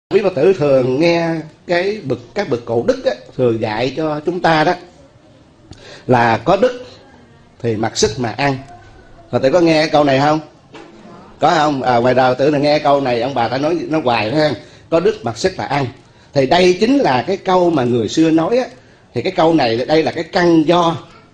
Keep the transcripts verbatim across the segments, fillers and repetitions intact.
Quý Phật tử thường nghe cái bậc các bậc cổ đức á, thường dạy cho chúng ta đó là có đức thì mặc sức mà ăn. Phật tử có nghe câu này không? Có không? À, ngoài đời tự là nghe câu này ông bà ta nói nó hoài ha. Có đức mặc sức là ăn. Thì đây chính là cái câu mà người xưa nói á. Thì cái câu này đây là cái căn do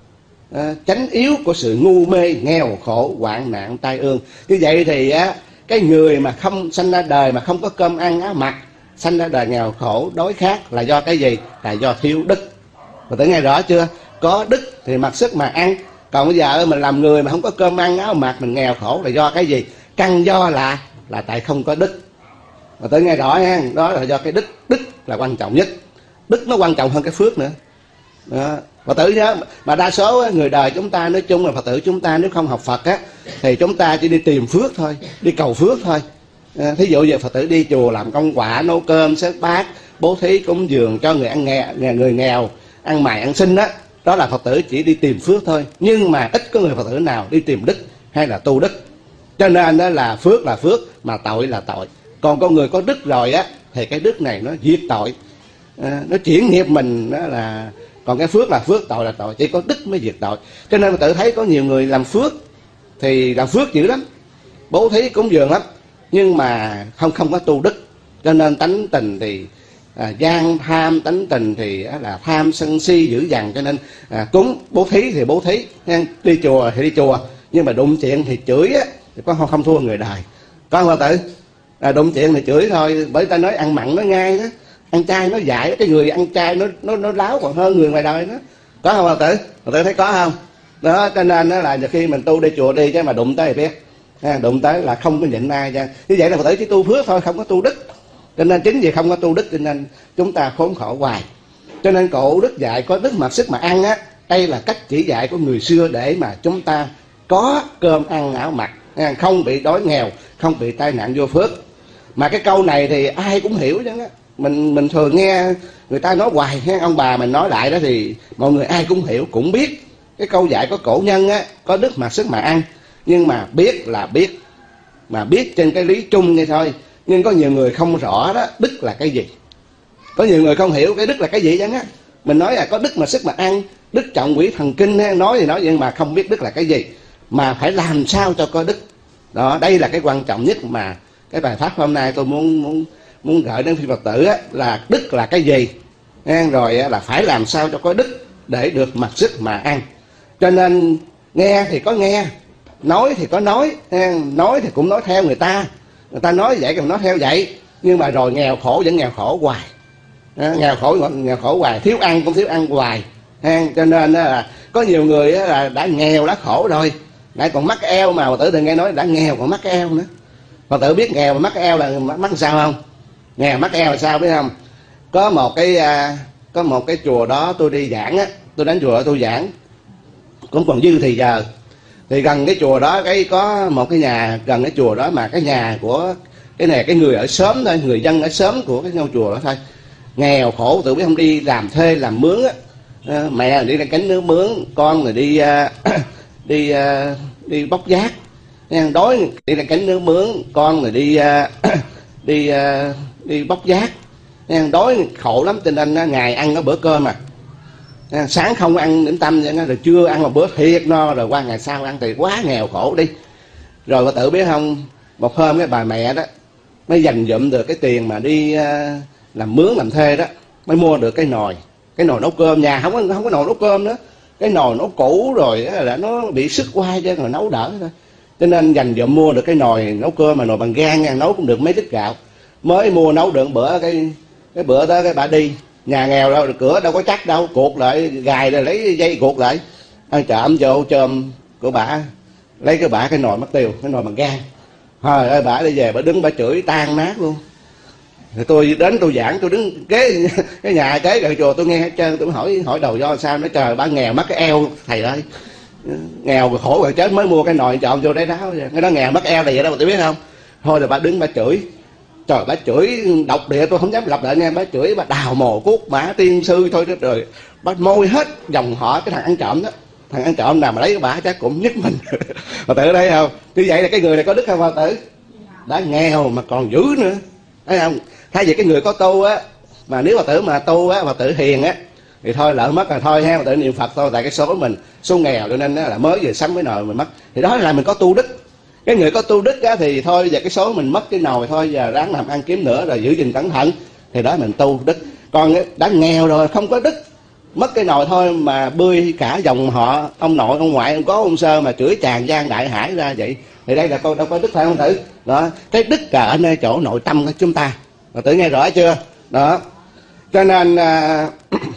à, chánh yếu của sự ngu mê, nghèo khổ, hoạn nạn, tai ương. Như vậy thì á, cái người mà không sanh ra đời mà không có cơm ăn áo mặc, sanh ra đời nghèo khổ đói khát là do cái gì? Là do thiếu đức. Phật tử nghe rõ chưa? Có đức thì mặc sức mà ăn. Còn bây giờ mình làm người mà không có cơm ăn áo mặc, mình nghèo khổ là do cái gì? Căn do là là tại không có đức. Phật tử nghe rõ ha, đó là do cái đức. Đức là quan trọng nhất. Đức nó quan trọng hơn cái phước nữa. Đó. Phật tử nhớ, mà đa số người đời chúng ta nói chung là Phật tử chúng ta nếu không học Phật á thì chúng ta chỉ đi tìm phước thôi, đi cầu phước thôi. À, thí dụ giờ Phật tử đi chùa làm công quả, nấu cơm, xếp bát, bố thí cúng dường cho người ăn nghèo, người nghèo ăn mày ăn xin đó, đó là Phật tử chỉ đi tìm phước thôi. Nhưng mà ít có người Phật tử nào đi tìm đức hay là tu đức. Cho nên đó là phước là phước mà tội là tội. Còn con người có đức rồi á thì cái đức này nó diệt tội, à, nó chuyển nghiệp mình đó là. Còn cái phước là phước, tội là tội, chỉ có đức mới diệt tội. Cho nên tự thấy có nhiều người làm phước thì làm phước dữ lắm, bố thí cúng dường lắm, nhưng mà không không có tu đức. Cho nên tánh tình thì à, gian tham, tánh tình thì à, là tham sân si dữ dằn. Cho nên à, cúng bố thí thì bố thí, đi chùa thì đi chùa, nhưng mà đụng chuyện thì chửi á, thì có không, không thua người đời. Có không Phật tử? À, đụng chuyện thì chửi thôi, bởi ta nói ăn mặn nó ngay đó. Ăn chay nó dại, cái người ăn chay nó nó nó láo còn hơn người ngoài đời đó. Có không Phật tử? Phật tử thấy có không? Đó, cho nên đó là khi mình tu đi chùa đi chứ mà đụng tới thì biết. À, đụng tới là không có nhịn ai ra. Như vậy là Phật tử chỉ tu phước thôi, không có tu đức. Cho nên chính vì không có tu đức cho nên chúng ta khốn khổ hoài. Cho nên cổ đức dạy có đức mặc sức mà ăn á, đây là cách chỉ dạy của người xưa để mà chúng ta có cơm ăn áo mặc, không bị đói nghèo, không bị tai nạn vô phước. Mà cái câu này thì ai cũng hiểu chứ á. Mình mình thường nghe người ta nói hoài, ông bà mình nói lại đó thì mọi người ai cũng hiểu, cũng biết cái câu dạy của cổ nhân á, có đức mặc sức mà ăn. Nhưng mà biết là biết, mà biết trên cái lý chung như thôi. Nhưng có nhiều người không rõ đó, đức là cái gì. Có nhiều người không hiểu cái đức là cái gì chẳng á. Mình nói là có đức mặc sức mà ăn, đức trọng quỷ thần kinh, nói thì nói nhưng mà không biết đức là cái gì. Mà phải làm sao cho có đức. Đó, đây là cái quan trọng nhất mà cái bài pháp hôm nay tôi muốn muốn muốn gửi đến quý Phật tử á, là đức là cái gì, rồi là phải làm sao cho có đức để được mặc sức mà ăn. Cho nên nghe thì có nghe, nói thì có nói, nói thì cũng nói theo người ta, người ta nói vậy còn nói theo vậy, nhưng mà rồi nghèo khổ vẫn nghèo khổ hoài, nghèo khổ nghèo khổ hoài, thiếu ăn cũng thiếu ăn hoài. Cho nên là có nhiều người là đã nghèo đã khổ rồi, lại còn mắc eo, mà Phật tử đừng nghe nói đã nghèo còn mắc eo nữa. Phật tử biết nghèo mà mắc eo là mắc sao không? Nghèo mắc eo là sao biết không? Có một cái có một cái chùa đó tôi đi giảng á, tôi đến chùa đó tôi giảng cũng còn dư thì giờ. Thì gần cái chùa đó cái có một cái nhà gần cái chùa đó, mà cái nhà của cái này cái người ở xóm thôi, người dân ở xóm của cái ngôi chùa đó thôi, nghèo khổ tự biết không, đi làm thuê làm mướn á. À, mẹ đi ra cánh nước mướn, con rồi đi uh, đi uh, đi bóc giác, đói đi ra cánh nước mướn, con rồi đi uh, đi uh, đi bóc giác, đói khổ lắm. Cho nên ngày ăn có bữa cơm mà sáng không ăn điểm tâm, rồi trưa ăn một bữa thiệt no, rồi qua ngày sau ăn thì quá nghèo khổ đi. Rồi Phật tử biết không, một hôm cái bà mẹ đó mới dành dụm được cái tiền mà đi uh, làm mướn làm thuê đó, mới mua được cái nồi cái nồi nấu cơm. Nhà không có không có nồi nấu cơm nữa, cái nồi nó cũ rồi là nó bị sức quay cho rồi nấu đỡ thôi. Cho nên dành dụm mua được cái nồi nấu cơm, mà nồi bằng gan nha, nấu cũng được mấy lít gạo. Mới mua nấu được bữa, cái cái bữa đó cái bà đi, nhà nghèo đâu, cửa đâu có chắc đâu, cuột lại gài rồi lấy dây cuột lại, ăn trộm vô chôm của bà, lấy cái bả cái nồi mất tiêu, cái nồi bằng gan. Trời ơi, bà đi về bà đứng bà chửi tan nát luôn. Thì tôi đến tôi giảng, tôi đứng kế cái nhà kế gần chùa tôi nghe hết trơn. Tôi hỏi hỏi đầu do sao, nói trời bà nghèo mất cái eo thầy ơi, nghèo khổ rồi chết mới mua cái nồi trộn vô đáy đáo, cái đó nghèo mất eo là vậy đó, tôi biết không. Thôi rồi bà đứng bà chửi, trời bà chửi độc địa, tôi không dám lặp lại nha. Bà chửi, bà đào mồ cuốc mã tiên sư thôi đó, rồi bà môi hết dòng họ cái thằng ăn trộm đó. Thằng ăn trộm nào mà lấy cái bả chắc cũng nhức mình. Phật tử thấy không? Như vậy là cái người này có đức không Phật tử? Đã nghèo mà còn dữ nữa, thấy không? Thay vì cái người có tu á, mà nếu Phật tử mà tu á, Phật tử hiền á, thì thôi lỡ mất rồi thôi ha, Phật tử niệm Phật thôi, tại cái số mình số nghèo cho nên là mới vừa sắm với nồi mình mất, thì đó là mình có tu đức. Cái người có tu đức á, thì thôi giờ cái số mình mất cái nồi thôi, giờ ráng làm ăn kiếm nữa rồi giữ gìn cẩn thận, thì đó mình tu đức. Còn đã nghèo rồi không có đức, mất cái nồi thôi mà bươi cả dòng họ, ông nội ông ngoại ông có ông sơ mà chửi tràn gian đại hải ra vậy, thì đây là con đâu có đức, phải không tử? Đó, cái đức là ở nơi chỗ nội tâm của chúng ta, mà tử nghe rõ chưa? Đó, cho nên à,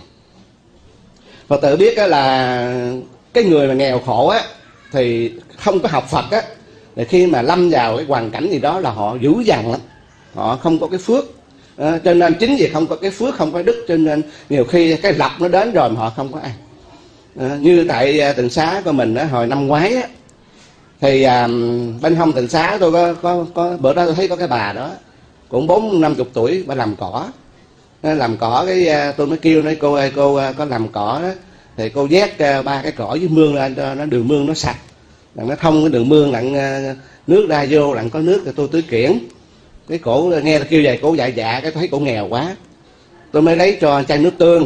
Phật tử biết á, là cái người mà nghèo khổ á thì không có học Phật á, thì khi mà lâm vào cái hoàn cảnh gì đó là họ dữ dằn lắm, họ không có cái phước. À, cho nên chính vì không có cái phước, không có đức, cho nên nhiều khi cái lộc nó đến rồi mà họ không có ăn. À, như tại à, Tịnh Xá của mình á, hồi năm ngoái á, thì à, bên hông Tịnh Xá tôi có, có, có bữa đó tôi thấy có cái bà đó cũng bốn năm chục tuổi, bà làm cỏ. À, làm cỏ cái à, tôi mới kêu nói cô ơi cô à, có làm cỏ đó thì cô vét à, ba cái cỏ với mương lên cho nó đường mương nó sạch, đặng nó thông cái đường mương, đặng à, nước ra vô, đặng có nước cho tôi tưới kiển. Cái cổ nghe kêu vậy, cổ dạ dạ, cái thấy cổ nghèo quá, tôi mới lấy cho chai nước tương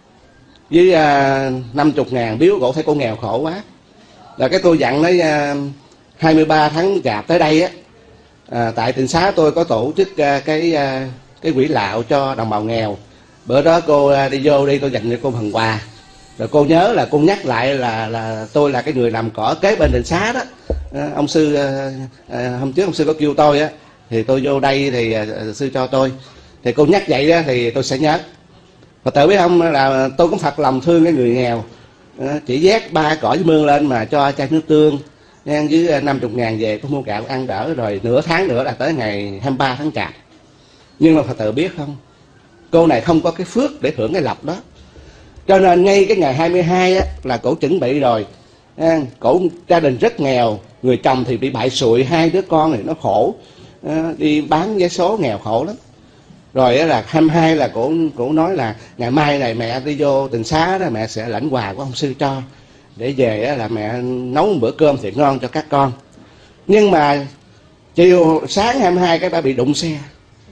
với năm chục ngàn biếu cổ, thấy cổ nghèo khổ quá. Là cái tôi dặn lấy à, hai mươi ba tháng Chạp tới đây á, à, tại Tịnh Xá tôi có tổ chức à, cái à, cái quỹ lạo cho đồng bào nghèo. Bữa đó cô à, đi vô đi, tôi dành cho cô phần quà, rồi cô nhớ là cô nhắc lại là là tôi là cái người làm cỏ kế bên Tịnh Xá đó. À, ông sư à, à, hôm trước ông sư có kêu tôi á, thì tôi vô đây thì à, sư cho tôi, thì cô nhắc vậy đó thì tôi sẽ nhớ. Và tự biết không là tôi cũng thật lòng thương cái người nghèo, à, chỉ vét ba cỏ với mương lên mà cho chai nước tương nha, với năm chục ngàn về tôi mua gạo ăn đỡ, rồi nửa tháng nữa là tới ngày hai mươi ba tháng Chạp. Nhưng mà Phật tử biết không, cô này không có cái phước để hưởng cái lộc đó, cho nên ngay cái ngày hai mươi hai á, là cổ chuẩn bị rồi. À, cổ gia đình rất nghèo, người chồng thì bị bại sụi, hai đứa con thì nó khổ, à, đi bán vé số nghèo khổ lắm. Rồi á, là hai mươi hai là cổ cổ nói là ngày mai này mẹ đi vô Tịnh Xá đó, mẹ sẽ lãnh quà của ông sư cho, để về á, là mẹ nấu một bữa cơm thiệt ngon cho các con. Nhưng mà chiều sáng hai mươi hai cái bà bị đụng xe,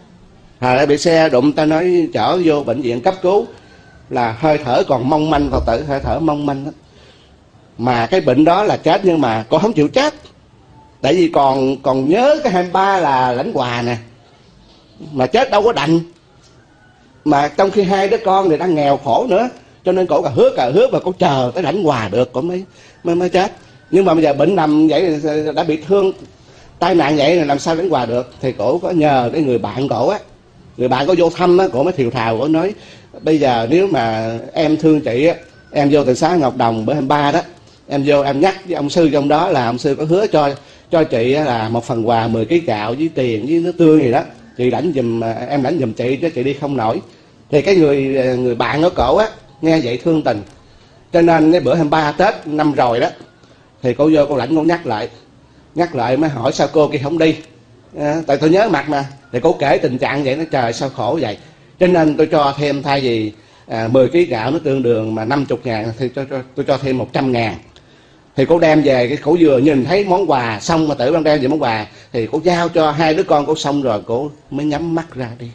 à, đã bị xe đụng, ta nói chở vô bệnh viện cấp cứu, là hơi thở còn mong manh, Phật tử hơi thở mong manh đó. Mà cái bệnh đó là chết, nhưng mà cô không chịu chết, tại vì còn còn nhớ cái hai mươi ba là lãnh quà nè, mà chết đâu có đành, mà trong khi hai đứa con thì đang nghèo khổ nữa, cho nên cổ cà hứa cà hứa và cổ chờ tới lãnh quà được cổ mới, mới mới chết. Nhưng mà bây giờ bệnh nằm vậy, đã bị thương tai nạn vậy là làm sao lãnh quà được, thì cổ có nhờ cái người bạn cổ á, người bạn có vô thăm á, cổ mới thiều thào, cổ nói bây giờ nếu mà em thương chị á, em vô Tịnh Xá Ngọc Đồng bữa hai mươi ba đó, em vô em nhắc với ông sư trong đó là ông sư có hứa cho cho chị là một phần quà mười ký gạo với tiền với nước tương gì đó, chị lãnh giùm, em lãnh giùm chị chứ chị đi không nổi. Thì cái người người bạn của cổ á nghe vậy thương tình, cho nên cái bữa hai mươi ba Tết năm rồi đó, thì cô vô cô lãnh, cô nhắc lại nhắc lại mới hỏi sao cô kia không đi, à, tại tôi nhớ mặt mà. Thì cô kể tình trạng vậy, nó trời sao khổ vậy, cho nên tôi cho thêm, thay vì à, mười ký gạo nó tương đường mà năm chục ngàn thì cho, cho, tôi cho thêm một trăm ngàn. Thì cô đem về, cái cổ vừa nhìn thấy món quà xong mà tử ban đem về món quà, thì cô giao cho hai đứa con cô xong rồi cô mới nhắm mắt ra đi.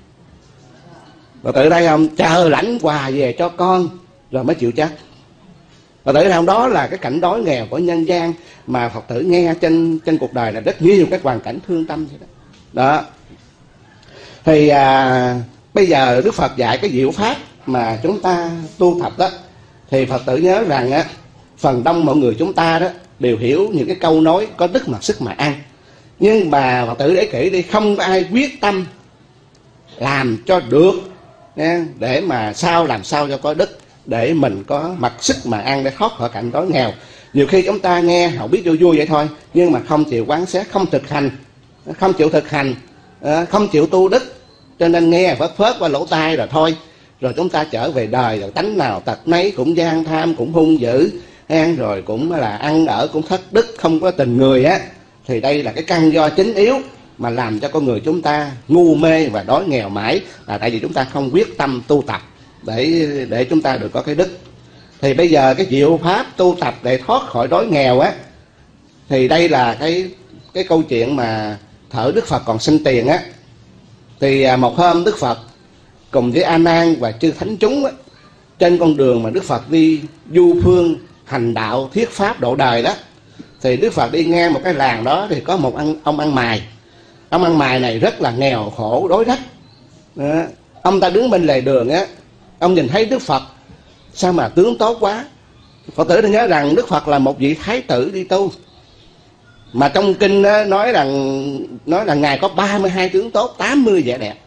Và tự đây không, chờ lãnh quà về cho con rồi mới chịu chết. Và tự không, đó là cái cảnh đói nghèo của nhân gian mà Phật tử nghe trên trên cuộc đời là rất nhiều cái hoàn cảnh thương tâm vậy đó. Đó. Thì à, bây giờ Đức Phật dạy cái diệu pháp mà chúng ta tu tập đó, thì Phật tử nhớ rằng á, phần đông mọi người chúng ta đó đều hiểu những cái câu nói có đức mặc sức mà ăn. Nhưng mà Phật tử để kỹ đi, không có ai quyết tâm làm cho được nha, để mà sao làm sao cho có đức, để mình có mặc sức mà ăn, để thoát khỏi cảnh đói nghèo. Nhiều khi chúng ta nghe họ biết vui vui vậy thôi, nhưng mà không chịu quán xét, không thực hành, không chịu thực hành, không chịu tu đức, cho nên nghe phớt phớt qua lỗ tai rồi thôi. Rồi chúng ta trở về đời, rồi tánh nào tật nấy, cũng gian tham, cũng hung dữ, ăn rồi cũng là ăn ở cũng thất đức, không có tình người á. Thì đây là cái căn do chính yếu mà làm cho con người chúng ta ngu mê và đói nghèo mãi, là tại vì chúng ta không quyết tâm tu tập để để chúng ta được có cái đức. Thì bây giờ cái diệu pháp tu tập để thoát khỏi đói nghèo á, thì đây là cái cái câu chuyện mà thở Đức Phật còn sinh tiền á. Thì một hôm Đức Phật cùng với A Nan và chư thánh chúng á, trên con đường mà Đức Phật đi du phương hành đạo thuyết pháp độ đời đó, thì Đức Phật đi ngang một cái làng đó thì có một ông, ông ăn mày. Ông ăn mày này rất là nghèo khổ đói rách. Đó. Ông ta đứng bên lề đường á, ông nhìn thấy Đức Phật sao mà tướng tốt quá. Phật tử nên nhớ rằng Đức Phật là một vị thái tử đi tu, mà trong kinh á, nói rằng nói là ngài có ba mươi hai tướng tốt, tám mươi vẻ đẹp,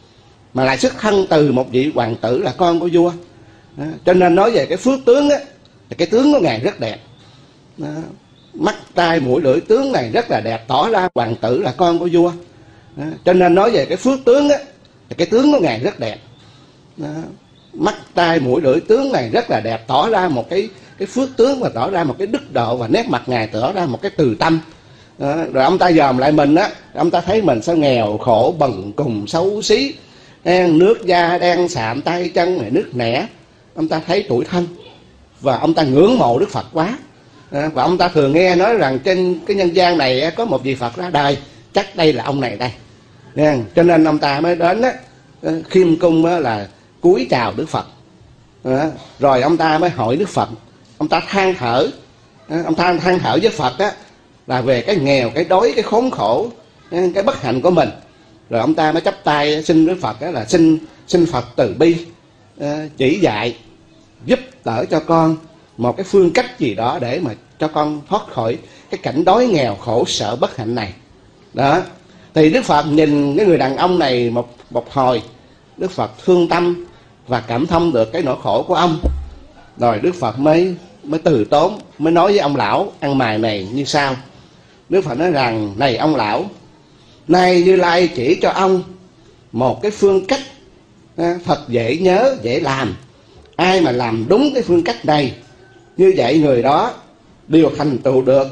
mà lại xuất thân từ một vị hoàng tử là con của vua. Đó. Cho nên nói về cái phước tướng á, thì cái tướng của ngài rất đẹp. Đó. Mắt tai mũi lưỡi tướng này rất là đẹp, tỏ ra hoàng tử là con của vua. Đó. Cho nên nói về cái phước tướng á, thì cái tướng của ngài rất đẹp. Đó. Mắt tai mũi lưỡi tướng này rất là đẹp, tỏ ra một cái cái phước tướng và tỏ ra một cái đức độ, và nét mặt ngài tỏ ra một cái từ tâm. Đó. Rồi ông ta dòm lại mình á, ông ta thấy mình sao nghèo khổ bần cùng xấu xí, đen nước da đen sạm tay chân này nước nẻ. Ông ta thấy tủi thân và ông ta ngưỡng mộ Đức Phật quá. À, và ông ta thường nghe nói rằng trên cái nhân gian này có một vị Phật ra đời, chắc đây là ông này đây. Nên, cho nên ông ta mới đến á, khiêm cung á, là cúi chào Đức Phật. À, rồi ông ta mới hỏi Đức Phật, ông ta than thở, à, ông ta than thở với Phật á, là về cái nghèo, cái đói, cái khốn khổ, cái bất hạnh của mình. Rồi ông ta mới chắp tay xin Đức Phật á, là xin xin Phật từ bi, à, chỉ dạy giúp đỡ cho con một cái phương cách gì đó để mà cho con thoát khỏi cái cảnh đói nghèo khổ sở bất hạnh này. Đó. Thì Đức Phật nhìn cái người đàn ông này một một hồi, Đức Phật thương tâm và cảm thông được cái nỗi khổ của ông. Rồi Đức Phật mới mới từ tốn, mới nói với ông lão ăn mày này như sau. Đức Phật nói rằng: này ông lão, nay Như Lai chỉ cho ông một cái phương cách thật dễ nhớ, dễ làm. Ai mà làm đúng cái phương cách này, như vậy người đó đều thành tựu được.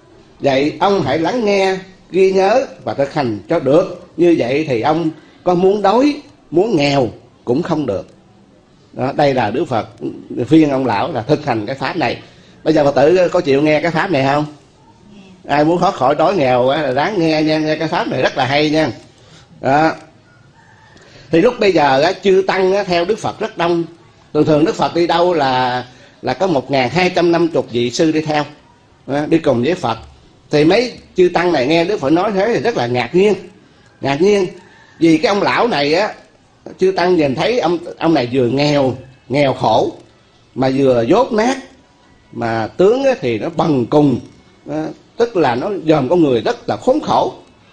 Vậy ông hãy lắng nghe, ghi nhớ và thực hành cho được. Như vậy thì ông có muốn đói, muốn nghèo cũng không được. Đó, đây là Đức Phật phiên ông lão là thực hành cái pháp này. Bây giờ Phật tử có chịu nghe cái pháp này không? Ai muốn thoát khỏi đói nghèo là ráng nghe nha, nghe cái pháp này rất là hay nha. Đó. Thì lúc bây giờ chư tăng theo Đức Phật rất đông. Thường thường Đức Phật đi đâu là là có một nghìn hai trăm năm mươi vị sư đi theo, đi cùng với Phật. Thì mấy chư tăng này nghe Đức Phật nói thế thì rất là ngạc nhiên. Ngạc nhiên vì cái ông lão này á, chư tăng nhìn thấy ông ông này vừa nghèo nghèo khổ mà vừa dốt nát, mà tướng thì nó bần cùng, tức là nó dòm con người rất là khốn khổ.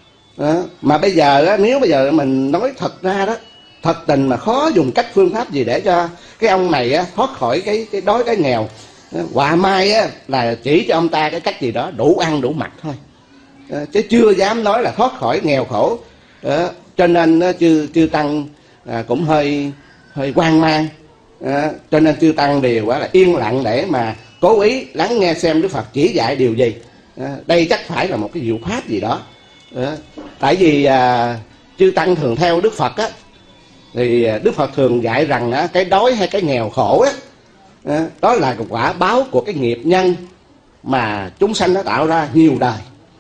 Mà bây giờ nếu bây giờ mình nói thật ra đó, thật tình mà khó dùng cách phương pháp gì để cho cái ông này á, thoát khỏi cái cái đói cái nghèo. Họa mai á, là chỉ cho ông ta cái cách gì đó đủ ăn đủ mặc thôi, à, chứ chưa dám nói là thoát khỏi nghèo khổ. À, cho nên á, chư chư tăng à, cũng hơi hơi hoang mang. À, cho nên chư tăng đều á, là yên lặng để mà cố ý lắng nghe xem Đức Phật chỉ dạy điều gì. À, đây chắc phải là một cái diệu pháp gì đó. À, tại vì à, chư tăng thường theo Đức Phật á, thì Đức Phật thường dạy rằng á, cái đói hay cái nghèo khổ á, à, đó là quả báo của cái nghiệp nhân mà chúng sanh nó tạo ra nhiều đời.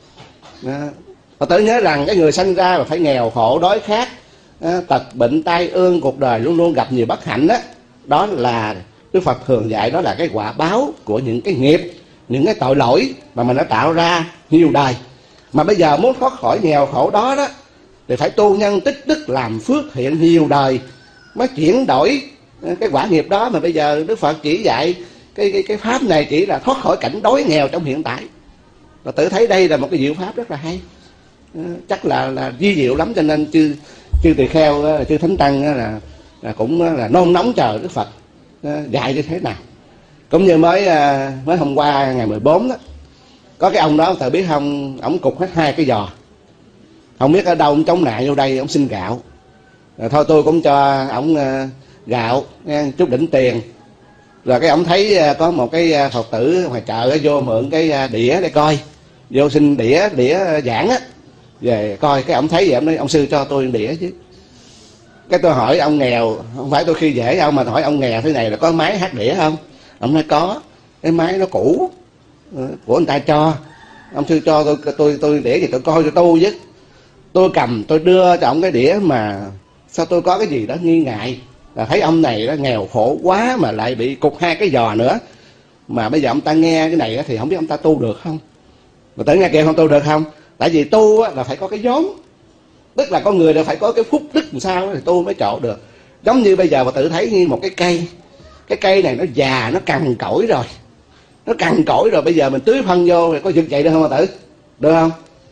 À, Phật tử nhớ rằng cái người sanh ra mà phải nghèo khổ đói khát, à, tật bệnh tai ương, cuộc đời luôn luôn gặp nhiều bất hạnh đó, đó là Đức Phật thường dạy đó là cái quả báo của những cái nghiệp, những cái tội lỗi mà mình đã tạo ra nhiều đời. Mà bây giờ muốn thoát khỏi nghèo khổ đó đó thì phải tu nhân tích đức làm phước thiện nhiều đời mới chuyển đổi cái quả nghiệp đó. Mà bây giờ Đức Phật chỉ dạy cái cái cái pháp này chỉ là thoát khỏi cảnh đói nghèo trong hiện tại. Và tự thấy đây là một cái diệu pháp rất là hay, chắc là là vi diệu lắm. Cho nên chư chư tỳ kheo, chư thánh tăng là, là cũng là nôn nóng chờ Đức Phật dạy như thế nào. Cũng như mới mới hôm qua ngày mười bốn đó, có cái ông đó tự biết không, ổng cục hết hai cái giò, không biết ở đâu ông chống nạn vô đây ông xin gạo. Rồi thôi tôi cũng cho ổng gạo chút đỉnh tiền. Rồi cái ông thấy có một cái Phật tử ngoài chợ vô mượn cái đĩa để coi, vô xin đĩa đĩa giảng á, về coi. Cái ông thấy vậy ông nói: ông sư cho tôi đĩa chứ. Cái tôi hỏi ông nghèo, không phải tôi khi dễ ông, mà hỏi ông nghèo thế này là có máy hát đĩa không? Ông nói có, cái máy nó cũ của người ta cho. Ông sư cho tôi tôi tôi đĩa thì tôi coi cho tu chứ. tôi cầm tôi đưa cho ông cái đĩa mà sao tôi có cái gì đó nghi ngại, là thấy ông này đó nghèo khổ quá mà lại bị cục hai cái giò nữa, mà bây giờ ông ta nghe cái này thì không biết ông ta tu được không, mà tự nghe kìa không tu được không. Tại vì tu là phải có cái vốn, tức là con người là phải có cái phúc đức làm sao thì tu mới trổ được. Giống như bây giờ mà tự thấy như một cái cây, cái cây này nó già, nó cằn cỗi rồi, nó cằn cỗi rồi, bây giờ mình tưới phân vô thì có vực vậy được không mà tử, được không?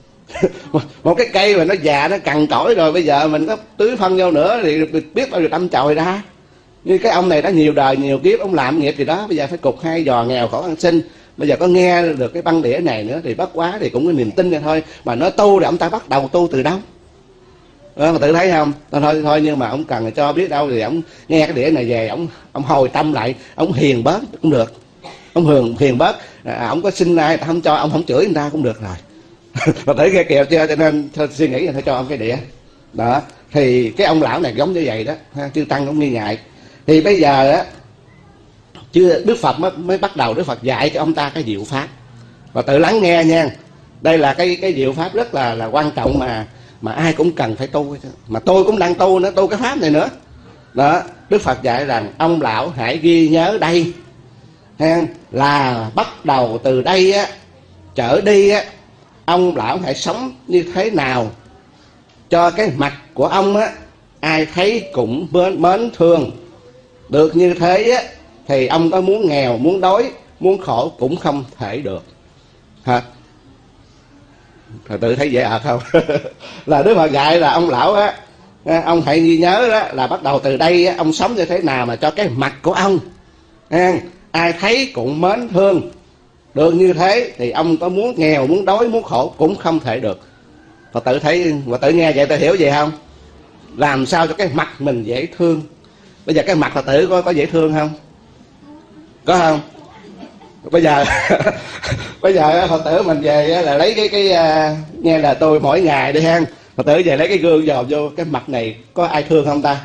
Một cái cây mà nó già, nó cằn cỗi rồi, bây giờ mình có tưới phân vô nữa thì biết bao nhiêu năm chồi ra. Như cái ông này đã nhiều đời nhiều kiếp ông làm nghiệp gì đó, bây giờ phải cục hai giò, nghèo khổ ăn xin, bây giờ có nghe được cái băng đĩa này nữa thì bất quá thì cũng có niềm tin vậy thôi. Mà nói tu thì ông ta bắt đầu tu từ đâu đó, mà tự thấy không? Thôi thôi nhưng mà ông cần cho biết đâu thì ông nghe cái đĩa này về, ông ông hồi tâm lại, ông hiền bớt cũng được, ông hiền hiền bớt, à, ông có xin ai không cho, ông không chửi người ta cũng được rồi. Mà tự nghe kìa chưa, cho nên thôi, suy nghĩ là phải cho ông cái đĩa đó. Thì cái ông lão này giống như vậy đó, chư tăng cũng nghi ngại. Thì bây giờ á, chứ Đức Phật mới, mới bắt đầu Đức Phật dạy cho ông ta cái diệu pháp, và tự lắng nghe nha. Đây là cái cái diệu pháp rất là là quan trọng mà mà ai cũng cần phải tu, mà tôi cũng đang tu nữa, tu cái pháp này nữa đó. Đức Phật dạy rằng ông lão hãy ghi nhớ đây ha, là bắt đầu từ đây á trở đi á, ông lão hãy sống như thế nào cho cái mặt của ông á ai thấy cũng mến, mến thương được như thế á, thì ông có muốn nghèo, muốn đói, muốn khổ cũng không thể được hả? Rồi tự thấy dễ ợt không? Là Đức Phật dạy là ông lão á, ông hãy ghi nhớ đó, là bắt đầu từ đây á, ông sống như thế nào mà cho cái mặt của ông ai thấy cũng mến thương được như thế, thì ông có muốn nghèo, muốn đói, muốn khổ cũng không thể được. Và tự thấy, và tự nghe vậy tự hiểu gì không? Làm sao cho cái mặt mình dễ thương. Bây giờ cái mặt Phật tử có, có dễ thương không? Có không? Bây giờ bây giờ Phật tử mình về là lấy cái cái uh, nghe là tôi mỗi ngày đi ha, Phật tử về lấy cái gương dòm vô cái mặt này có ai thương không ta?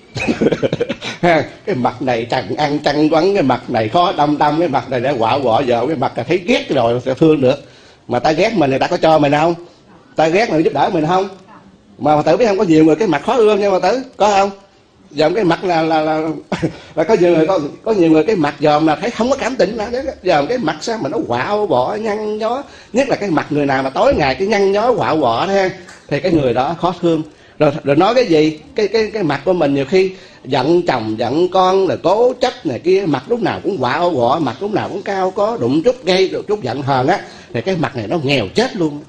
Ha, cái mặt này trần ăn trăng quấn, cái mặt này khó đâm đâm, cái mặt này đã quạo quọ giờ, cái mặt là thấy ghét rồi sẽ thương được. Mà ta ghét mình thì ta có cho mình không? Ta ghét mình giúp đỡ mình không? Mà Phật tử biết không, có nhiều người cái mặt khó ưa nha Phật tử, có không? Dòm cái mặt là là là, là có nhiều người có, có nhiều người cái mặt dòm là thấy không có cảm tình nào, dòm cái mặt sao mà nó quạo quọ nhăn nhó, nhất là cái mặt người nào mà tối ngày cái nhăn nhó quạo quọ đó ha, thì cái người đó khó thương. Rồi rồi nói cái gì, cái cái cái mặt của mình nhiều khi giận chồng giận con là cố chấp này kia, mặt lúc nào cũng quạo quọ, mặt lúc nào cũng cao có, đụng chút gây được chút giận hờn á, thì cái mặt này nó nghèo chết luôn.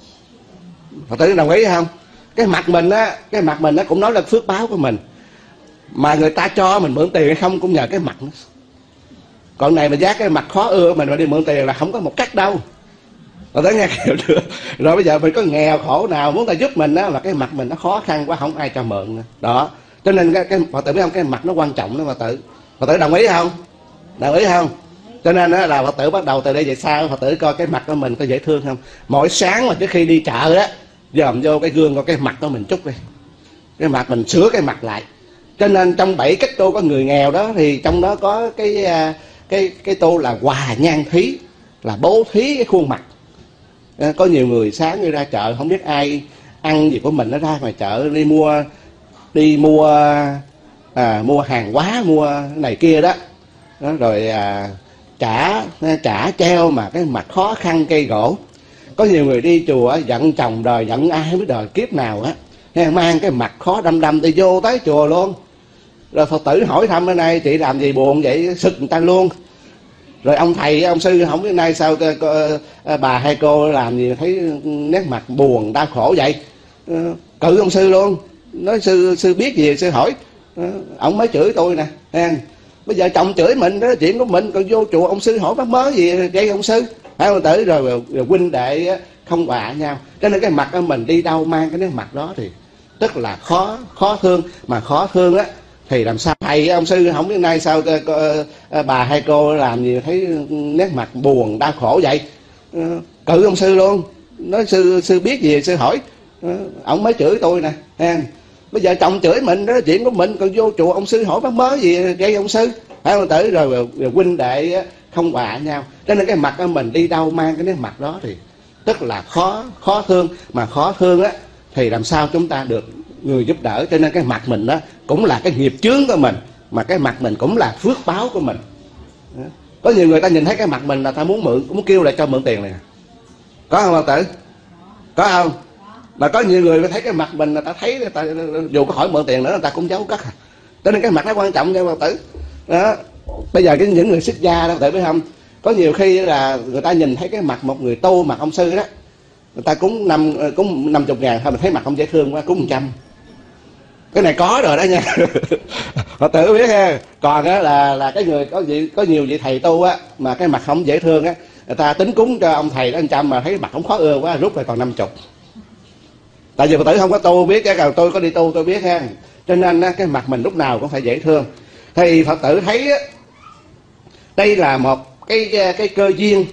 Phật tử đồng ý không? Cái mặt mình á, cái mặt mình nó cũng nói là phước báo của mình, mà người ta cho mình mượn tiền hay không cũng nhờ cái mặt nữa. Còn này mà giá cái mặt khó ưa mình mà đi mượn tiền là không có một cách đâu. Rồi tới nghe kiểu được. Rồi bây giờ mình có nghèo khổ nào muốn ta giúp mình á, mà cái mặt mình nó khó khăn quá không ai cho mượn nữa. Đó. Cho nên cái, cái Phật tử biết không, cái mặt nó quan trọng đó Phật tử. Phật tử đồng ý không? Đồng ý không? Cho nên á là Phật tử bắt đầu từ đây về sau, Phật tử coi cái mặt của mình có dễ thương không. Mỗi sáng mà trước khi đi chợ á, dòm vô cái gương coi cái mặt của mình chút đi. Cái mặt mình sửa cái mặt lại. Cho nên trong bảy cách tu có người nghèo đó, thì trong đó có cái cái cái tu là hòa nhan thí, là bố thí cái khuôn mặt. Có nhiều người sáng đi ra chợ không biết ai ăn gì của mình, nó ra ngoài chợ đi mua đi mua à, mua hàng hóa, mua này kia đó, đó rồi à, trả trả treo mà cái mặt khó khăn cây gỗ. Có nhiều người đi chùa giận chồng đời giận ai biết đời kiếp nào á, mang cái mặt khó đâm đâm đi vô tới chùa luôn. Rồi Phật tử hỏi thăm bên này chị làm gì buồn vậy, sực người ta luôn. Rồi ông thầy ông sư không biết nay sao bà hay cô làm gì thấy nét mặt buồn đau khổ vậy, cự ông sư luôn. Nói sư sư biết gì sư hỏi, ông mới chửi tôi nè. Bây giờ chồng chửi mình đó chuyện của mình, còn vô chùa ông sư hỏi mắc mớ gì gây ông sư, hai ông tử rồi, rồi, rồi huynh đệ không bạ nhau. Cho nên cái mặt của mình đi đâu mang cái nét mặt đó thì tức là khó khó thương. Mà khó thương á thì làm sao thầy ông sư không biết nay sao bà hay cô làm gì thấy nét mặt buồn đau khổ vậy, cự ông sư luôn. Nói sư sư biết gì sư hỏi, ông mới chửi tôi nè. Bây giờ chồng chửi mình đó chuyện của mình, còn vô chùa ông sư hỏi mắc mớ gì gây ông sư, hai ông tử rồi, rồi, rồi huynh đệ không bạ nhau. Cho nên cái mặt của mình đi đâu mang cái nét mặt đó thì tức là khó khó thương. Mà khó thương á thì làm sao chúng ta được người giúp đỡ. Cho nên cái mặt mình đó cũng là cái nghiệp chướng của mình, mà cái mặt mình cũng là phước báo của mình. Có nhiều người ta nhìn thấy cái mặt mình là ta muốn mượn, muốn kêu lại cho mượn tiền này, có không Phật tử? Có không? Mà có nhiều người thấy cái mặt mình là ta thấy người ta, dù có hỏi mượn tiền nữa người ta cũng giấu cất. Cho nên cái mặt nó quan trọng nha Phật tử. Đó. Bây giờ cái những người xuất gia đó Phật tử biết không, có nhiều khi là người ta nhìn thấy cái mặt một người tu, mặt ông sư đó, người ta cúng năm cúng năm chục ngàn thôi, mình thấy mặt không dễ thương quá cúng một trăm. Cái này có rồi đó nha. Phật tử biết ha. Còn á là là cái người có gì có nhiều vị thầy tu á mà cái mặt không dễ thương á, người ta tính cúng cho ông thầy đó một trăm mà thấy mặt không khó ưa quá rút lại còn năm chục. Tại vì Phật tử không có tu biết, cái tôi có đi tu tôi biết ha. Cho nên á, cái mặt mình lúc nào cũng phải dễ thương. Thì Phật tử thấy á, đây là một cái cái cơ duyên,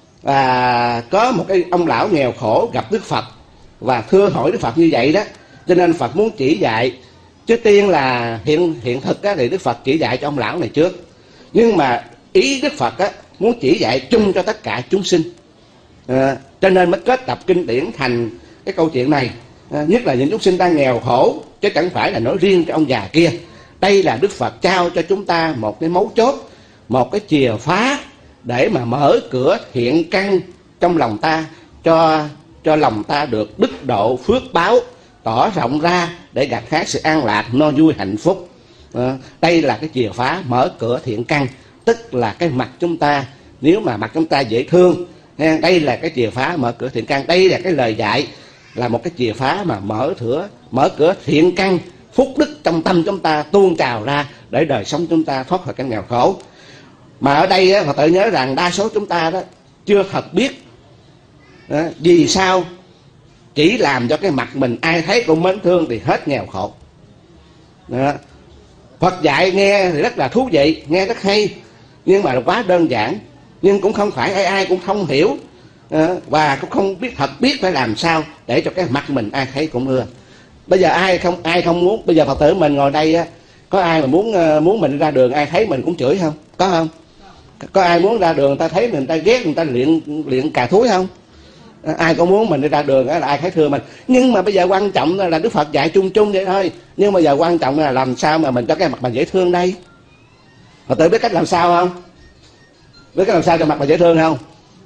là có một cái ông lão nghèo khổ gặp Đức Phật và thưa hỏi Đức Phật như vậy đó. Cho nên Phật muốn chỉ dạy. Trước tiên là hiện hiện thực á, thì Đức Phật chỉ dạy cho ông lão này trước. Nhưng mà ý Đức Phật á, muốn chỉ dạy chung cho tất cả chúng sinh. À, cho nên mới kết tập kinh điển thành cái câu chuyện này. À, nhất là những chúng sinh đang nghèo khổ, chứ chẳng phải là nói riêng cho ông già kia. Đây là Đức Phật trao cho chúng ta một cái mấu chốt, một cái chìa phá để mà mở cửa thiện căn trong lòng ta, cho cho lòng ta được đức độ phước báo tỏ rộng ra để gặt hái sự an lạc, no vui, hạnh phúc. À, đây là cái chìa phá mở cửa thiện căn, tức là cái mặt chúng ta, nếu mà mặt chúng ta dễ thương, đây là cái chìa phá mở cửa thiện căn. Đây là cái lời dạy, là một cái chìa phá mà mở cửa mở cửa thiện căn, phúc đức trong tâm chúng ta tuôn trào ra để đời sống chúng ta thoát khỏi cảnh nghèo khổ. Mà ở đây á, Phật tử nhớ rằng đa số chúng ta đó chưa thật biết đó, vì sao chỉ làm cho cái mặt mình ai thấy cũng mến thương thì hết nghèo khổ. Đó. Phật dạy nghe thì rất là thú vị, nghe rất hay, nhưng mà quá đơn giản, nhưng cũng không phải ai ai cũng thông hiểu. Đó. Và cũng không biết thật biết phải làm sao để cho cái mặt mình ai thấy cũng ưa. Bây giờ ai không ai không muốn, bây giờ Phật tử mình ngồi đây á, có ai mà muốn muốn mình ra đường ai thấy mình cũng chửi không? Có không? Có ai muốn ra đường người ta thấy mình, người ta ghét, người ta luyện luyện cà thúi không? Ai có muốn mình đi ra đường là ai thấy thương mình. Nhưng mà bây giờ quan trọng là Đức Phật dạy chung chung vậy thôi. Nhưng mà giờ quan trọng là làm sao mà mình cho cái mặt mình dễ thương đây. Phật tử biết cách làm sao không? Biết cách làm sao cho mặt mình dễ thương không?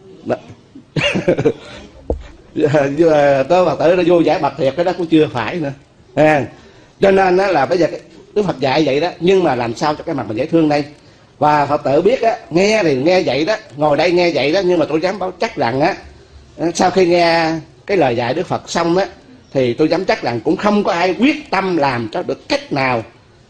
Tôi Phật tử nó vô giải bạch thiệt, cái đó cũng chưa phải nữa. À, cho nên đó là bây giờ Đức Phật dạy vậy đó, nhưng mà làm sao cho cái mặt mình dễ thương đây. Và Phật tử biết á, nghe thì nghe vậy đó, ngồi đây nghe vậy đó, nhưng mà tôi dám báo chắc rằng á, sau khi nghe cái lời dạy Đức Phật xong á, thì tôi dám chắc rằng cũng không có ai quyết tâm làm cho được cách nào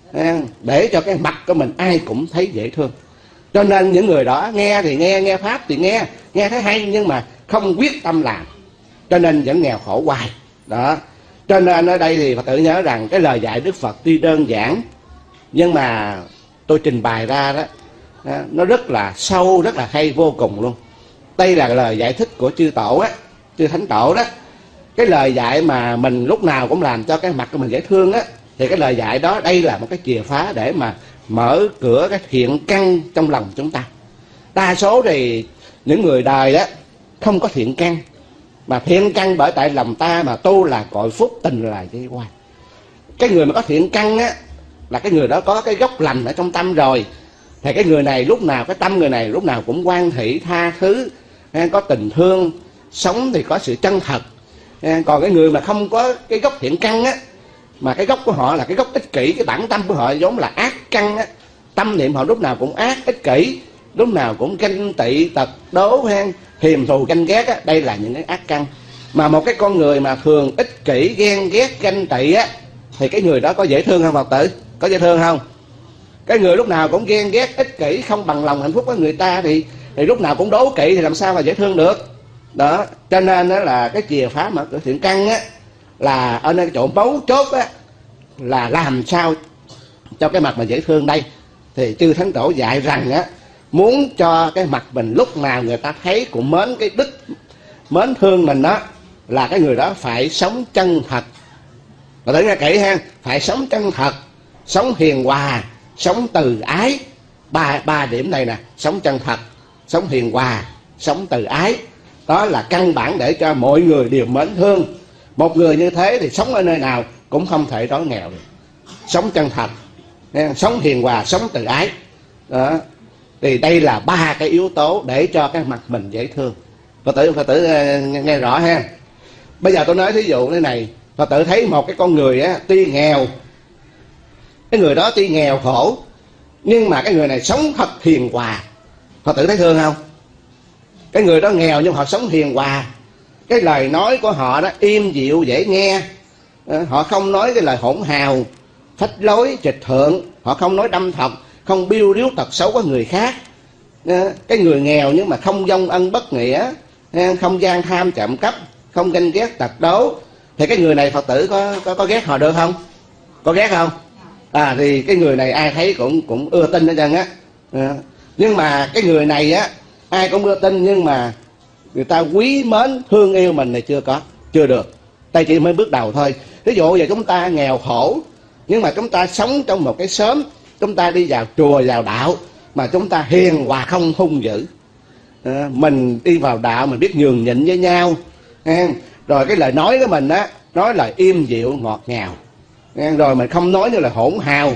để cho cái mặt của mình ai cũng thấy dễ thương. Cho nên những người đó nghe thì nghe, nghe pháp thì nghe, nghe thấy hay, nhưng mà không quyết tâm làm, cho nên vẫn nghèo khổ hoài. Đó. Cho nên ở đây thì Phật tử nhớ rằng cái lời dạy Đức Phật tuy đơn giản, nhưng mà tôi trình bày ra đó, nó rất là sâu, rất là hay vô cùng luôn. Đây là lời giải thích của chư tổ á, chư thánh tổ đó. Cái lời dạy mà mình lúc nào cũng làm cho cái mặt của mình dễ thương á, thì cái lời dạy đó đây là một cái chìa phá để mà mở cửa cái thiện căn trong lòng chúng ta. Đa số thì những người đời đó không có thiện căn, mà thiện căn bởi tại lòng ta mà tu là cội phúc, tình là dây quay. Cái người mà có thiện căn á là cái người đó có cái gốc lành ở trong tâm rồi, thì cái người này lúc nào, cái tâm người này lúc nào cũng hoan hỷ, tha thứ, có tình thương, sống thì có sự chân thật. Còn cái người mà không có cái gốc thiện căn á, mà cái gốc của họ là cái gốc ích kỷ, cái bản tâm của họ giống là ác căn á, tâm niệm họ lúc nào cũng ác, ích kỷ, lúc nào cũng ganh tị, tật đố, hiềm thù, ganh ghét á, đây là những cái ác căn. Mà một cái con người mà thường ích kỷ, ghen ghét, ganh tị á, thì cái người đó có dễ thương không Phật tử? Có dễ thương không? Cái người lúc nào cũng ghen ghét, ích kỷ, không bằng lòng hạnh phúc với người ta thì thì lúc nào cũng đố kỵ thì làm sao mà dễ thương được. Đó, cho nên đó là cái chìa phá mở cửa thiện căn á, là ở nơi chỗ mấu chốt á, là làm sao cho cái mặt mà dễ thương đây. Thì chư thánh tổ dạy rằng á, muốn cho cái mặt mình lúc nào người ta thấy cũng mến cái đức, mến thương mình đó, là cái người đó phải sống chân thật. Và thấy nghe kỹ ha, phải sống chân thật, sống hiền hòa, sống từ ái. Ba ba điểm này nè, sống chân thật, sống hiền hòa, sống từ ái. Đó là căn bản để cho mọi người đều mến thương. Một người như thế thì sống ở nơi nào cũng không thể đói nghèo được. Sống chân thật, sống hiền hòa, sống từ ái đó. Thì đây là ba cái yếu tố để cho cái mặt mình dễ thương. Phật tử Phật tử nghe rõ ha. Bây giờ tôi nói thí dụ thế này, Phật tử thấy một cái con người á, tuy nghèo, cái người đó tuy nghèo khổ, nhưng mà cái người này sống thật hiền hòa. Phật tử thấy thương không? Cái người đó nghèo nhưng họ sống hiền hòa, cái lời nói của họ đó im dịu dễ nghe, họ không nói cái lời hỗn hào phách lối trịch thượng, họ không nói đâm thọc, không biêu riếu tật xấu của người khác. Cái người nghèo nhưng mà không vong ân bất nghĩa, không gian tham trộm cắp, không ganh ghét tật đố, thì cái người này Phật tử có có, có ghét họ được không? Có ghét không? À thì cái người này ai thấy cũng cũng ưa tin hết trơn á. À, nhưng mà cái người này á ai cũng ưa tin, nhưng mà người ta quý mến thương yêu mình này chưa có, chưa được. Đây chỉ mới bước đầu thôi. Ví dụ giờ chúng ta nghèo khổ, nhưng mà chúng ta sống trong một cái xóm, chúng ta đi vào chùa vào đạo, mà chúng ta hiền hòa không hung dữ. À, mình đi vào đạo mình biết nhường nhịn với nhau, à, rồi cái lời nói của mình á nói lời im dịu ngọt ngào, à, rồi mình không nói như là hỗn hào,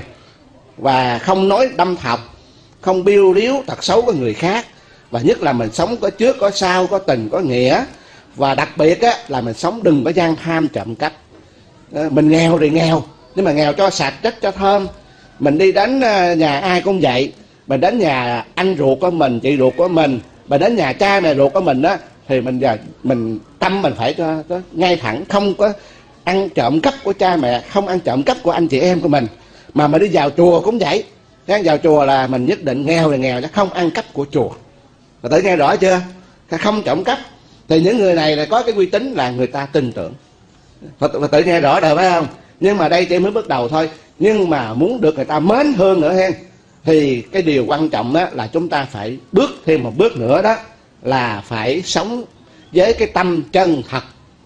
và không nói đâm thọc, không biêu riếu tật xấu của người khác, và nhất là mình sống có trước có sau, có tình có nghĩa, và đặc biệt á là mình sống đừng có gian tham trộm cắp. À, mình nghèo thì nghèo, nhưng mà nghèo cho sạch chất cho thơm. Mình đi đến nhà ai cũng vậy, mình đến nhà anh ruột của mình, chị ruột của mình, mình đến nhà cha mẹ ruột của mình á, thì mình giờ mình tâm mình phải cho, cho ngay thẳng, không có ăn trộm cắp của cha mẹ, không ăn trộm cắp của anh chị em của mình. Mà mình đi vào chùa cũng vậy, đang vào chùa là mình nhất định nghèo là nghèo chứ không ăn cắp của chùa. Rồi tự nghe rõ chưa? Không trộm cắp thì những người này là có cái uy tín là người ta tin tưởng. Và tự nghe rõ rồi phải không? Nhưng mà đây chỉ mới bước đầu thôi. Nhưng mà muốn được người ta mến hơn nữa hen, thì cái điều quan trọng đó là chúng ta phải bước thêm một bước nữa, đó là phải sống với cái tâm chân thật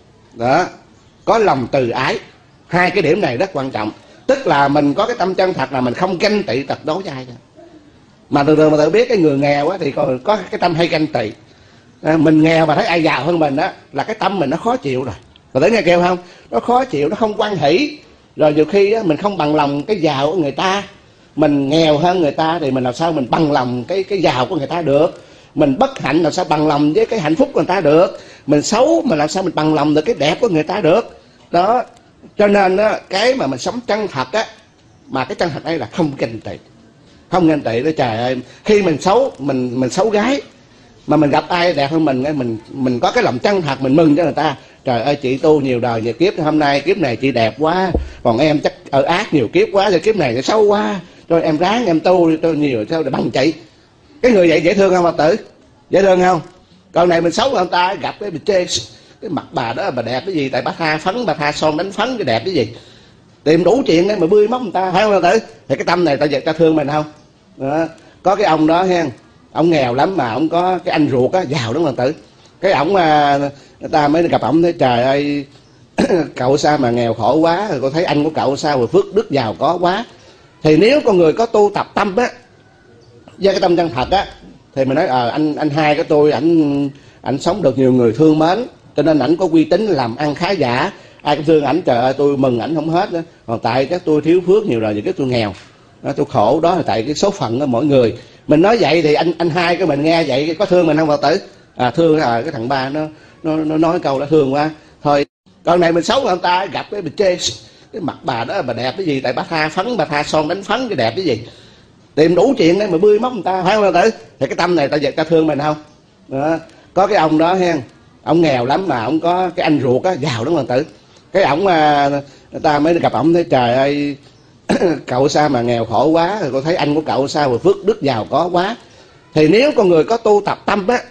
đó, có lòng từ ái. Hai cái điểm này rất quan trọng. Tức là mình có cái tâm chân thật là mình không ganh tị tật đố với ai cả. Mà thường thường mà tự biết cái người nghèo á thì có, có cái tâm hay ganh tị. À, mình nghèo mà thấy ai giàu hơn mình á là cái tâm mình nó khó chịu rồi. Và tới nghe kêu không? Nó khó chịu, nó không quan hỷ. Rồi nhiều khi á, mình không bằng lòng cái giàu của người ta. Mình nghèo hơn người ta thì mình làm sao mình bằng lòng cái cái giàu của người ta được. Mình bất hạnh làm sao bằng lòng với cái hạnh phúc của người ta được. Mình xấu mà làm sao mình bằng lòng được cái đẹp của người ta được. Đó. Cho nên á, cái mà mình sống chân thật á, mà cái chân thật đây là không ganh tị. Không ganh tị đó, trời ơi. Khi mình xấu, mình mình xấu gái, mà mình gặp ai đẹp hơn mình, mình mình có cái lòng chân thật, mình mừng cho người ta. Trời ơi, chị tu nhiều đời nhiều kiếp, hôm nay kiếp này chị đẹp quá, còn em chắc ở ác nhiều kiếp quá, rồi kiếp này nó xấu quá, rồi em ráng em tu tôi nhiều sao để bằng chị. Cái người vậy dễ thương không Phật tử? Dễ thương không? Còn này mình xấu người ta gặp cái mình chê, cái mặt bà đó bà đẹp cái gì, tại bà tha phấn, bà tha son đánh phấn cái đẹp cái gì, tìm đủ chuyện để mà bươi móc người ta, phải không Phật tử? Thì cái tâm này ta ta thương mình không? Đó. Có cái ông đó hen, ông nghèo lắm mà ông có cái anh ruột á giàu lắm Phật tử. Cái ổng người ta mới gặp ổng thấy trời ơi cậu sao mà nghèo khổ quá, rồi cô thấy anh của cậu sao mà phước đức giàu có quá. Thì nếu con người có tu tập tâm á, với cái tâm chân thật á, thì mình nói ờ à, anh anh hai của tôi ảnh ảnh sống được nhiều người thương mến, cho nên ảnh có uy tín làm ăn khá giả, ai cũng thương ảnh, trời ơi tôi mừng ảnh không hết đó. Còn tại các tôi thiếu phước nhiều rồi, thì cái tôi nghèo đó, tôi khổ đó là tại cái số phận của mỗi người. Mình nói vậy thì anh anh hai của mình nghe vậy có thương mình không Phật tử? À thương à, cái thằng ba nó nó nó nói câu đó thương quá. Thôi con này mình xấu người ta gặp cái mình chê, cái mặt bà đó bà đẹp cái gì, tại bà tha phấn, bà tha son đánh phấn cái đẹp cái gì, tìm đủ chuyện để mà bươi móc người ta, phải không Phật tử? Thì cái tâm này ta ta thương mình không? Đó. Có cái ông đó hen, ông nghèo lắm mà ông có cái anh ruột á giàu lắm Phật tử. Cái ổng người ta mới gặp ổng thấy trời ơi cậu sao mà nghèo khổ quá, rồi cô thấy anh của cậu sao mà phước đức giàu có quá. Thì nếu con người có tu tập tâm á,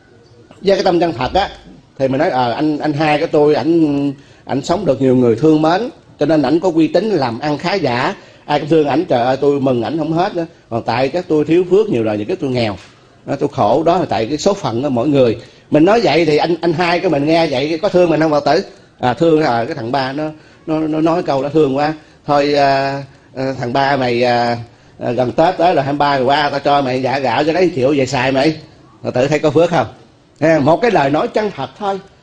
với cái tâm chân thật á, thì mình nói ờ à, anh anh hai của tôi ảnh ảnh sống được nhiều người thương mến, cho nên ảnh có uy tín làm ăn khá giả, ai cũng thương ảnh, trời ơi tôi mừng ảnh không hết đó. Còn tại các tôi thiếu phước nhiều rồi, những cái tôi nghèo đó, tôi khổ đó là tại cái số phận của mỗi người. Mình nói vậy thì anh anh hai của mình nghe vậy có thương mình không Phật tử? À thương là cái thằng ba nó nó nó nói câu đó thương quá. Thôi à, à, thằng ba mày à, à, gần Tết tới rồi hai mươi ba rồi qua tao cho mày dạ gạo cho lấy triệu về xài mày. Phật tử thấy có phước không? À, một cái lời nói chân thật thôi,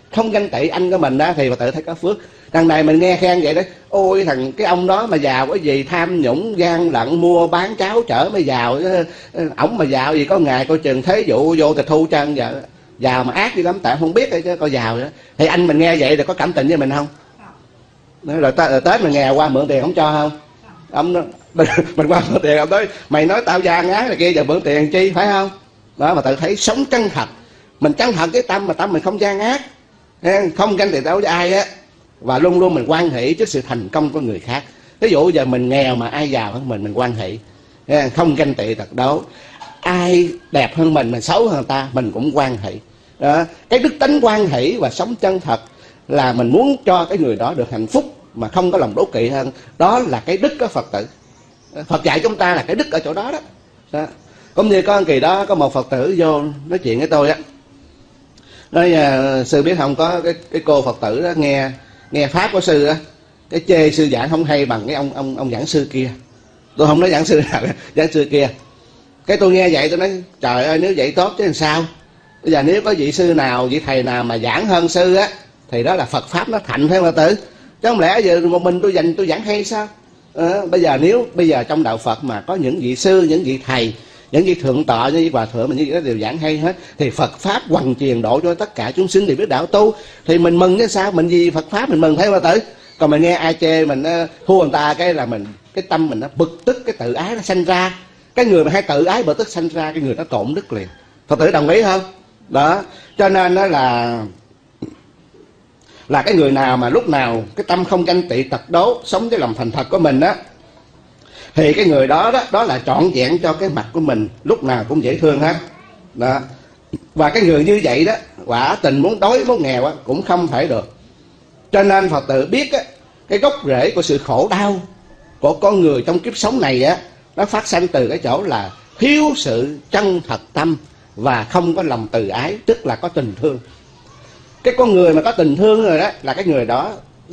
không ganh tị anh của mình đó, thì Phật tử thấy có phước. Đằng này mình nghe khen vậy đó, ôi thằng cái ông đó mà giàu cái gì, tham nhũng gian lận mua bán cháo chở mới giàu, ổng mà giàu gì có ngày coi chừng thế vụ vô tịch thu chân giờ giàu mà ác dữ lắm, tại không biết chứ coi giàu nữa. Thì anh mình nghe vậy thì có cảm tình với mình không? Rồi, rồi Tết mình nghèo qua mượn tiền không cho không? Ông mình, mình qua mượn tiền ông nói mày nói tao gian ác này kia, giờ mượn tiền chi, phải không? Đó mà tự thấy sống chân thật, mình chân thật cái tâm mà tâm mình không gian ác, không ganh tị đấu với ai á, và luôn luôn mình hoan hỷ trước sự thành công của người khác. Ví dụ giờ mình nghèo mà ai giàu hơn mình mình hoan hỷ, không ganh tị tật đấu. Ai đẹp hơn mình, mình xấu hơn người ta mình cũng hoan hỷ. Đó, cái đức tính hoan hỷ và sống chân thật là mình muốn cho cái người đó được hạnh phúc mà không có lòng đố kỵ hơn. Đó là cái đức của Phật tử. Phật dạy chúng ta là cái đức ở chỗ đó đó, đó. Cũng như có kỳ đó có một Phật tử vô nói chuyện với tôi á, nói à, sư biết không, có cái cái cô Phật tử đó nghe nghe pháp của sư á, cái chê sư giảng không hay bằng cái ông ông ông giảng sư kia. Tôi không nói giảng sư nào, giảng sư kia. Cái tôi nghe vậy tôi nói trời ơi, nếu vậy tốt chứ làm sao. Bây giờ nếu có vị sư nào, vị thầy nào mà giảng hơn sư á, thì đó là Phật pháp nó thạnh theo Phật tử, chứ không lẽ giờ một mình tôi dành tôi giảng hay sao? À, bây giờ nếu bây giờ trong đạo Phật mà có những vị sư, những vị thầy, những vị thượng tọa, những vị hòa thượng, mình như vậy đều giảng hay hết, thì Phật pháp hoằng truyền độ cho tất cả chúng sinh thì biết đạo tu, thì mình mừng chứ sao? Mình vì Phật pháp mình mừng thấy Phật tử. Còn mình nghe ai chê mình uh, thua người ta, cái là mình cái tâm mình nó bực tức, cái tự ái nó sanh ra. Cái người mà hay tự ái bực tức sanh ra, cái người đó tổn đức liền. Phật tử đồng ý không? Đó, cho nên đó là là cái người nào mà lúc nào cái tâm không ganh tị tật đố, sống với lòng thành thật của mình đó, thì cái người đó đó đó là trọn vẹn cho cái mặt của mình lúc nào cũng dễ thương hết. Đó. Và cái người như vậy đó, quả tình muốn đói muốn nghèo á, cũng không thể được. Cho nên Phật tử biết á, cái gốc rễ của sự khổ đau của con người trong kiếp sống này á, nó phát sanh từ cái chỗ là thiếu sự chân thật tâm và không có lòng từ ái, tức là có tình thương. Cái con người mà có tình thương rồi đó, là cái người đó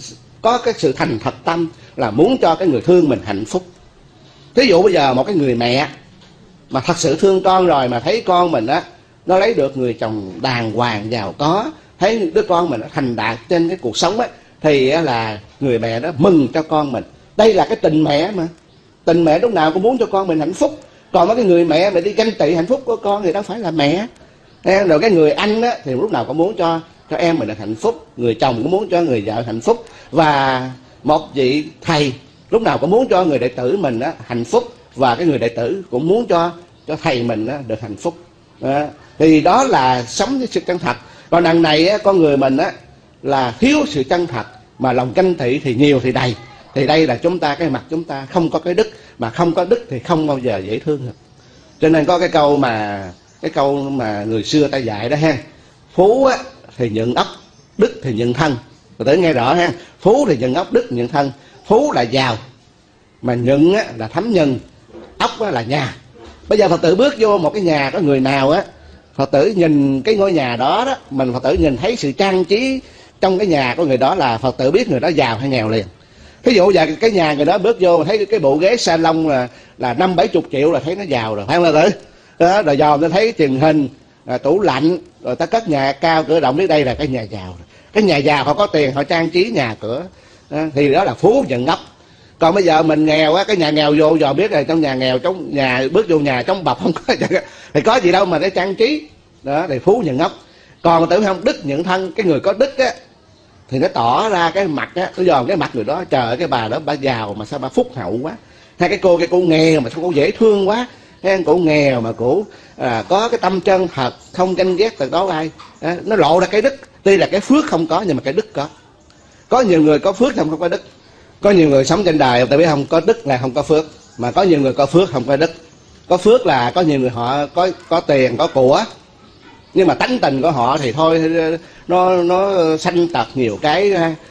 có cái sự thành thật tâm, là muốn cho cái người thương mình hạnh phúc. Thí dụ bây giờ một cái người mẹ mà thật sự thương con rồi, mà thấy con mình á nó lấy được người chồng đàng hoàng giàu có, thấy đứa con mình nó thành đạt trên cái cuộc sống á, thì là người mẹ đó mừng cho con mình. Đây là cái tình mẹ mà. Tình mẹ lúc nào cũng muốn cho con mình hạnh phúc. Còn mấy cái người mẹ mà đi ganh tị hạnh phúc của con thì đâu phải là mẹ. Rồi cái người anh á thì lúc nào cũng muốn cho cho em mình được hạnh phúc, người chồng cũng muốn cho người vợ hạnh phúc, và một vị thầy lúc nào cũng muốn cho người đệ tử mình á hạnh phúc, và cái người đệ tử cũng muốn cho cho thầy mình á được hạnh phúc. Đó. Thì đó là sống với sự chân thật. Còn đằng này á, con người mình á là thiếu sự chân thật, mà lòng ganh tị thì nhiều thì đầy. Thì đây là chúng ta, cái mặt chúng ta không có cái đức, mà không có đức thì không bao giờ dễ thương được. Cho nên có cái câu mà cái câu mà người xưa ta dạy đó ha, phú á thì nhận ốc, đức thì nhận thân. Phật tử nghe rõ ha, phú thì nhận ốc, đức nhận thân. Phú là giàu, mà nhận á là thấm nhân, ốc á là nhà. Bây giờ Phật tử bước vô một cái nhà có người nào á, Phật tử nhìn cái ngôi nhà đó đó, mình Phật tử nhìn thấy sự trang trí trong cái nhà của người đó là Phật tử biết người đó giàu hay nghèo liền. Ví dụ giờ cái nhà người đó bước vô mà thấy cái bộ ghế salon là là năm bảy chục triệu là thấy nó giàu rồi, phải không Phật tử? Đó, rồi dòm nó thấy truyền hình, rồi tủ lạnh, rồi ta cất nhà cao cửa rộng, đến đây là cái nhà giàu rồi. Cái nhà giàu họ có tiền, họ trang trí nhà cửa, đó, thì đó là phú nhận ốc. Còn bây giờ mình nghèo á, cái nhà nghèo vô giờ biết rồi, trong nhà nghèo, trong nhà bước vô nhà trong bọc không có thì có gì đâu mà để trang trí. Đó thì phú nhận ốc. Còn tử không, đức nhận thân. Cái người có đức á thì nó tỏ ra cái mặt á, nó dòm cái mặt người đó, trời ơi cái bà đó bà giàu mà sao bà phúc hậu quá. Hay cái cô cái cô nghèo mà sao cô dễ thương quá. Cái cô nghèo mà cô à, có cái tâm chân thật, không ganh ghét từ đó ai. À, nó lộ ra cái đức. Tuy là cái phước không có nhưng mà cái đức có. Có nhiều người có phước không không có đức. Có nhiều người sống trên đời tại biết không, có đức là không có phước, mà có nhiều người có phước không có đức. Có phước là có nhiều người họ có có tiền có của, nhưng mà tánh tình của họ thì thôi nó nó sanh tật nhiều cái,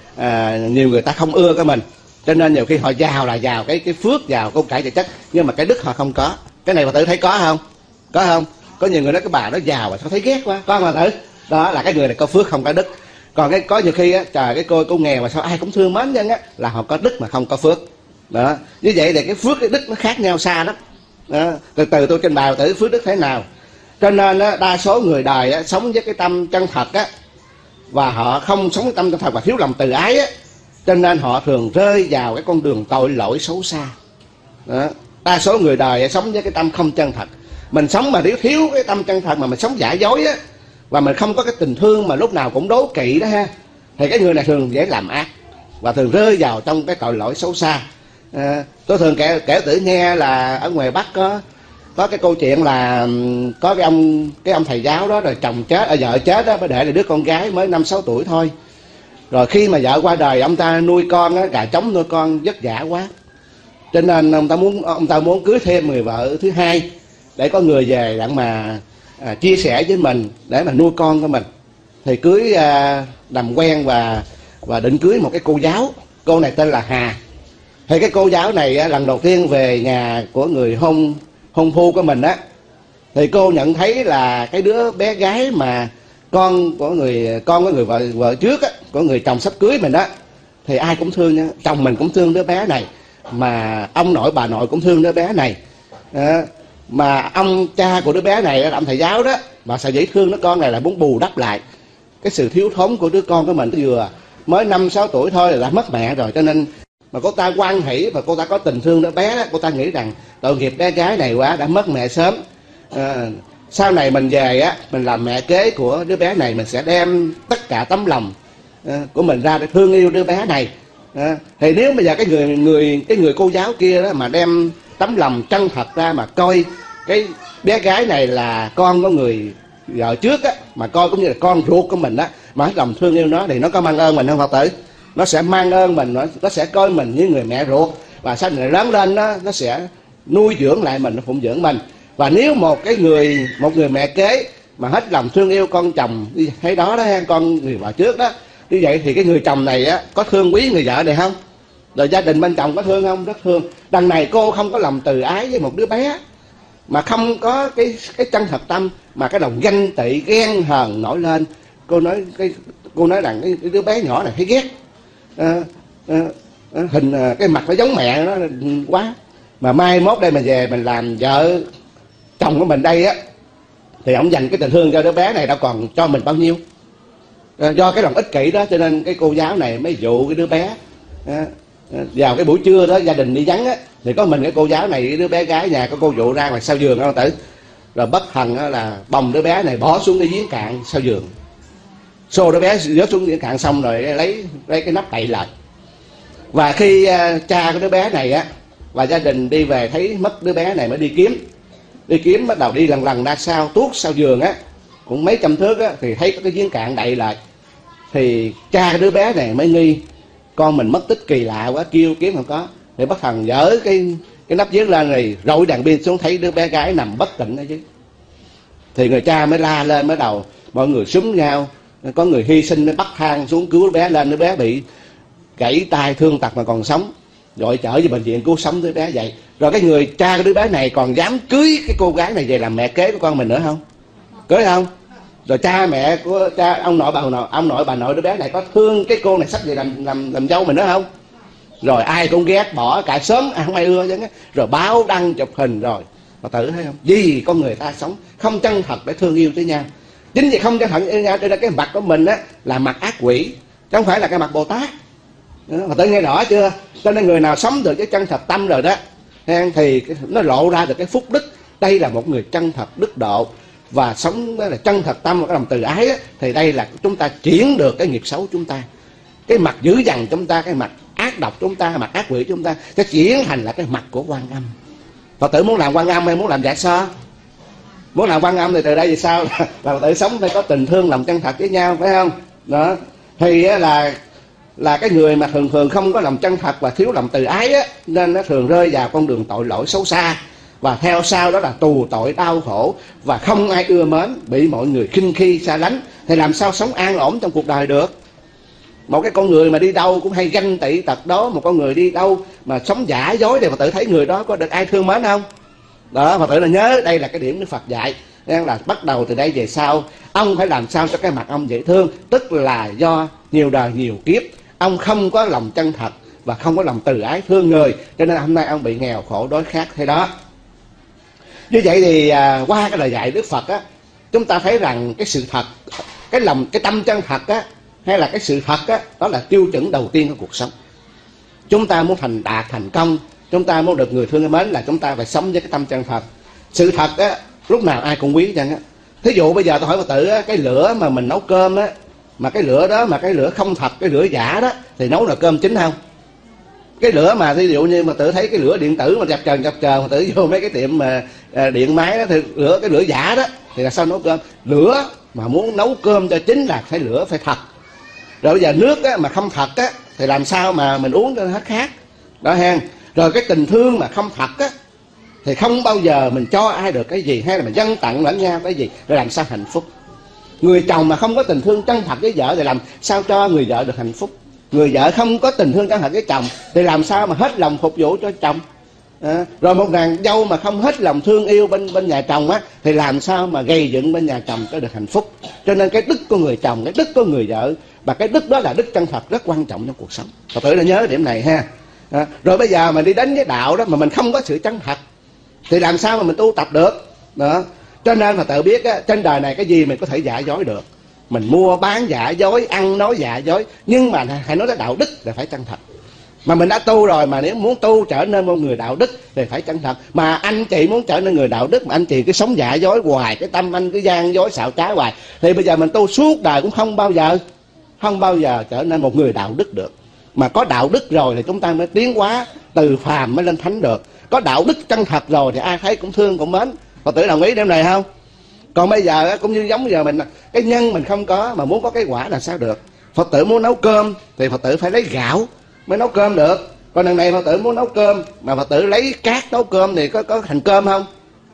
à, nhiều người ta không ưa cái mình, cho nên nhiều khi họ giàu là giàu cái cái phước, giàu công cải vật chất, nhưng mà cái đức họ không có. Cái này mà tự thấy có không? Có không? Có nhiều người nói cái bà nó giàu mà sao thấy ghét quá, có không mà tự? Đó là cái người này có phước không có đức. Còn cái có nhiều khi á, trời cái cô cô nghèo mà sao ai cũng thương mến nhân á, là họ có đức mà không có phước. Đó, như vậy thì cái phước cái đức nó khác nhau xa lắm. Đó, từ từ tôi trình bày tới phước đức thế nào. Cho nên á, đa số người đời á, sống với cái tâm chân thật á, và họ không sống tâm chân thật và thiếu lòng từ ái á, cho nên họ thường rơi vào cái con đường tội lỗi xấu xa. Đó. Đa số người đời sống với cái tâm không chân thật. Mình sống mà thiếu thiếu cái tâm chân thật, mà mình sống giả dối á, và mình không có cái tình thương mà lúc nào cũng đố kỵ đó ha, thì cái người này thường dễ làm ác và thường rơi vào trong cái tội lỗi xấu xa. À, tôi thường kể kể tự nghe là ở ngoài Bắc có có cái câu chuyện là có cái ông cái ông thầy giáo đó, rồi chồng chết, à, vợ chết đó, mới để lại đứa con gái mới năm sáu tuổi thôi. Rồi khi mà vợ qua đời, ông ta nuôi con á, gà trống nuôi con vất vả quá, cho nên ông ta muốn ông ta muốn cưới thêm người vợ thứ hai để có người về đặng mà à, chia sẻ với mình để mà nuôi con của mình. Thì cưới à, làm quen và và định cưới một cái cô giáo. Cô này tên là Hà. Thì cái cô giáo này á, lần đầu tiên về nhà của người hôn hôn phu của mình á, thì cô nhận thấy là cái đứa bé gái mà con của người con của người vợ vợ trước á, của người chồng sắp cưới mình á, thì ai cũng thương nhá. Chồng mình cũng thương đứa bé này, mà ông nội bà nội cũng thương đứa bé này. À, mà ông cha của đứa bé này là ông thầy giáo đó, mà sao dễ thương đứa con này là muốn bù đắp lại cái sự thiếu thốn của đứa con của mình. Vừa mới năm sáu tuổi thôi là đã mất mẹ rồi, cho nên mà cô ta hoan hỷ và cô ta có tình thương đứa bé đó, cô ta nghĩ rằng tội nghiệp bé gái này quá, đã mất mẹ sớm. À, sau này mình về á, mình làm mẹ kế của đứa bé này, mình sẽ đem tất cả tấm lòng à, của mình ra để thương yêu đứa bé này. À, thì nếu bây giờ cái người người cái người cô giáo kia đó mà đem tấm lòng chân thật ra mà coi cái bé gái này là con của người vợ trước á, mà coi cũng như là con ruột của mình á, mà hết lòng thương yêu nó, thì nó có mang ơn mình không Phật tử? Nó sẽ mang ơn mình, nó, nó sẽ coi mình như người mẹ ruột, và sau này lớn lên nó nó sẽ nuôi dưỡng lại mình, nó phụng dưỡng mình. Và nếu một cái người một người mẹ kế mà hết lòng thương yêu con chồng như thế đó đó, con người vợ trước đó, như vậy thì cái người chồng này á có thương quý người vợ này không? Rồi gia đình bên chồng có thương không? Rất thương. Đằng này cô không có lòng từ ái với một đứa bé, mà không có cái cái chân thật tâm, mà cái lòng ganh tị ghen hờn nổi lên. Cô nói cái cô nói rằng cái, cái đứa bé nhỏ này thấy ghét, à, à, à, hình à, cái mặt nó giống mẹ nó quá. Mà mai mốt đây mình về mình làm vợ chồng của mình đây á, thì ông dành cái tình thương cho đứa bé này đâu còn cho mình bao nhiêu. À, do cái lòng ích kỷ đó cho nên cái cô giáo này mới dụ cái đứa bé. À, vào cái buổi trưa đó gia đình đi vắng á, thì có mình cái cô giáo này, cái đứa bé gái nhà có cô dụ ra ngoài sau giường đó tử, rồi bất thần là bồng đứa bé này bỏ xuống cái giếng cạn sau giường, xô đứa bé rớt xuống giếng cạn, xong rồi lấy lấy cái nắp đậy lại. Và khi uh, cha của đứa bé này á và gia đình đi về thấy mất đứa bé này mới đi kiếm đi kiếm bắt đầu đi lần lần ra sau tuốt sau giường á, cũng mấy trăm thước á, thì thấy có cái giếng cạn đậy lại. Thì cha của đứa bé này mới nghi con mình mất tích kỳ lạ quá, kêu kiếm không có, thì bất thần dỡ cái cái nắp giếng lên rồi rọi đèn pin xuống, thấy đứa bé gái nằm bất tỉnh ở dưới. Thì người cha mới la lên, mới đầu mọi người súng nhau, có người hy sinh mới bắt thang xuống cứu đứa bé lên. Đứa bé bị gãy tay thương tật mà còn sống, gọi chở về bệnh viện cứu sống đứa bé vậy. Rồi cái người cha của đứa bé này còn dám cưới cái cô gái này về làm mẹ kế của con mình nữa không? Cưới không? Rồi cha mẹ của cha ông nội bà nội ông nội bà nội đứa bé này có thương cái cô này sắp về làm làm làm dâu mình nữa không? Rồi ai cũng ghét bỏ, cả sớm ai không ai ưa chứ. Rồi báo đăng chụp hình rồi. Phật tử thấy không? Vì con người ta sống không chân thật để thương yêu với nhau. Chính vì không chân thật với nhau cho nên cái mặt của mình á là mặt ác quỷ, chứ không phải là cái mặt Bồ Tát. Phật tử nghe rõ chưa? Cho nên người nào sống được cái chân thật tâm rồi đó thì nó lộ ra được cái phúc đức. Đây là một người chân thật đức độ và sống là chân thật tâm và cái lòng từ ái á, thì đây là chúng ta chuyển được cái nghiệp xấu chúng ta, cái mặt dữ dằn chúng ta, cái mặt ác độc chúng ta, mặt ác quỷ chúng ta sẽ chuyển thành là cái mặt của Quan Âm. Phật tử muốn làm Quan Âm hay muốn làm Dạ So? Muốn làm Quan Âm thì từ đây thì sao? Là Phật tử sống phải có tình thương, lòng chân thật với nhau, phải không? Đó thì là là cái người mà thường thường không có lòng chân thật và thiếu lòng từ ái á, nên nó thường rơi vào con đường tội lỗi xấu xa, và theo sau đó là tù tội đau khổ và không ai ưa mến, bị mọi người khinh khi xa lánh. Thì làm sao sống an ổn trong cuộc đời được? Một cái con người mà đi đâu cũng hay ganh tị tật đó, một con người đi đâu mà sống giả dối thì Phật tử thấy người đó có được ai thương mến không? Đó, Phật tử là nhớ đây là cái điểm Đức Phật dạy, nên là bắt đầu từ đây về sau ông phải làm sao cho cái mặt ông dễ thương. Tức là do nhiều đời nhiều kiếp ông không có lòng chân thật và không có lòng từ ái thương người, cho nên hôm nay ông bị nghèo khổ đói khát thế đó. Như vậy thì à, qua cái lời dạy Đức Phật á, chúng ta thấy rằng cái sự thật, cái lòng, cái tâm chân thật á, hay là cái sự thật á, đó là tiêu chuẩn đầu tiên của cuộc sống. Chúng ta muốn thành đạt thành công, chúng ta muốn được người thương yêu mến, là chúng ta phải sống với cái tâm chân thật. Sự thật á, lúc nào ai cũng quý chăng á. Thí dụ bây giờ tôi hỏi Phật tử á, cái lửa mà mình nấu cơm á, mà cái lửa đó mà cái lửa không thật, cái lửa giả đó, thì nấu là cơm chín không? Cái lửa mà ví dụ như mà tự thấy cái lửa điện tử mà chập chờn chập chờn, mà tự vô mấy cái tiệm mà à, điện máy đó, thì lửa cái lửa giả đó thì là sao nấu cơm? Lửa mà muốn nấu cơm cho chín là phải lửa phải thật. Rồi bây giờ nước á, mà không thật á, thì làm sao mà mình uống cho hết khác đó ha. Rồi cái tình thương mà không thật á, thì không bao giờ mình cho ai được cái gì, hay là mình dâng tặng lẫn nhau cái gì, rồi làm sao hạnh phúc. Người chồng mà không có tình thương chân thật với vợ thì làm sao cho người vợ được hạnh phúc. Người vợ không có tình thương chân thật với chồng thì làm sao mà hết lòng phục vụ cho chồng. À, rồi một nàng dâu mà không hết lòng thương yêu bên bên nhà chồng á, thì làm sao mà gây dựng bên nhà chồng cho được hạnh phúc. Cho nên cái đức của người chồng, cái đức của người vợ, và cái đức đó là đức chân thật rất quan trọng trong cuộc sống. Phật tử là nhớ điểm này ha. À, rồi bây giờ mà đi đến với đạo đó mà mình không có sự chân thật thì làm sao mà mình tu tập được đó. Cho nên Phật tử biết á, trên đời này cái gì mình có thể giả dối được. Mình mua bán giả dối, ăn nói giả dối, nhưng mà hãy nói tới đạo đức là phải chân thật. Mà mình đã tu rồi, mà nếu muốn tu trở nên một người đạo đức thì phải chân thật. Mà anh chị muốn trở nên người đạo đức mà anh chị cứ sống giả dối hoài, cái tâm anh cứ gian dối xạo trá hoài, thì bây giờ mình tu suốt đời cũng không bao giờ không bao giờ trở nên một người đạo đức được. Mà có đạo đức rồi thì chúng ta mới tiến hóa từ phàm mới lên thánh được. Có đạo đức chân thật rồi thì ai thấy cũng thương cũng mến. Phật tử đồng ý điểm này không? Còn bây giờ cũng như giống giờ mình, cái nhân mình không có mà muốn có cái quả là sao được. Phật tử muốn nấu cơm thì Phật tử phải lấy gạo mới nấu cơm được. Còn đằng này Phật tử muốn nấu cơm mà Phật tử lấy cát nấu cơm thì có có thành cơm không?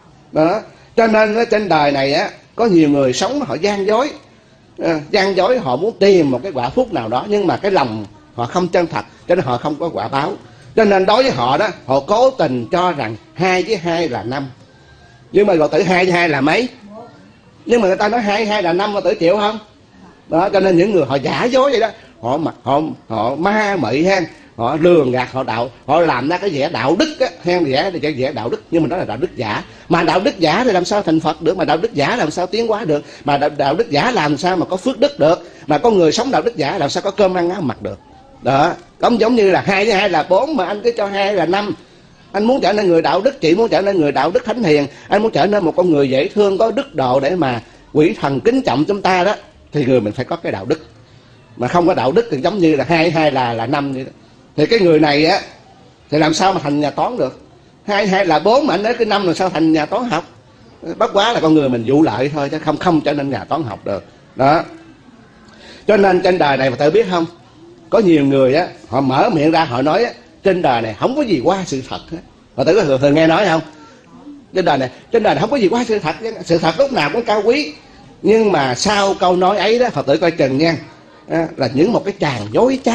Đó. Cho nên ở trên đời này á, có nhiều người sống họ gian dối, à, gian dối họ muốn tìm một cái quả phúc nào đó, nhưng mà cái lòng họ không chân thật, cho nên họ không có quả báo. Cho nên đối với họ đó, họ cố tình cho rằng hai với hai là năm, nhưng mà Phật tử hai với hai là mấy? Nhưng mà người ta nói hai hai là năm, Phật tử chịu không? Đó, cho nên những người họ giả dối vậy đó, họ mà họ họ ma mị ha, họ lường gạt, họ đạo, họ làm ra cái vẻ đạo đức á, hen vẻ thì vẻ đạo đức, nhưng mà đó là đạo đức giả. Mà đạo đức giả thì làm sao thành Phật được? Mà đạo đức giả làm sao tiến hóa được? Mà đạo, đạo đức giả làm sao mà có phước đức được? Mà có người sống đạo đức giả làm sao có cơm ăn áo mặc được? Đó, giống giống như là hai với hai là bốn mà anh cứ cho hai là năm. Anh muốn trở nên người đạo đức, chị muốn trở nên người đạo đức thánh hiền, anh muốn trở nên một con người dễ thương có đức độ để mà quỷ thần kính trọng chúng ta đó, thì người mình phải có cái đạo đức. Mà không có đạo đức thì giống như là hai hai là là năm vậy đó. Thì cái người này á thì làm sao mà thành nhà toán được? Hai hai là bốn mà anh nói cái năm làm sao thành nhà toán học? Bất quá là con người mình vụ lợi thôi chứ không không trở nên nhà toán học được. Đó. Cho nên trên đời này mà tự biết không? Có nhiều người á, họ mở miệng ra họ nói á, trên đời này không có gì qua sự thật hết. Họ tự có thường, thường nghe nói không? Trên đời này, trên đời này không có gì qua sự thật. Sự thật lúc nào cũng cao quý. Nhưng mà sau câu nói ấy đó, Phật tử coi chừng nha, là những một cái tràng dối trá,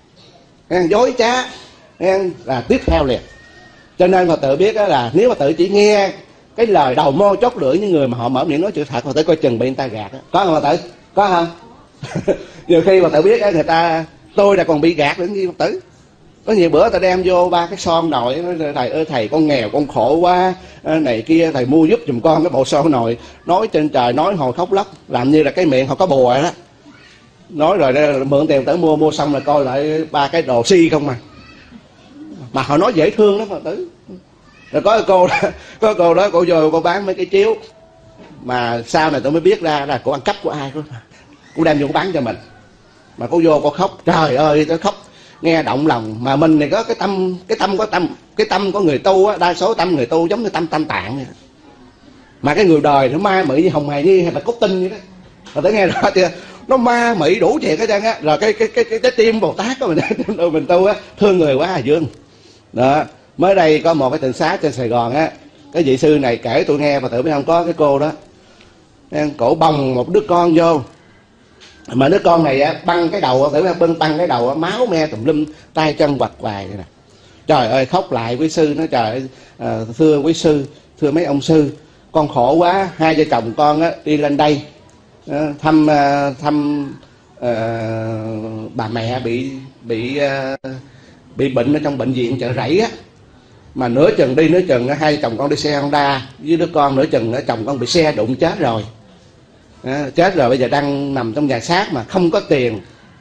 dối trá là tiếp theo liền. Cho nên Phật tử biết là nếu Phật tử chỉ nghe cái lời đầu môi chót lưỡi những người mà họ mở miệng nói sự thật, Phật tử coi chừng bị người ta gạt đó. Có không Phật tử? Có không? Nhiều khi Phật tử biết người ta, tôi là còn bị gạt nữa như Phật tử. Có nhiều bữa ta đem vô ba cái son nồi, thầy ơi thầy con nghèo con khổ quá này kia, thầy mua giúp giùm con cái bộ son nồi. Nói trên trời nói hồi khóc lóc, làm như là cái miệng họ có bùa đó. Nói rồi đó, mượn tiền tới mua mua xong rồi coi lại ba cái đồ si không mà. Mà họ nói dễ thương lắm Phật tử. Rồi có cô đó, có cô đó cô vô cô bán mấy cái chiếu, mà sau này tôi mới biết ra là cô ăn cắp của ai đó. Cô đem vô cô bán cho mình. Mà cô vô cô khóc, trời ơi tôi khóc nghe động lòng. Mà mình này có cái tâm, cái tâm có tâm, cái tâm của người tu á, đa số tâm người tu giống như tâm Tam Tạng vậy. Mà cái người đời nó ma mị như Hồng Hài Nhi hay là Cốt Tinh vậy đó. Rồi tới nghe rõ chưa? Nó ma mị đủ chuyện hết trơn á. Rồi cái cái cái cái trái tim Bồ Tát của mình mình tu á, thương người quá Hà Dương. Đó, mới đây có một cái tịnh xá trên Sài Gòn á, cái vị sư này kể tôi nghe mà tự biết không, có cái cô đó cổ bồng một đứa con vô, mà đứa con này á băng cái đầu, tự biết bưng băng cái đầu á, máu me tùm lum, tay chân quặt quài vậy nè. Trời ơi khóc lại quý sư nói trời ơi, à, thưa quý sư, thưa mấy ông sư, con khổ quá, hai vợ chồng con á đi lên đây à, thăm à, thăm à, bà mẹ bị bị à, bị bệnh ở trong bệnh viện Chợ Rẫy á, mà nửa chừng đi nửa chừng hai chồng con đi xe Honda với đứa con, nửa chừng chồng con bị xe đụng chết rồi à, chết rồi bây giờ đang nằm trong nhà xác mà không có tiền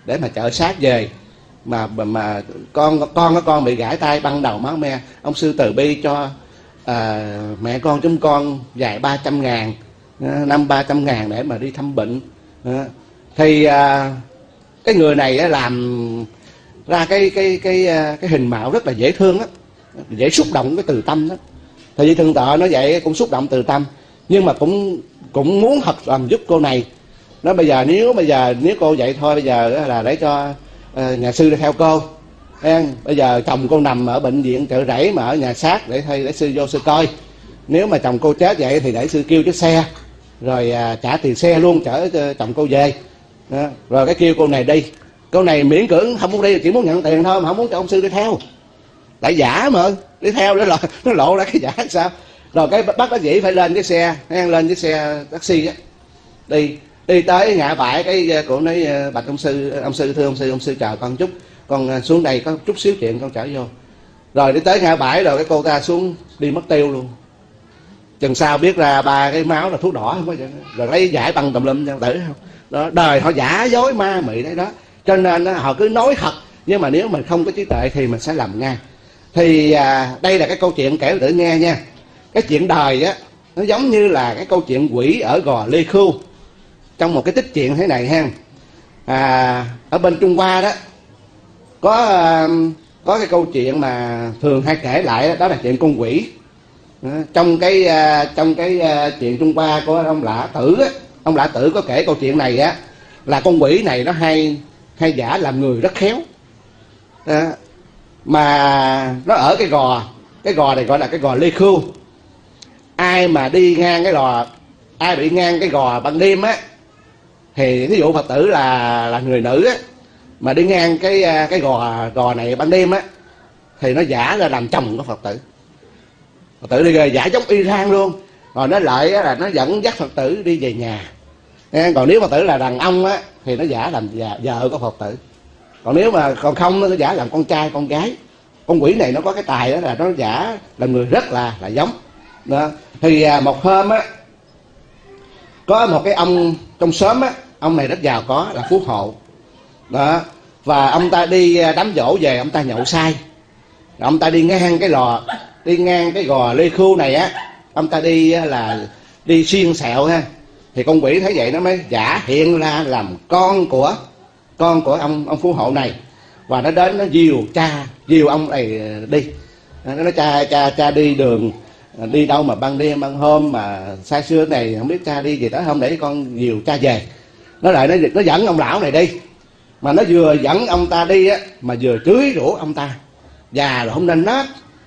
để mà chở xác về, mà mà con con của con bị gãi tay băng đầu máu me, ông sư từ bi cho à, mẹ con chúng con vài ba trăm ngàn, năm ba trăm ngàn để mà đi thăm bệnh. À, thì à, cái người này làm ra cái cái cái cái hình mạo rất là dễ thương á, dễ xúc động cái từ tâm đó. Thì vì thượng tọa nó vậy cũng xúc động từ tâm, nhưng mà cũng cũng muốn thật làm giúp cô này. Nó bây giờ nếu bây giờ nếu cô vậy thôi, bây giờ là để cho uh, nhà sư đi theo cô. Em, bây giờ chồng cô nằm ở bệnh viện Chợ Rẫy mà ở nhà xác để thay để sư vô sư coi. Nếu mà chồng cô chết vậy thì để sư kêu chiếc xe rồi uh, trả tiền xe luôn chở uh, chồng cô về. Đó. Rồi cái kêu cô này đi. Cô này miễn cưỡng không muốn đi, chỉ muốn nhận tiền thôi mà không muốn cho ông sư đi theo. Tại giả mà đi theo để lộ, nó lộ ra cái giả sao. Rồi cái bắt bác dĩ phải lên cái xe, lên cái xe taxi á, đi đi tới ngã bãi. Cái cô nói bạch ông sư, ông sư thưa ông sư, ông sư chờ con chút, con xuống đây có chút xíu chuyện con chở vô. Rồi đi tới ngã bãi rồi cái cô ta xuống đi mất tiêu luôn. Chừng sau biết ra ba cái máu là thuốc đỏ không có, rồi lấy giải băng tùm lum tử không. Đó, đời họ giả dối ma mị đấy đó. Cho nên họ cứ nói thật, nhưng mà nếu mình không có trí tuệ thì mình sẽ lầm ngang. Thì à, đây là cái câu chuyện kể để nghe nha. Cái chuyện đời á, nó giống như là cái câu chuyện quỷ ở Gò Lê Khưu. Trong một cái tích chuyện thế này ha. À, ở bên Trung Hoa đó có à, có cái câu chuyện mà thường hay kể lại đó, đó là chuyện con quỷ. À, trong cái à, trong cái à, chuyện Trung Hoa của ông Lã Tử á, ông Lã Tử có kể câu chuyện này á, là con quỷ này nó hay hay giả làm người rất khéo. À, mà nó ở cái gò, cái gò này gọi là cái gò Lê Khưu. Ai mà đi ngang cái gò, ai bị ngang cái gò ban đêm á, thì ví dụ Phật tử là là người nữ á, mà đi ngang cái cái gò gò này ban đêm á, thì nó giả ra làm chồng của Phật tử. Phật tử đi rồi giả giống y rang luôn. Rồi nó lại là nó dẫn dắt Phật tử đi về nhà. Còn nếu Phật tử là đàn ông á, thì nó giả làm vợ của Phật tử. Còn nếu mà còn không nó giả làm con trai con gái. Con quỷ này nó có cái tài đó là nó giả là người rất là là giống đó. Thì một hôm á, có một cái ông trong xóm á, ông này rất giàu có, là phú hộ đó, và ông ta đi đám giỗ về, ông ta nhậu say. Rồi ông ta đi ngang cái lò, đi ngang cái gò Lê Khưu này á, ông ta đi là đi xuyên sẹo ha. Thì con quỷ thấy vậy nó mới giả hiện ra làm con của con của ông ông phú hộ này, và nó đến nó dìu cha dìu ông này đi. Nó nói cha cha cha đi đường đi đâu mà ban đêm ban hôm mà say sưa này không biết cha đi gì đó không, để con dìu cha về. Nó lại nó nó dẫn ông lão này đi, mà nó vừa dẫn ông ta đi á, mà vừa chửi rủa ông ta già là không nên nết.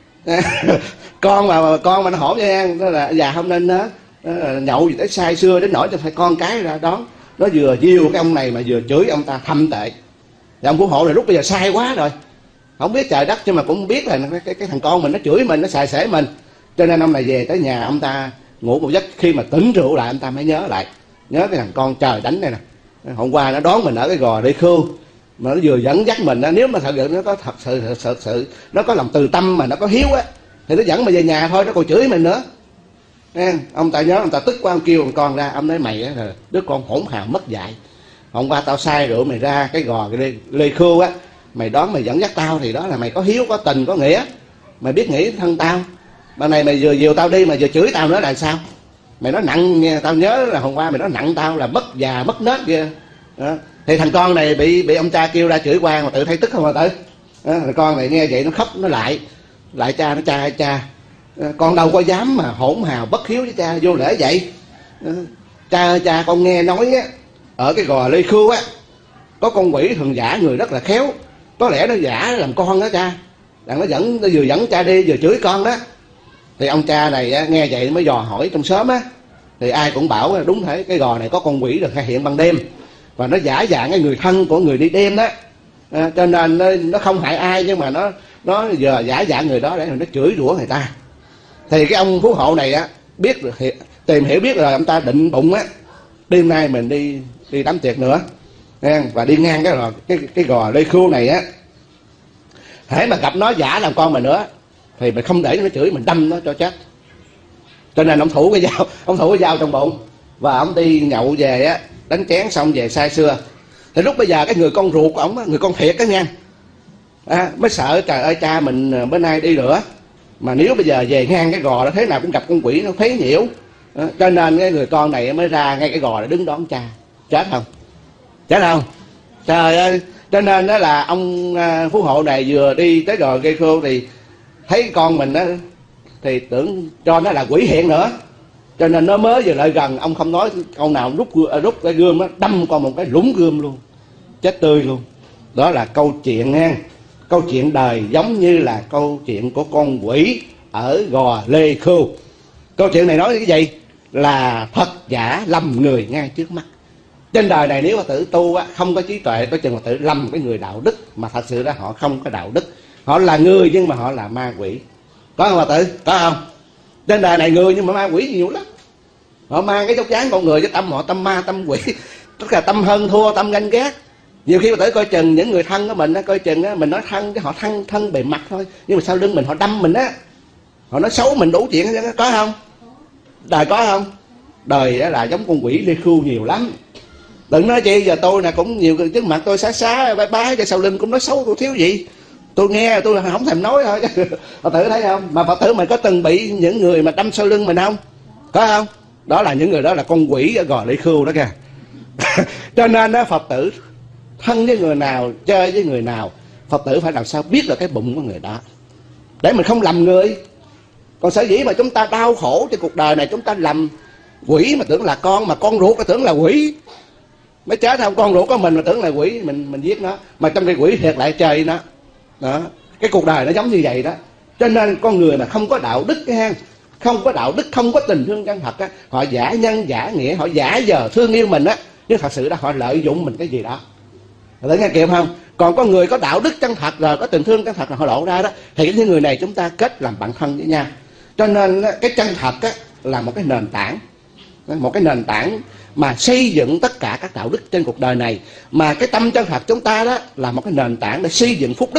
Con mà con mà nó hổ nha, nó là già không nên nết, nhậu gì tới say sưa đến nỗi cho phải con cái ra đón. Nó vừa dìu cái ông này mà vừa chửi ông ta thâm tệ. Thì ông phú hộ này lúc bây giờ sai quá rồi, không biết trời đất, nhưng mà cũng biết là cái, cái, cái thằng con mình nó chửi mình, nó xài xể mình. Cho nên ông này về tới nhà ông ta ngủ một giấc, khi mà tỉnh rượu lại ông ta mới nhớ lại, nhớ cái thằng con trời đánh này nè, hôm qua nó đón mình ở cái gò Lê Khưu, mà nó vừa dẫn dắt mình đó. Nếu mà thật sự nó có thật sự thật sự, sự nó có lòng từ tâm mà nó có hiếu á, thì nó dẫn mình về nhà thôi, nó còn chửi mình nữa. Nghe? Ông ta nhớ, ông ta tức quá, ông kêu thằng con ra, ông nói mày á là đứa con hỗn hào mất dạy, hôm qua tao sai rượu mày ra cái gò cái Lê, Lê Khưu á, mày đón mày dẫn dắt tao thì đó là mày có hiếu có tình có nghĩa, mày biết nghĩ thân tao. Ban này mày vừa dìu tao đi mà vừa chửi tao nữa là sao? Mày nói nặng nghe, tao nhớ là hôm qua mày nói nặng tao là mất già mất nết kia. Đó. Thì thằng con này bị bị ông cha kêu ra chửi quan mà tự thấy tức không mà tự. Đó. Thằng con này nghe vậy nó khóc, nó lại lại cha, nó cha cha con đâu có dám mà hỗn hào bất hiếu với cha, vô lễ vậy. Đó. Cha ơi cha, con nghe nói á, ở cái gò Lê Khưu á có con quỷ thường giả người rất là khéo, có lẽ nó giả làm con đó cha, rằng nó dẫn, nó vừa dẫn cha đi vừa chửi con đó. Thì ông cha này á, nghe vậy mới dò hỏi trong xóm á, thì ai cũng bảo đúng thế, cái gò này có con quỷ được khai hiện ban đêm, và nó giả dạng cái người thân của người đi đêm đó. À, cho nên nó, nó không hại ai, nhưng mà nó nó giờ giả dạng người đó để nó chửi rủa người ta. Thì cái ông phú hộ này á biết được, tìm hiểu biết rồi, ông ta định bụng á, đêm nay mình đi đi đám tiệc nữa, và đi ngang cái gò cái cái gò Lê Khưu này á, hễ mà gặp nó giả làm con mình nữa thì mình không để nó chửi, mình đâm nó cho chết. Cho nên ông thủ cái dao, ông thủ cái dao trong bụng, và ông đi nhậu về á, đánh chén xong về say sưa, Thì lúc bây giờ cái người con ruột của ổng, người con thiệt đó nha, à, mới sợ trời ơi cha mình bữa nay đi nữa, mà nếu bây giờ về ngang cái gò đó thế nào cũng gặp con quỷ nó phế nhiễu, à, cho nên cái người con này mới ra ngay cái gò để đứng đón cha. Chết không? Chết không? Trời ơi. Cho nên đó là ông phú hộ này vừa đi tới gò cây khô thì thấy con mình đó thì tưởng cho nó là quỷ hiện nữa, cho nên nó mới vừa lại gần, ông không nói câu nào, rút rút cái gươm đó đâm con một cái lũng gươm luôn, chết tươi luôn. Đó là câu chuyện nha, câu chuyện đời giống như là câu chuyện của con quỷ ở gò Lê Khưu. Câu chuyện này nói cái gì? Là thật giả lầm người ngay trước mắt. Trên đời này nếu mà tử tu á, không có trí tuệ, có chừng mà tự lầm cái người đạo đức, mà thật sự đó họ không có đạo đức, họ là người nhưng mà họ là ma quỷ. Có không bà tử? Có không? Trên đời này người nhưng mà ma quỷ nhiều lắm. Họ mang cái dốc dáng con người, với tâm họ tâm ma tâm quỷ, tức là tâm hơn thua, tâm ganh ghét. Nhiều khi bà tử coi chừng những người thân của mình á, coi chừng á, mình nói thân cái họ thân thân bề mặt thôi, nhưng mà sau lưng mình họ đâm mình á, họ nói xấu mình đủ chuyện. Có không? Đời có không? Đời đó là giống con quỷ Lê Khưu nhiều lắm. Đừng nói chi giờ tôi nè cũng nhiều trước mặt tôi xá xá bái bái, cho sau lưng cũng nói xấu tôi thiếu gì. Tôi nghe tôi không thèm nói thôi. Phật tử thấy không? Mà Phật tử mình có từng bị những người mà đâm sau lưng mình không? Có không? Đó là những người đó là con quỷ ở gò Lê Khưu đó kìa. Cho nên đó, Phật tử thân với người nào, chơi với người nào, Phật tử phải làm sao biết được cái bụng của người đó, để mình không lầm người. Còn sở dĩ mà chúng ta đau khổ trên cuộc đời này, chúng ta lầm quỷ mà tưởng là con, mà con ruột mà tưởng là quỷ, mới chết không? Con ruột của mình mà tưởng là quỷ, mình mình giết nó, mà trong cái quỷ thiệt lại chơi nó. Đó, cái cuộc đời nó giống như vậy đó. Cho nên con người mà không có đạo đức ha, không có đạo đức, không có tình thương chân thật á, họ giả nhân giả nghĩa, họ giả giờ thương yêu mình á, nhưng thật sự đó họ lợi dụng mình cái gì đó. Để nghe kịp không? Còn có người có đạo đức chân thật rồi, có tình thương chân thật là họ lộ ra đó, thì những người này chúng ta kết làm bạn thân với nhau. Cho nên cái chân thật á, là một cái nền tảng, một cái nền tảng mà xây dựng tất cả các đạo đức trên cuộc đời này. Mà cái tâm chân thật chúng ta đó là một cái nền tảng để xây dựng phúc đức,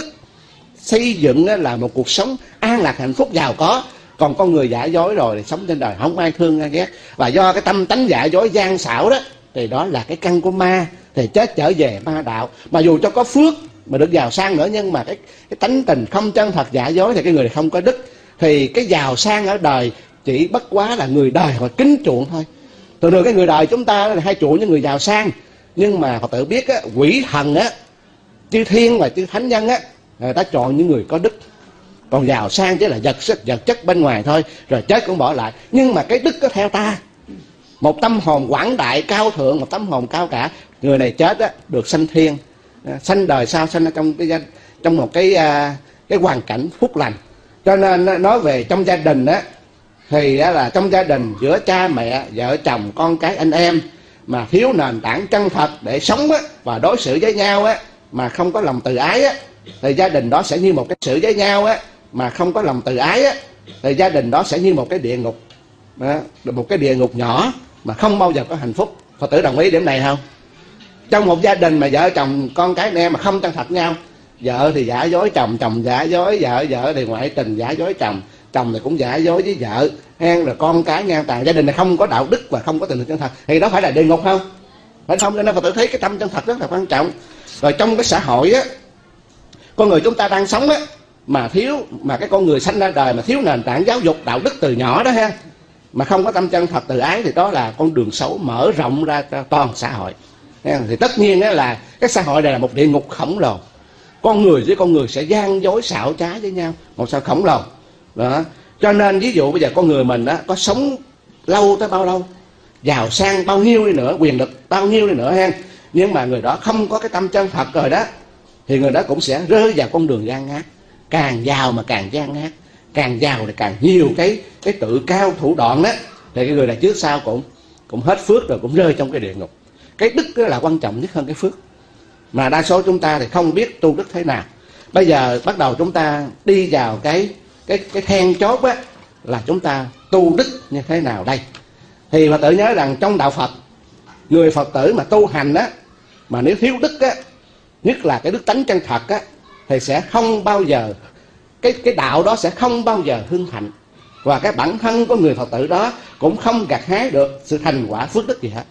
xây dựng là một cuộc sống an lạc hạnh phúc giàu có. Còn con người giả dối rồi thì sống trên đời không ai thương ai ghét, và do cái tâm tánh giả dối gian xảo đó, thì đó là cái căn của ma, thì chết trở về ma đạo. Mà dù cho có phước mà được giàu sang nữa, nhưng mà cái, cái tánh tình không chân thật giả dối thì cái người này không có đức. Thì cái giàu sang ở đời chỉ bất quá là người đời họ kính chuộng thôi. Thường thường cái người đời chúng ta là hay chuộng những người giàu sang, nhưng mà Phật tử biết á, quỷ thần á, chư thiên và chư thánh nhân á, người ta chọn những người có đức. Còn giàu sang chỉ là vật chất, vật chất bên ngoài thôi, rồi chết cũng bỏ lại. Nhưng mà cái đức có theo ta, một tâm hồn quảng đại cao thượng, một tâm hồn cao cả, người này chết á, được sanh thiên, sanh đời sau sanh ở trong cái trong một cái cái hoàn cảnh phúc lành. Cho nên nói về trong gia đình á, thì đó là trong gia đình giữa cha mẹ, vợ chồng, con cái, anh em mà thiếu nền tảng chân thật để sống á, và đối xử với nhau á, mà không có lòng từ ái á, thì gia đình đó sẽ như một cái xử với nhau á, mà không có lòng từ ái á, thì gia đình đó sẽ như một cái địa ngục, đó, một cái địa ngục nhỏ mà không bao giờ có hạnh phúc. Phật tử đồng ý điểm này không? Trong một gia đình mà vợ chồng, con cái, anh em mà không chân thật nhau, vợ thì giả dối chồng, chồng giả dối vợ, vợ thì ngoại tình giả dối chồng, chồng thì cũng giả dối với vợ, hen, rồi con cái ngang tàn, gia đình này không có đạo đức và không có tình chân thật, thì đó phải là địa ngục không? Phải không? Cho nên Phật tử thấy cái tâm chân thật rất là quan trọng. Rồi trong cái xã hội á, con người chúng ta đang sống á, mà thiếu, mà cái con người sanh ra đời mà thiếu nền tảng giáo dục đạo đức từ nhỏ đó ha, mà không có tâm chân thật từ ái, thì đó là con đường xấu mở rộng ra cho toàn xã hội. Thì tất nhiên đó là cái xã hội này là một địa ngục khổng lồ. Con người với con người sẽ gian dối xảo trá với nhau, một sao khổng lồ đó. Cho nên ví dụ bây giờ con người mình đó có sống lâu tới bao lâu, giàu sang bao nhiêu đi nữa, quyền lực bao nhiêu đi nữa ha, nhưng mà người đó không có cái tâm chân thật rồi đó, thì người đó cũng sẽ rơi vào con đường gian ác. Càng giàu mà càng gian ác, càng giàu thì càng nhiều cái cái tự cao thủ đoạn đó, thì cái người này trước sau cũng cũng hết phước rồi, cũng rơi trong cái địa ngục. Cái đức đó là quan trọng nhất hơn cái phước, mà đa số chúng ta thì không biết tu đức thế nào. Bây giờ bắt đầu chúng ta đi vào cái cái cái then chốt á, là chúng ta tu đức như thế nào đây. Thì Phật tử nhớ rằng trong đạo Phật, người Phật tử mà tu hành á, mà nếu thiếu đức á, nhất là cái đức tánh chân thật á, thì sẽ không bao giờ, cái cái đạo đó sẽ không bao giờ hưng thịnh, và cái bản thân của người Phật tử đó cũng không gặt hái được sự thành quả phước đức gì hết.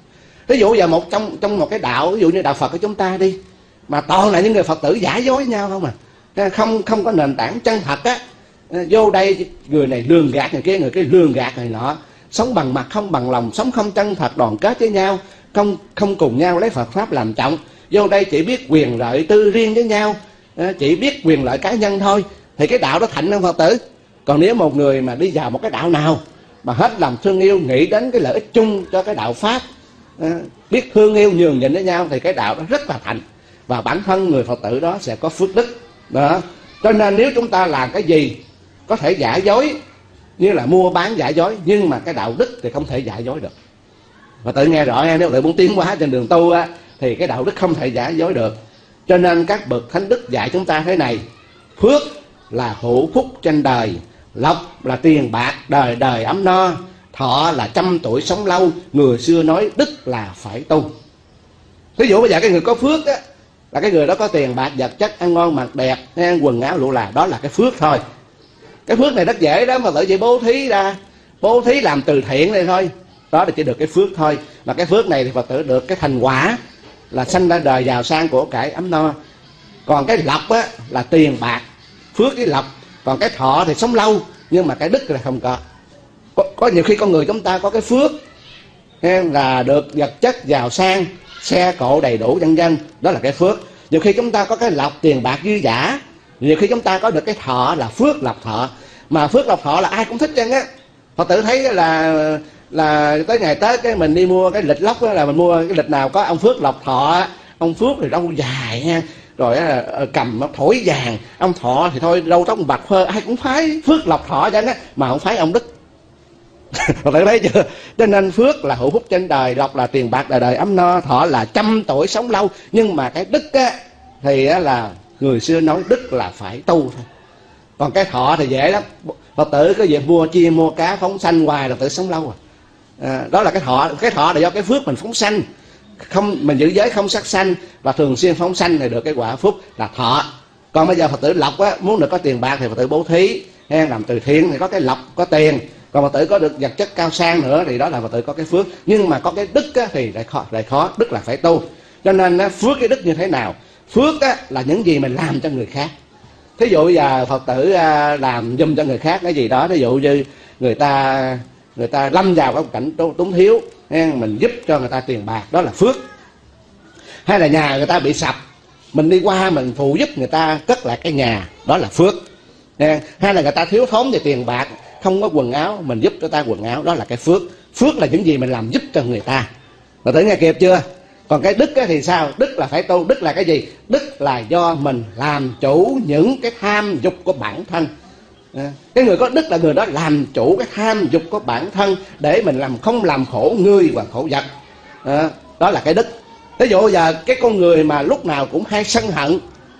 Ví dụ giờ một trong trong một cái đạo, ví dụ như đạo Phật của chúng ta đi, mà toàn là những người Phật tử giả dối nhau không à, không không có nền tảng chân thật á, vô đây người này lường gạt người kia, người kia lường gạt người nọ, sống bằng mặt không bằng lòng, sống không chân thật đoàn kết với nhau, không không cùng nhau lấy Phật pháp làm trọng, vô đây chỉ biết quyền lợi tư riêng với nhau, chỉ biết quyền lợi cá nhân thôi, thì cái đạo đó thành không Phật tử. Còn nếu một người mà đi vào một cái đạo nào mà hết lòng thương yêu, nghĩ đến cái lợi ích chung cho cái đạo pháp, biết thương yêu nhường nhịn với nhau, thì cái đạo đó rất là thành, và bản thân người Phật tử đó sẽ có phước đức đó. Cho nên nếu chúng ta làm cái gì có thể giả dối, như là mua bán giả dối, nhưng mà cái đạo đức thì không thể giả dối được. Phật tử nghe rõ nha, nếu tự muốn tiến hóa trên đường tu á, thì cái đạo đức không thể giả dối được. Cho nên các bậc thánh đức dạy chúng ta thế này: phước là hữu phúc trên đời, lộc là tiền bạc đời đời ấm no, thọ là trăm tuổi sống lâu, người xưa nói đức là phải tu. Ví dụ bây giờ cái người có phước á, là cái người đó có tiền bạc vật chất, ăn ngon mặc đẹp, quần áo lụa là, đó là cái phước thôi. Cái phước này rất dễ đó, mà tự chỉ bố thí ra, bố thí làm từ thiện đây thôi, đó là chỉ được cái phước thôi. Mà cái phước này thì Phật tử được cái thành quả là sanh ra đời giàu sang của cải ấm no. Còn cái lộc á là tiền bạc, phước với lộc. Còn cái thọ thì sống lâu, nhưng mà cái đức là không có. Có, có nhiều khi con người chúng ta có cái phước là được vật chất giàu sang, xe cộ đầy đủ vân vân, đó là cái phước. Nhiều khi chúng ta có cái lộc tiền bạc dư dả, nhiều khi chúng ta có được cái thọ là phước lộc thọ. Mà phước lộc thọ là ai cũng thích chăng á. Phật tử thấy là là tới ngày Tết cái mình đi mua cái lịch lóc đó, là mình mua cái lịch nào có ông phước lộc thọ. Ông phước thì râu dài ha, rồi cầm thổi vàng. Ông thọ thì thôi râu tóc bạc phơ, ai cũng phái phước lộc thọ chăng á, mà không phái ông đức. Phật tử thấy chưa? Cho nên phước là hữu phúc trên đời, lộc là tiền bạc đời đời ấm no, thọ là trăm tuổi sống lâu. Nhưng mà cái đức á thì là người xưa nói đức là phải tu thôi. Còn cái thọ thì dễ lắm. Phật tử có việc mua chia mua cá phóng sanh hoài là tự sống lâu à. À, đó là cái thọ. Cái thọ là do cái phước mình phóng sanh, không mình giữ giới không sát sanh và thường xuyên phóng sanh thì được cái quả phúc là thọ. Còn bây giờ Phật tử lộc á, muốn được có tiền bạc thì Phật tử bố thí hay làm từ thiện thì có cái lộc, có tiền. Còn Phật tử có được vật chất cao sang nữa thì đó là Phật tử có cái phước. Nhưng mà có cái đức á, thì lại khó, lại khó. Đức là phải tu. Cho nên á, phước cái đức như thế nào? Phước á, là những gì mình làm cho người khác. Thí dụ giờ Phật tử làm giùm cho người khác cái gì đó, thí dụ như người ta người ta lâm vào cái cảnh túng thiếu, mình giúp cho người ta tiền bạc, đó là phước. Hay là nhà người ta bị sập, mình đi qua mình phụ giúp người ta cất lại cái nhà, đó là phước. Hay là người ta thiếu thốn về tiền bạc, không có quần áo, mình giúp cho ta quần áo, đó là cái phước. Phước là những gì mình làm giúp cho người ta. Phật tử nghe kịp chưa? Còn cái đức thì sao? Đức là phải tu. Đức là cái gì? Đức là do mình làm chủ những cái tham dục của bản thân. Cái người có đức là người đó làm chủ cái tham dục của bản thân, để mình làm không làm khổ người và khổ vật. Đó là cái đức. Ví dụ giờ cái con người mà lúc nào cũng hay sân hận,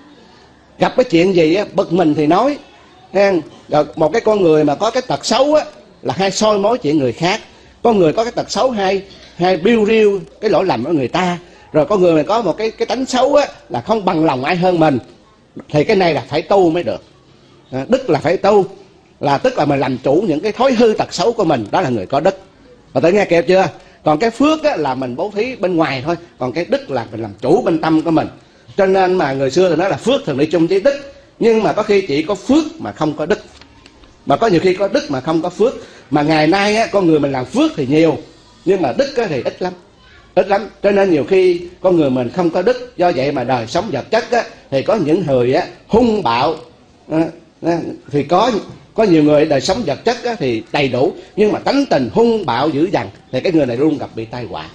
gặp cái chuyện gì á, bực mình thì nói. Rồi một cái con người mà có cái tật xấu á, là hay soi mói chuyện người khác. Con người có cái tật xấu hay hay biêu riêu cái lỗi lầm của người ta. Rồi con người mà có một cái cái tánh xấu á, là không bằng lòng ai hơn mình. Thì cái này là phải tu mới được. À, đức là phải tu, là tức là mình làm chủ những cái thói hư tật xấu của mình, đó là người có đức. Và tự nghe kịp chưa? Còn cái phước á, là mình bố thí bên ngoài thôi. Còn cái đức là mình làm chủ bên tâm của mình. Cho nên mà người xưa thì nói là phước thường đi chung với đức. Nhưng mà có khi chỉ có phước mà không có đức, mà có nhiều khi có đức mà không có phước. Mà ngày nay á, con người mình làm phước thì nhiều, nhưng mà đức á, thì ít lắm. Ít lắm. Cho nên nhiều khi con người mình không có đức. Do vậy mà đời sống vật chất á, thì có những người á, hung bạo á, á, thì có có nhiều người đời sống vật chất á, thì đầy đủ, nhưng mà tánh tình hung bạo dữ dằn, thì cái người này luôn gặp bị tai họa.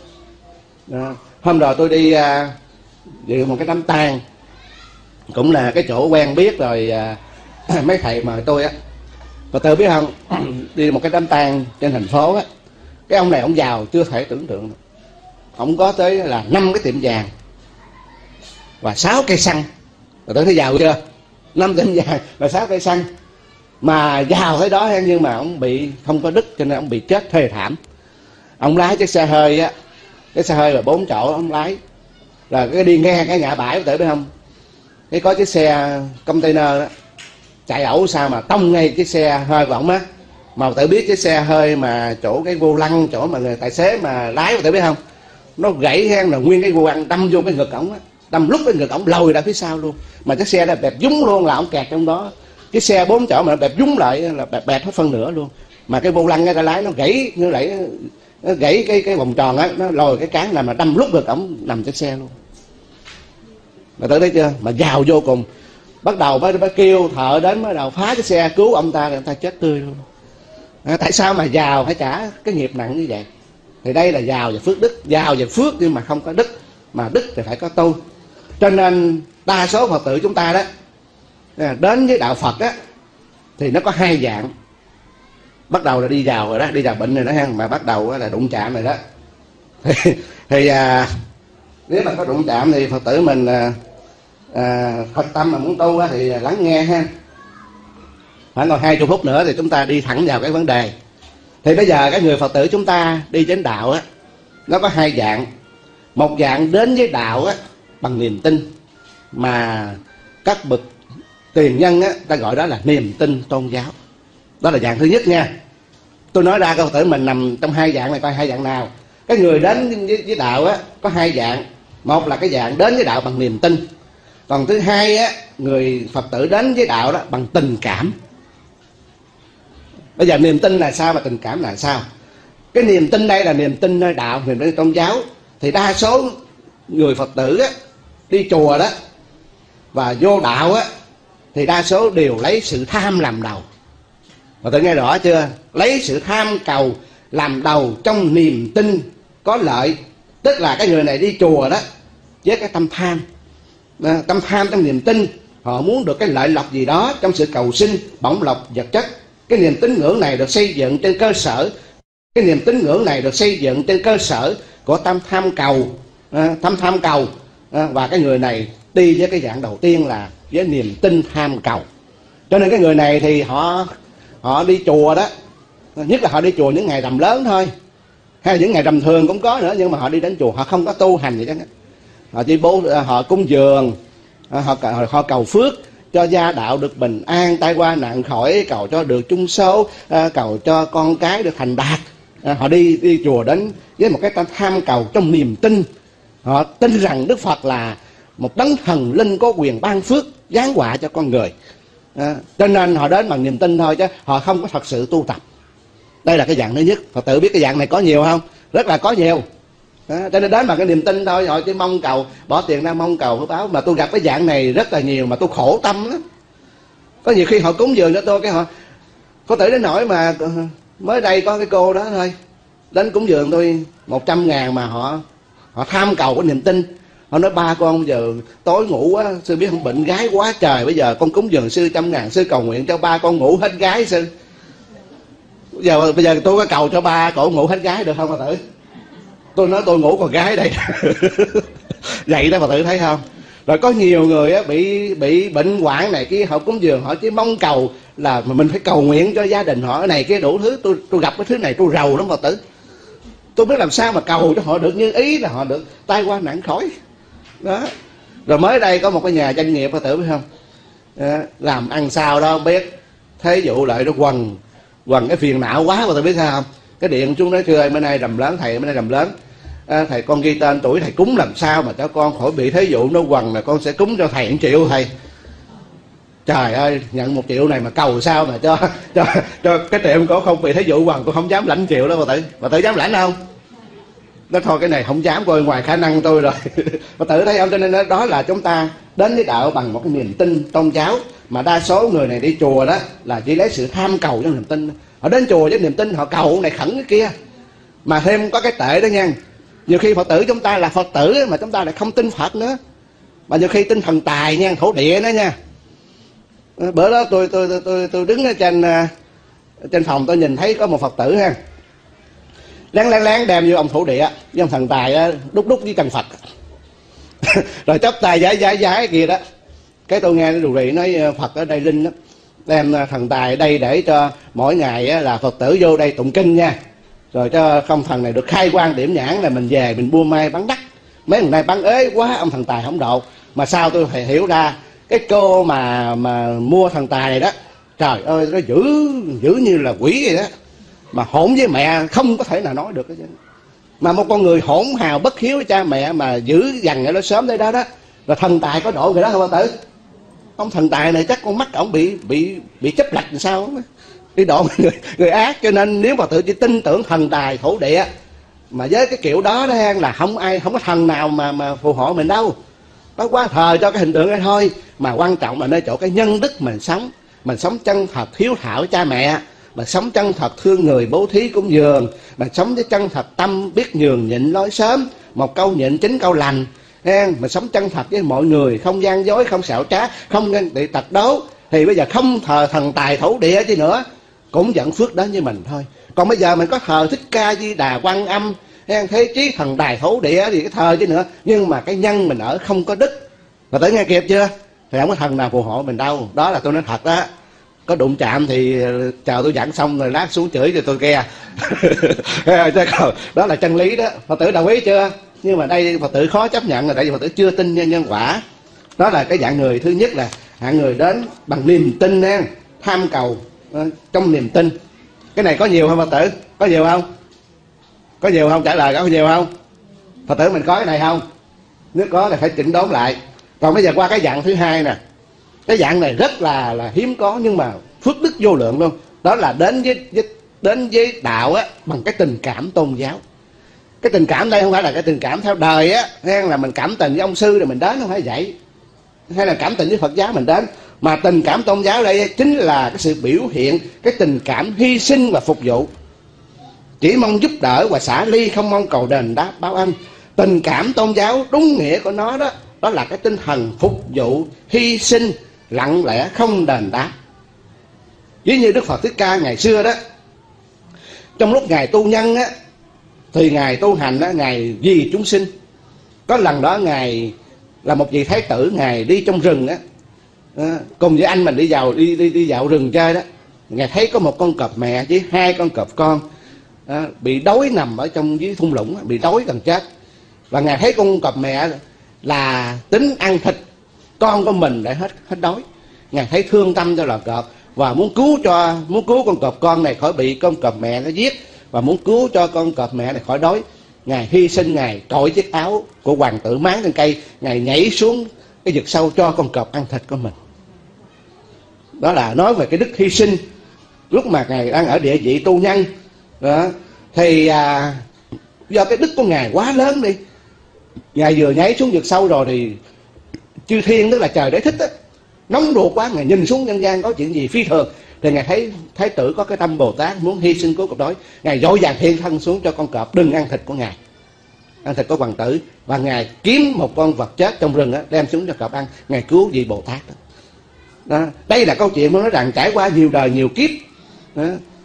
Hôm rồi tôi đi à, dự một cái đám tang, cũng là cái chỗ quen biết rồi. À, mấy thầy mời tôi á, và tôi biết không, đi một cái đám tang trên thành phố á, cái ông này ông giàu chưa thể tưởng tượng được. Ông có tới là năm cái tiệm vàng và sáu cây xăng. Rồi tôi thấy giàu chưa? Năm tiệm vàng và sáu cây xăng, mà giàu thế đó, nhưng mà ông bị không có đức, cho nên ông bị chết thê thảm. Ông lái chiếc xe hơi á, cái xe hơi là bốn chỗ ông lái, rồi cái đi ngang cái ngã bãi, tự biết không, cái có chiếc xe container đó chạy ẩu sao mà tông ngay chiếc xe hơi của ổng á. Mà tự biết chiếc xe hơi mà chỗ cái vô lăng, chỗ mà người tài xế mà lái, tự biết không, nó gãy hang là nguyên cái vô ăn đâm vô cái ngực ổng á, đâm lúc cái ngực ổng lồi ra phía sau luôn, mà chiếc xe đã bẹp dúng luôn, là ổng kẹt trong đó. Cái xe bốn chỗ mà nó bẹp dúng lại là bẹp bẹp hết phân nửa luôn, mà cái vô lăng cái lái nó gãy, nó lại nó gãy cái cái vòng tròn á, nó lồi cái cán là mà đâm lúc ngực ổng nằm trên xe luôn. Mà tới đấy chưa, mà giàu vô cùng, bắt đầu mới, mới kêu thợ đến mới đầu phá cái xe cứu ông ta, ông ta chết tươi luôn. À, tại sao mà giàu phải trả cái nghiệp nặng như vậy? Thì đây là giàu về phước đức, giàu về phước nhưng mà không có đức, mà đức thì phải có tu. Cho nên đa số Phật tử chúng ta đó đến với đạo Phật á thì nó có hai dạng. Bắt đầu là đi vào rồi đó, đi vào bệnh rồi đó ha, mà bắt đầu là đụng chạm rồi đó. Thì, thì à, nếu mà có đụng chạm thì Phật tử mình à, à, thật tâm mà muốn tu á, thì lắng nghe ha. Khoảng còn hai chục phút nữa thì chúng ta đi thẳng vào cái vấn đề. Thì bây giờ cái người Phật tử chúng ta đi đến đạo á, nó có hai dạng. Một dạng đến với đạo á bằng niềm tin, mà các bậc tiền nhân á ta gọi đó là niềm tin tôn giáo. Đó là dạng thứ nhất nha. Tôi nói ra câu Phật tử mình nằm trong hai dạng này, coi hai dạng nào. Cái người đến với, với đạo á có hai dạng. Một là cái dạng đến với đạo bằng niềm tin, còn thứ hai á, người Phật tử đến với đạo đó bằng tình cảm. Bây giờ niềm tin là sao và tình cảm là sao? Cái niềm tin đây là niềm tin nơi đạo, niềm tin tôn giáo. Thì đa số người Phật tử á, đi chùa đó và vô đạo á, thì đa số đều lấy sự tham làm đầu. Phật tử nghe rõ chưa? Lấy sự tham cầu làm đầu trong niềm tin có lợi. Tức là cái người này đi chùa đó với cái tâm tham, tâm tham trong niềm tin, họ muốn được cái lợi lộc gì đó trong sự cầu sinh bổng lộc vật chất. Cái niềm tín ngưỡng này được xây dựng trên cơ sở cái niềm tín ngưỡng này được xây dựng trên cơ sở của tâm tham cầu, à, tâm tham cầu à, và cái người này đi với cái dạng đầu tiên là với niềm tin tham cầu. Cho nên cái người này thì họ họ đi chùa đó, nhất là họ đi chùa những ngày rằm lớn thôi, hay là những ngày rằm thường cũng có nữa, nhưng mà họ đi đến chùa họ không có tu hành gì đó. Họ chỉ bố họ cúng dường, họ họ cầu phước cho gia đạo được bình an, tai qua nạn khỏi, cầu cho được chung số, cầu cho con cái được thành đạt. Họ đi đi chùa đến với một cái tâm tham cầu trong niềm tin. Họ tin rằng Đức Phật là một đấng thần linh có quyền ban phước giáng họa cho con người. À, cho nên họ đến bằng niềm tin thôi, chứ họ không có thật sự tu tập. Đây là cái dạng thứ nhất. Phật tử biết cái dạng này có nhiều không? Rất là có nhiều. À, cho nên đến bằng cái niềm tin thôi, họ chỉ mong cầu, bỏ tiền ra mong cầu phước báo. Mà tôi gặp cái dạng này rất là nhiều, mà tôi khổ tâm lắm. Có nhiều khi họ cúng dường cho tôi, cái họ có thể đến nỗi mà mới đây có cái cô đó thôi, đến cúng dường tôi một trăm ngàn, mà họ họ tham cầu cái niềm tin. Họ nói ba con giờ tối ngủ quá, sư biết không, bệnh gái quá trời, bây giờ con cúng dường sư trăm ngàn, sư cầu nguyện cho ba con ngủ hết gái sư. Bây giờ bây giờ tôi có cầu cho ba cổ ngủ hết gái được không Phật tử? Tôi nói tôi ngủ còn gái đây. Vậy đó Phật tử thấy không? Rồi có nhiều người á, bị bị bệnh hoạn này kia, họ cúng dường họ chỉ mong cầu là mình phải cầu nguyện cho gia đình họ cái này kia đủ thứ. Tôi tôi gặp cái thứ này tôi rầu lắm Phật tử. Tôi biết làm sao mà cầu cho họ được như ý, là họ được tai qua nạn khỏi đó. Rồi mới đây có một cái nhà doanh nghiệp Phật tử biết không, à, làm ăn sao đó không biết, thế vụ lại nó quần quần cái phiền não quá Phật tử biết sao không? Cái điện chúng nói thưa bữa nay rằm lớn thầy, bữa nay rằm lớn à, thầy con ghi tên tuổi thầy cúng làm sao mà cho con khỏi bị thế vụ nó quần, là con sẽ cúng cho thầy một triệu thầy. Trời ơi, nhận một triệu này mà cầu sao mà cho cho cho cái tiệm cổ không bị thế vụ quần, tôi không dám lãnh triệu đó Phật tử. Phật tử dám lãnh không? Nó thôi cái này không dám, coi ngoài khả năng tôi rồi. Phật tử thấy không? Cho nên đó là chúng ta đến với đạo bằng một cái niềm tin tôn giáo. Mà đa số người này đi chùa đó là chỉ lấy sự tham cầu trong niềm tin. Họ đến chùa với niềm tin, họ cầu này khẩn cái kia. Mà thêm có cái tệ đó nha, nhiều khi Phật tử chúng ta là Phật tử mà chúng ta lại không tin Phật nữa, mà nhiều khi tin thần tài nha, thổ địa đó nha. Bữa đó tôi tôi tôi tôi, tôi đứng ở trên trên phòng, tôi nhìn thấy có một Phật tử ha, lén lén lén đem vô ông thổ địa với ông thần tài đó, đúc đúc với chân Phật. Rồi chắp tay giái giái giái kia đó. Cái tôi nghe nó rù rì nói Phật ở đây linh đó, đem thần tài ở đây để cho mỗi ngày là Phật tử vô đây tụng kinh nha, rồi cho không thần này được khai quang điểm nhãn là mình về mình mua mai bán đắt. Mấy ngày nay bán ế quá, ông thần tài không độ. Mà sao tôi phải hiểu ra cái cô mà mà mua thần tài này đó, trời ơi nó dữ dữ như là quỷ vậy đó, mà hỗn với mẹ không có thể nào nói được cái chứ. Mà một con người hỗn hào bất hiếu với cha mẹ mà giữ dằn ở đó sớm tới đó đó, là thần tài có độ người đó không Phật tử? Ông thần tài này chắc con mắt ông bị bị bị chấp lạch làm sao đi độ người, người ác. Cho nên nếu Phật tử chỉ tin tưởng thần tài thổ địa mà với cái kiểu đó đó là không ai, không có thần nào mà mà phù hộ mình đâu. Nó quá thờ cho cái hình tượng ấy thôi. Mà quan trọng là nơi chỗ cái nhân đức mình sống, mình sống chân thật hiếu thảo với cha mẹ, mà sống chân thật thương người bố thí cúng dường, mà sống với chân thật tâm biết nhường nhịn lối sớm, một câu nhịn chín câu lành, mà sống chân thật với mọi người, không gian dối, không xảo trá, không ganh tị tật đố, thì bây giờ không thờ thần tài thổ địa chứ nữa cũng dẫn phước đến với mình thôi. Còn bây giờ mình có thờ Thích Ca Di Đà, Quan Âm, Thế Chí, thần tài thổ địa thì cái thờ chứ nữa, nhưng mà cái nhân mình ở không có đức, mà tới nghe kịp chưa, thì không có thần nào phù hộ mình đâu. Đó là tôi nói thật đó. Có đụng chạm thì chờ tôi giảng xong rồi lát xuống chửi cho tôi nghe. Đó là chân lý đó. Phật tử đồng ý chưa? Nhưng mà đây Phật tử khó chấp nhận là tại vì Phật tử chưa tin nhân, nhân quả. Đó là cái dạng người thứ nhất, là hạng người đến bằng niềm tin nha, tham cầu trong niềm tin. Cái này có nhiều không Phật tử? Có nhiều không? Có nhiều không? Trả lời có nhiều không? Phật tử mình có cái này không? Nếu có thì phải chỉnh đốn lại. Còn bây giờ qua cái dạng thứ hai nè. Cái dạng này rất là là hiếm có nhưng mà phước đức vô lượng luôn. Đó là đến với, với đến với đạo á bằng cái tình cảm tôn giáo. Cái tình cảm đây không phải là cái tình cảm theo đời á, hay là mình cảm tình với ông sư rồi mình đến, không phải vậy. Hay là cảm tình với Phật giáo mình đến, mà tình cảm tôn giáo đây chính là cái sự biểu hiện cái tình cảm hy sinh và phục vụ, chỉ mong giúp đỡ và xả ly, không mong cầu đền đáp báo ân. Tình cảm tôn giáo đúng nghĩa của nó đó, đó là cái tinh thần phục vụ, hy sinh, lặng lẽ, không đền đáp. Ví như Đức Phật Thích Ca ngày xưa đó, trong lúc Ngài tu nhân á, thì Ngài tu hành á, Ngài vì chúng sinh. Có lần đó Ngài là một vị thái tử, Ngài đi trong rừng á, cùng với anh mình đi vào đi đi đi dạo rừng chơi đó. Ngài thấy có một con cọp mẹ với hai con cọp con à, bị đói nằm ở trong dưới thung lũng, bị đói gần chết. Và Ngài thấy con cọp mẹ là tính ăn thịt con của mình để hết hết đói. Ngài thấy thương tâm cho loài cọp và muốn cứu cho muốn cứu con cọp con này khỏi bị con cọp mẹ nó giết, và muốn cứu cho con cọp mẹ này khỏi đói. Ngài hy sinh, Ngài cởi chiếc áo của hoàng tử máng trên cây, Ngài nhảy xuống cái vực sâu cho con cọp ăn thịt của mình. Đó là nói về cái đức hy sinh lúc mà Ngài đang ở địa vị tu nhân đó. Thì à, do cái đức của Ngài quá lớn đi, Ngài vừa nhảy xuống vực sâu rồi thì chư thiên, tức là trời đế thích á, nóng ruột quá. Ngài nhìn xuống nhân gian có chuyện gì phi thường, thì Ngài thấy thái tử có cái tâm Bồ Tát muốn hy sinh cứu cọp đói, Ngài vội vàng hiện thân xuống cho con cọp đừng ăn thịt của Ngài, ăn thịt của hoàng tử. Và Ngài kiếm một con vật chết trong rừng á, đem xuống cho cọp ăn, Ngài cứu vị Bồ Tát đó. Đó. Đây là câu chuyện nó nói rằng trải qua nhiều đời nhiều kiếp đó.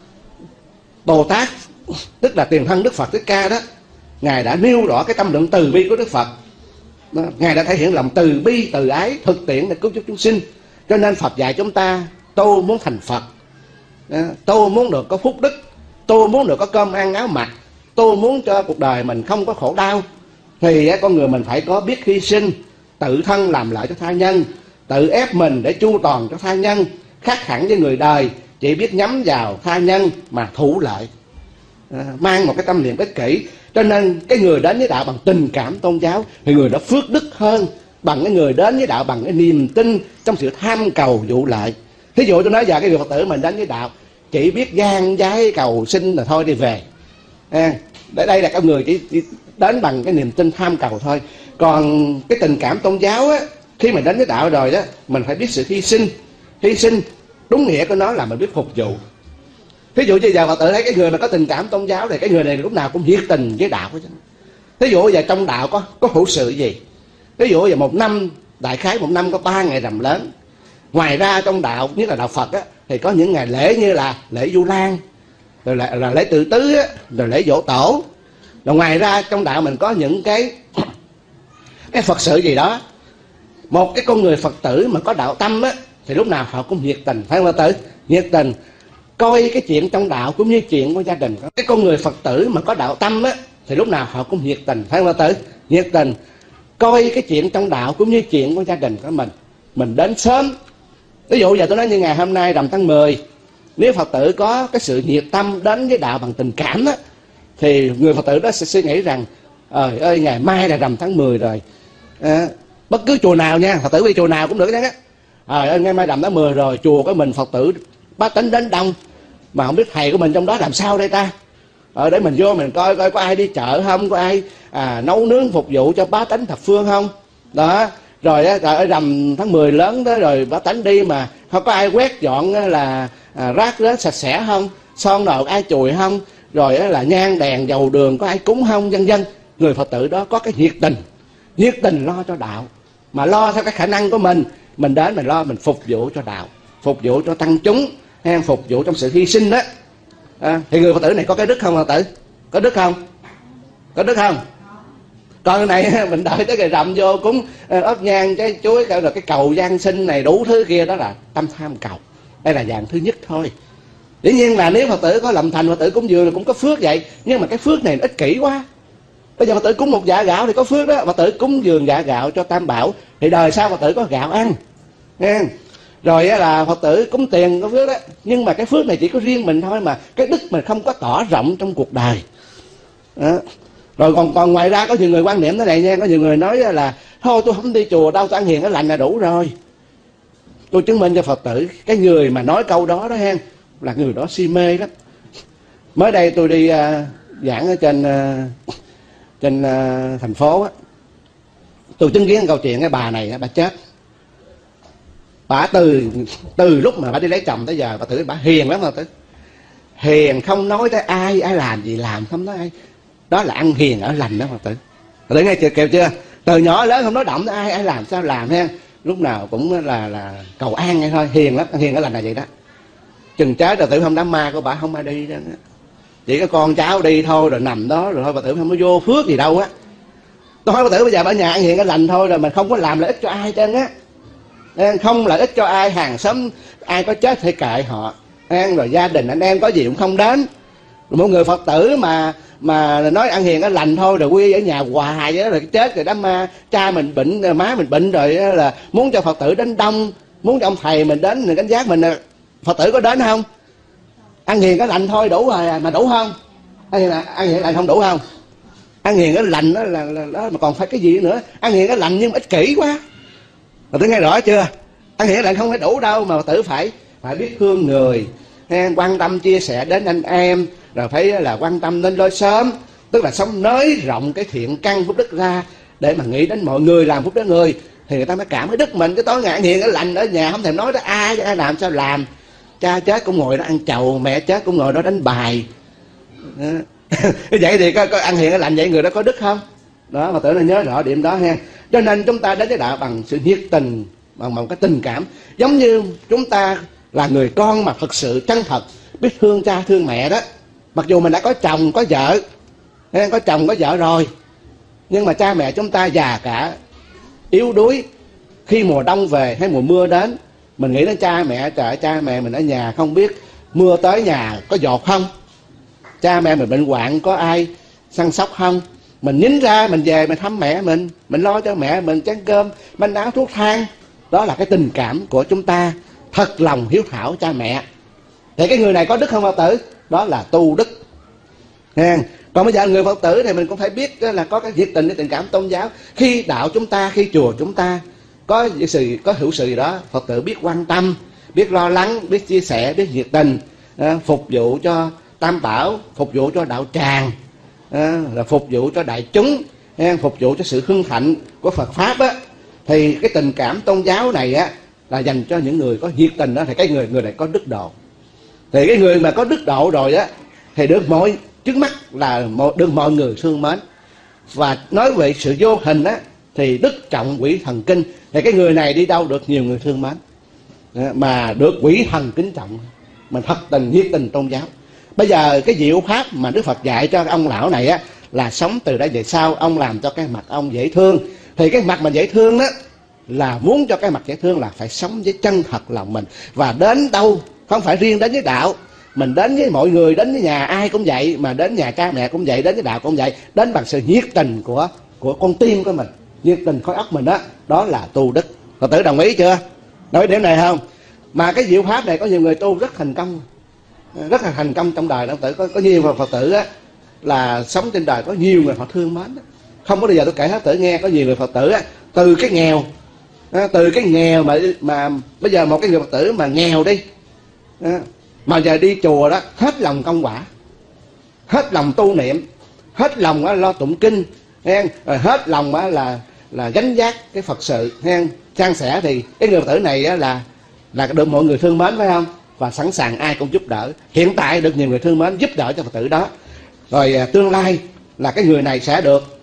Bồ Tát tức là tiền thân Đức Phật Thích Ca đó, Ngài đã nêu rõ cái tâm lượng từ bi của Đức Phật đó. Ngài đã thể hiện lòng từ bi từ ái thực tiễn để cứu giúp chúng sinh. Cho nên Phật dạy chúng ta, tôi muốn thành Phật đó. Tôi muốn được có phúc đức, tôi muốn được có cơm ăn áo mặc, tôi muốn cho cuộc đời mình không có khổ đau, thì con người mình phải có biết hy sinh, tự thân làm lợi cho tha nhân, tự ép mình để chu toàn cho tha nhân, khác hẳn với người đời chỉ biết nhắm vào tha nhân mà thủ lợi, à, mang một cái tâm niệm ích kỷ. Cho nên cái người đến với đạo bằng tình cảm tôn giáo thì người đó phước đức hơn bằng cái người đến với đạo bằng cái niềm tin trong sự tham cầu vụ lợi. Thí dụ tôi nói giờ cái người Phật tử mình đến với đạo chỉ biết gian giái cầu xin là thôi đi về, à, đây là các người chỉ, chỉ đến bằng cái niềm tin tham cầu thôi. Còn cái tình cảm tôn giáo á, khi mà đến với đạo rồi đó, mình phải biết sự hy sinh. Hy sinh đúng nghĩa của nó là mình biết phục vụ. Thí dụ như giờ Phật tử thấy cái người mà có tình cảm tôn giáo thì cái người này lúc nào cũng nhiệt tình với đạo. Thí dụ giờ trong đạo có có hữu sự gì, thí dụ giờ một năm, đại khái một năm có ba ngày rằm lớn. Ngoài ra trong đạo, nhất là đạo Phật á, thì có những ngày lễ như là lễ Vu Lan, rồi là, là lễ Tự Tứ á, rồi lễ Dỗ Tổ. Rồi ngoài ra trong đạo mình có những cái cái Phật sự gì đó. Một cái con người Phật tử mà có đạo tâm á, thì lúc nào họ cũng nhiệt tình, phải không Phật tử? Nhiệt tình coi cái chuyện trong đạo cũng như chuyện của gia đình. Cái con người Phật tử mà có đạo tâm á, thì lúc nào họ cũng nhiệt tình, phải không Phật tử? Nhiệt tình coi cái chuyện trong đạo cũng như chuyện của gia đình của mình. Mình đến sớm. Ví dụ giờ tôi nói như ngày hôm nay rằm tháng mười, nếu Phật tử có cái sự nhiệt tâm đến với đạo bằng tình cảm á, thì người Phật tử đó sẽ suy nghĩ rằng trời ơi ngày mai là rằm tháng mười rồi, à, bất cứ chùa nào nha, Phật tử đi chùa nào cũng được đó, trời ơi ngày mai rằm tháng mười rồi, chùa của mình Phật tử bá tánh đến đông mà không biết thầy của mình trong đó làm sao đây ta. Ờ, để mình vô mình coi coi có ai đi chợ không, có ai à, nấu nướng phục vụ cho bá tánh thập phương không đó. Rồi á, trời ơi rằm tháng mười lớn đó rồi bá tánh đi mà không có ai quét dọn là à, rác rến sạch sẽ không, son nồi ai chùi không, rồi á, là nhang đèn dầu đường có ai cúng không, vân vân. Người Phật tử đó có cái nhiệt tình, nhiệt tình lo cho đạo, mà lo theo cái khả năng của mình. Mình đến mình lo mình phục vụ cho đạo, phục vụ cho tăng chúng, hay phục vụ trong sự hy sinh đó. À, thì người Phật tử này có cái đức không Phật tử? Có đức không? Có đức không? Còn cái này mình đợi tới ngày rằm vô cúng ớt nhang trái chuối rồi cái cầu giáng sinh này đủ thứ kia, đó là tâm tham cầu. Đây là dạng thứ nhất thôi. Dĩ nhiên là nếu Phật tử có lòng thành Phật tử cúng dường là cũng có phước vậy, nhưng mà cái phước này ích kỷ quá. Bây giờ Phật tử cúng một dạ gạo thì có phước đó, Phật tử cúng dường dạ gạo cho Tam Bảo thì đời sau Phật tử có gạo ăn, nghe. Rồi là Phật tử cúng tiền có phước đó, nhưng mà cái phước này chỉ có riêng mình thôi, mà cái đức mình không có tỏ rộng trong cuộc đời đó. Rồi còn còn ngoài ra có nhiều người quan niệm thế này nha, có nhiều người nói là thôi tôi không đi chùa đâu, tôi ăn hiền cái lành là đủ rồi. Tôi chứng minh cho Phật tử cái người mà nói câu đó đó hen, là người đó si mê lắm. Mới đây tôi đi uh, giảng ở trên uh, trên uh, thành phố á, tôi chứng kiến câu chuyện cái bà này bà chết. Bà từ từ lúc mà bà đi lấy chồng tới giờ bà tử bà hiền lắm, bà tử hiền không nói tới ai, ai làm gì làm không nói ai, đó là ăn hiền ở lành đó Phật tử. Phật tử nghe chưa, kêu chưa? Từ nhỏ lớn không nói động tới ai, ai làm sao làm ha, lúc nào cũng là là cầu an ngay thôi, hiền lắm, ăn hiền ở lành là vậy đó. Chừng trái rồi tử không đám ma của bà không ai đi đó, chỉ có con cháu đi thôi, rồi nằm đó rồi thôi, Phật tử không có vô phước gì đâu á. Tôi hỏi Phật tử bây giờ ở nhà ăn hiền ở lành thôi, rồi mình không có làm lợi ích cho ai trơn á, không lợi ích cho ai, hàng xóm ai có chết thì kệ họ, rồi gia đình anh em có gì cũng không đến. Rồi một người Phật tử mà mà nói ăn hiền ở lành thôi, rồi quy ở nhà hoài vậy đó, rồi chết rồi đám ma cha mình bệnh, má mình bệnh rồi là muốn cho Phật tử đến đông, muốn cho ông thầy mình đến rồi đánh giá mình, Phật tử có đến không? Ăn hiền ở lành thôi đủ rồi mà đủ không? Ăn hiền, ăn hiền ở lành không đủ không? Ăn hiền ở lành đó là, là đó mà còn phải cái gì nữa? Ăn hiền ở lành nhưng mà ích kỷ quá. Phật tử nghe rõ chưa? Ăn hiền ở lành không phải đủ đâu, mà Phật tử phải phải biết thương người, quan tâm chia sẻ đến anh em, rồi phải là quan tâm đến lối sớm, tức là sống nới rộng cái thiện căn phúc đức ra để mà nghĩ đến mọi người, làm phúc đến người thì người ta mới cảm thấy đức mình. Cái tối ngày hiền ở lành ở nhà không thèm nói tới ai, ai làm sao làm, cha chết cũng ngồi đó ăn chầu, mẹ chết cũng ngồi đó đánh bài. Vậy thì có, có ăn hiền ở lành vậy người đó có đức không? Đó, mà tự nó nhớ rõ điểm đó ha. Cho nên chúng ta đến với đạo bằng sự nhiệt tình, bằng một cái tình cảm, giống như chúng ta là người con mà thật sự chân thật biết thương cha thương mẹ đó. Mặc dù mình đã có chồng có vợ, có chồng có vợ rồi, nhưng mà cha mẹ chúng ta già cả, yếu đuối, khi mùa đông về hay mùa mưa đến, mình nghĩ đến cha mẹ, trời, cha mẹ mình ở nhà không biết mưa tới nhà có dột không, cha mẹ mình bệnh hoạn có ai săn sóc không. Mình nhín ra mình về mình thăm mẹ mình, mình lo cho mẹ mình chén cơm bánh áo thuốc thang. Đó là cái tình cảm của chúng ta, thật lòng hiếu thảo cha mẹ. Thì cái người này có đức không Phật tử? Đó là tu đức. Nghe. Còn bây giờ người Phật tử thì mình cũng phải biết là có cái nhiệt tình, cái tình cảm tôn giáo. Khi đạo chúng ta, khi chùa chúng ta có sự có hữu sự gì đó, Phật tử biết quan tâm, biết lo lắng, biết chia sẻ, biết nhiệt tình, phục vụ cho Tam Bảo, phục vụ cho đạo tràng, là phục vụ cho đại chúng, phục vụ cho sự hưng thịnh của Phật pháp á, thì cái tình cảm tôn giáo này á là dành cho những người có nhiệt tình đó, thì cái người người này có đức độ. Thì cái người mà có đức độ rồi á thì được mọi trước mắt là được mọi người thương mến. Và nói về sự vô hình á thì đức trọng quỷ thần kinh, thì cái người này đi đâu được nhiều người thương mến, mà được quỷ thần kính trọng, mình thật tình nhiệt tình tôn giáo. Bây giờ cái diệu pháp mà Đức Phật dạy cho ông lão này á là sống từ đây về sau ông làm cho cái mặt ông dễ thương. Thì cái mặt mình dễ thương đó là muốn cho cái mặt dễ thương là phải sống với chân thật lòng mình. Và đến đâu không phải riêng đến với đạo, mình đến với mọi người, đến với nhà ai cũng vậy, mà đến nhà cha mẹ cũng vậy, đến với đạo cũng vậy, đến bằng sự nhiệt tình của của con tim của mình, nhiệt tình khối óc mình đó, đó là tu đức. Phật tử đồng ý chưa? Nói điểm này không? Mà cái diệu pháp này có nhiều người tu rất thành công, rất là thành công trong đời. Phật tử có, có nhiều Phật tử á là sống trên đời có nhiều người họ thương mến đó. Không có bao giờ tôi kể hết tử nghe, có nhiều người Phật tử á, từ cái nghèo, từ cái nghèo mà mà bây giờ một cái người Phật tử mà nghèo đi, mà giờ đi chùa đó hết lòng công quả, hết lòng tu niệm, hết lòng đó lo tụng kinh, rồi hết lòng đó là là gánh vác cái Phật sự, san sẻ, thì cái người Phật tử này á là là được mọi người thương mến, phải không? Và sẵn sàng ai cũng giúp đỡ. Hiện tại được nhiều người thương mến giúp đỡ cho Phật tử đó. Rồi à, tương lai là cái người này sẽ được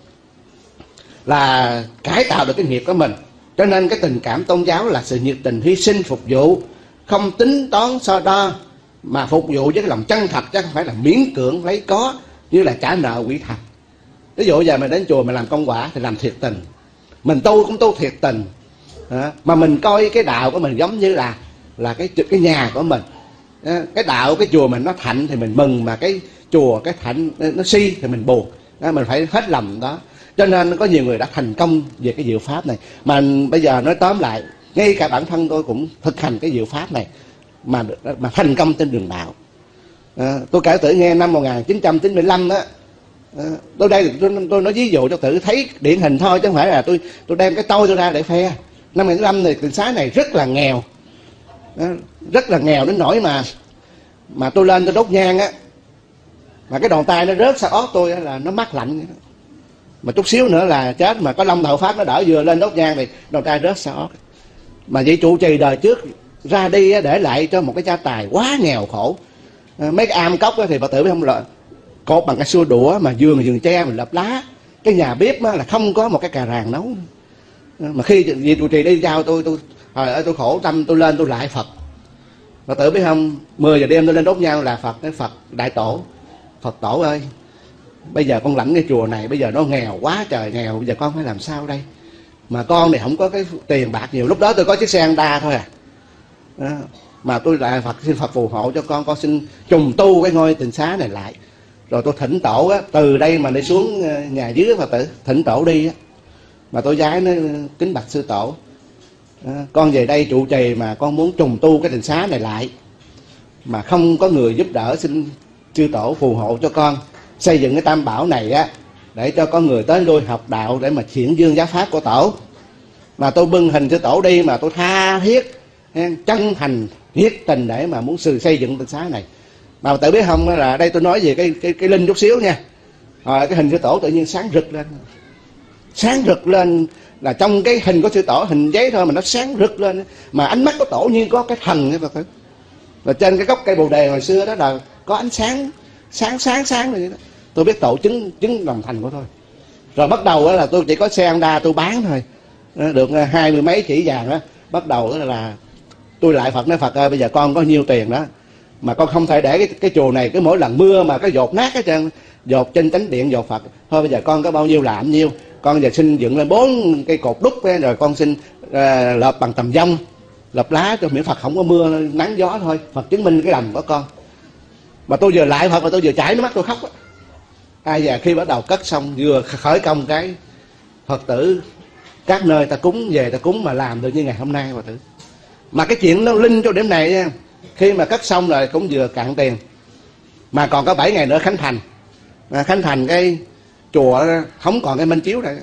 là cải tạo được cái nghiệp của mình. Cho nên cái tình cảm tôn giáo là sự nhiệt tình hy sinh phục vụ, không tính toán so đo, mà phục vụ với cái lòng chân thật, chứ không phải là miễn cưỡng lấy có như là trả nợ quỷ thần. Ví dụ giờ mình đến chùa mình làm công quả thì làm thiệt tình, mình tu cũng tu thiệt tình, à, mà mình coi cái đạo của mình giống như là là cái cái nhà của mình. À, cái đạo cái chùa mình nó thạnh thì mình mừng, mà cái chùa cái thạnh nó si thì mình buồn. À, mình phải hết lòng đó. Cho nên có nhiều người đã thành công về cái diệu pháp này. Mà bây giờ nói tóm lại, ngay cả bản thân tôi cũng thực hành cái diệu pháp này mà mà thành công trên đường đạo. À, tôi kể tử nghe năm một nghìn chín trăm chín mươi lăm đó. À, tôi đây tôi, tôi nói ví dụ cho tử thấy điển hình thôi, chứ không phải là tôi tôi đem cái tôi tôi ra để khoe. Năm một nghìn chín trăm chín mươi lăm này tịnh xá này rất là nghèo, à, rất là nghèo đến nỗi mà mà tôi lên tôi đốt nhang á, mà cái đòn tay nó rớt sau ót tôi là nó mát lạnh, mà chút xíu nữa là chết. Mà có Long Thọ Pháp nó đỡ, vừa lên đốt nhang thì đòn tay rớt sau ót. Mà vị trụ trì đời trước ra đi để lại cho một cái gia tài quá nghèo khổ. À, mấy cái am cốc thì Phật tử biết không, là cột bằng cái xua đũa, mà giường giường tre mình lợp lá. Cái nhà bếp là không có một cái cà ràng nấu. À, mà khi vị trụ trì đi giao tôi tôi hồi ơi tôi khổ tâm, tôi lên tôi lại Phật. Phật tử biết không, mười giờ đêm tôi lên đốt nhang là Phật, cái Phật đại tổ, Phật tổ ơi, bây giờ con lãnh cái chùa này, bây giờ nó nghèo quá trời nghèo, bây giờ con phải làm sao đây? Mà con thì không có cái tiền bạc nhiều. Lúc đó tôi có chiếc xe Honda thôi à. Đó. Mà tôi lại Phật xin Phật phù hộ cho con, con xin trùng tu cái ngôi tịnh xá này lại. Rồi tôi thỉnh tổ á, từ đây mà đi xuống nhà dưới Phật tử, thỉnh tổ đi á. Mà tôi giái nó kính bạch sư tổ, đó, con về đây trụ trì mà con muốn trùng tu cái tịnh xá này lại, mà không có người giúp đỡ, xin chư tổ phù hộ cho con xây dựng cái tam bảo này á, để cho có người tới lui học đạo để mà triển dương giáo pháp của tổ. Mà tôi bưng hình sư tổ đi, mà tôi tha thiết chân thành nhiệt tình để mà muốn sự xây dựng tịnh xá này. Mà tự biết không, là đây tôi nói về cái cái cái linh chút xíu nha. Rồi cái hình sư tổ tự nhiên sáng rực lên, sáng rực lên, là trong cái hình của sư tổ, hình giấy thôi mà nó sáng rực lên, mà ánh mắt của tổ như có cái thần ấy, Phật tử. Và trên cái gốc cây bồ đề hồi xưa đó là có ánh sáng sáng sáng sáng rồi đó. Tôi biết tổ chứng chứng lòng thành của tôi. Rồi bắt đầu là tôi chỉ có xe Honda tôi bán thôi, được hai mươi mấy chỉ vàng đó. Bắt đầu là tôi lại Phật nói, Phật ơi bây giờ con có nhiêu tiền đó, mà con không thể để cái, cái chùa này cứ mỗi lần mưa mà cái dột nát hết trơn, dột trên chánh điện dột Phật. Thôi bây giờ con có bao nhiêu làm nhiêu, con giờ xin dựng lên bốn cây cột đúc ấy, rồi con xin uh, lợp bằng tầm dông, lợp lá cho miễn Phật không có mưa nắng gió thôi, Phật chứng minh cái lòng của con. Mà tôi vừa lại Phật mà tôi vừa chảy nước mắt tôi khóc á. Ai giờ khi bắt đầu cất xong, vừa khởi công cái Phật tử các nơi ta cúng về ta cúng mà làm được như ngày hôm nay Phật tử. Mà cái chuyện nó linh cho điểm này nha, khi mà cất xong rồi cũng vừa cạn tiền, mà còn có bảy ngày nữa khánh thành. À, khánh thành cái chùa không còn cái minh chiếu này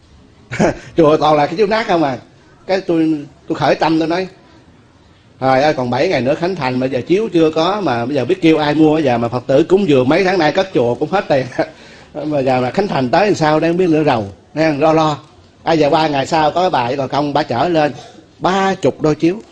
chùa toàn là cái chiếu nát không à. Cái tôi tôi khởi tâm tôi nói, trời ơi còn bảy ngày nữa khánh thành mà giờ chiếu chưa có, mà bây giờ biết kêu ai mua. Bây giờ mà Phật tử cúng dường mấy tháng nay cất chùa cũng hết tiền mà giờ mà khánh thành tới làm sao đang biết nữa rầu đang lo lo. Ai giờ ba ngày sau có cái bà còn công bà chở lên ba chục đôi chiếu.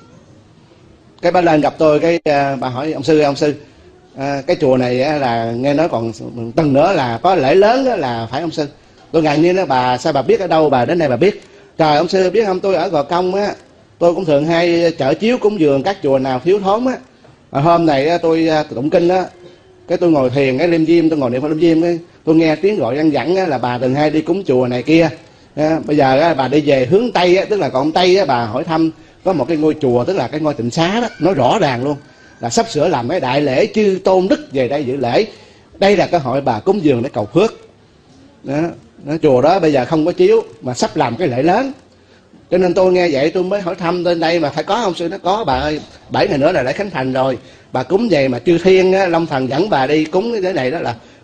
Cái bà lên gặp tôi, cái uh, bà hỏi ông sư ông sư uh, cái chùa này uh, là nghe nói còn tuần nữa là có lễ lớn uh, là phải ông sư. Tôi ngạc nhiên đó, bà sao bà biết ở đâu, bà đến đây bà biết. Trời ông sư biết không, tôi ở Gò Công á, tôi cũng thường hay chở chiếu cúng dường các chùa nào thiếu thốn á. Mà hôm này uh, tôi uh, tụng kinh á, cái tôi ngồi thiền cái Liêm Diêm, tôi ngồi niệm Phật Liêm Diêm, cái tôi nghe tiếng gọi văng vẳng á, là bà từng hay đi cúng chùa này kia. À, bây giờ á, bà đi về hướng Tây á, tức là còn Tây á, bà hỏi thăm có một cái ngôi chùa, tức là cái ngôi tịnh xá đó, nói rõ ràng luôn là sắp sửa làm cái đại lễ chư tôn đức về đây dự lễ. Đây là cơ hội bà cúng dường để cầu phước đó. Đó, chùa đó bây giờ không có chiếu mà sắp làm cái lễ lớn, cho nên tôi nghe vậy tôi mới hỏi thăm lên đây. Mà phải có ông sư, nó có bà ơi, bảy ngày nữa là lễ khánh thành rồi, bà cúng về mà chư thiên á, Long Thần dẫn bà đi cúng cái này đó là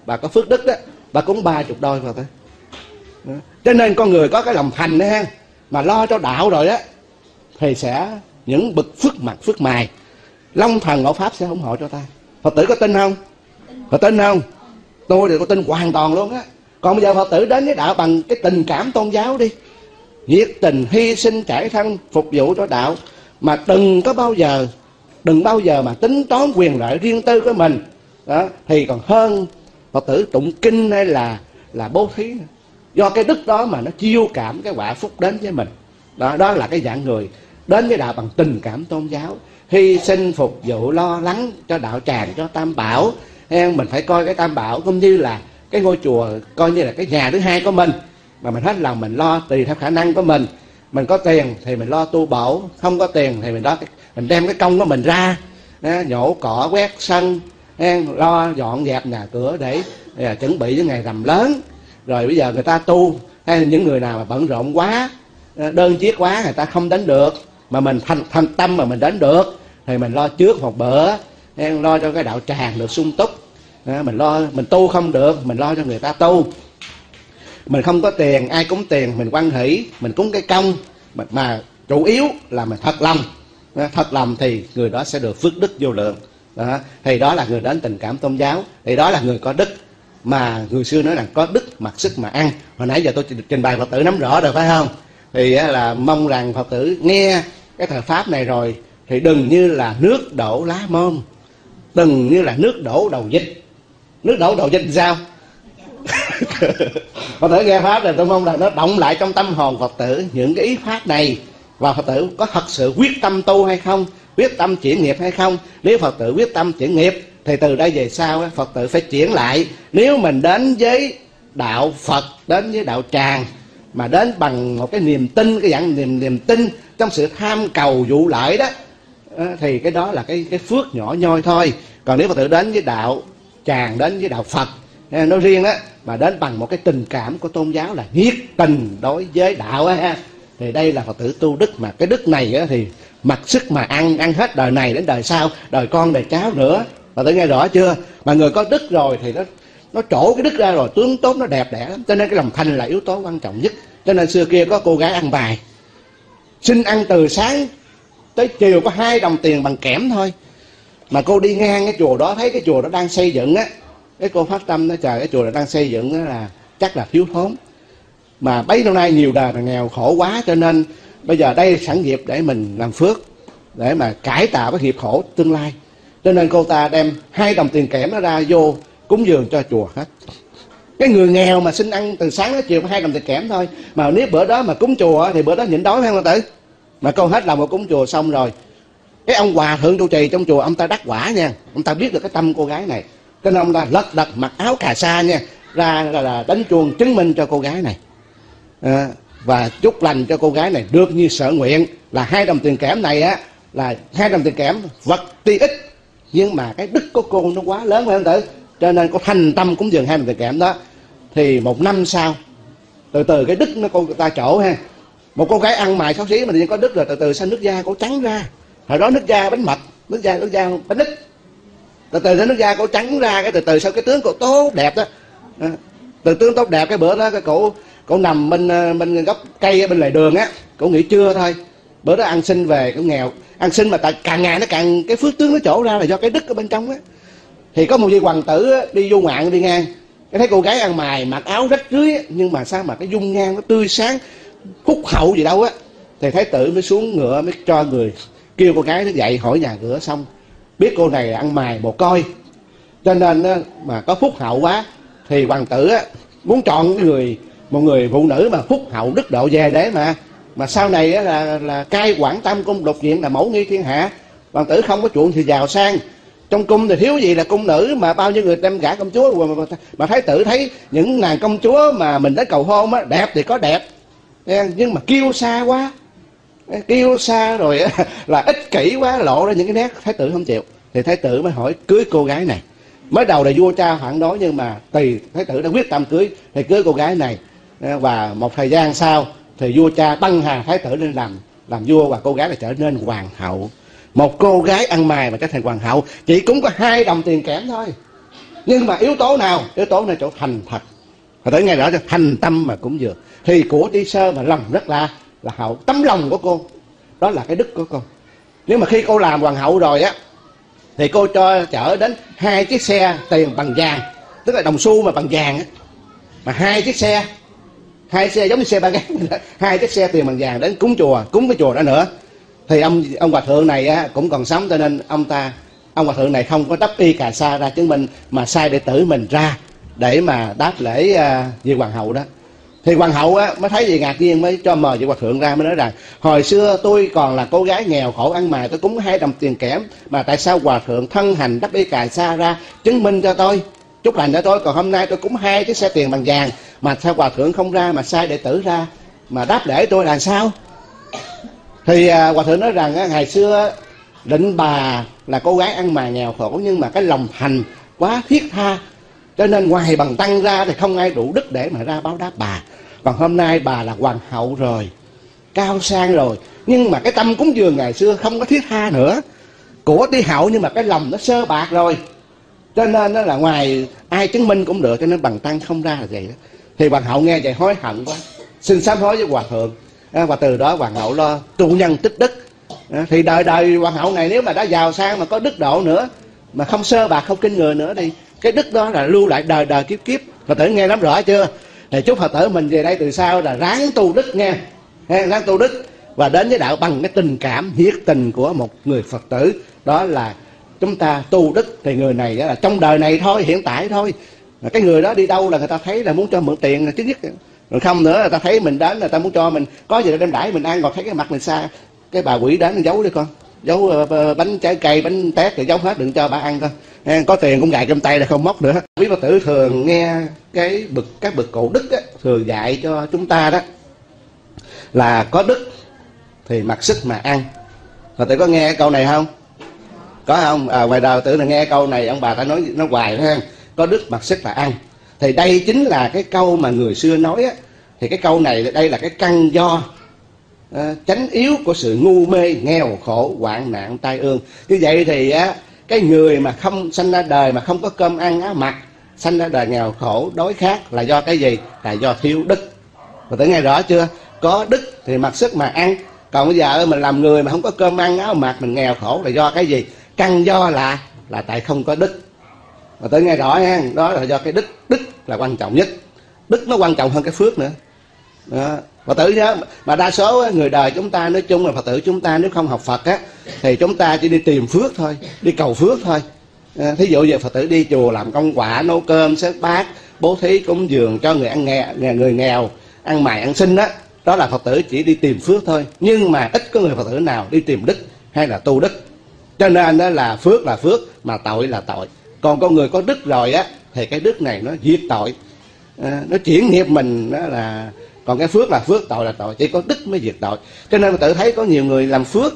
bà có phước đức đó, bà cúng ba chục đôi vào thôi. Cho nên con người có cái lòng thành đó ha, mà lo cho đạo rồi á, thì sẽ những bậc phước mặt phước mài, long thần ngộ pháp sẽ ủng hộ cho ta. Phật tử có tin không? Phật tin không? Tôi thì có tin hoàn toàn luôn á. Còn bây giờ Phật tử đến với đạo bằng cái tình cảm tôn giáo đi, nhiệt tình hy sinh trải thân phục vụ cho đạo, mà đừng có bao giờ đừng bao giờ mà tính toán quyền lợi riêng tư của mình đó, thì còn hơn Phật tử tụng kinh hay là là bố thí. Do cái đức đó mà nó chiêu cảm cái quả phúc đến với mình. Đó, đó là cái dạng người đến với đạo bằng tình cảm tôn giáo, hy sinh phục vụ lo lắng cho đạo tràng, cho Tam Bảo. Mình phải coi cái Tam Bảo cũng như là cái ngôi chùa, coi như là cái nhà thứ hai của mình, mà mình hết lòng mình lo tùy theo khả năng của mình. Mình có tiền thì mình lo tu bổ, không có tiền thì mình lo mình đem cái công của mình ra, nhổ cỏ quét sân, lo dọn dẹp nhà cửa để, để chuẩn bị những ngày rằm lớn. Rồi bây giờ người ta tu, hay là những người nào mà bận rộn quá, đơn chiếc quá, người ta không đến được, mà mình thành, thành tâm mà mình đến được, thì mình lo trước một bữa, lo cho cái đạo tràng được sung túc. Mình lo mình tu không được, mình lo cho người ta tu. Mình không có tiền, ai cúng tiền mình hoan hỷ, mình cúng cái công, mà, mà chủ yếu là mình thật lòng. Thật lòng thì người đó sẽ được phước đức vô lượng đó. Thì đó là người đến tình cảm tôn giáo, thì đó là người có đức. Mà người xưa nói là có đức mặc sức mà ăn. Hồi nãy giờ tôi trình bày Phật tử nắm rõ rồi phải không? Thì là mong rằng Phật tử nghe cái thời pháp này rồi thì đừng như là nước đổ lá môn, đừng như là nước đổ đầu dịch. Nước đổ đầu dịch sao? Phật tử nghe pháp này tôi mong là nó động lại trong tâm hồn Phật tử những cái ý pháp này, và Phật tử có thật sự quyết tâm tu hay không, quyết tâm chuyển nghiệp hay không. Nếu Phật tử quyết tâm chuyển nghiệp thì từ đây về sau Phật tử phải chuyển lại. Nếu mình đến với đạo Phật, đến với đạo tràng mà đến bằng một cái niềm tin, cái dạng niềm niềm tin trong sự tham cầu vụ lợi đó, thì cái đó là cái cái phước nhỏ nhoi thôi. Còn nếu Phật tử đến với đạo tràng, đến với đạo Phật nói riêng đó, mà đến bằng một cái tình cảm của tôn giáo là nhiệt tình đối với đạo á, thì đây là Phật tử tu đức. Mà cái đức này á, thì mặc sức mà ăn, ăn hết đời này đến đời sau, đời con đời cháu nữa. Phật tử nghe rõ chưa? Mà người có đức rồi thì nó nó trổ cái đức ra rồi, tướng tốt nó đẹp đẽ lắm. Cho nên cái lòng thành là yếu tố quan trọng nhất. Cho nên xưa kia có cô gái ăn bài, xin ăn từ sáng tới chiều có hai đồng tiền bằng kẽm thôi. Mà cô đi ngang cái chùa đó, thấy cái chùa đó đang xây dựng á, cái cô phát tâm nó trời, cái chùa này đang xây dựng đó là chắc là thiếu thốn, mà bấy lâu nay nhiều đời là nghèo khổ quá, cho nên bây giờ đây sẵn dịp để mình làm phước, để mà cải tạo cái nghiệp khổ tương lai. Cho nên cô ta đem hai đồng tiền kẽm nó ra vô cúng dường cho chùa hết. Cái người nghèo mà xin ăn từ sáng đến chiều có hai đồng tiền kẽm thôi, mà nếu bữa đó mà cúng chùa thì bữa đó nhịn đói phải không tử? Mà cô hết lòng mà cúng chùa xong rồi, cái ông hòa thượng trụ trì trong chùa ông ta đắc quả nha, ông ta biết được cái tâm cô gái này, cho nên ông ta lật đật mặc áo cà sa nha ra là, là đánh chuông chứng minh cho cô gái này, à, và chúc lành cho cô gái này được như sở nguyện. Là hai đồng tiền kẽm này á, là hai đồng tiền kẽm vật tuy ít, nhưng mà cái đức của cô nó quá lớn phải không tử? Cho nên cô thành tâm cúng dường hai đồng tiền kẽm đó. Thì một năm sau, từ từ cái đức nó cô ta trổ ha. Một cô gái ăn mài xấu xí mà nhưng có đức rồi, từ từ sao nước da cô trắng ra. Hồi đó nước da bánh mật, nước da nước da bánh ít, từ từ nó nước da cô trắng ra, cái từ từ sau cái tướng cô tốt đẹp đó, à, từ tướng tốt đẹp. Cái bữa đó cái cổ cổ nằm bên bên gốc cây bên lề đường á, cổ nghỉ trưa thôi. Bữa đó ăn xin về, cổ nghèo ăn xin mà tại càng ngày nó càng cái phước tướng nó trổ ra là do cái đức ở bên trong á. Thì có một vị hoàng tử á, đi du ngoạn đi ngang, cái thấy cô gái ăn mài mặc áo rách rưới á, nhưng mà sao mà cái dung nhan nó tươi sáng phúc hậu gì đâu á. Thì thái tử mới xuống ngựa, mới cho người kêu cô gái nó dậy hỏi nhà cửa, xong biết cô này là ăn mài mồ côi, cho nên á, mà có phúc hậu quá thì hoàng tử á, muốn chọn người một người phụ nữ mà phúc hậu đức độ về để mà mà sau này á, là là cai quản tam cung lục viện, là mẫu nghi thiên hạ. Hoàng tử không có chuộng thì giàu sang, trong cung thì thiếu gì là cung nữ, mà bao nhiêu người đem gả công chúa. Mà, mà, mà thái tử thấy những nàng công chúa mà mình tới cầu hôn á, đẹp thì có đẹp, nhưng mà kiêu sa quá, kiêu sa rồi là ích kỷ quá, lộ ra những cái nét thái tử không chịu. Thì thái tử mới hỏi cưới cô gái này. Mới đầu là vua cha phản đối, nhưng mà tùy thái tử đã quyết tâm cưới thì cưới cô gái này. Và một thời gian sau thì vua cha băng hà thái tử lên làm làm vua, và cô gái là trở nên hoàng hậu. Một cô gái ăn mài mà trở thành hoàng hậu, chỉ cũng có hai đồng tiền kẽm thôi. Nhưng mà yếu tố nào? Yếu tố này chỗ thành thật. Và tới ngày đó cho thành tâm mà cúng dường. Thì của Tri Sơ mà lòng rất là là hậu. Tấm lòng của cô, đó là cái đức của cô. Nếu mà khi cô làm hoàng hậu rồi á, thì cô cho chở đến hai chiếc xe tiền bằng vàng, tức là đồng xu mà bằng vàng á, mà hai chiếc xe, hai xe giống như xe ba gác, hai chiếc xe tiền bằng vàng đến cúng chùa, cúng cái chùa đó nữa. Thì ông ông hòa thượng này á, cũng còn sống, cho nên ông ta ông hòa thượng này không có đắp y cà sa ra chứng minh, mà sai đệ tử mình ra để mà đáp lễ uh, vị hoàng hậu đó. Thì hoàng hậu á, mới thấy gì ngạc nhiên, mới cho mời vị hòa thượng ra, mới nói rằng hồi xưa tôi còn là cô gái nghèo khổ ăn mày, tôi cúng hai đồng tiền kẽm, mà tại sao hòa thượng thân hành đắp y cà sa ra chứng minh cho tôi, chúc lành cho tôi, còn hôm nay tôi cúng hai chiếc xe tiền bằng vàng, mà sao hòa thượng không ra mà sai đệ tử ra mà đáp lễ tôi là sao? Thì uh, hòa thượng nói rằng uh, ngày xưa Định Bà là cô gái ăn mày nghèo khổ, nhưng mà cái lòng thành quá thiết tha, cho nên ngoài bằng tăng ra thì không ai đủ đức để mà ra báo đáp bà. Còn hôm nay bà là hoàng hậu rồi, cao sang rồi, nhưng mà cái tâm cúng dường ngày xưa không có thiết tha nữa, của tí hậu, nhưng mà cái lòng nó sơ bạc rồi, cho nên nó là ngoài ai chứng minh cũng được, cho nên bằng tăng không ra là vậy đó. Thì hoàng hậu nghe vậy hối hận quá, xin sám hối với hòa thượng, và từ đó hoàng hậu lo tu nhân tích đức. Thì đời đời hoàng hậu này nếu mà đã giàu sang mà có đức độ nữa, mà không sơ bạc không kinh người nữa, thì cái đức đó là lưu lại đời đời kiếp kiếp. Phật tử nghe nắm rõ chưa? Thì chúc Phật tử mình về đây từ sau là ráng tu đức nghe, ráng tu đức và đến với đạo bằng cái tình cảm nhiệt tình của một người Phật tử. Đó là chúng ta tu đức, thì người này là trong đời này thôi, hiện tại thôi. Cái người đó đi đâu là người ta thấy là muốn cho mượn tiền là chứ nhất, rồi không nữa người ta thấy mình đến là ta muốn cho mình có gì để đem đãi mình ăn, còn thấy cái mặt mình xa, cái bà quỷ đến giấu đi con, giấu uh, bánh trái cây, bánh tét thì giấu hết, đừng cho bà ăn con. Có tiền cũng gài trong tay là không móc nữa. Quý Phật tử thường nghe cái bậc các bậc cổ đức á, thường dạy cho chúng ta đó là có đức thì mặc sức mà ăn. Phật tử có nghe câu này không? Có không? À, ngoài đời tử là nghe câu này ông bà ta nói nó hoài ha. Có đức mặc sức là ăn. Thì đây chính là cái câu mà người xưa nói á. Thì cái câu này đây là cái căn do à, chánh yếu của sự ngu mê, nghèo khổ, hoạn nạn, tai ương. Như vậy thì á, cái người mà không sanh ra đời mà không có cơm ăn áo mặc, sanh ra đời nghèo khổ đói khát là do cái gì? Là do thiếu đức. Phật tử nghe rõ chưa? Có đức thì mặc sức mà ăn. Còn bây giờ mình làm người mà không có cơm ăn áo mặc, mình nghèo khổ là do cái gì? Căn do là là tại không có đức. Phật tử nghe rõ ha, đó là do cái đức. Đức là quan trọng nhất. Đức nó quan trọng hơn cái phước nữa. Đó. Phật tử nhớ, mà đa số người đời chúng ta nói chung là Phật tử chúng ta nếu không học Phật á, thì chúng ta chỉ đi tìm phước thôi, đi cầu phước thôi. À, thí dụ giờ Phật tử đi chùa làm công quả, nấu cơm, xếp bát, bố thí cúng dường cho người ăn nghèo, người nghèo, ăn mày ăn xin á, đó, đó là Phật tử chỉ đi tìm phước thôi. Nhưng mà ít có người Phật tử nào đi tìm đức hay là tu đức. Cho nên đó là phước là phước, mà tội là tội. Còn con người có đức rồi á, thì cái đức này nó diệt tội, à, nó chuyển nghiệp mình, đó là. Còn cái phước là phước, tội là tội, chỉ có đức mới diệt tội. Cho nên tự thấy có nhiều người làm phước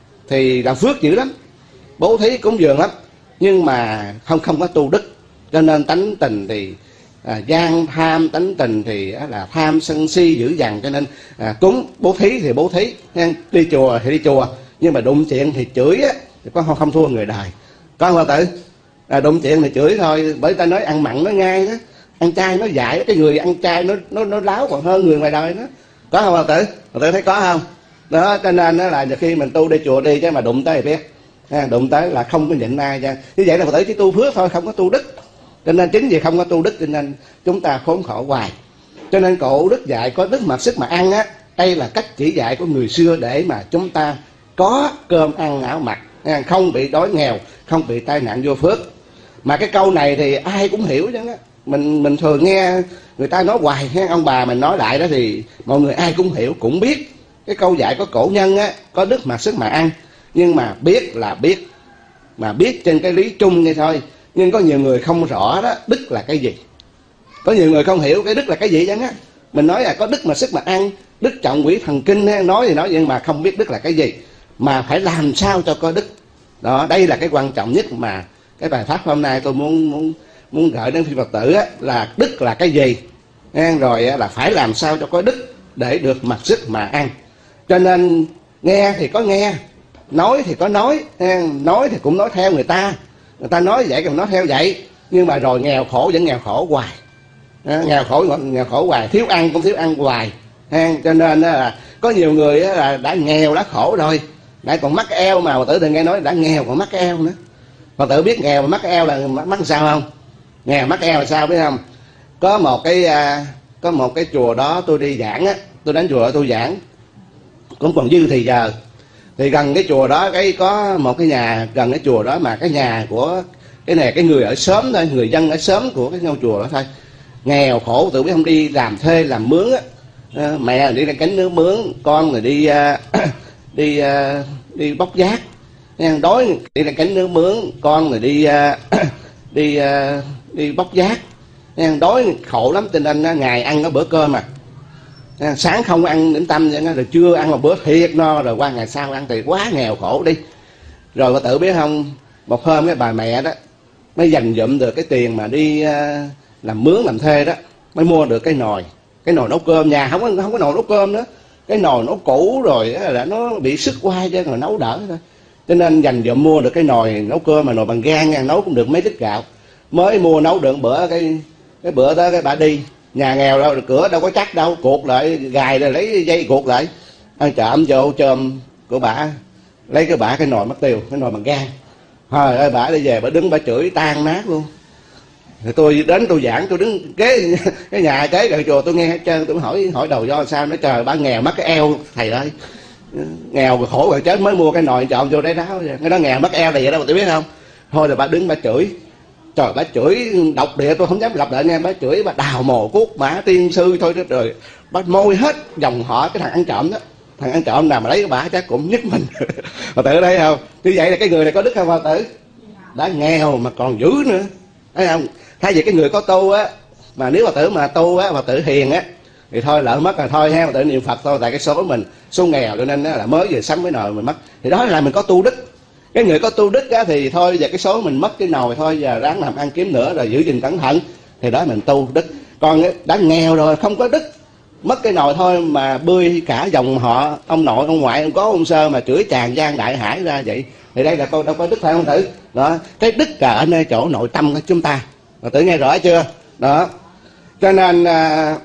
thì làm phước dữ lắm, bố thí cúng dường lắm, nhưng mà không không có tu đức. Cho nên tánh tình thì à, gian tham, tánh tình thì à, là tham sân si dữ dằn. Cho nên à, cúng bố thí thì bố thí, đi chùa thì đi chùa, nhưng mà đụng chuyện thì chửi á, thì có không, không thua người đời. Có không Phật tử? À, đụng chuyện thì chửi thôi, bởi ta nói ăn mặn nó ngay đó, ăn chay nó dại, cái người ăn chay nó nó nó láo còn hơn người ngoài đời đó. Có không Phật tử? Phật tử thấy có không? Đó, cho nên đó là khi mình tu đi chùa đi, chứ mà đụng tới thì biết, à, đụng tới là không có nhịn ai ra. Như vậy là Phật tử chỉ tu phước thôi, không có tu đức. Cho nên chính vì không có tu đức cho nên chúng ta khốn khổ hoài. Cho nên cổ đức dạy có đức mặc sức mà ăn á, đây là cách chỉ dạy của người xưa để mà chúng ta có cơm ăn áo mặc, không bị đói nghèo, không bị tai nạn vô phước. Mà cái câu này thì ai cũng hiểu chứ á. Mình mình thường nghe người ta nói hoài, ông bà mình nói lại đó thì mọi người ai cũng hiểu, cũng biết cái câu dạy của cổ nhân á, có đức mặc sức mà ăn. Nhưng mà biết là biết, mà biết trên cái lý chung như thôi. Nhưng có nhiều người không rõ đó, đức là cái gì. Có nhiều người không hiểu cái đức là cái gì chẳng á. Mình nói là có đức mà sức mà ăn, đức trọng quỷ thần kinh, nói thì nói nhưng mà không biết đức là cái gì, mà phải làm sao cho có đức. Đó, đây là cái quan trọng nhất mà cái bài pháp hôm nay tôi muốn muốn muốn gửi đến quý Phật tử á, là đức là cái gì, rồi là phải làm sao cho có đức để được mặc sức mà ăn. Cho nên nghe thì có nghe, nói thì có nói, nói thì cũng nói theo người ta, người ta nói vậy thì nói theo vậy. nhưng mà rồi nghèo khổ vẫn nghèo khổ hoài. Đó, nghèo khổ nghèo khổ hoài, thiếu ăn cũng thiếu ăn hoài ha. Cho nên là có nhiều người là đã nghèo đã khổ rồi, lại còn mắc eo, mà Phật tử đừng nghe nói đã nghèo còn mắc eo nữa. Phật tử biết nghèo mà mắc eo là mắc sao không? Nghèo mắc eo là sao biết không? Có một cái có một cái chùa đó tôi đi giảng á, tôi đến chùa đó tôi giảng cũng còn dư thì giờ, thì gần cái chùa đó cái có một cái nhà gần cái chùa đó, mà cái nhà của cái này cái người ở xóm thôi, người dân ở xóm của cái ngôi chùa đó thôi, nghèo khổ tự biết không, đi làm thuê làm mướn á. À, mẹ đi ra cánh nước mướn, con rồi đi uh, đi uh, đi bóc giác, đói đi ra cánh nước mướn, con rồi đi uh, đi uh, đi bóc giác, đói khổ lắm. Cho nên ngày ăn có bữa cơm mà sáng không ăn điểm tâm, rồi trưa ăn một bữa thiệt no, rồi qua ngày sau ăn thì quá nghèo khổ đi. Rồi có tự biết không, một hôm cái bà mẹ đó mới dành dụm được cái tiền mà đi uh, làm mướn làm thuê đó, mới mua được cái nồi cái nồi nấu cơm. Nhà không có không có nồi nấu cơm nữa, cái nồi nó cũ rồi là nó bị sức quay cho rồi nấu đỡ thôi. Cho nên dành dụm mua được cái nồi nấu cơm, mà nồi bằng gang nha, nấu cũng được mấy lít gạo. Mới mua nấu được bữa, cái cái bữa đó cái bà đi, nhà nghèo đâu, cửa đâu có chắc đâu, cuột lại gài rồi lấy dây cuột lại, ăn trộm vô chôm của bà, lấy cái bả cái nồi mất tiêu, cái nồi bằng gang. Trời ơi, bả đi về bả đứng bả chửi tan nát luôn. Thì tôi đến tôi giảng, tôi đứng kế cái nhà kế gần chùa, tôi nghe hết trơn. Tôi hỏi hỏi đầu do sao, nói trời bả nghèo mất cái eo thầy ơi, nghèo rồi khổ rồi chết mới mua cái nồi trộm vô đáy đáo, cái đó nghèo mất eo là vậy đâu, tôi biết không. Thôi rồi bà đứng bà chửi, trời bà chửi độc địa, tôi không dám lặp lại nghe. Bà chửi, bà đào mồ cuốc mã tiên sư thôi đó, rồi bà môi hết dòng họ cái thằng ăn trộm đó. Thằng ăn trộm nào mà lấy cái bả chắc cũng nhức mình. Phật tử đây không, như vậy là cái người này có đức không Phật tử? Đã nghèo mà còn dữ nữa, thấy không? Thay vì cái người có tu á, mà nếu Phật tử mà tu á, Phật tử hiền á, thì thôi lỡ mất rồi thôi ha, Phật tử niệm Phật thôi. Tại cái số mình số nghèo cho nên là mới vừa sắm với nồi mình mất, thì đó là mình có tu đức. Cái người có tu đức á thì thôi giờ cái số mình mất cái nồi thôi, giờ ráng làm ăn kiếm nữa rồi giữ gìn cẩn thận, thì đó mình tu đức. Còn đã nghèo rồi không có đức, mất cái nồi thôi mà bươi cả dòng họ, ông nội ông ngoại ông có ông sơ mà chửi tràn gian đại hải ra vậy, thì đây là con đâu có đức phải không tử? Đó, cái đức là ở nơi chỗ nội tâm của chúng ta. Mà tự nghe rõ chưa? Đó, cho nên à,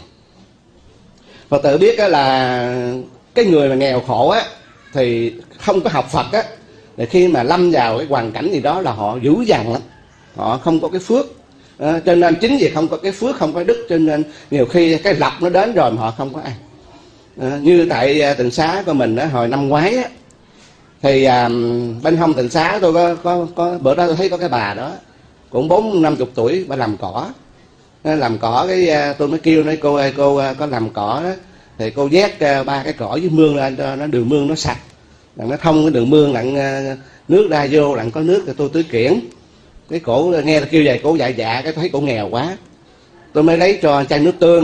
Phật tử biết á là cái người mà nghèo khổ á thì không có học Phật á, thì khi mà lâm vào cái hoàn cảnh gì đó là họ dữ dằn lắm, họ không có cái phước. À, cho nên chính vì không có cái phước, không có đức, cho nên nhiều khi cái lộc nó đến rồi mà họ không có ăn. À, như tại à, Tịnh Xá của mình á, hồi năm ngoái á, thì à, bên hông Tịnh Xá tôi có, có, có bữa đó tôi thấy có cái bà đó cũng bốn năm chục tuổi, bà làm cỏ. À, làm cỏ cái à, tôi mới kêu nói cô ơi cô à, có làm cỏ đó, thì cô vét à, ba cái cỏ với mương lên cho nó đường mương nó sạch, nó thông cái đường mương lặn à, nước ra vô lặn có nước, thì tôi tưới kiển. Cái cổ nghe kêu vậy, cổ dạ dạ, cái thấy cổ nghèo quá, tôi mới lấy cho chai nước tương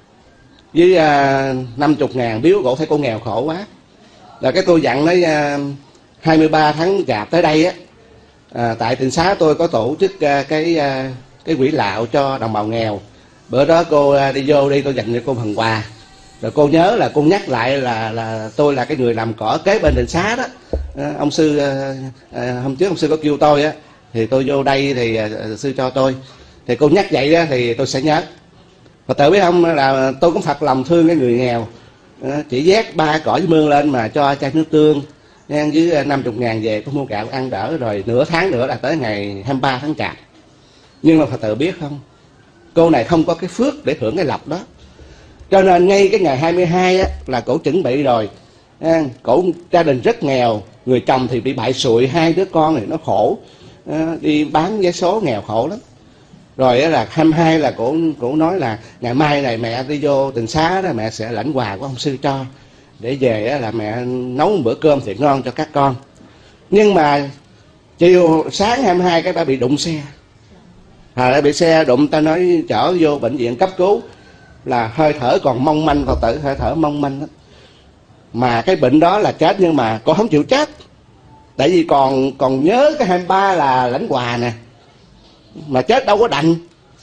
với năm chục ngàn biếu cổ, thấy cổ nghèo khổ quá. Là cái tôi dặn nói à, hai mươi ba tháng Chạp tới đây á, à, tại Tịnh Xá tôi có tổ chức à, cái à, cái quỹ lạo cho đồng bào nghèo. Bữa đó cô à, đi vô đi, tôi dành cho cô phần quà. Rồi cô nhớ là cô nhắc lại là là tôi là cái người làm cỏ kế bên Tịnh Xá đó. À, ông sư à, à, hôm trước ông sư có kêu tôi á, thì tôi vô đây thì à, sư cho tôi, thì cô nhắc vậy đó thì tôi sẽ nhớ. Và tự biết không là tôi cũng phật lòng thương cái người nghèo, à, chỉ vét ba cỏ với mương lên mà cho chai nước tương nha, với năm chục ngàn về tôi mua gạo ăn đỡ, rồi nửa tháng nữa là tới ngày hai mươi ba tháng Chạp. Nhưng mà Phật tử biết không, cô này không có cái phước để hưởng cái lộc đó, cho nên ngay cái ngày hai mươi hai á, là cổ chuẩn bị rồi. À, cổ gia đình rất nghèo, người chồng thì bị bại sụi, hai đứa con thì nó khổ, à, đi bán vé số nghèo khổ lắm. Rồi á, là hai mươi hai là cổ cổ nói là ngày mai này mẹ đi vô Tịnh Xá đó, mẹ sẽ lãnh quà của ông sư cho, để về á, là mẹ nấu một bữa cơm thiệt ngon cho các con. Nhưng mà chiều sáng hai mươi hai cái bà bị đụng xe, à, đã bị xe đụng, ta nói chở vô bệnh viện cấp cứu, là hơi thở còn mong manh, Phật tử, hơi thở mong manh đó. Mà cái bệnh đó là chết, nhưng mà cô không chịu chết, tại vì còn còn nhớ cái hai mươi ba là lãnh quà nè, mà chết đâu có đành.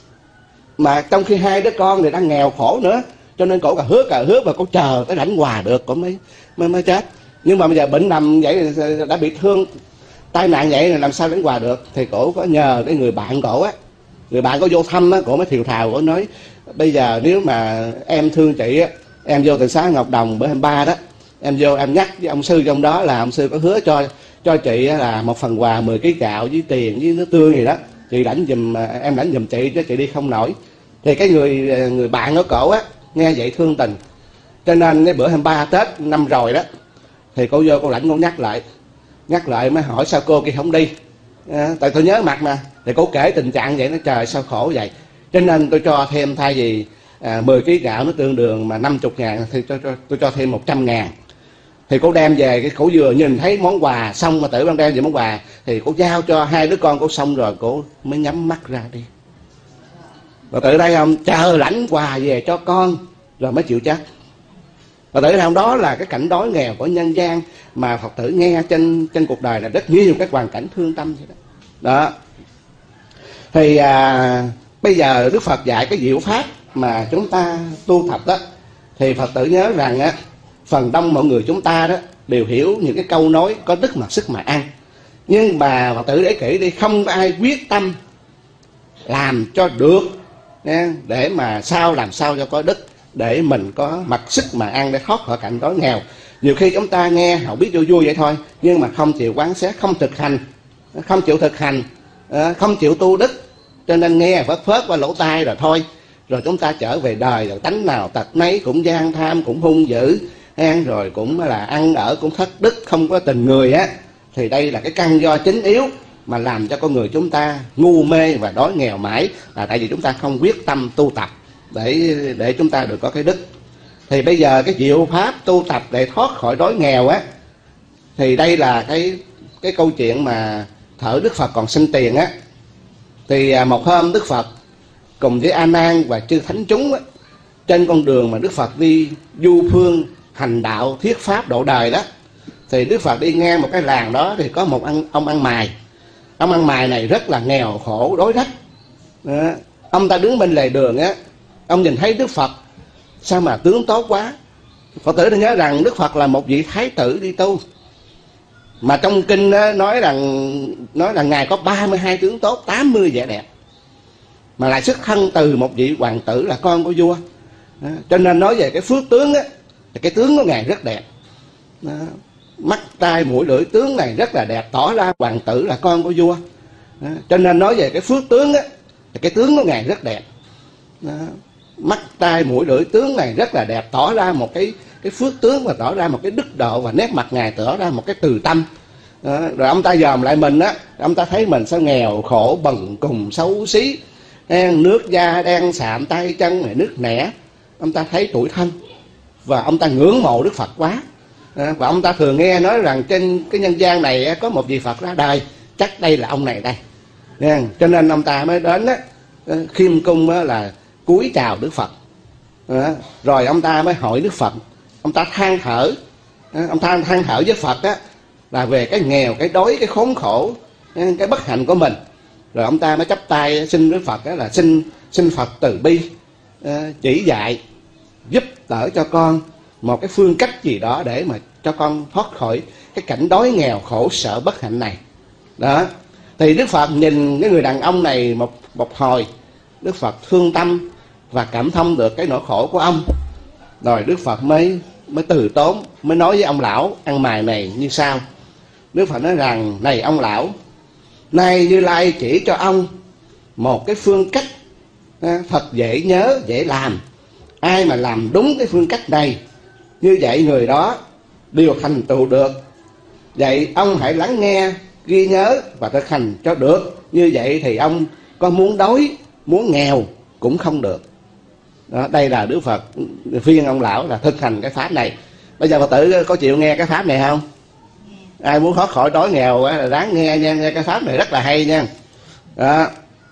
Mà trong khi hai đứa con thì đang nghèo khổ nữa, cho nên cổ cà hứa cà hứa và cổ chờ tới lãnh quà được, cổ mới, mới mới chết. Nhưng mà bây giờ bệnh nằm vậy, đã bị thương tai nạn vậy, làm sao lãnh quà được? Thì cổ có nhờ cái người bạn cổ á, Người bạn có vô thăm á, cổ mới thiều thào, cổ nói bây giờ nếu mà em thương chị á, em vô từ xá Ngọc Đồng bữa hai mươi ba đó, em vô em nhắc với ông sư trong đó là ông sư có hứa cho cho chị là một phần quà mười ký gạo với tiền với nước tương gì đó, chị lãnh giùm, em lãnh giùm chị chứ chị đi không nổi. Thì cái người người bạn của cổ á nghe vậy thương tình, cho nên cái bữa hai mươi ba Tết năm rồi đó thì cô vô cô lãnh, cô nhắc lại nhắc lại mới hỏi sao cô kia không đi à, tại tôi nhớ mặt mà. Thì cô kể tình trạng vậy, nó trời sao khổ vậy, cho nên tôi cho thêm, thay vì à, mười ký gạo nó tương đương mà năm mươi ngàn thì tôi cho, tôi cho thêm một trăm ngàn. Thì cô đem về, cái cổ vừa nhìn thấy món quà xong mà Tử Ban đem về món quà thì cô giao cho hai đứa con cô xong rồi cô mới nhắm mắt ra đi. Và Tử đây không, chờ lãnh quà về cho con rồi mới chịu chết. Và Tử không, đó là cái cảnh đói nghèo của nhân gian mà Phật tử nghe trên trên cuộc đời là rất nhiều cái hoàn cảnh thương tâm vậy đó. Đó. Thì à, bây giờ Đức Phật dạy cái diệu pháp mà chúng ta tu tập đó, thì Phật tử nhớ rằng á, phần đông mọi người chúng ta đó đều hiểu những cái câu nói có đức mặc sức mà ăn. Nhưng mà Phật tử để kỹ đi, không ai quyết tâm làm cho được để mà sao làm sao cho có đức, để mình có mặc sức mà ăn, để thoát khỏi cảnh đói nghèo. Nhiều khi chúng ta nghe họ biết vui vui vậy thôi, nhưng mà không chịu quán xét, không thực hành, không chịu thực hành, không chịu tu đức, cho nên nghe phớt phớt qua lỗ tai rồi thôi. Rồi chúng ta trở về đời, rồi tánh nào tật nấy, cũng gian tham, cũng hung dữ, rồi cũng là ăn ở cũng thất đức, không có tình người á. Thì đây là cái căn do chính yếu mà làm cho con người chúng ta ngu mê và đói nghèo mãi, là tại vì chúng ta không quyết tâm tu tập để để chúng ta được có cái đức. Thì bây giờ cái diệu pháp tu tập để thoát khỏi đói nghèo á, thì đây là cái cái câu chuyện mà thở Đức Phật còn sinh tiền á. Thì một hôm Đức Phật cùng với A Nan và chư thánh chúng á, trên con đường mà Đức Phật đi du phương hành đạo thuyết pháp độ đời đó, thì Đức Phật đi ngang một cái làng đó thì có một ăn, ông ăn mày. Ông ăn mày này rất là nghèo khổ đói rách. Đó. Ông ta đứng bên lề đường á, ông nhìn thấy Đức Phật sao mà tướng tốt quá. Phật tử đã nhớ rằng Đức Phật là một vị thái tử đi tu, mà trong kinh đó nói rằng nói là ngài có ba mươi hai tướng tốt, tám mươi vẻ đẹp, mà lại xuất thân từ một vị hoàng tử là con của vua. Đó. Cho nên nói về cái phước tướng á, cái tướng của ngài rất đẹp. Đó. Mắt tai mũi lưỡi tướng này rất là đẹp, tỏ ra hoàng tử là con của vua. Đó. Cho nên nói về cái phước tướng á, cái tướng của ngài rất đẹp. Đó. Mắt tai mũi lưỡi tướng này rất là đẹp, tỏ ra một cái cái phước tướng, và tỏ ra một cái đức độ, và nét mặt ngài tỏ ra một cái từ tâm. Đó. Rồi ông ta dòm lại mình á, ông ta thấy mình sao nghèo khổ bần cùng xấu xí, nước da đen sạm, tay chân này nước nẻ. Ông ta thấy tủi thân và ông ta ngưỡng mộ Đức Phật quá. À, và ông ta thường nghe nói rằng trên cái nhân gian này có một vị Phật ra đời, chắc đây là ông này đây. Nên, cho nên ông ta mới đến á, khiêm cung á, là cúi chào Đức Phật. À, rồi ông ta mới hỏi Đức Phật, ông ta than thở, à, ông ta than thở với Phật á, là về cái nghèo, cái đói, cái khốn khổ, cái bất hạnh của mình. Rồi ông ta mới chắp tay xin Đức Phật á, là xin xin Phật từ bi à, chỉ dạy giúp đỡ cho con một cái phương cách gì đó để mà cho con thoát khỏi cái cảnh đói nghèo khổ sở bất hạnh này. Đó. Thì Đức Phật nhìn cái người đàn ông này một một hồi, Đức Phật thương tâm và cảm thông được cái nỗi khổ của ông. Rồi Đức Phật mới mới từ tốn, mới nói với ông lão ăn mày này như sau. Đức Phật nói rằng: này ông lão, nay Như Lai chỉ cho ông một cái phương cách thật dễ nhớ, dễ làm. Ai mà làm đúng cái phương cách này, như vậy người đó đều thành tựu được. Vậy ông hãy lắng nghe, ghi nhớ và thực hành cho được. Như vậy thì ông có muốn đói, muốn nghèo cũng không được. Đó, đây là Đức Phật khuyên ông lão là thực hành cái pháp này. Bây giờ Phật tử có chịu nghe cái pháp này không? Ai muốn thoát khỏi đói nghèo là ráng nghe nha, nghe cái pháp này rất là hay nha. Đó.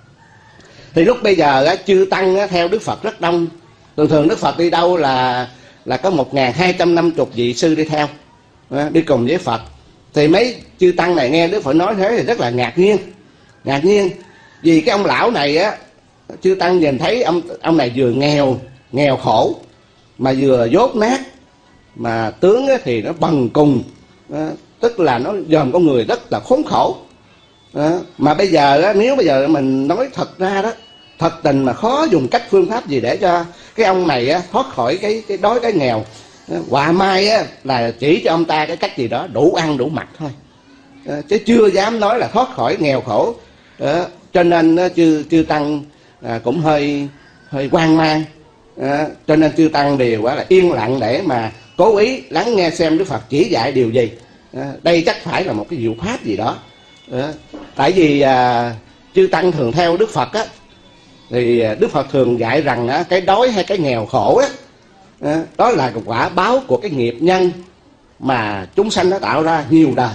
Thì lúc bây giờ chư tăng theo Đức Phật rất đông. Thường thường Đức Phật đi đâu là là có một nghìn hai trăm năm mươi vị sư đi theo, đi cùng với Phật. Thì mấy chư tăng này nghe Đức Phật nói thế thì rất là ngạc nhiên. Ngạc nhiên vì cái ông lão này á, chư tăng nhìn thấy ông ông này vừa nghèo nghèo khổ mà vừa dốt nát, mà tướng thì nó bần cùng, tức là nó dòm con người rất là khốn khổ. Mà bây giờ nếu bây giờ mình nói thật ra đó, thật tình mà khó dùng cách phương pháp gì để cho cái ông này á, thoát khỏi cái cái đói cái nghèo. Họa mai á, là chỉ cho ông ta cái cách gì đó đủ ăn đủ mặc thôi, à, chứ chưa dám nói là thoát khỏi nghèo khổ. Đó. Cho nên á, chư chư tăng à, cũng hơi hơi hoang mang, à, cho nên chư tăng đều quá là yên lặng để mà cố ý lắng nghe xem Đức Phật chỉ dạy điều gì. À, đây chắc phải là một cái diệu pháp gì đó. À, tại vì à, chư tăng thường theo Đức Phật á, thì Đức Phật thường dạy rằng á, cái đói hay cái nghèo khổ á, à, đó là quả báo của cái nghiệp nhân mà chúng sanh nó tạo ra nhiều đời.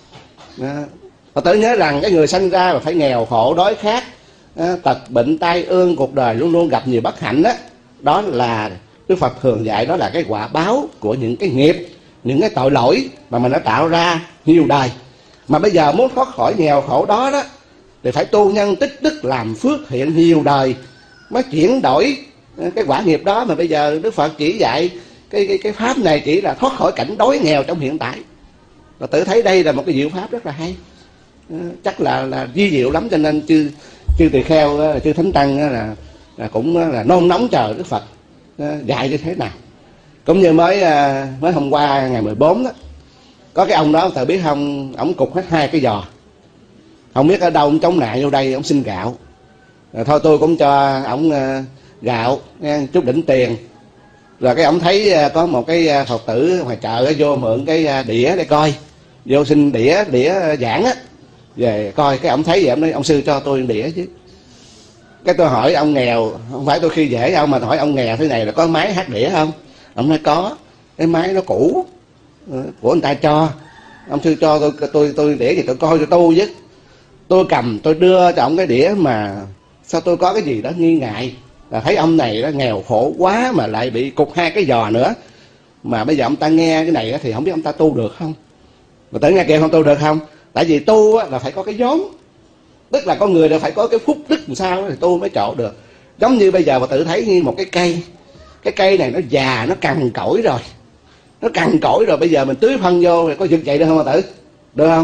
À, Phật tử nhớ rằng cái người sanh ra mà phải nghèo khổ đói khát, à, tật bệnh tai ương, cuộc đời luôn luôn gặp nhiều bất hạnh đó, đó là Đức Phật thường dạy đó là cái quả báo của những cái nghiệp, những cái tội lỗi mà mình đã tạo ra nhiều đời. Mà bây giờ muốn thoát khỏi nghèo khổ đó đó thì phải tu nhân tích đức làm phước thiện nhiều đời mới chuyển đổi cái quả nghiệp đó. Mà bây giờ Đức Phật chỉ dạy cái cái cái pháp này chỉ là thoát khỏi cảnh đói nghèo trong hiện tại. Và tự thấy đây là một cái diệu pháp rất là hay, chắc là là vi diệu lắm, cho nên chư chư tỳ kheo, chư thánh tăng là, là cũng là nôn nóng chờ Đức Phật dạy như thế nào. Cũng như mới mới hôm qua ngày mười bốn đó, có cái ông đó tự biết không, ổng cục hết hai cái giò, không biết ở đâu ông chống nạn vô đây ông xin gạo. Rồi thôi tôi cũng cho ổng gạo chút đỉnh tiền. Rồi cái ông thấy có một cái Phật tử ngoài chợ vô mượn cái đĩa để coi, vô xin đĩa đĩa giảng á, về coi. Cái ông thấy vậy ông nói ông sư cho tôi đĩa chứ. Cái tôi hỏi ông nghèo, không phải tôi khi dễ ông, mà hỏi ông nghèo thế này là có máy hát đĩa không? Ông nói có, cái máy nó cũ của người ta cho. Ông sư cho tôi tôi tôi đĩa thì tôi coi cho tôi chứ. Tôi cầm tôi đưa cho ông cái đĩa mà sao tôi có cái gì đó nghi ngại, là thấy ông này đó nghèo khổ quá mà lại bị cục hai cái giò nữa. Mà bây giờ ông ta nghe cái này thì không biết ông ta tu được không, mà tự nghe kêu không tu được không. Tại vì tu là phải có cái vốn, tức là con người là phải có cái phúc đức làm sao thì tu mới trổ được. Giống như bây giờ mà tự thấy như một cái cây, cái cây này nó già, nó cằn cỗi rồi, nó cằn cỗi rồi, bây giờ mình tưới phân vô thì có vực vậy được không mà tử? Được không?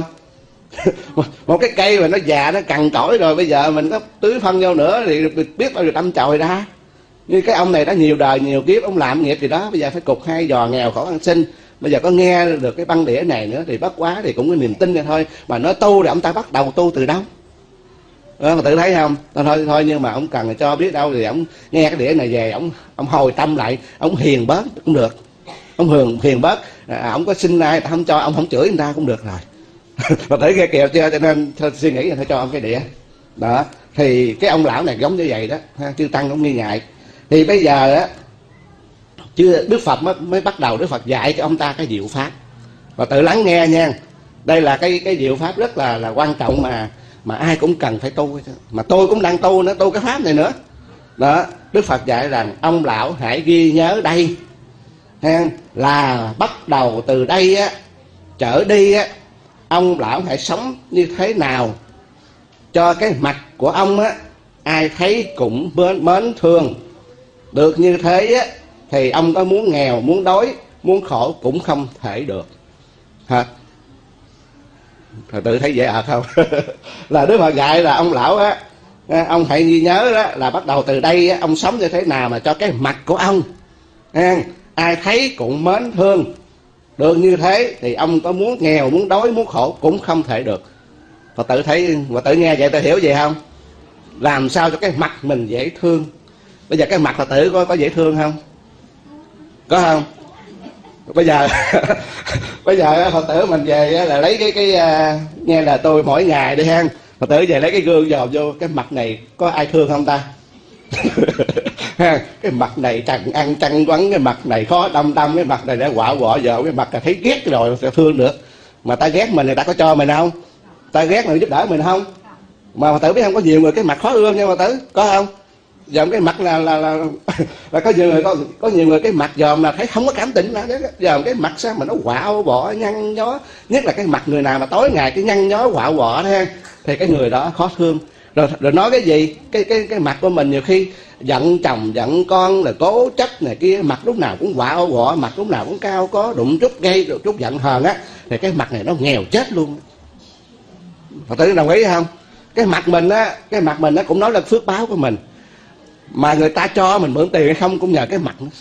Một cái cây mà nó già, nó cằn cỗi rồi, bây giờ mình có tưới phân vô nữa thì biết bao nhiêu tâm chồi ra. Như cái ông này đã nhiều đời nhiều kiếp ông làm nghiệp gì đó, bây giờ phải cục hai giò nghèo khổ ăn xin. Bây giờ có nghe được cái băng đĩa này nữa thì bất quá thì cũng có niềm tin vậy thôi. Mà nói tu thì ông ta bắt đầu tu từ đâu? Đó, mà tự thấy không? Thôi thôi nhưng mà ông cần cho biết đâu thì ông nghe cái đĩa này về, ông ông hồi tâm lại, ông hiền bớt cũng được. Ông hiền hiền bớt, à, ông có xin ai ta không cho, ông không chửi người ta cũng được rồi. Mà thấy nghe kẹo chưa, cho nên thôi, suy nghĩ là phải cho ông cái đĩa. Đó, thì cái ông lão này giống như vậy đó, chư tăng cũng nghi ngại. Thì bây giờ á, chứ Đức Phật mới, mới bắt đầu Đức Phật dạy cho ông ta cái diệu pháp. Và tự lắng nghe nha. Đây là cái cái diệu pháp rất là là quan trọng mà mà ai cũng cần phải tu. Mà tôi cũng đang tu nữa, tu cái pháp này nữa. Đó, Đức Phật dạy rằng ông lão hãy ghi nhớ đây ha, là bắt đầu từ đây á trở đi á, ông lão hãy sống như thế nào cho cái mặt của ông á ai thấy cũng mến, mến thương. Được như thế á thì ông có muốn nghèo, muốn đói, muốn khổ cũng không thể được. Hả? Rồi tự thấy dễ ợt không? Là Đức Phật dạy là ông lão á, ông hãy ghi nhớ đó là bắt đầu từ đây á, ông sống như thế nào mà cho cái mặt của ông ai thấy cũng mến thương. Được như thế thì ông có muốn nghèo, muốn đói, muốn khổ cũng không thể được. Phật tử thấy, Phật tử nghe vậy tôi hiểu gì không? Làm sao cho cái mặt mình dễ thương. Bây giờ cái mặt Phật tử có, có dễ thương không? Có không? Bây giờ bây giờ Phật tử mình về là lấy cái cái uh, nghe là tôi mỗi ngày đi ha, Phật tử về lấy cái gương dòm vô cái mặt này có ai thương không ta? Ha, cái mặt này trần ăn trăng quấn, cái mặt này khó đâm đâm, cái mặt này đã quạo quọ giờ, cái mặt là thấy ghét rồi sẽ thương được. Mà ta ghét mình thì ta có cho mình không? Ta ghét mình giúp đỡ mình không? Mà Phật tử biết không, có nhiều người cái mặt khó ưa nha Phật tử, có không? Dòm cái mặt là là là, là có nhiều người có có nhiều người cái mặt dòm là thấy không có cảm tình nào, dòm cái mặt sao mà nó quạo quọ nhăn nhó, nhất là cái mặt người nào mà tối ngày cái nhăn nhó quạo quọ đó ha, thì cái người đó khó thương. Rồi rồi nói cái gì? Cái cái cái mặt của mình nhiều khi giận chồng giận con là cố chấp này kia, mặt lúc nào cũng quạo quọ, mặt lúc nào cũng cao có, đụng chút gây được chút giận hờn á, thì cái mặt này nó nghèo chết luôn. Phật tử đồng ý không? Cái mặt mình á, cái mặt mình nó cũng nói là phước báo của mình. mà người ta cho mình mượn tiền hay không cũng nhờ cái mặt nữa.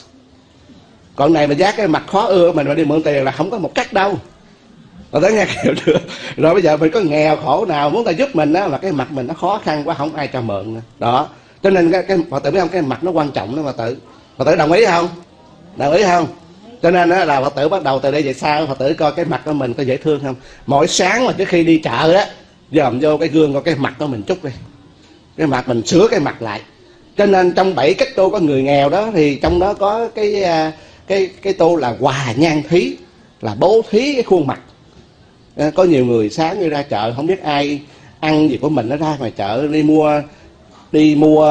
Còn này mà giá cái mặt khó ưa mình mà đi mượn tiền là không có một cách đâu. Rồi tới nghe kiểu được. Rồi bây giờ mình có nghèo khổ nào muốn ta giúp mình á, mà cái mặt mình nó khó khăn quá không ai cho mượn nữa. Đó. Cho nên cái, cái Phật tử biết không, cái mặt nó quan trọng đó Phật tử. Phật tử đồng ý không? Đồng ý không? Cho nên đó là Phật tử bắt đầu từ đây về sau Phật tử coi cái mặt của mình có dễ thương không. Mỗi sáng mà trước khi đi chợ đó, dòm vô cái gương coi cái mặt của mình chút đi. Cái mặt mình sửa cái mặt lại. Cho nên trong bảy cách tu có người nghèo đó thì trong đó có cái cái cái tu là hòa nhan thí, là bố thí cái khuôn mặt. Có nhiều người sáng đi ra chợ không biết ai ăn gì của mình, nó ra ngoài chợ đi mua đi mua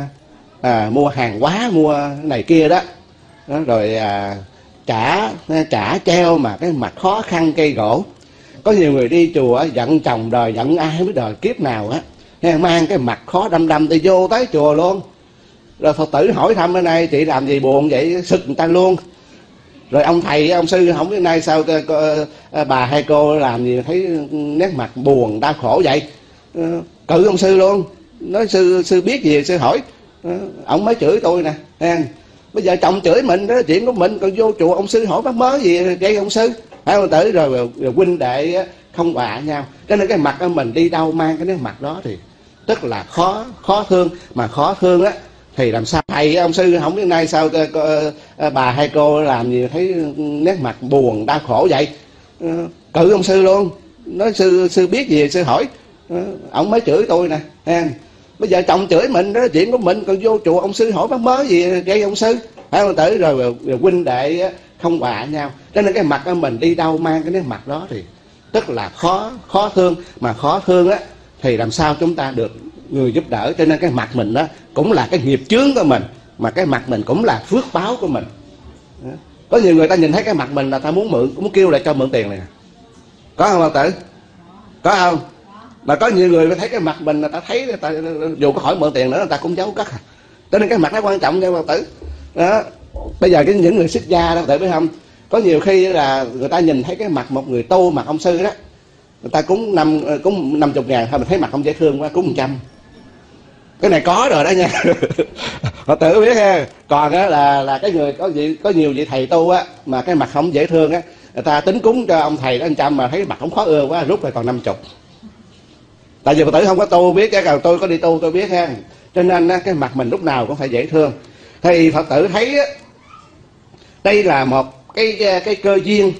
à, mua hàng hóa, mua này kia đó, đó rồi à, trả trả treo mà cái mặt khó khăn cây gỗ. Có nhiều người đi chùa giận chồng đời giận ai mới đời kiếp nào á, mang cái mặt khó đâm đâm đi vô tới chùa luôn. Rồi Phật tử hỏi thăm bên này chị làm gì buồn vậy, sực người ta luôn. Rồi ông thầy ông sư không biết nay sao bà hay cô làm gì thấy nét mặt buồn đau khổ vậy, cự ông sư luôn. Nói sư sư biết gì sư hỏi. Ông mới chửi tôi nè, bây giờ chồng chửi mình đó chuyện của mình, còn vô chùa ông sư hỏi mắc mớ gì gây ông sư, phải không tử? Rồi, rồi, rồi huynh đệ không quạ nhau. Cho nên cái mặt của mình đi đâu mang cái nét mặt đó thì tức là khó khó thương. Mà khó thương á thì làm sao thầy ông sư không biết nay sao bà hay cô làm gì thấy nét mặt buồn đau khổ vậy, cự ông sư luôn. Nói sư sư biết gì sư hỏi. Ông mới chửi tôi nè, bây giờ chồng chửi mình đó chuyện của mình, còn vô chùa ông sư hỏi mắc mớ gì gây ông sư, phải không tử? Rồi, rồi, rồi huynh đệ không quạ nhau. Cho nên cái mặt của mình đi đâu mang cái nét mặt đó thì tức là khó khó thương. Mà khó thương á thì làm sao chúng ta được người giúp đỡ. Cho nên cái mặt mình đó cũng là cái nghiệp chướng của mình, mà cái mặt mình cũng là phước báo của mình. Có nhiều người ta nhìn thấy cái mặt mình là ta muốn mượn, muốn kêu lại cho mượn tiền này. Có không Phật tử? Có không? Mà có nhiều người thấy cái mặt mình là ta thấy người ta, dù có hỏi mượn tiền nữa người ta cũng giấu cất. Cho nên cái mặt nó quan trọng nha Phật tử. Đó. Bây giờ cái những người xuất gia đó Phật tử biết không, có nhiều khi là người ta nhìn thấy cái mặt một người tu, mặt ông sư đó, người ta cũng năm cũng năm chục ngàn thôi, mình thấy mặt không dễ thương quá cúng một trăm. Cái này có rồi đó nha. Phật tử biết ha. Còn á là là cái người có gì có nhiều vị thầy tu á mà cái mặt không dễ thương á, người ta tính cúng cho ông thầy đó một trăm mà thấy mặt không khó ưa quá rút lại còn năm chục. Tại vì Phật tử không có tu biết, cái tôi có đi tu tôi biết ha. Cho nên á, cái mặt mình lúc nào cũng phải dễ thương. Thì Phật tử thấy á, đây là một cái cái cơ duyên,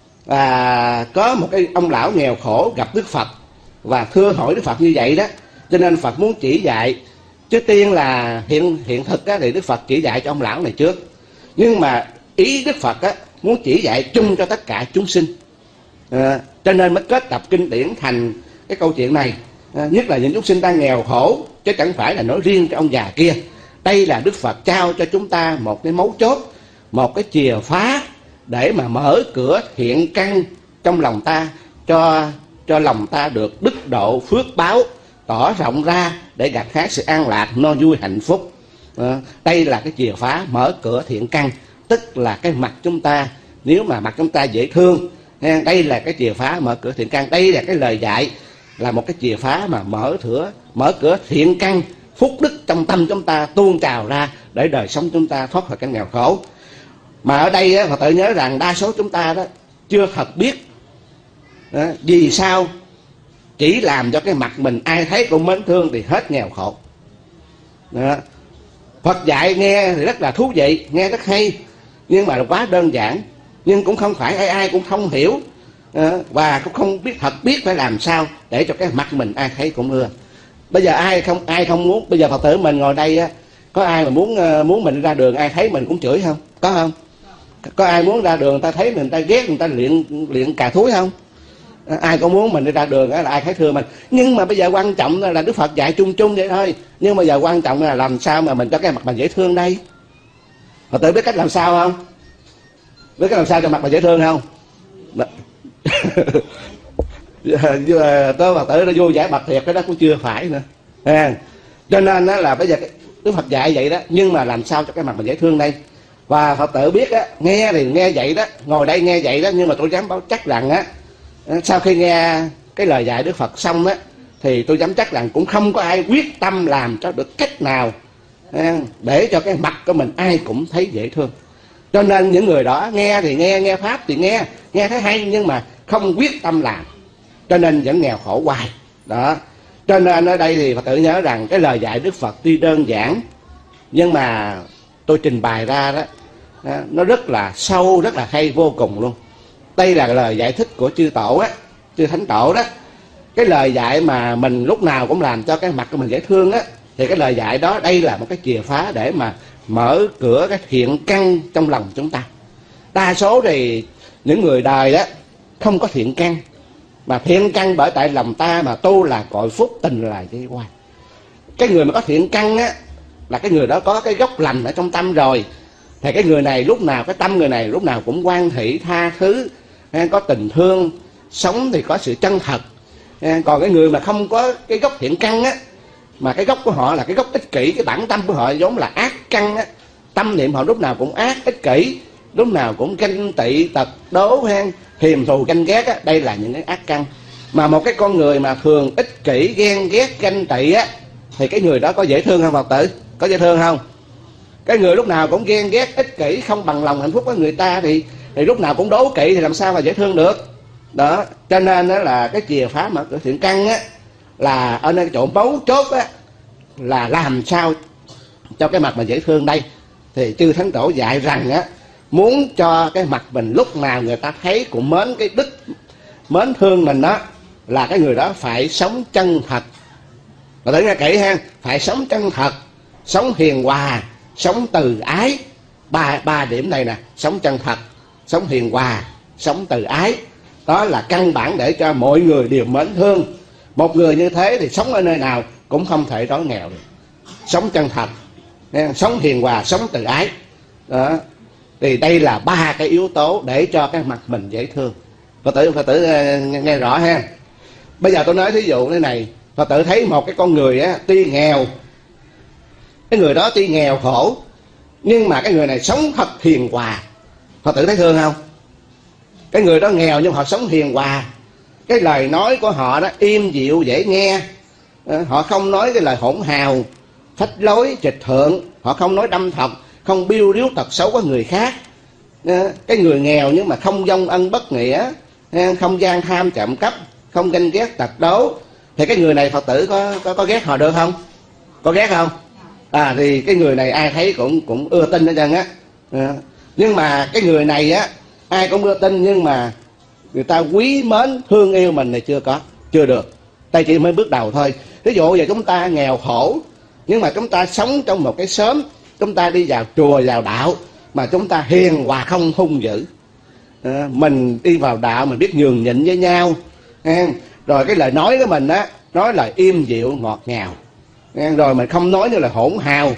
là có một cái ông lão nghèo khổ gặp Đức Phật và thưa hỏi Đức Phật như vậy đó. Cho nên Phật muốn chỉ dạy. Trước tiên là hiện hiện thực á, thì Đức Phật chỉ dạy cho ông lão này trước. Nhưng mà ý Đức Phật á, muốn chỉ dạy chung cho tất cả chúng sinh. À, cho nên mới kết tập kinh điển thành cái câu chuyện này. À, nhất là những chúng sinh đang nghèo khổ, chứ chẳng phải là nói riêng cho ông già kia. Đây là Đức Phật trao cho chúng ta một cái mấu chốt, một cái chìa phá để mà mở cửa thiện căn trong lòng ta, cho cho lòng ta được đức độ phước báo tỏ rộng ra để gặt hái sự an lạc, no vui, hạnh phúc. À, đây là cái chìa phá mở cửa thiện căn, tức là cái mặt chúng ta, nếu mà mặt chúng ta dễ thương, đây là cái chìa phá mở cửa thiện căn. Đây là cái lời dạy, là một cái chìa phá mà mở cửa mở cửa thiện căn, phúc đức trong tâm chúng ta tuôn trào ra để đời sống chúng ta thoát khỏi cảnh nghèo khổ. Mà ở đây á, Phật tử nhớ rằng đa số chúng ta đó chưa thật biết đó, vì sao chỉ làm cho cái mặt mình ai thấy cũng mến thương thì hết nghèo khổ. Đó. Phật dạy nghe thì rất là thú vị, nghe rất hay, nhưng mà quá đơn giản, nhưng cũng không phải ai ai cũng thông hiểu. Đó. Và cũng không biết thật biết phải làm sao để cho cái mặt mình ai thấy cũng ưa. Bây giờ ai không ai không muốn, bây giờ Phật tử mình ngồi đây á, có ai mà muốn muốn mình ra đường ai thấy mình cũng chửi không? Có không? Có ai muốn ra đường người ta thấy mình, người ta ghét, người ta luyện luyện cà thúi không? Ai có muốn mình đi ra đường là ai thấy thương mình. Nhưng mà bây giờ quan trọng là Đức Phật dạy chung chung vậy thôi. Nhưng mà giờ quan trọng là làm sao mà mình cho cái mặt mình dễ thương đây. Phật tử biết cách làm sao không? Biết cách làm sao cho mặt mình dễ thương không? Tôi Phật tử nó vô giải bạch thiệt, cái đó cũng chưa phải nữa. À, cho nên đó là bây giờ Đức Phật dạy vậy đó, nhưng mà làm sao cho cái mặt mình dễ thương đây. Và Phật tử biết á, nghe thì nghe vậy đó, ngồi đây nghe vậy đó, nhưng mà tôi dám báo chắc rằng á, sau khi nghe cái lời dạy Đức Phật xong á, thì tôi dám chắc rằng cũng không có ai quyết tâm làm cho được cách nào để cho cái mặt của mình ai cũng thấy dễ thương. Cho nên những người đó nghe thì nghe, nghe pháp thì nghe, nghe thấy hay nhưng mà không quyết tâm làm, cho nên vẫn nghèo khổ hoài đó. Cho nên ở đây thì Phật tử nhớ rằng cái lời dạy Đức Phật tuy đơn giản nhưng mà tôi trình bày ra đó, nó rất là sâu, rất là hay vô cùng luôn. Đây là lời giải thích của chư tổ á, chư thánh tổ đó. Cái lời dạy mà mình lúc nào cũng làm cho cái mặt của mình dễ thương á, thì cái lời dạy đó đây là một cái chìa phá để mà mở cửa cái thiện căn trong lòng chúng ta. Đa số thì những người đời đó không có thiện căn, mà thiện căn bởi tại lòng ta mà tu là cội phúc, tình là dây quay. Cái người mà có thiện căn á là cái người đó có cái gốc lành ở trong tâm rồi, thì cái người này lúc nào, cái tâm người này lúc nào cũng hoan hỷ tha thứ, có tình thương, sống thì có sự chân thật. Còn cái người mà không có cái gốc thiện căn á, mà cái gốc của họ là cái gốc ích kỷ, cái bản tâm của họ giống là ác căn á, tâm niệm họ lúc nào cũng ác, ích kỷ, lúc nào cũng ganh tị, tật đố, hiềm thù ganh ghét á, đây là những cái ác căn. Mà một cái con người mà thường ích kỷ, ghen ghét, ganh tị á, thì cái người đó có dễ thương không Phật tử? Có dễ thương không? Cái người lúc nào cũng ghen ghét, ích kỷ, không bằng lòng hạnh phúc với người ta thì thì lúc nào cũng đố kỵ thì làm sao mà dễ thương được đó. Cho nên đó là cái chìa phá mở cửa thiện căn á, là ở nơi chỗ mấu chốt á, là làm sao cho cái mặt mà dễ thương. Đây thì chư thánh tổ dạy rằng á, muốn cho cái mặt mình lúc nào người ta thấy cũng mến cái đức, mến thương mình đó, là cái người đó phải sống chân thật. Và thấy nghe kỹ ha, phải sống chân thật, sống hiền hòa, sống từ ái. Ba ba điểm này nè, sống chân thật, sống hiền hòa, sống từ ái, đó là căn bản để cho mọi người đều mến thương. Một người như thế thì sống ở nơi nào cũng không thể đói nghèo được. Sống chân thật, sống hiền hòa, sống từ ái đó. Thì đây là ba cái yếu tố để cho cái mặt mình dễ thương. Phật tử Phật tử nghe, nghe rõ ha. Bây giờ tôi nói thí dụ thế này, Phật tử thấy một cái con người á, tuy nghèo, cái người đó tuy nghèo khổ, nhưng mà cái người này sống thật hiền hòa. Phật tử thấy thương không? Cái người đó nghèo nhưng họ sống hiền hòa, cái lời nói của họ đó im dịu dễ nghe, họ không nói cái lời hỗn hào, phách lối, trịch thượng, họ không nói đâm thọc, không biêu riếu tật xấu của người khác. Cái người nghèo nhưng mà không vong ân bất nghĩa, không gian tham trộm cắp, không ganh ghét tật đố, thì cái người này Phật tử có có, có ghét họ được không? Có ghét không? À thì cái người này ai thấy cũng cũng ưa tin hết trơn á. À, nhưng mà cái người này á, ai cũng ưa tin nhưng mà người ta quý mến thương yêu mình này chưa có, chưa được. Đây chỉ mới bước đầu thôi. Ví dụ giờ chúng ta nghèo khổ nhưng mà chúng ta sống trong một cái xóm, chúng ta đi vào chùa vào đạo mà chúng ta hiền hòa không hung dữ. À, mình đi vào đạo mình biết nhường nhịn với nhau, à, rồi cái lời nói của mình á, nói lời im dịu ngọt ngào, à, rồi mình không nói như là hỗn hào,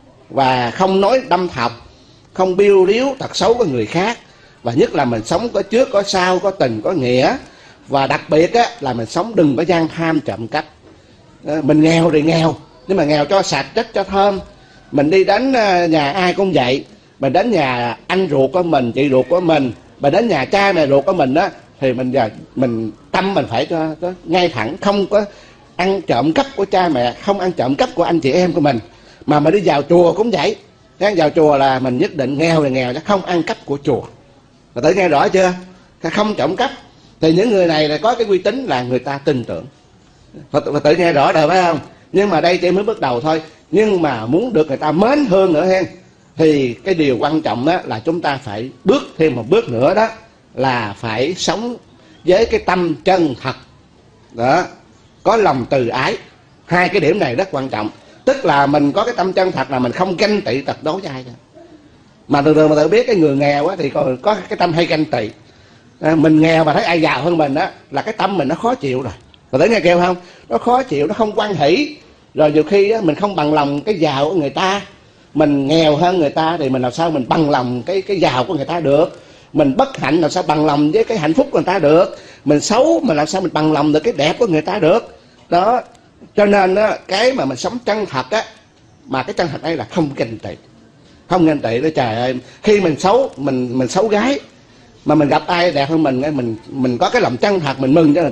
và không nói đâm thọc, không biêu riếu tật xấu của người khác. Và nhất là mình sống có trước có sau, có tình có nghĩa. Và đặc biệt á, là mình sống đừng có gian tham trộm cắp. À, mình nghèo thì nghèo nhưng mà nghèo cho sạch, chất cho thơm. Mình đi đến nhà ai cũng vậy, mình đến nhà anh ruột của mình, chị ruột của mình, mình đến nhà cha mẹ ruột của mình á, thì mình giờ mình tâm mình phải cho, cho ngay thẳng, không có ăn trộm cắp của cha mẹ, không ăn trộm cắp của anh chị em của mình. Mà mình đi vào chùa cũng vậy, vào chùa là mình nhất định nghèo là nghèo chứ không ăn cắp của chùa. Rồi tới nghe rõ chưa? Không trộm cắp thì những người này là có cái uy tín là người ta tin tưởng. Phật tử nghe rõ rồi phải không? Nhưng mà đây chỉ mới bước đầu thôi. Nhưng mà muốn được người ta mến hơn nữa hen, thì cái điều quan trọng đó là chúng ta phải bước thêm một bước nữa, đó là phải sống với cái tâm chân thật đó, có lòng từ ái. Hai cái điểm này rất quan trọng. Tức là mình có cái tâm chân thật là mình không ganh tị tật đố với ai cả. Mà thường thường mà tự biết cái người nghèo á, thì có, có cái tâm hay ganh tị. À, mình nghèo mà thấy ai giàu hơn mình á, là cái tâm mình nó khó chịu rồi. Rồi tới nghe kêu không? Nó khó chịu, nó không quan hỷ. Rồi nhiều khi á, mình không bằng lòng cái giàu của người ta. Mình nghèo hơn người ta thì mình làm sao mình bằng lòng cái cái giàu của người ta được. Mình bất hạnh làm sao bằng lòng với cái hạnh phúc của người ta được. Mình xấu mà làm sao mình bằng lòng được cái đẹp của người ta được. Đó. Cho nên á, cái mà mình sống chân thật á, mà cái chân thật đây là không ganh tị. Không ganh tị đó, trời ơi, khi mình xấu, mình mình xấu gái mà mình gặp ai đẹp hơn mình, mình mình có cái lòng chân thật, mình mừng cho người ta,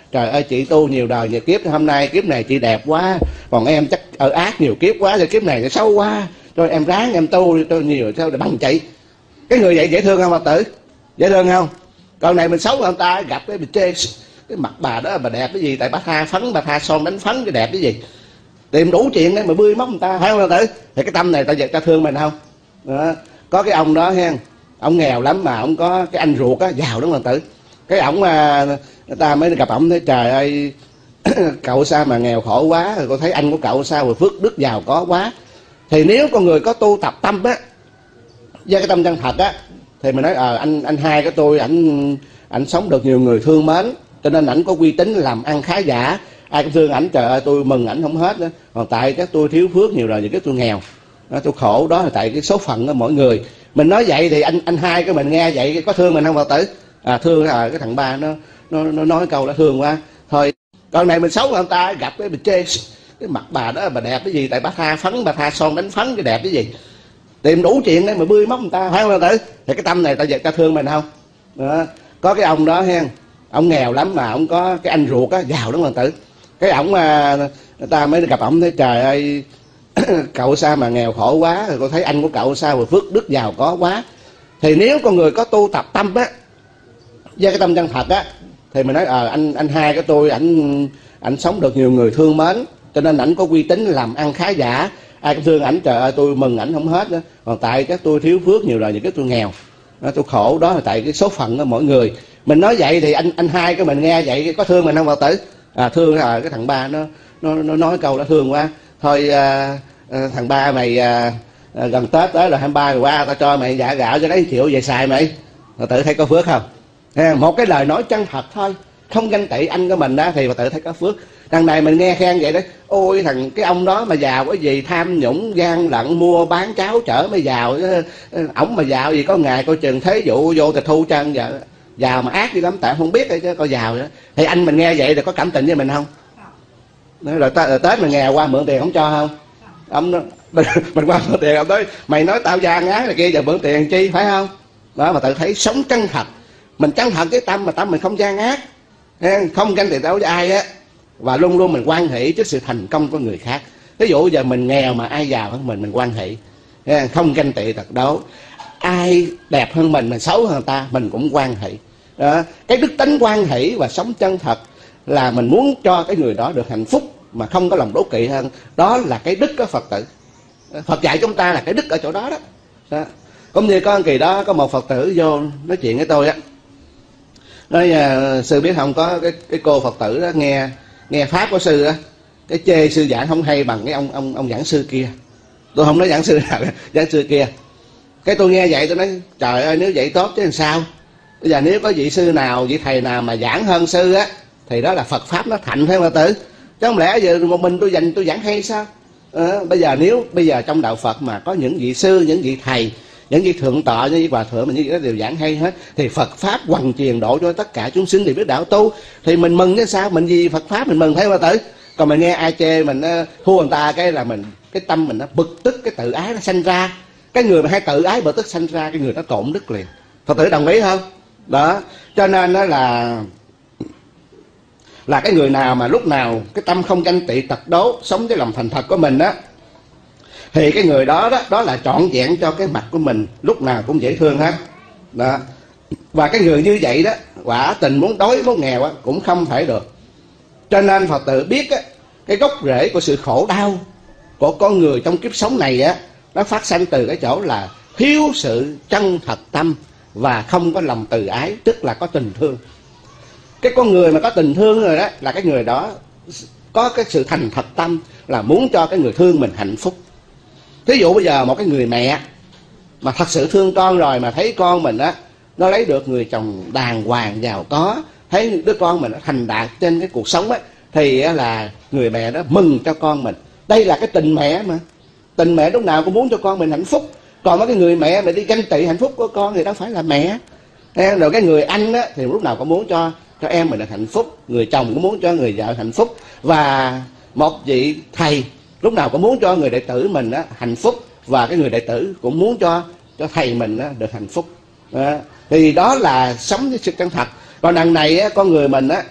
trời ơi chị tu nhiều đời nhiều kiếp, hôm nay kiếp này chị đẹp quá, còn em chắc ở ác nhiều kiếp quá, rồi kiếp này nó xấu quá, rồi em ráng em tu tôi nhiều sao để bằng chị. Cái người vậy dễ thương không Phật tử? Dễ thương không? Còn này mình xấu hơn ta, gặp cái mình chê cái mặt bà đó bà đẹp cái gì, tại bà tha phấn, bà tha son đánh phấn cái đẹp cái gì, tìm đủ chuyện để mà bươi móc người ta, phải không Phật tử? Thì cái tâm này ta ta thương mình không? Đó. Có cái ông đó hen, ông nghèo lắm mà ông có cái anh ruột á giàu lắm Phật tử. Cái ổng người ta mới gặp ổng thấy trời ơi cậu sao mà nghèo khổ quá, rồi cô thấy anh của cậu sao mà phước đức giàu có quá. Thì nếu con người có tu tập tâm á, với cái tâm chân thật á, thì mình nói ờ à, anh anh hai của tôi ảnh ảnh sống được nhiều người thương mến, cho nên ảnh có uy tín làm ăn khá giả, ai cũng thương ảnh, trời ơi tôi mừng ảnh không hết nữa. Còn tại các tôi thiếu phước nhiều rồi, những cái tôi nghèo đó, tôi khổ, đó là tại cái số phận của mỗi người. Mình nói vậy thì anh anh hai của mình nghe vậy có thương mình không Phật tử? À thương là cái thằng ba nó nó nó nói câu đã thương quá thôi. Còn này mình xấu hơn ta, gặp cái mình chê cái mặt bà đó bà đẹp cái gì, tại bà tha phấn, bà tha son đánh phấn cái đẹp cái gì, tìm đủ chuyện để mà bươi móc người ta, phải không Phật tử? Thì cái tâm này ta ta thương mình không? Đó. Có cái ông đó hen, ông nghèo lắm mà ông có cái anh ruột á giàu lắm Phật tử. Cái ổng người ta mới gặp ổng thấy trời ơi cậu sao mà nghèo khổ quá, rồi cô thấy anh của cậu sao mà phước đức giàu có quá. Thì nếu con người có tu tập tâm á, với cái tâm chân thật á, thì mình nói ờ à, anh anh hai của tôi ảnh ảnh sống được nhiều người thương mến, cho nên ảnh có uy tín làm ăn khá giả, ai cũng thương ảnh, trời ơi tôi mừng ảnh không hết nữa. Còn tại các tôi thiếu phước nhiều rồi, những cái tôi nghèo đó, tôi khổ, đó là tại cái số phận của mỗi người. Mình nói vậy thì anh anh hai của mình nghe vậy có thương mình không Phật tử? À thương là cái thằng ba nó nó nó nói câu đã thương quá thôi. À, à, thằng ba mày à, à, gần Tết tới rồi hai mươi ba rồi qua tao cho mày dạ gạo cho đấy triệu về xài mày. Phật tử thấy có phước không? À, một cái lời nói chân thật thôi, không ganh tị anh của mình đó, thì Phật tử thấy có phước. Đằng này mình nghe khen vậy đó, ôi thằng cái ông đó mà giàu cái gì, tham nhũng gian lận mua bán cháo chở mới giàu, ổng mà giàu gì có ngày coi chừng thế vụ vô tịch thu chân giờ giàu mà ác dữ lắm, tại không biết chứ coi giàu nữa. Thì anh mình nghe vậy thì có cảm tình với mình không? Rồi, rồi Tết mình nghèo qua mượn tiền không cho không? Ông nó, mình qua mượn tiền ông nói mày nói tao gian ác này kia giờ mượn tiền chi, phải không? Đó mà tự thấy sống chân thật, mình chân thật cái tâm mà tâm mình không gian ác, không ganh tị đấu với ai á, và luôn luôn mình quan hệ trước sự thành công của người khác. Ví dụ giờ mình nghèo mà ai giàu hơn mình mình quan hệ, không ganh tị tật đấu. Ai đẹp hơn mình, mình xấu hơn người ta mình cũng quan hệ. Đó. Cái đức tính quan hệ và sống chân thật là mình muốn cho cái người đó được hạnh phúc mà không có lòng đố kỵ hơn. Đó là cái đức của Phật tử. Phật dạy chúng ta là cái đức ở chỗ đó đó. Đó. Cũng như có kỳ đó có một Phật tử vô nói chuyện với tôi á, nói à, sư biết không, có cái cái cô Phật tử đó nghe nghe pháp của sư á, cái chê sư giảng không hay bằng cái ông ông ông giảng sư kia. Tôi không nói giảng sư nào, giảng sư kia. Cái tôi nghe vậy tôi nói trời ơi nếu vậy tốt chứ làm sao. Bây giờ nếu có vị sư nào, vị thầy nào mà giảng hơn sư á, thì đó là Phật pháp nó thạnh, phải không Phật tử? Chứ không lẽ giờ một mình tôi dành tôi giảng hay sao? À, bây giờ nếu bây giờ trong đạo Phật mà có những vị sư, những vị thầy, những vị thượng tọa, những vị hòa thượng, những vị đó đều giảng hay hết, thì Phật pháp hoằng truyền độ cho tất cả chúng sinh thì biết đạo tu, thì mình mừng chứ sao? Mình vì Phật pháp mình mừng, thấy Phật tử? Còn mình nghe ai chê mình uh, thua người ta cái là mình cái tâm mình nó bực tức, cái tự ái nó sanh ra. Cái người mà hay tự ái bực tức sanh ra, cái người đó tổn đức liền. Phật tử đồng ý không? Đó, cho nên đó là là cái người nào mà lúc nào cái tâm không ganh tị tật đố, sống với lòng thành thật của mình đó, thì cái người đó đó đó là trọn vẹn cho cái mặt của mình lúc nào cũng dễ thương hết. Đó. Và cái người như vậy đó, quả tình muốn đói muốn nghèo á, cũng không thể được. Cho nên Phật tử biết á, cái gốc rễ của sự khổ đau của con người trong kiếp sống này á, nó phát sanh từ cái chỗ là thiếu sự chân thật tâm và không có lòng từ ái, tức là có tình thương. Cái con người mà có tình thương rồi đó, là cái người đó có cái sự thành thật tâm, là muốn cho cái người thương mình hạnh phúc. Thí dụ bây giờ một cái người mẹ mà thật sự thương con rồi, mà thấy con mình á nó lấy được người chồng đàng hoàng giàu có, thấy đứa con mình nó thành đạt trên cái cuộc sống á, thì là người mẹ đó mừng cho con mình. Đây là cái tình mẹ mà. Tình mẹ lúc nào cũng muốn cho con mình hạnh phúc. Còn mấy cái người mẹ mà đi ganh tị hạnh phúc của con thì đâu phải là mẹ. Rồi cái người anh á thì lúc nào cũng muốn cho cho em mình được hạnh phúc, người chồng cũng muốn cho người vợ hạnh phúc, và một vị thầy lúc nào cũng muốn cho người đệ tử mình á hạnh phúc, và cái người đệ tử cũng muốn cho cho thầy mình á được hạnh phúc. Đó. Thì đó là sống với sự chân thật. Còn đằng này á, con người mình á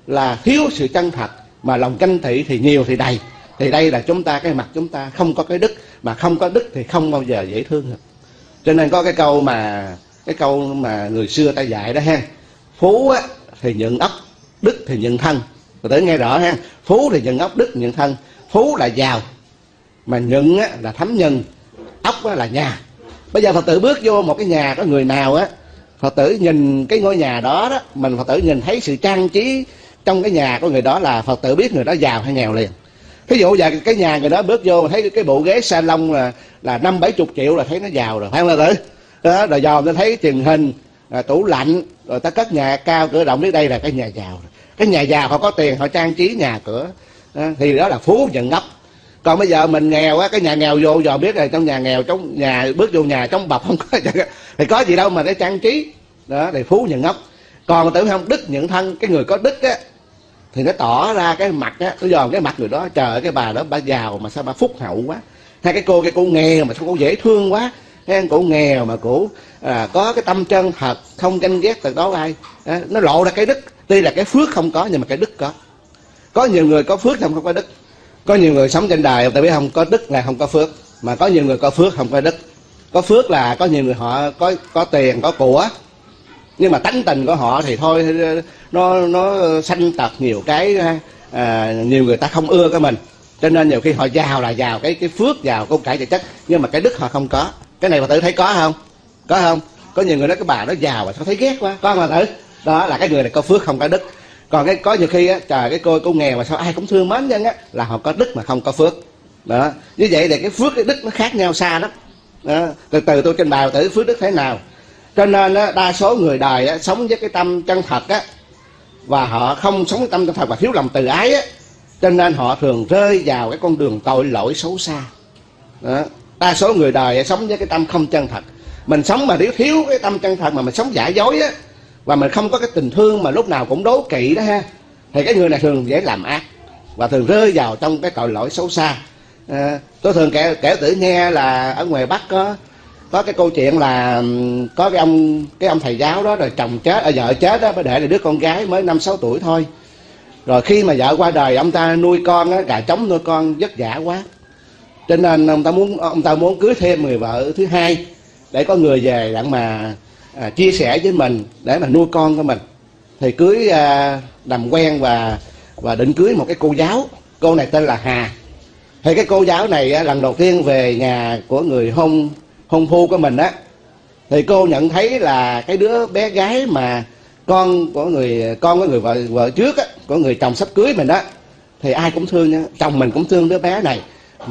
là thiếu sự chân thật, mà lòng ganh tị thì nhiều thì đầy. Thì đây là chúng ta, cái mặt chúng ta không có cái đức, mà không có đức thì không bao giờ dễ thương được. Cho nên có cái câu mà cái câu mà người xưa ta dạy đó ha: phú á, thì nhận ốc, đức thì nhận thân. Rồi tới nghe rõ ha: phú thì nhận ốc, đức nhận thân. Phú là giàu, mà nhận á, là thấm nhân, ốc á, là nhà. Bây giờ Phật tử bước vô một cái nhà có người nào á, Phật tử nhìn cái ngôi nhà đó đó, mình Phật tử nhìn thấy sự trang trí trong cái nhà của người đó là Phật tử biết người đó giàu hay nghèo liền. Ví dụ giờ cái nhà người đó bước vô mà thấy cái bộ ghế salon là là năm bảy chục triệu là thấy nó giàu rồi, phải không Phật tử? Đó, rồi dòm nó thấy truyền hình, à, tủ lạnh, rồi ta cất nhà cao cửa rộng, đến đây là cái nhà giàu rồi. Cái nhà giàu họ có tiền, họ trang trí nhà cửa, đó, thì đó là phú nhận ốc. Còn bây giờ mình nghèo á, cái nhà nghèo vô giờ biết rồi, trong nhà nghèo, trong nhà bước vô nhà trong bọc không có thì có gì đâu mà để trang trí, đó thì phú nhận ốc. Còn tử không, đức nhận thân. Cái người có đức á thì nó tỏ ra cái mặt á, nó dòm cái mặt người đó, trời cái bà đó bà giàu mà sao bà phúc hậu quá, hay cái cô cái cô nghèo mà sao cô dễ thương quá, hay cô nghèo mà cô à, có cái tâm chân thật, không ganh ghét từ đó ai, à, nó lộ ra cái đức. Tuy là cái phước không có nhưng mà cái đức có. Có nhiều người có phước không không có đức. Có nhiều người sống trên đời tại biết không, có đức là không có phước, mà có nhiều người có phước không có đức. Có phước là có nhiều người họ có có tiền có của, nhưng mà tánh tình của họ thì thôi nó nó sanh tật nhiều cái, à, nhiều người ta không ưa cái mình, cho nên nhiều khi họ giàu là giàu cái cái phước, giàu công cải vật chất, nhưng mà cái đức họ không có. Cái này mà tự thấy có không? Có không? Có nhiều người nói cái bà nó giàu mà sao thấy ghét quá, có không mà tự? Đó là cái người này có phước không có đức. Còn cái có nhiều khi á, trời cái cô cô nghèo mà sao ai cũng thương mến nhân á, là họ có đức mà không có phước. Đó, như vậy thì cái phước cái đức nó khác nhau xa lắm. Đó, từ từ tôi trình bày tự phước đức thế nào. Cho nên á, đa số người đời á, sống với cái tâm chân thật á, và họ không sống với tâm chân thật và thiếu lòng từ ái á, cho nên họ thường rơi vào cái con đường tội lỗi xấu xa. Đó, đa số người đời á, sống với cái tâm không chân thật. Mình sống mà thiếu thiếu cái tâm chân thật mà mình sống giả dối á, và mình không có cái tình thương mà lúc nào cũng đố kỵ đó ha, thì cái người này thường dễ làm ác và thường rơi vào trong cái tội lỗi xấu xa. À, tôi thường kể kể tử nghe là ở ngoài Bắc có có cái câu chuyện là có cái ông cái ông thầy giáo đó, rồi chồng chết, à, vợ chết đó, mới để lại đứa con gái mới năm sáu tuổi thôi. Rồi khi mà vợ qua đời, ông ta nuôi con á, gà trống nuôi con vất vả quá, cho nên ông ta muốn ông ta muốn cưới thêm người vợ thứ hai để có người về đặng mà à, chia sẻ với mình để mà nuôi con của mình. Thì cưới à, làm quen và và định cưới một cái cô giáo. Cô này tên là Hà. Thì cái cô giáo này á, lần đầu tiên về nhà của người hôn hôn phu của mình á, thì cô nhận thấy là cái đứa bé gái mà con của người con của người vợ vợ trước á, của người chồng sắp cưới mình á, thì ai cũng thương nhá. Chồng mình cũng thương đứa bé này,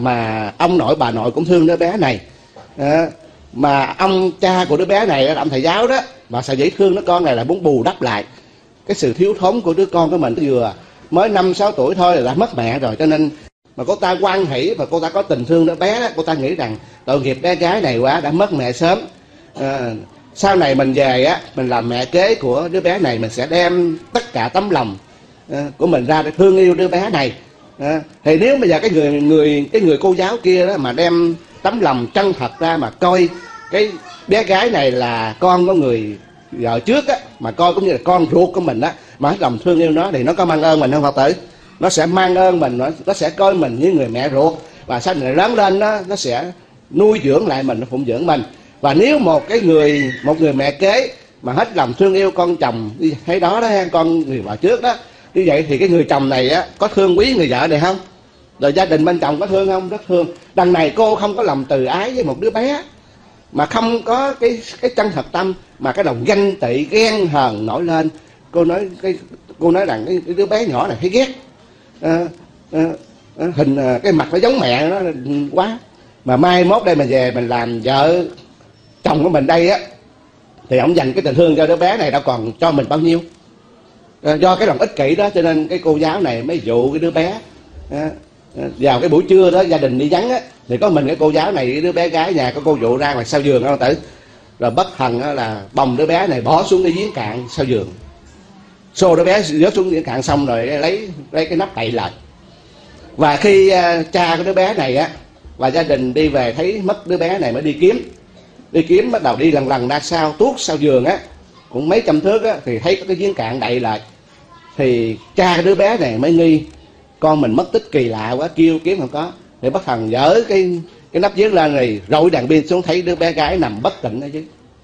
mà ông nội bà nội cũng thương đứa bé này. À, mà ông cha của đứa bé này là ông thầy giáo đó, mà sao dễ thương đứa con này là muốn bù đắp lại cái sự thiếu thốn của đứa con của mình. Vừa mới năm sáu tuổi thôi là đã mất mẹ rồi, cho nên mà cô ta hoan hỷ và cô ta có tình thương đứa bé đó, cô ta nghĩ rằng tội nghiệp bé gái này quá, đã mất mẹ sớm. À, sau này mình về á, mình làm mẹ kế của đứa bé này, mình sẽ đem tất cả tấm lòng à, của mình ra để thương yêu đứa bé này. À, thì nếu bây giờ cái người người cái người cô giáo kia đó mà đem tấm lòng chân thật ra mà coi cái bé gái này là con của người vợ trước á, mà coi cũng như là con ruột của mình á, mà hết lòng thương yêu nó, thì nó có mang ơn mình không Phật tử? Nó sẽ mang ơn mình, nó, nó sẽ coi mình như người mẹ ruột, và sau này lớn lên nó nó sẽ nuôi dưỡng lại mình, nó phụng dưỡng mình. Và nếu một cái người một người mẹ kế mà hết lòng thương yêu con chồng như thế đó đó, con người vợ trước đó, như vậy thì cái người chồng này á có thương quý người vợ này không? Rồi gia đình bên chồng có thương không? Rất thương. Đằng này cô không có lòng từ ái với một đứa bé, mà không có cái cái chân thật tâm, mà cái lòng ganh tị ghen hờn nổi lên. Cô nói cái cô nói rằng cái, cái đứa bé nhỏ này thấy ghét, à, à, à, hình à, cái mặt nó giống mẹ nó quá, mà mai mốt đây mình về mình làm vợ chồng của mình đây á, thì ông dành cái tình thương cho đứa bé này đâu còn cho mình bao nhiêu. À, do cái lòng ích kỷ đó cho nên cái cô giáo này mới dụ cái đứa bé. À, vào cái buổi trưa đó gia đình đi vắng á, thì có mình cái cô giáo này, cái đứa bé gái nhà có cô dụ ra ngoài sau giường đó tử, rồi bất thần là bồng đứa bé này bỏ xuống cái giếng cạn sau giường, xô đứa bé rớt xuống giếng cạn, xong rồi lấy lấy cái nắp đậy lại. Và khi uh, cha của đứa bé này á và gia đình đi về thấy mất đứa bé này mới đi kiếm đi kiếm bắt đầu đi lần lần ra sau tuốt sau giường á, cũng mấy trăm thước á, thì thấy có cái giếng cạn đậy lại. thì cha cái đứa bé này mới nghi con mình mất tích kỳ lạ quá, kêu kiếm không có, thì bắt thằng dỡ cái cái nắp giếng lên rồi rọi đèn pin xuống, thấy đứa bé gái nằm bất tỉnh ở dưới.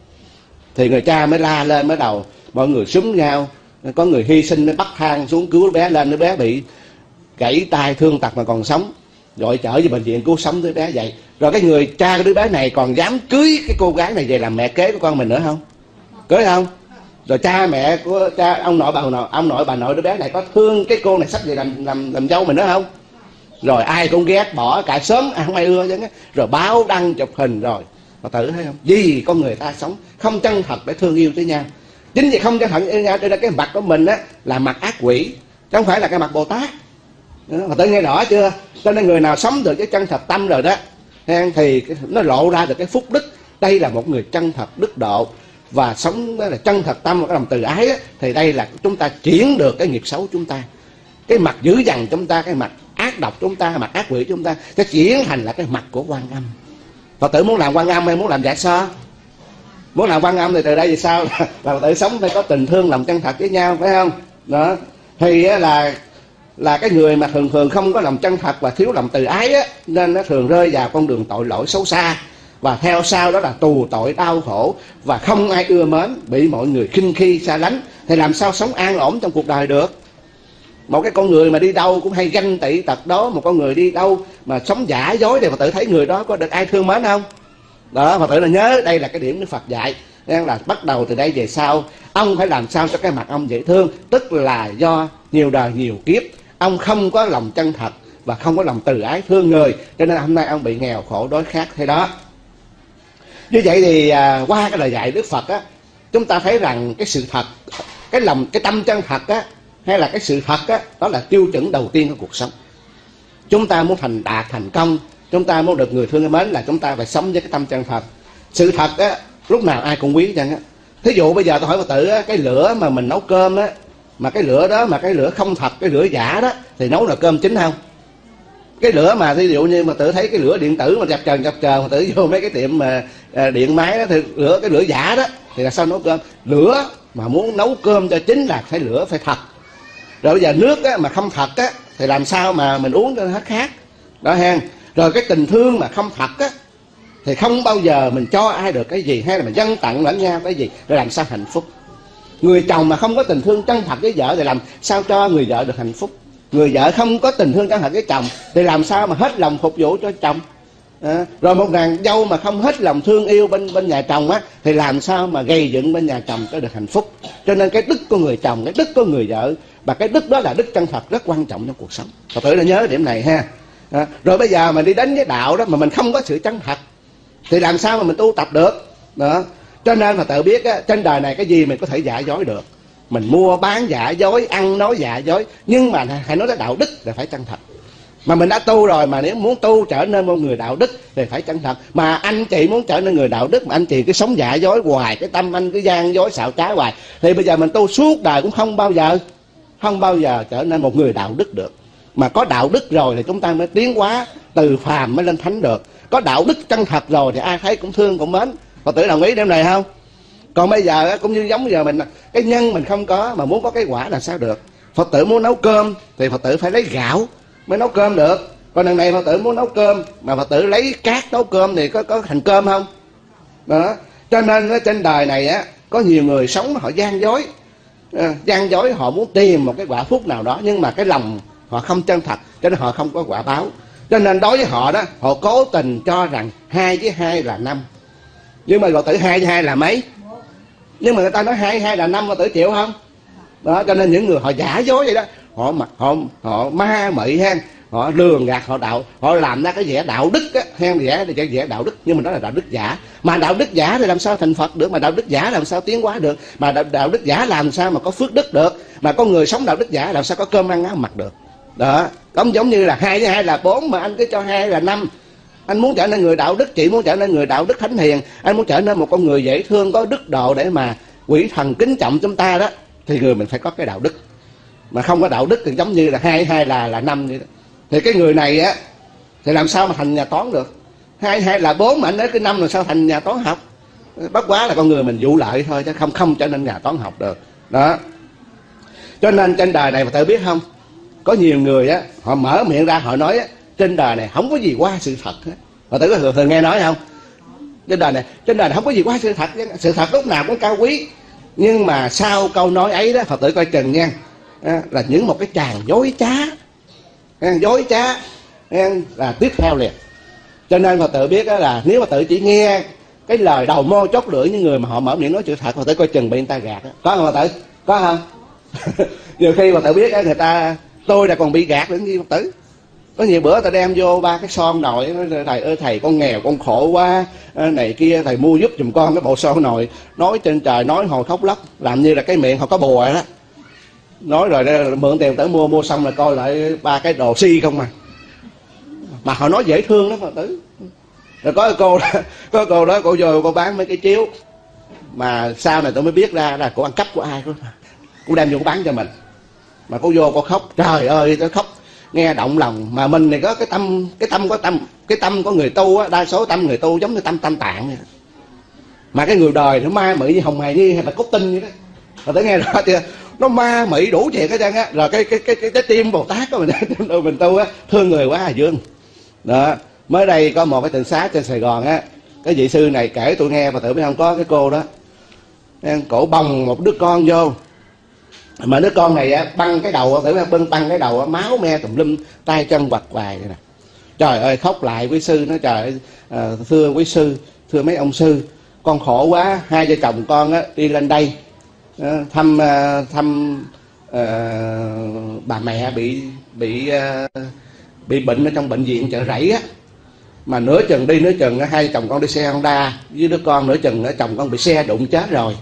Thì người cha mới la lên, mới đầu mọi người súng nhau, có người hy sinh mới bắt thang xuống cứu đứa bé lên. Đứa bé bị gãy tay thương tật mà còn sống, gọi chở về bệnh viện cứu sống đứa bé vậy. Rồi cái người cha của đứa bé này còn dám cưới cái cô gái này về làm mẹ kế của con mình nữa không? Cưới không? Rồi cha mẹ của cha ông nội bà nội ông nội bà nội đứa bé này có thương cái cô này sắp về làm làm làm dâu mình nữa không? Rồi ai cũng ghét bỏ, cả sớm ai không ai ưa chứ. Rồi báo đăng chụp hình rồi Phật tử thấy không? Vì con người ta sống không chân thật để thương yêu với nhau. Chính vì không chân thật yêu nhau cho nên cái mặt của mình á là mặt ác quỷ, chứ không phải là cái mặt Bồ Tát. Phật tử nghe rõ chưa? Cho nên người nào sống được cái chân thật tâm rồi đó thì nó lộ ra được cái phúc đức. Đây là một người chân thật đức độ và sống đó là chân thật tâm và cái lòng từ ái đó, thì đây là chúng ta chuyển được cái nghiệp xấu chúng ta, cái mặt dữ dằn chúng ta, cái mặt ác độc chúng ta, mặt ác quỷ chúng ta sẽ chuyển thành là cái mặt của Quan Âm. Phật tử muốn làm Quan Âm hay muốn làm Dạ So? Muốn làm Quan Âm thì từ đây thì sao? là Phật tử sống phải có tình thương, lòng chân thật với nhau, phải không? Đó thì là là cái người mà thường thường không có lòng chân thật và thiếu lòng từ ái á, nên nó thường rơi vào con đường tội lỗi xấu xa, và theo sau đó là tù tội đau khổ và không ai ưa mến, bị mọi người khinh khi xa lánh. Thì làm sao sống an ổn trong cuộc đời được? Một cái con người mà đi đâu cũng hay ganh tị tật đó, một con người đi đâu mà sống giả dối thì Phật tử thấy người đó có được ai thương mến không? Đó, Phật tử là nhớ đây là cái điểm Đức Phật dạy, nên là bắt đầu từ đây về sau ông phải làm sao cho cái mặt ông dễ thương, tức là do nhiều đời nhiều kiếp ông không có lòng chân thật và không có lòng từ ái thương người, cho nên hôm nay ông bị nghèo khổ đói khát thế đó. Như vậy thì à, qua cái lời dạy Đức Phật á, chúng ta thấy rằng cái sự thật, cái lòng, cái tâm chân thật á, hay là cái sự thật á, đó là tiêu chuẩn đầu tiên của cuộc sống. Chúng ta muốn thành đạt thành công, chúng ta muốn được người thương mến là chúng ta phải sống với cái tâm chân thật. Sự thật á, lúc nào ai cũng quý chăng á. Thí dụ bây giờ tôi hỏi Phật tử á, cái lửa mà mình nấu cơm á, mà cái lửa đó mà cái lửa không thật, cái lửa giả đó thì nấu là cơm chín không? Cái lửa mà ví dụ như mà tự thấy cái lửa điện tử mà chập chờn chập chờn mà tự vô mấy cái tiệm mà à, điện máy đó thì lửa cái lửa giả đó thì là sao nấu cơm? Lửa mà muốn nấu cơm cho chín là phải lửa phải thật. Rồi bây giờ nước á, mà không thật á thì làm sao mà mình uống cho hết khác đó ha. Rồi cái tình thương mà không thật á thì không bao giờ mình cho ai được cái gì, hay là mình dâng tặng lẫn nhau cái gì để làm sao hạnh phúc. Người chồng mà không có tình thương chân thật với vợ thì làm sao cho người vợ được hạnh phúc. Người vợ không có tình thương chân thật với chồng thì làm sao mà hết lòng phục vụ cho chồng. À, rồi một nàng dâu mà không hết lòng thương yêu bên bên nhà chồng á thì làm sao mà gây dựng bên nhà chồng cho được hạnh phúc. Cho nên cái đức của người chồng, cái đức của người vợ, và cái đức đó là đức chân thật rất quan trọng trong cuộc sống. Phật tử là nhớ điểm này ha. À, rồi bây giờ mà đi đến với đạo đó mà mình không có sự chân thật thì làm sao mà mình tu tập được đó. Cho nên Phật tử biết á, trên đời này cái gì mình có thể giả dối được, mình mua bán giả dối, ăn nói giả dối, nhưng mà hãy nói tới đạo đức là phải chân thật. Mà mình đã tu rồi, mà nếu muốn tu trở nên một người đạo đức thì phải chân thật. Mà anh chị muốn trở nên người đạo đức mà anh chị cứ sống giả dối hoài, cái tâm anh cứ gian dối xạo trá hoài, thì bây giờ mình tu suốt đời cũng không bao giờ không bao giờ trở nên một người đạo đức được. Mà có đạo đức rồi thì chúng ta mới tiến hóa từ phàm mới lên thánh được. Có đạo đức chân thật rồi thì ai thấy cũng thương cũng mến. Phật tử đồng ý điểm này không? Còn bây giờ cũng như giống giờ mình, cái nhân mình không có mà muốn có cái quả là sao được. Phật tử muốn nấu cơm thì Phật tử phải lấy gạo mới nấu cơm được. Còn lần này Phật tử muốn nấu cơm mà Phật tử lấy cát nấu cơm thì có có thành cơm không? Đó. Cho nên ở trên đời này á, có nhiều người sống họ gian dối, à, gian dối họ muốn tìm một cái quả phúc nào đó, nhưng mà cái lòng họ không chân thật, cho nên họ không có quả báo. Cho nên đối với họ đó, họ cố tình cho rằng hai với hai là năm, nhưng mà Phật tử hai với hai là mấy? Nhưng mà người ta nói hai hai là năm, Phật tử chịu không? Đó, cho nên những người họ giả dối vậy đó, họ mà họ họ ma mị ha, họ lường gạt, họ đạo, họ làm ra cái vẻ đạo đức á, hen vẻ thì vẻ đạo đức, nhưng mà đó là đạo đức giả. Mà đạo đức giả thì làm sao thành Phật được, mà đạo đức giả làm sao tiến hóa được, mà đạo, đạo đức giả làm sao mà có phước đức được, mà có người sống đạo đức giả làm sao có cơm ăn áo mặc được. Đó, giống giống như là hai với hai là bốn mà anh cứ cho hai là năm. Anh muốn trở nên người đạo đức, chị muốn trở nên người đạo đức thánh hiền, anh muốn trở nên một con người dễ thương có đức độ để mà quỷ thần kính trọng chúng ta đó, thì người mình phải có cái đạo đức. Mà không có đạo đức thì giống như là hai hai là là năm vậy đó. Thì cái người này á thì làm sao mà thành nhà toán được? Hai hai là bốn mà anh nói cái năm làm sao thành nhà toán học? Bất quá là con người mình vụ lợi thôi chứ không không trở nên nhà toán học được. Đó. Cho nên trên đời này Phật tử biết không, có nhiều người á, họ mở miệng ra họ nói á, trên đời này không có gì qua sự thật hết. Phật tử có thường, thường nghe nói không? Trên đời này, trên đời này không có gì qua sự thật. Sự thật lúc nào cũng cao quý. Nhưng mà sau câu nói ấy đó, Phật tử coi chừng nha, là những một cái chàng dối trá, dối trá là tiếp theo liền. Cho nên Phật tử biết là nếu Phật tử chỉ nghe cái lời đầu môi chót lưỡi những người mà họ mở miệng nói sự thật, Phật tử coi chừng bị người ta gạt. Có không Phật tử? Có không? Nhiều khi Phật tử biết người ta, tôi là còn bị gạt nữa như Phật tử. Có nhiều bữa ta đem vô ba cái son nồi, thầy ơi thầy con nghèo con khổ quá này kia, thầy mua giúp giùm con cái bộ son nồi. Nói trên trời nói hồi khóc lóc, làm như là cái miệng họ có bùa đó. Nói rồi đó, mượn tiền tới mua, mua xong là coi lại ba cái đồ si không mà. Mà họ nói dễ thương lắm Phật tử. Rồi có cái cô đó, có cô đó cô vô cô bán mấy cái chiếu, mà sau này tôi mới biết ra là cô ăn cắp của ai đó. Cô đem vô cô bán cho mình. Mà cô vô cô khóc, trời ơi tôi khóc nghe động lòng. Mà mình này có cái tâm, cái tâm có tâm, cái tâm của người tu á, đa số tâm người tu giống như tâm Tam Tạng vậy. Mà cái người đời nó ma mị như Hồng Hài Nhi hay là Cốt Tinh vậy đó. Rồi tới nghe rõ chưa? Nó ma mị đủ chuyện hết trơn á. Rồi cái cái cái cái, cái tim Bồ Tát của mình mình tu á, thương người quá Hà Dương. Đó, mới đây có một cái tịnh xá trên Sài Gòn á, cái vị sư này kể tôi nghe, mà tự biết không, có cái cô đó cổ bồng một đứa con vô, mà đứa con này á băng cái đầu, tự biết bưng băng cái đầu á, máu me tùm lum, tay chân quặt quài nè. Trời ơi khóc lại quý sư nói trời ơi, à, thưa quý sư, thưa mấy ông sư, con khổ quá, hai vợ chồng con á đi lên đây à, thăm à, thăm à, bà mẹ bị bị à, bị bệnh ở trong bệnh viện Chợ Rẫy á, mà nửa chừng đi nửa chừng hai chồng con đi xe Honda với đứa con, nửa chừng chồng con bị xe đụng chết rồi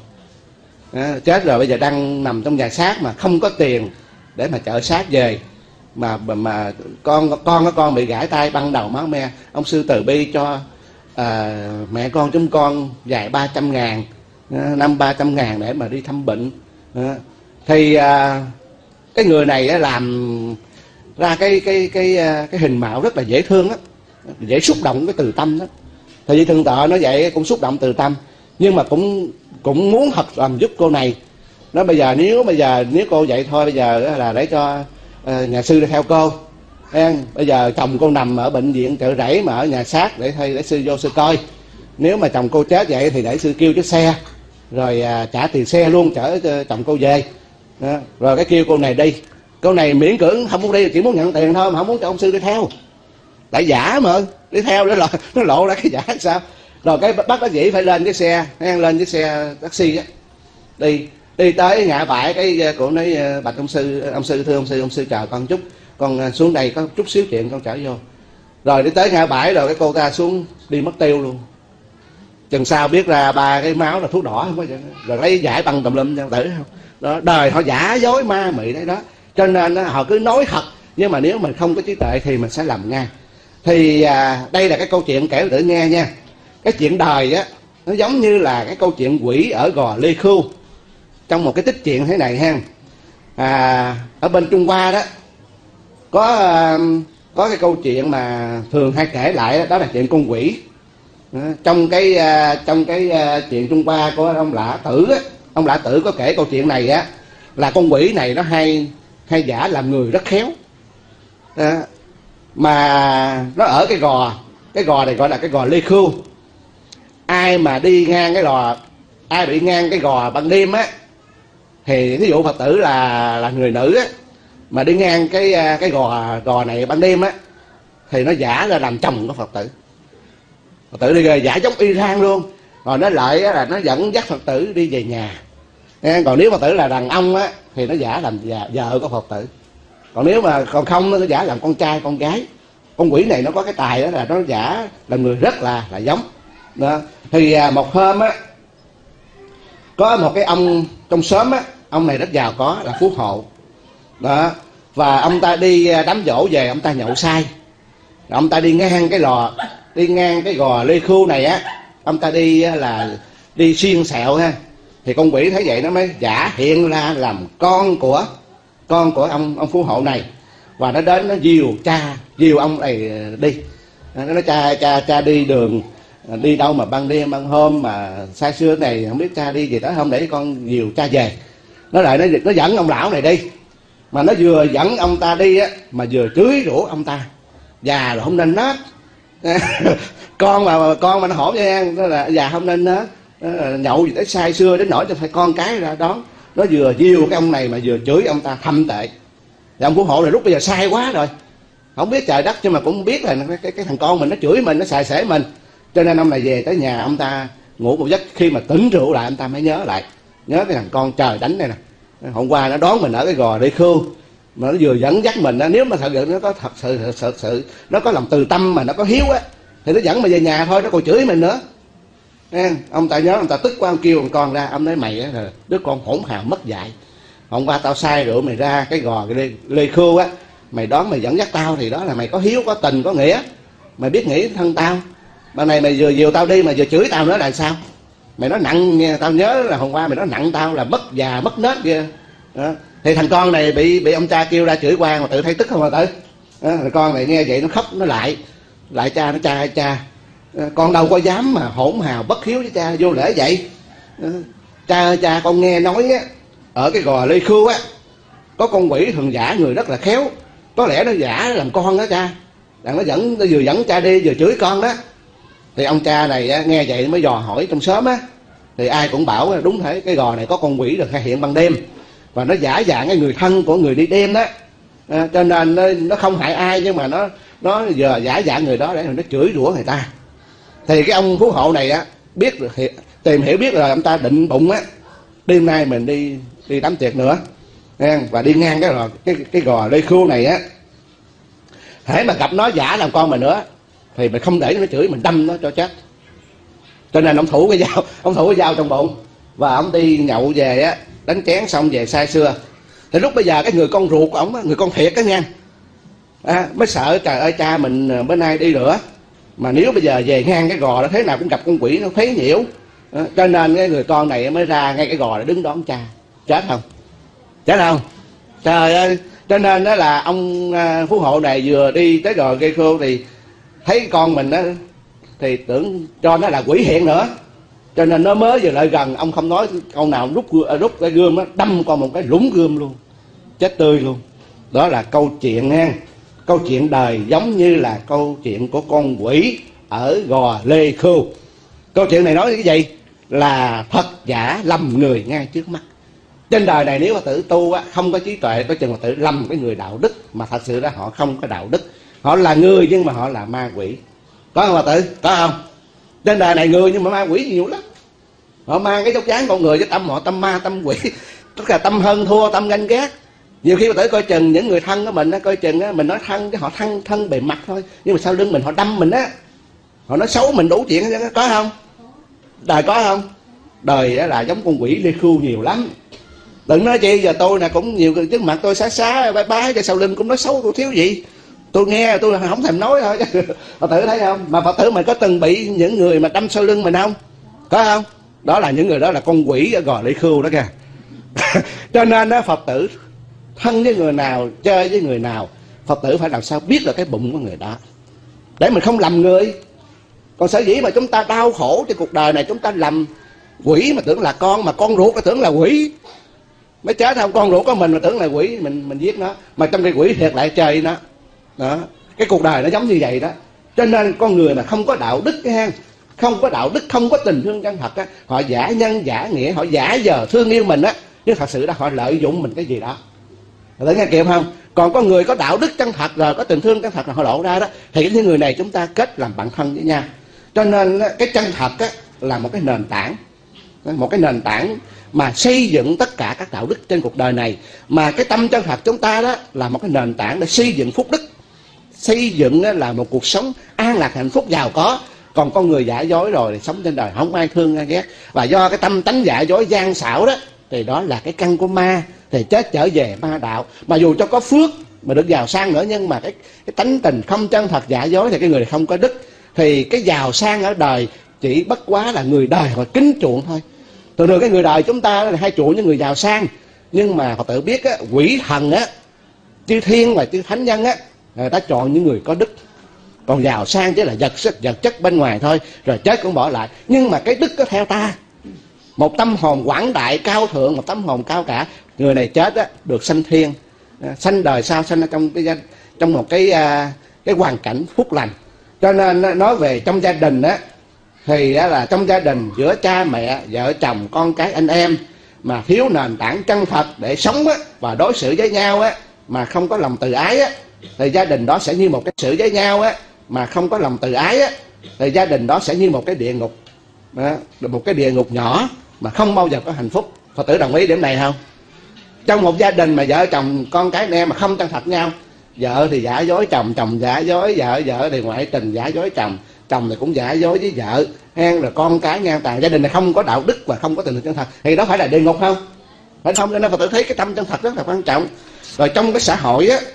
à, chết rồi bây giờ đang nằm trong nhà xác mà không có tiền để mà chở xác về, mà mà con con của con bị gãi tay băng đầu máu me. Ông sư từ bi cho à, mẹ con chúng con vài ba trăm ngàn, năm ba trăm ngàn để mà đi thăm bệnh à, thì à, cái người này làm ra cái cái cái cái hình mạo rất là dễ thương á, dễ xúc động cái từ tâm đó. Thì vì Thượng Tọa nói vậy cũng xúc động từ tâm, nhưng mà cũng cũng muốn thật làm giúp cô này. Nói bây giờ nếu bây giờ nếu cô vậy thôi, bây giờ là để cho uh, nhà sư đi theo cô. Em, bây giờ chồng cô nằm ở bệnh viện Chợ Rẫy mà ở nhà xác để thay để sư vô sư coi. Nếu mà chồng cô chết vậy thì để sư kêu chiếc xe rồi uh, trả tiền xe luôn chở uh, chồng cô về. Đó. Rồi cái kêu cô này đi. Cô này miễn cưỡng không muốn đi, chỉ muốn nhận tiền thôi mà không muốn cho ông sư đi theo. Lại giả mà đi theo để lộ, nó lộ ra cái giả sao. Rồi cái bắt bác dĩ phải lên cái xe, lên cái xe taxi á, đi đi tới ngã bãi, cái cổ nói bạch ông sư, ông sư thưa ông sư, ông sư chờ con chút, con xuống đây có chút xíu chuyện con chở vô. Rồi đi tới ngã bãi rồi cái cô ta xuống đi mất tiêu luôn. Chừng sau biết ra ba cái máu là thuốc đỏ không có, rồi lấy giải băng tùm lum cho tử không. Đó, đời họ giả dối ma mị đấy đó. Cho nên họ cứ nói thật, nhưng mà nếu mình không có trí tuệ thì mình sẽ lầm ngang. Thì à, đây là cái câu chuyện kể để nghe nha. Cái chuyện đời á, nó giống như là cái câu chuyện quỷ ở Gò Lê Khưu. Trong một cái tích chuyện thế này ha. À, ở bên Trung Hoa đó có à, có cái câu chuyện mà thường hay kể lại đó, đó là chuyện con quỷ. À, trong cái à, trong cái à, chuyện Trung Hoa của ông Lã Tử á, ông Lã Tử có kể câu chuyện này á, là con quỷ này nó hay hay giả làm người rất khéo. À, mà nó ở cái gò, cái gò này gọi là cái gò Lê Khưu. Ai mà đi ngang cái gò, ai bị ngang cái gò ban đêm á, thì ví dụ Phật tử là là người nữ á, mà đi ngang cái cái gò gò này ban đêm á, thì nó giả ra làm chồng của Phật tử. Phật tử đi giả giống y rang luôn. Rồi nó lại là nó dẫn dắt Phật tử đi về nhà. Còn nếu Phật tử là đàn ông á, thì nó giả làm vợ của Phật tử. Còn nếu mà còn không nó giả làm con trai con gái. Con quỷ này nó có cái tài đó là nó giả làm người rất là là giống đó. Thì một hôm á, có một cái ông trong xóm á, ông này rất giàu có, là phú hộ đó, và ông ta đi đám giỗ về, ông ta nhậu say, rồi ông ta đi ngang cái lò, đi ngang cái gò Lê Khưu này á, ông ta đi là đi xuyên sẹo ha. Thì con quỷ thấy vậy nó mới giả hiện ra làm con của con của ông ông phú hộ này, và nó đến nó dìu cha dìu ông này đi. Nó nói cha cha cha đi đường đi đâu mà ban đêm ban hôm mà xa xưa này không biết cha đi gì đó, không để con dìu cha về. nó lại nó, nó dẫn ông lão này đi, mà nó vừa dẫn ông ta đi á mà vừa chửi rủa ông ta, già là không nên nết. Con mà con mà nó hổ nha, nó là già không nên nết, nhậu gì tới say xưa đến nỗi cho phải con cái ra đón. Nó vừa diều cái ông này mà vừa chửi ông ta thâm tệ. Thì ông phú hộ này lúc bây giờ sai quá rồi, không biết trời đất, nhưng mà cũng biết là cái, cái, cái thằng con mình nó chửi mình, nó xài xể mình, cho nên ông này về tới nhà ông ta ngủ một giấc, khi mà tỉnh rượu lại ông ta mới nhớ lại, nhớ cái thằng con trời đánh này nè, hôm qua nó đón mình ở cái gò Lê Khưu, mà nó vừa dẫn dắt mình đó. Nếu mà thật sự nó có thật sự thật sự, sự nó có lòng từ tâm mà nó có hiếu á, thì nó dẫn mình về nhà thôi, nó còn chửi mình nữa. Nghe, ông ta nhớ, ông ta tức quá, ông kêu con ra, ông nói mày á là đứa con hỗn hào mất dạy, hôm qua tao sai rượu mày ra cái gò cái Lê, Lê Khưu á, mày đón mày dẫn dắt tao thì đó là mày có hiếu có tình có nghĩa, mày biết nghĩ thân tao. Ban này mày vừa dìu tao đi mà vừa chửi tao nữa là sao? Mày nói nặng nghe, tao nhớ là hôm qua mày nói nặng tao là mất già mất nết kia đó. Thì thằng con này bị bị ông cha kêu ra chửi quan mà tự thấy tức không mà tự đó. Thằng con này nghe vậy nó khóc, nó lại lại cha, nó cha cha con đâu có dám mà hỗn hào bất hiếu với cha, vô lễ vậy đó. Cha ơi cha, con nghe nói á, ở cái gò Lê Khưu á có con quỷ thường giả người rất là khéo, có lẽ nó giả làm con đó cha, đặng nó dẫn, nó vừa dẫn cha đi vừa chửi con đó. Thì ông cha này á, nghe vậy mới dò hỏi trong xóm á, thì ai cũng bảo đúng thế, cái gò này có con quỷ được hiện ban đêm, và nó giả dạng cái người thân của người đi đêm đó, à, cho nên nó, nó không hại ai, nhưng mà nó nó giờ giả dạng người đó để nó chửi rủa người ta. Thì cái ông phú hộ này á biết được, tìm hiểu biết rồi, ông ta định bụng á, đêm nay mình đi đi đám tiệc nữa, và đi ngang cái gò, cái cái gò Lê Khưu này á, hễ mà gặp nó giả làm con mình nữa thì mình không để nó chửi, mình đâm nó cho chết. Cho nên ông thủ cái dao, ông thủ cái dao trong bụng, và ông đi nhậu về á, đánh chén xong về say sưa. Thì lúc bây giờ cái người con ruột của ông, người con thiệt đó nha, à, mới sợ trời ơi cha mình bữa nay đi nữa, mà nếu bây giờ về ngang cái gò đó thế nào cũng gặp con quỷ nó phế nhiễu, à, cho nên cái người con này mới ra ngay cái gò để đứng đón cha. Chết không? Chết không? Trời ơi! Cho nên đó là ông phú hộ này vừa đi tới gò Lê Khưu thì thấy con mình đó thì tưởng cho nó là quỷ hiện nữa, cho nên nó mới vừa lại gần, ông không nói câu nào, rút rút cái gươm đó đâm con một cái lũng gươm luôn, chết tươi luôn. Đó là câu chuyện nha, câu chuyện đời giống như là câu chuyện của con quỷ ở gò Lê Khưu. Câu chuyện này nói cái gì? Là thật giả lầm người ngay trước mắt. Trên đời này nếu mà tự tu á, không có trí tuệ, có chừng là tự lầm cái người đạo đức, mà thật sự ra họ không có đạo đức, họ là người nhưng mà họ là ma quỷ. Có không bà tự? Có không? Trên đời này người nhưng mà ma quỷ nhiều lắm. Họ mang cái dốc dáng con người với tâm họ tâm ma tâm quỷ, tức là tâm hơn thua, tâm ganh ghét. Nhiều khi bà tự coi chừng những người thân của mình á, coi chừng á, mình nói thân cái họ thân thân bề mặt thôi, nhưng mà sau lưng mình họ đâm mình á, họ nói xấu mình đủ chuyện đó. Có không? Đời có không? Đời đó là giống con quỷ Lê Khưu nhiều lắm. Đừng nói chi giờ tôi nè cũng nhiều trước mặt tôi xá xá bái bái, cho sau lưng cũng nói xấu tôi thiếu gì. Tôi nghe tôi không thèm nói thôi. Phật tử thấy không? Mà Phật tử mình có từng bị những người mà đâm sau lưng mình không? Có không? Đó là những người đó là con quỷ ở gò Lê Khưu đó kìa. Cho nên đó, Phật tử thân với người nào, chơi với người nào, Phật tử phải làm sao biết được cái bụng của người đó, để mình không lầm người. Còn sở dĩ mà chúng ta đau khổ trên cuộc đời này, chúng ta lầm quỷ mà tưởng là con, mà con ruột mà tưởng là quỷ, mới chết không? Con ruột của mình mà tưởng là quỷ, mình mình giết nó, mà trong cái quỷ thiệt lại chơi nó. Đó, cái cuộc đời nó giống như vậy đó. Cho nên con người mà không có đạo đức ha, không có đạo đức, không có tình thương chân thật á, họ giả nhân giả nghĩa, họ giả giờ thương yêu mình á, nhưng thật sự đó họ lợi dụng mình cái gì đó. Để nghe kịp không? Còn có người có đạo đức chân thật rồi, có tình thương chân thật là họ lộ ra đó, thì những người này chúng ta kết làm bạn thân với nhau. Cho nên cái chân thật á, là một cái nền tảng, một cái nền tảng mà xây dựng tất cả các đạo đức trên cuộc đời này. Mà cái tâm chân thật chúng ta đó là một cái nền tảng để xây dựng phúc đức, xây dựng là một cuộc sống an lạc hạnh phúc giàu có. Còn con người giả dối rồi thì sống trên đời không ai thương ai ghét, và do cái tâm tánh giả dối gian xảo đó, thì đó là cái căn của ma, thì chết trở về ma đạo. Mà dù cho có phước mà được giàu sang nữa, nhưng mà cái, cái tánh tình không chân thật giả dối thì cái người này không có đức. Thì cái giàu sang ở đời chỉ bất quá là người đời họ kính chuộng thôi. Thường thường cái người đời chúng ta là hay chuộng những người giàu sang, nhưng mà họ tự biết á, quỷ thần á, chư thiên và chư thánh nhân á, người ta chọn những người có đức. Còn giàu sang chỉ là vật chất vật chất bên ngoài thôi, rồi chết cũng bỏ lại. Nhưng mà cái đức có theo ta, một tâm hồn quảng đại cao thượng, một tâm hồn cao cả. Người này chết á, được sanh thiên, sanh đời sau sanh ở trong cái trong một cái cái hoàn cảnh phúc lành. Cho nên nói về trong gia đình á, thì đó là trong gia đình giữa cha mẹ, vợ chồng, con cái, anh em mà thiếu nền tảng chân thật để sống á, và đối xử với nhau á, mà không có lòng từ ái á, thì gia đình đó sẽ như một cái xử với nhau á, mà không có lòng từ ái á, thì gia đình đó sẽ như một cái địa ngục, đó, một cái địa ngục nhỏ mà không bao giờ có hạnh phúc. Phật tử đồng ý điểm này không? Trong một gia đình mà vợ chồng, con cái, anh em mà không chân thật nhau, vợ thì giả dối chồng, chồng giả dối vợ, vợ thì ngoại tình giả dối chồng, chồng thì cũng giả dối với vợ, hen, rồi con cái ngang tàn, gia đình này không có đạo đức và không có tình chân thật, thì đó phải là địa ngục không? Phải không? Cho nên Phật tử thấy cái tâm chân thật rất là quan trọng. Rồi trong cái xã hội á,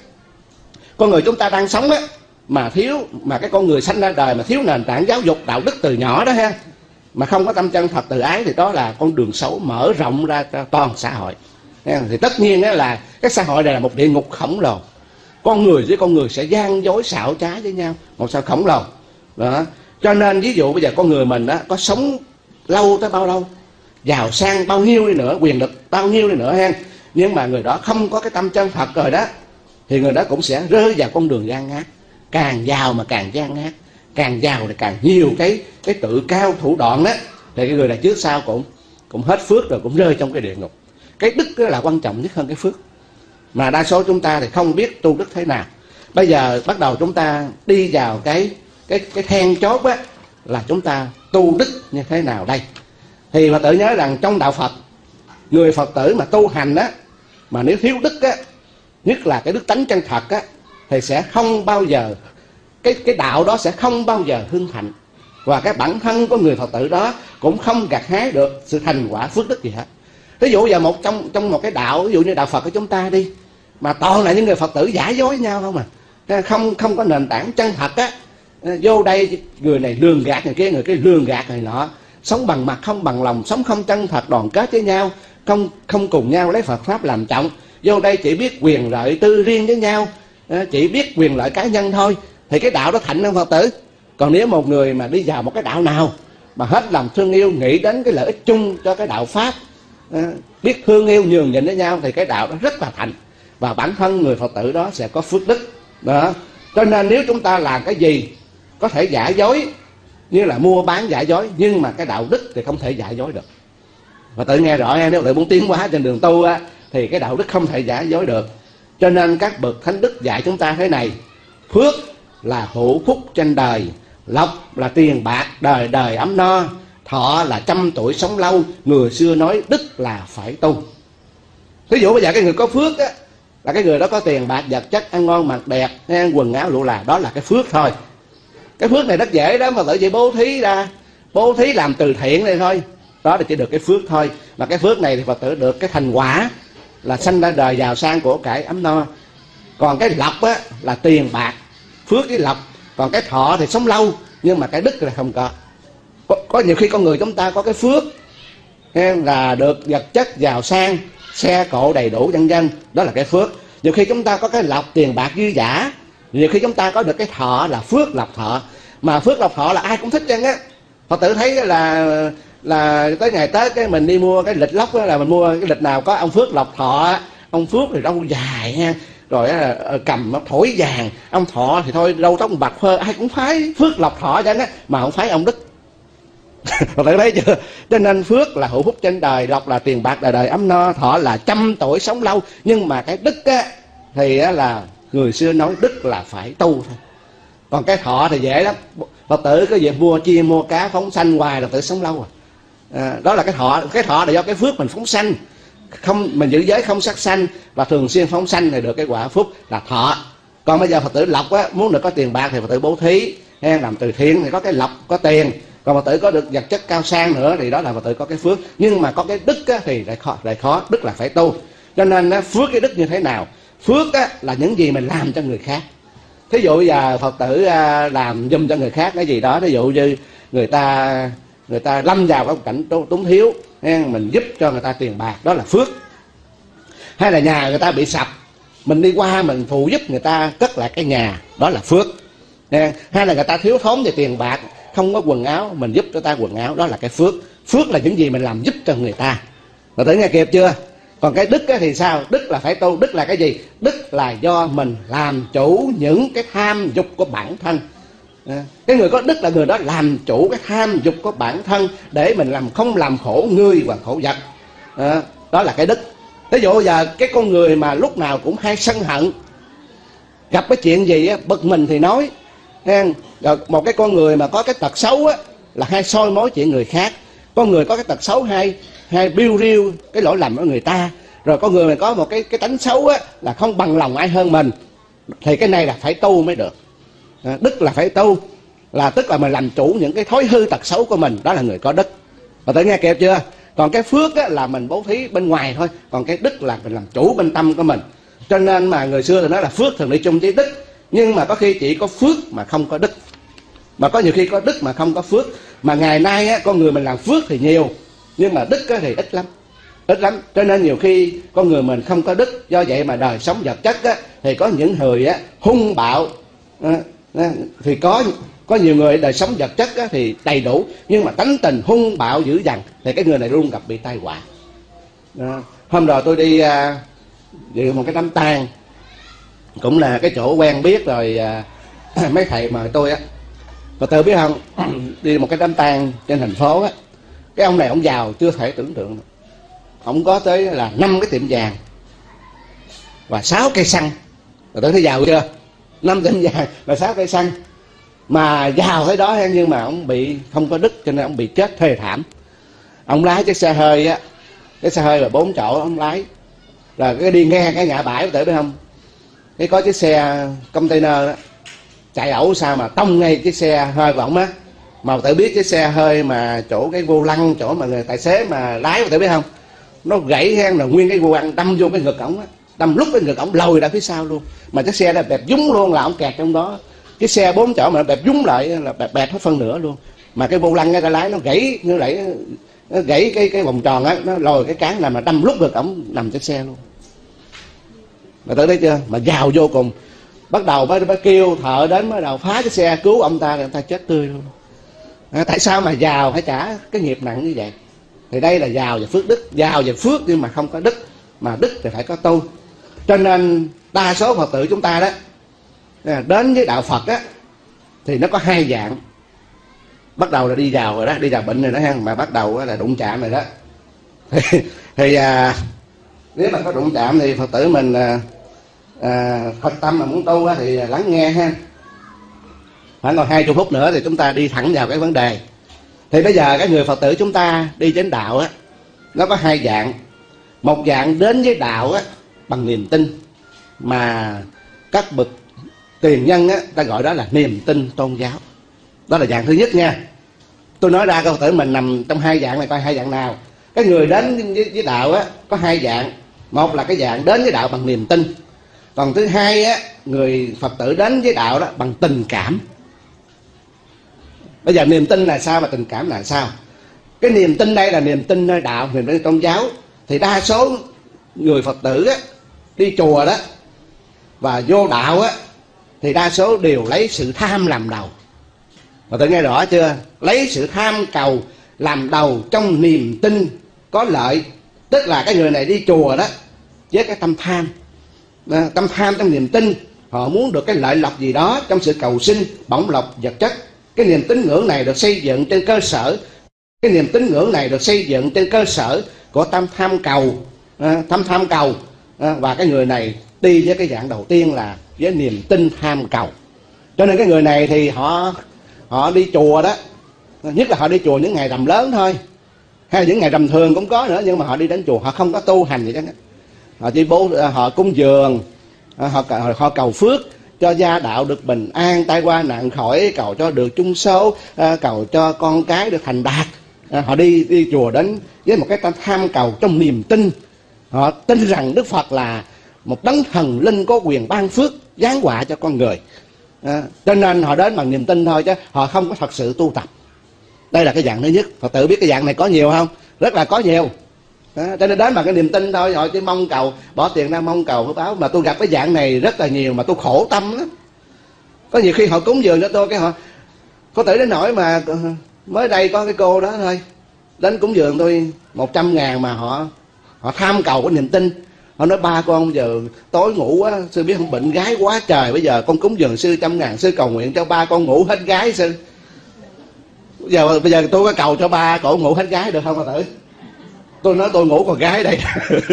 con người chúng ta đang sống á, mà thiếu, mà cái con người sanh ra đời mà thiếu nền tảng giáo dục đạo đức từ nhỏ đó ha, mà không có tâm chân thật từ ái, thì đó là con đường xấu mở rộng ra cho toàn xã hội. Thì tất nhiên đó là cái xã hội này là một địa ngục khổng lồ. Con người với con người sẽ gian dối xảo trá với nhau, một sao khổng lồ đó. Cho nên ví dụ bây giờ con người mình đó có sống lâu tới bao lâu, giàu sang bao nhiêu đi nữa, quyền lực bao nhiêu đi nữa ha, nhưng mà người đó không có cái tâm chân thật rồi đó, thì người đó cũng sẽ rơi vào con đường gian ác. Càng giàu mà càng gian ác, càng giàu thì càng nhiều cái cái tự cao thủ đoạn đó, thì cái người này trước sau cũng cũng hết phước rồi, cũng rơi trong cái địa ngục. Cái đức đó là quan trọng nhất hơn cái phước, mà đa số chúng ta thì không biết tu đức thế nào. Bây giờ bắt đầu chúng ta đi vào cái cái cái then chốt á, là chúng ta tu đức như thế nào đây. Thì Phật tử nhớ rằng trong đạo Phật, người Phật tử mà tu hành á, mà nếu thiếu đức á, nhất là cái đức tánh chân thật á, thì sẽ không bao giờ, cái cái đạo đó sẽ không bao giờ hưng thịnh, và cái bản thân của người Phật tử đó cũng không gặt hái được sự thành quả phước đức gì hết. Ví dụ giờ một trong trong một cái đạo, ví dụ như đạo Phật của chúng ta đi, mà toàn là những người Phật tử giả dối nhau không à, không không có nền tảng chân thật á, vô đây người này lường gạt người kia, người kia lường gạt người nọ, sống bằng mặt không bằng lòng, sống không chân thật đoàn kết với nhau, không không cùng nhau lấy Phật pháp làm trọng, vô đây chỉ biết quyền lợi tư riêng với nhau, chỉ biết quyền lợi cá nhân thôi, thì cái đạo đó thạnh không Phật tử? Còn nếu một người mà đi vào một cái đạo nào mà hết lòng thương yêu, nghĩ đến cái lợi ích chung cho cái đạo pháp, biết thương yêu nhường nhịn với nhau, thì cái đạo đó rất là thạnh, và bản thân người Phật tử đó sẽ có phước đức đó. Cho nên nếu chúng ta làm cái gì có thể giả dối, như là mua bán giả dối, nhưng mà cái đạo đức thì không thể giả dối được. Phật tử nghe rõ nha, nếu Phật tử muốn tiến hóa trên đường tu á, thì cái đạo đức không thể giả dối được. Cho nên các bậc thánh đức dạy chúng ta thế này: phước là hữu phúc trên đời, lộc là tiền bạc đời đời ấm no, thọ là trăm tuổi sống lâu, người xưa nói đức là phải tu. Ví dụ bây giờ cái người có phước á, là cái người đó có tiền bạc vật chất, ăn ngon mặc đẹp, ăn quần áo lụa là, đó là cái phước thôi. Cái phước này rất dễ đó, mà tự chỉ bố thí ra, bố thí làm từ thiện này thôi, đó là chỉ được cái phước thôi. Mà cái phước này thì Phật tử được cái thành quả là sanh ra đời giàu sang của cải ấm no. Còn cái lộc á là tiền bạc, phước với lộc. Còn cái thọ thì sống lâu, nhưng mà cái đức là không có. Có, có nhiều khi con người chúng ta có cái phước là được vật chất giàu sang, xe cộ đầy đủ vân vân, đó là cái phước. Nhiều khi chúng ta có cái lộc tiền bạc dư dả, nhiều khi chúng ta có được cái thọ là phước lộc thọ. Mà phước lộc thọ là ai cũng thích chăng á. Phật tử thấy là là tới ngày Tết cái mình đi mua cái lịch lóc đó, là mình mua cái lịch nào có ông phước lộc thọ, ông phước thì râu dài ha, rồi cầm thổi vàng, ông thọ thì thôi râu tóc bạc phơ, ai cũng phái phước lộc thọ chăng á, mà không phái ông đức. Phật tử thấy chưa? Cho nên phước là hữu phúc trên đời, lộc là tiền bạc đời đời ấm no, thọ là trăm tuổi sống lâu. Nhưng mà cái đức á thì á, là người xưa nói đức là phải tu thôi. Còn cái thọ thì dễ lắm. Phật tử có việc mua chia mua cá phóng sanh hoài là tự sống lâu à. À, đó là cái thọ. Cái thọ là do cái phước mình phóng sanh, không mình giữ giới không sát sanh và thường xuyên phóng sanh thì được cái quả phúc là thọ. Còn bây giờ Phật tử lộc á, muốn được có tiền bạc thì Phật tử bố thí hay làm từ thiện thì có cái lộc, có tiền. Còn Phật tử có được vật chất cao sang nữa thì đó là Phật tử có cái phước. Nhưng mà có cái đức á, thì lại khó, lại khó. Đức là phải tu. Cho nên á, phước cái đức như thế nào? Phước á, là những gì mình làm cho người khác. Thí dụ giờ Phật tử làm giùm cho người khác cái gì đó, thí dụ như người ta người ta lâm vào cái cảnh túng thiếu, mình giúp cho người ta tiền bạc, đó là phước. Hay là nhà người ta bị sập, mình đi qua mình phụ giúp người ta cất lại cái nhà, đó là phước. Hay là người ta thiếu thốn về tiền bạc, không có quần áo, mình giúp cho ta quần áo, đó là cái phước. phước là những gì mình làm giúp cho người ta. Phật tử nghe kịp chưa? Còn cái đức thì sao? Đức là phải tu. Đức là cái gì? Đức là do mình làm chủ những cái tham dục của bản thân. Cái người có đức là người đó làm chủ cái tham dục của bản thân để mình làm không làm khổ người và khổ vật. Đó, đó là cái đức. Ví dụ giờ cái con người mà lúc nào cũng hay sân hận, gặp cái chuyện gì á, bực mình thì nói. Rồi một cái con người mà có cái tật xấu á, là hay soi mói chuyện người khác. Con người có cái tật xấu hay hay biêu riêu cái lỗi lầm của người ta. Rồi con người mà có một cái cái tánh xấu á, là không bằng lòng ai hơn mình. Thì cái này là phải tu mới được. Đức là phải tu, là tức là mình làm chủ những cái thói hư tật xấu của mình. Đó là người có đức. Và tự nghe kịp chưa? Còn cái phước á, là mình bố thí bên ngoài thôi. Còn cái đức là mình làm chủ bên tâm của mình. Cho nên mà người xưa thì nói là phước thường đi chung với đức. Nhưng mà có khi chỉ có phước mà không có đức. Mà có nhiều khi có đức mà không có phước. Mà ngày nay á, con người mình làm phước thì nhiều, nhưng mà đức á, thì ít lắm. Ít lắm. Cho nên nhiều khi con người mình không có đức. Do vậy mà đời sống vật chất á, thì có những người á, hung bạo. À, à, thì có có nhiều người đời sống vật chất á, thì đầy đủ, nhưng mà tánh tình hung bạo dữ dằn, thì cái người này luôn gặp bị tai họa. À, hôm rồi tôi đi à, dự một cái đám tang, cũng là cái chỗ quen biết rồi. À, mấy thầy mời tôi á, và tôi biết không, đi một cái đám tang trên thành phố á, cái ông này ông giàu chưa thể tưởng tượng. Ông có tới là năm cái tiệm vàng và sáu cây xăng. Rồi tôi thấy giàu chưa? Năm tiệm vàng và sáu cây xăng, mà giàu thế đó, nhưng mà ông bị không có đức, cho nên ông bị chết thê thảm. Ông lái chiếc xe hơi á, cái xe hơi là bốn chỗ ông lái, rồi cái đi ngang cái ngã bãi, có biết không, cái có chiếc xe container đó chạy ẩu sao mà tông ngay chiếc xe hơi của ổng á. Mà tự biết chiếc xe hơi mà chỗ cái vô lăng, chỗ mà người tài xế mà lái, tự biết không, nó gãy hen là nguyên cái vô lăng đâm vô cái ngực ổng á, đâm lúc cái ngực ổng lồi ra phía sau luôn. Mà chiếc xe đó bẹp dúng luôn, là ổng kẹt trong đó. Cái xe bốn chỗ mà nó bẹp dúng lại là bẹp bẹp hết phân nửa luôn. Mà cái vô lăng cái lái nó gãy, nó lại nó gãy cái cái vòng tròn á, nó lồi cái cán là mà đâm lúc ngực ổng nằm trên xe luôn. Mà tới đấy chưa? Mà giàu vô cùng. Bắt đầu mới, mới kêu thợ đến, mới đầu phá cái xe cứu ông ta, ông ta chết tươi luôn. À, tại sao mà giàu phải trả cái nghiệp nặng như vậy? Thì đây là giàu về phước đức. Giàu về phước nhưng mà không có đức. Mà đức thì phải có tu. Cho nên đa số Phật tử chúng ta đó, đến với đạo Phật á, thì nó có hai dạng. Bắt đầu là đi vào rồi đó, đi vào bệnh rồi đó ha, mà bắt đầu là đụng chạm rồi đó. Thì, thì à, nếu mà có đụng chạm thì Phật tử mình à, à, thật tâm mà muốn tu á, thì lắng nghe ha. Khoảng còn hai mươi phút nữa thì chúng ta đi thẳng vào cái vấn đề. Thì bây giờ cái người Phật tử chúng ta đi đến đạo á, nó có hai dạng. Một dạng đến với đạo á bằng niềm tin, mà các bậc tiền nhân á, ta gọi đó là niềm tin tôn giáo. Đó là dạng thứ nhất nha. Tôi nói ra câu Phật tử mình nằm trong hai dạng này, coi hai dạng nào. Cái người đến với, với đạo á có hai dạng. Một là cái dạng đến với đạo bằng niềm tin. Còn thứ hai á, người Phật tử đến với đạo đó bằng tình cảm. Bây giờ niềm tin là sao mà tình cảm là sao? Cái niềm tin đây là niềm tin nơi đạo, niềm tin tôn giáo. Thì đa số người Phật tử á, đi chùa đó và vô đạo á, thì đa số đều lấy sự tham làm đầu. Phật tử nghe rõ chưa? Lấy sự tham cầu làm đầu trong niềm tin có lợi. Tức là cái người này đi chùa đó với cái tâm tham, tâm tham trong niềm tin, họ muốn được cái lợi lộc gì đó trong sự cầu sinh bổng lộc vật chất. Cái niềm tín ngưỡng này được xây dựng trên cơ sở cái niềm tín ngưỡng này được xây dựng trên cơ sở của tâm tham cầu, tâm tham cầu, và cái người này đi với cái dạng đầu tiên là với niềm tin tham cầu. Cho nên cái người này thì họ họ đi chùa đó, nhất là họ đi chùa những ngày rằm lớn thôi, hay là những ngày rằm thường cũng có nữa, nhưng mà họ đi đến chùa họ không có tu hành gì đó. Họ chỉ bố họ cúng dường, họ họ cầu phước cho gia đạo được bình an, tai qua nạn khỏi, cầu cho được chung số, cầu cho con cái được thành đạt. Họ đi đi chùa đến với một cái tâm tham cầu trong niềm tin. Họ tin rằng Đức Phật là một đấng thần linh có quyền ban phước giáng họa cho con người. À, cho nên họ đến bằng niềm tin thôi, chứ họ không có thật sự tu tập. Đây là cái dạng thứ nhất. Phật tử biết cái dạng này có nhiều không? Rất là có nhiều. À, cho nên đến bằng cái niềm tin thôi, họ chỉ mong cầu, bỏ tiền ra mong cầu phước báo. Mà tôi gặp cái dạng này rất là nhiều, mà tôi khổ tâm lắm. Có nhiều khi họ cúng dường cho tôi, cái họ có tử đến nỗi mà mới đây có cái cô đó thôi, đến cúng dường tôi một trăm ngàn mà họ họ tham cầu cái niềm tin. Họ nói ba con giờ tối ngủ quá, sư biết không, bệnh gái quá trời, bây giờ con cúng dường sư trăm ngàn, sư cầu nguyện cho ba con ngủ hết gái sư. Bây giờ bây giờ tôi có cầu cho ba cổ ngủ hết gái được không Phật tử? Tôi nói tôi ngủ còn gái đây.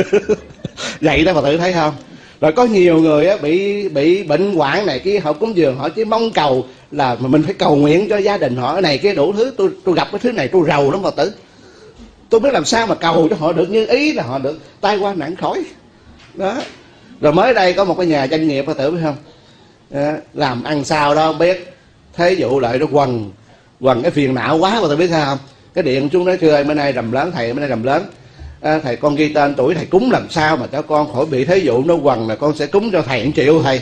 Vậy đó Phật tử thấy không? Rồi có nhiều người á, bị bị bệnh hoạn này kia, họ cúng dường họ chỉ mong cầu là mình phải cầu nguyện cho gia đình họ này kia đủ thứ. Tôi tôi gặp cái thứ này tôi rầu lắm Phật tử. Tôi biết làm sao mà cầu cho họ được như ý, là họ được tai qua nạn khỏi đó. Rồi mới đây có một cái nhà doanh nghiệp Phật tử biết không, à, làm ăn sao đó không biết, thế vụ lại nó quần quần cái phiền não quá Phật tử biết sao không? Cái điện chúng nói thưa bữa nay rằm lớn thầy, bữa nay rằm lớn, à, thầy con ghi tên tuổi thầy cúng làm sao mà cho con khỏi bị thế vụ nó quần, là con sẽ cúng cho thầy một triệu thầy.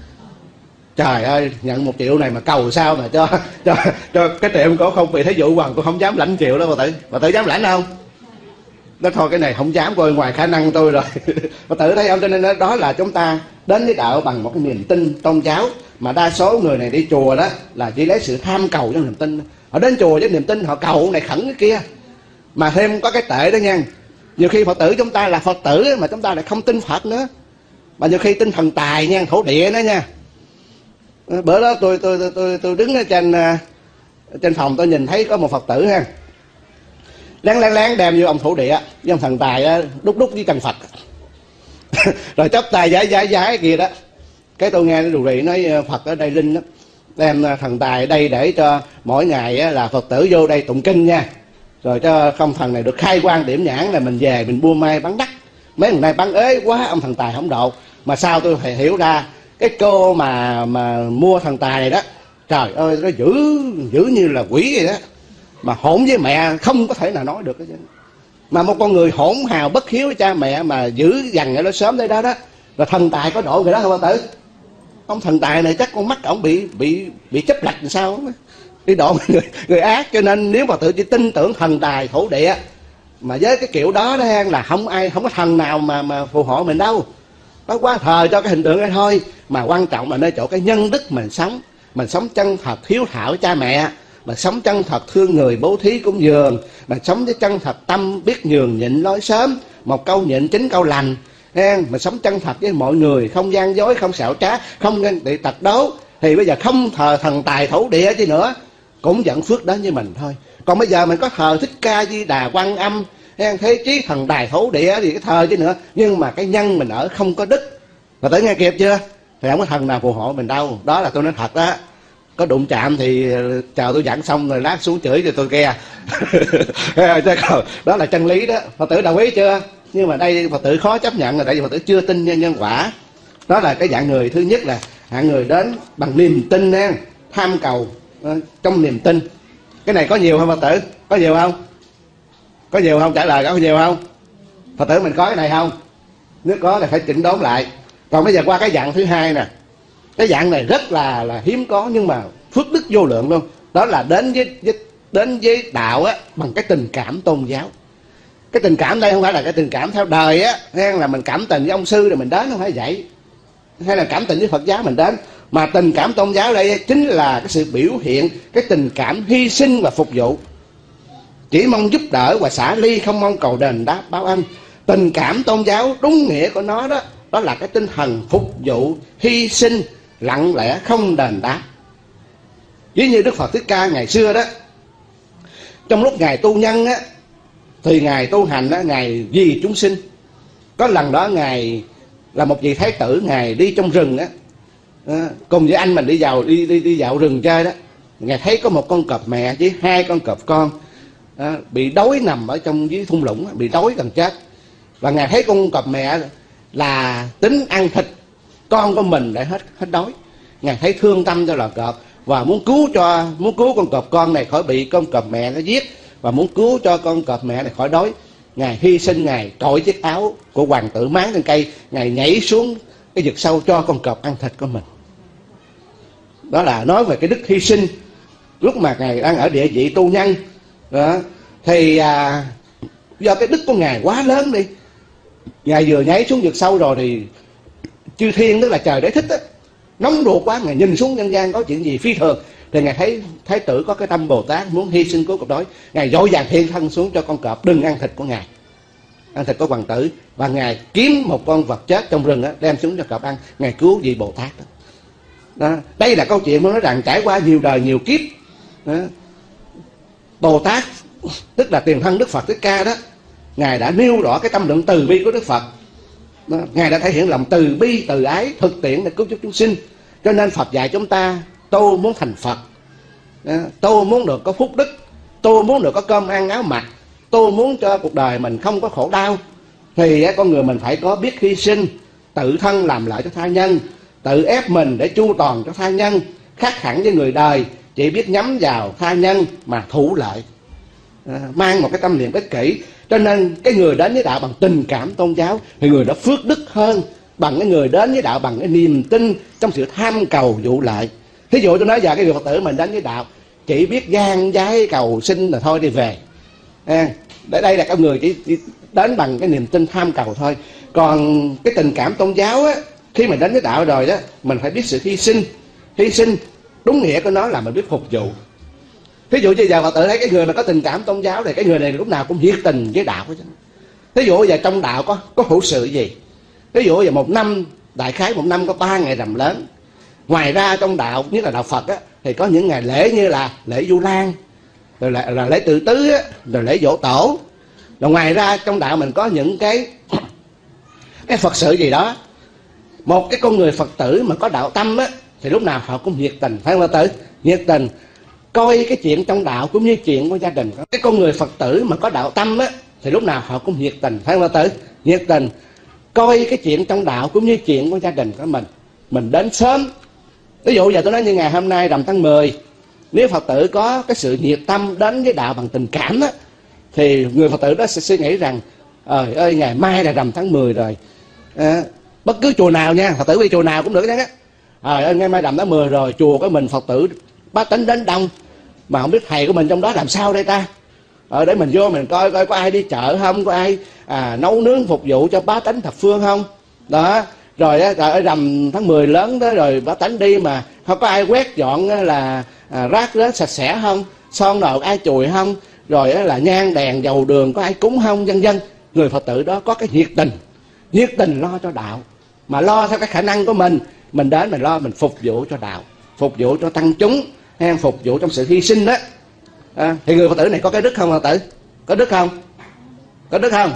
Trời ơi, nhận một triệu này mà cầu sao mà cho cho cho cái tiệm cổ không bị thế vụ quần, tôi không dám lãnh triệu đó Phật tử. Phật tử dám lãnh không? Nó thôi cái này không dám, coi ngoài khả năng tôi rồi. Phật tử thấy không? Cho nên đó là chúng ta đến với đạo bằng một cái niềm tin tôn giáo. Mà đa số người này đi chùa đó là chỉ lấy sự tham cầu cho niềm tin. Họ đến chùa với niềm tin, họ cầu này khẩn cái kia. Mà thêm có cái tệ đó nha, nhiều khi Phật tử chúng ta là Phật tử mà chúng ta lại không tin Phật nữa, mà nhiều khi tin thần tài nha, thổ địa đó nha. Bữa đó tôi tôi tôi tôi, tôi đứng ở trên trên phòng, tôi nhìn thấy có một Phật tử ha, lén lén lén đem vô ông thổ địa với ông thần tài đó, đúc đúc với chân Phật. Rồi chắp tay giải giải giải kia đó. Cái tôi nghe cái rù rì nói Phật ở đây linh đó, đem thần tài ở đây để cho mỗi ngày là Phật tử vô đây tụng kinh nha, rồi cho không thần này được khai quang điểm nhãn là mình về mình buôn may bán đắt. Mấy ngày nay bán ế quá, ông thần tài không độ. Mà sao tôi phải hiểu ra cái cô mà mà mua thần tài này đó, trời ơi nó dữ dữ như là quỷ vậy đó, mà hỗn với mẹ không có thể nào nói được cái chứ. Mà một con người hỗn hào bất hiếu với cha mẹ mà giữ dằn ở đó sớm tới đó đó, rồi thần tài có độ người đó không Phật tử? Ông thần tài này chắc con mắt ổng bị bị bị chấp lạch làm sao đó, đi độ người người ác. Cho nên nếu mà tự chỉ tin tưởng thần tài thổ địa mà với cái kiểu đó đó là không ai, không có thần nào mà mà phù hộ mình đâu. Nó quá thờ cho cái hình tượng ấy thôi. Mà quan trọng là nơi chỗ cái nhân đức mình sống, mình sống chân thật hiếu thảo với cha mẹ, mà sống chân thật thương người bố thí cúng dường, mà sống với chân thật tâm biết nhường nhịn nói sớm, một câu nhịn chín câu lành, mà sống chân thật với mọi người, không gian dối, không xạo trá, không ganh tị tật đố, thì bây giờ không thờ thần tài thổ địa chứ nữa cũng dẫn phước đến với mình thôi. Còn bây giờ mình có thờ Thích Ca Di Đà Quan Âm, Thế Chí thần tài thổ địa thì cái thờ chứ nữa, nhưng mà cái nhân mình ở không có đức, mà tới nghe kịp chưa, thì không có thần nào phù hộ mình đâu. Đó là tôi nói thật đó. Có đụng chạm thì chờ tôi giảng xong rồi lát xuống chửi cho tôi nghe. Đó là chân lý đó. Phật tử đồng ý chưa? Nhưng mà đây Phật tử khó chấp nhận là tại vì Phật tử chưa tin nhân nhân quả. Đó là cái dạng người thứ nhất, là hạng người đến bằng niềm tin nha, tham cầu trong niềm tin. Cái này có nhiều không Phật tử? Có nhiều không? Có nhiều không? Trả lời có nhiều không? Phật tử mình có cái này không? Nếu có thì phải chỉnh đốn lại. Còn bây giờ qua cái dạng thứ hai nè. Cái dạng này rất là là hiếm có, nhưng mà phước đức vô lượng luôn. Đó là đến với, với đến với đạo á bằng cái tình cảm tôn giáo. Cái tình cảm đây không phải là cái tình cảm theo đời á, hay là mình cảm tình với ông sư rồi mình đến, không phải vậy. Hay là cảm tình với Phật giáo mình đến, mà tình cảm tôn giáo đây chính là cái sự biểu hiện cái tình cảm hy sinh và phục vụ, chỉ mong giúp đỡ và xả ly, không mong cầu đền đáp báo ân. Tình cảm tôn giáo đúng nghĩa của nó đó, đó là cái tinh thần phục vụ, hy sinh, lặng lẽ, không đền đáp. Ví như Đức Phật Thích Ca ngày xưa đó, trong lúc Ngài tu nhân á, thì Ngài tu hành á, Ngài vì chúng sinh. Có lần đó Ngài là một vị thái tử, Ngài đi trong rừng á, cùng với anh mình đi vào đi đi đi dạo rừng chơi đó. Ngài thấy có một con cọp mẹ với hai con cọp con à, bị đói nằm ở trong dưới thung lũng, bị đói gần chết. Và Ngài thấy con cọp mẹ là tính ăn thịt con của mình để hết hết đói. Ngài thấy thương tâm cho loài cọp và muốn cứu cho muốn cứu con cọp con này khỏi bị con cọp mẹ nó giết, và muốn cứu cho con cọp mẹ này khỏi đói. Ngài hy sinh, Ngài cởi chiếc áo của hoàng tử máng trên cây, Ngài nhảy xuống cái vực sâu cho con cọp ăn thịt của mình. Đó là nói về cái đức hy sinh lúc mà Ngài đang ở địa vị tu nhân đó. Thì à, do cái đức của Ngài quá lớn đi, Ngài vừa nhảy xuống vực sâu rồi thì chư thiên, tức là trời đế thích á, nóng ruột quá. Ngài nhìn xuống nhân gian có chuyện gì phi thường, Thì Ngài thấy Thái tử có cái tâm Bồ Tát muốn hy sinh cứu cuộc đói, Ngài vội vàng hiện thân xuống cho con cọp đừng ăn thịt của Ngài, ăn thịt của hoàng tử. Và Ngài kiếm một con vật chết trong rừng đó, đem xuống cho cọp ăn. Ngài cứu vị Bồ Tát đó. Đó. Đây là câu chuyện nó nói rằng trải qua nhiều đời nhiều kiếp đó. Bồ Tát tức là tiền thân Đức Phật Thích Ca đó, Ngài đã nêu rõ cái tâm lượng từ bi của Đức Phật đó. Ngài đã thể hiện lòng từ bi từ ái thực tiễn để cứu giúp chúng sinh. Cho nên Phật dạy chúng ta, tôi muốn thành Phật đó. Tôi muốn được có phúc đức, tôi muốn được có cơm ăn áo mặc, tôi muốn cho cuộc đời mình không có khổ đau, thì con người mình phải có biết hy sinh, tự thân làm lợi cho tha nhân, tự ép mình để chu toàn cho tha nhân, khác hẳn với người đời chỉ biết nhắm vào tha nhân mà thủ lợi, à, mang một cái tâm niệm ích kỷ. Cho nên cái người đến với đạo bằng tình cảm tôn giáo thì người đó phước đức hơn bằng cái người đến với đạo bằng cái niềm tin trong sự tham cầu vụ lợi. Thí dụ tôi nói giờ cái người Phật tử mình đến với đạo chỉ biết gian giái cầu xin là thôi đi về, à, để đây là các người chỉ, chỉ đến bằng cái niềm tin tham cầu thôi. Còn cái tình cảm tôn giáo á, khi mà đến với đạo rồi đó, mình phải biết sự hy sinh. Hy sinh đúng nghĩa của nó là mình biết phục vụ. Thí dụ như giờ Phật tử thấy cái người mà có tình cảm tôn giáo thì cái người này lúc nào cũng nhiệt tình với đạo. Thí dụ giờ trong đạo có có hữu sự gì, thí dụ giờ một năm, đại khái một năm có ba ngày rằm lớn. Ngoài ra trong đạo, nhất là đạo Phật á, thì có những ngày lễ như là lễ Vu Lan, rồi là, là lễ Tự Tứ á, rồi lễ Dỗ Tổ. Rồi ngoài ra trong đạo mình có những cái cái Phật sự gì đó. Một cái con người Phật tử mà có đạo tâm á, thì lúc nào họ cũng nhiệt tình, phải không Phật tử? Nhiệt tình coi cái chuyện trong đạo cũng như chuyện của gia đình. Cái con người Phật tử mà có đạo tâm á, thì lúc nào họ cũng nhiệt tình, phải không Phật tử? Nhiệt tình coi cái chuyện trong đạo cũng như chuyện của gia đình của mình. Mình đến sớm. Ví dụ giờ tôi nói như ngày hôm nay rằm tháng mười, nếu Phật tử có cái sự nhiệt tâm đến với đạo bằng tình cảm á, thì người Phật tử đó sẽ suy nghĩ rằng trời ơi ngày mai là rằm tháng mười rồi, à, bất cứ chùa nào nha, Phật tử đi chùa nào cũng được đó á. Trời ơi ngày mai rằm tháng mười rồi, chùa của mình Phật tử bá tánh đến đông, mà không biết thầy của mình trong đó làm sao đây ta. Ờ, để mình vô mình coi coi có ai đi chợ không, có ai à, nấu nướng phục vụ cho bá tánh thập phương không đó. Rồi á, trời ơi rằm tháng mười lớn đó rồi bá tánh đi mà không có ai quét dọn là à, rác rớt sạch sẽ không, son nồi ai chùi không, rồi á, là nhang đèn dầu đường có ai cúng không, vân vân. Người Phật tử đó có cái nhiệt tình, nhiệt tình lo cho đạo, mà lo theo cái khả năng của mình. Mình đến mình lo mình phục vụ cho đạo, phục vụ cho tăng chúng, hay phục vụ trong sự hy sinh đó, à, thì người Phật tử này có cái đức không Phật tử? Có đức không? Có đức không?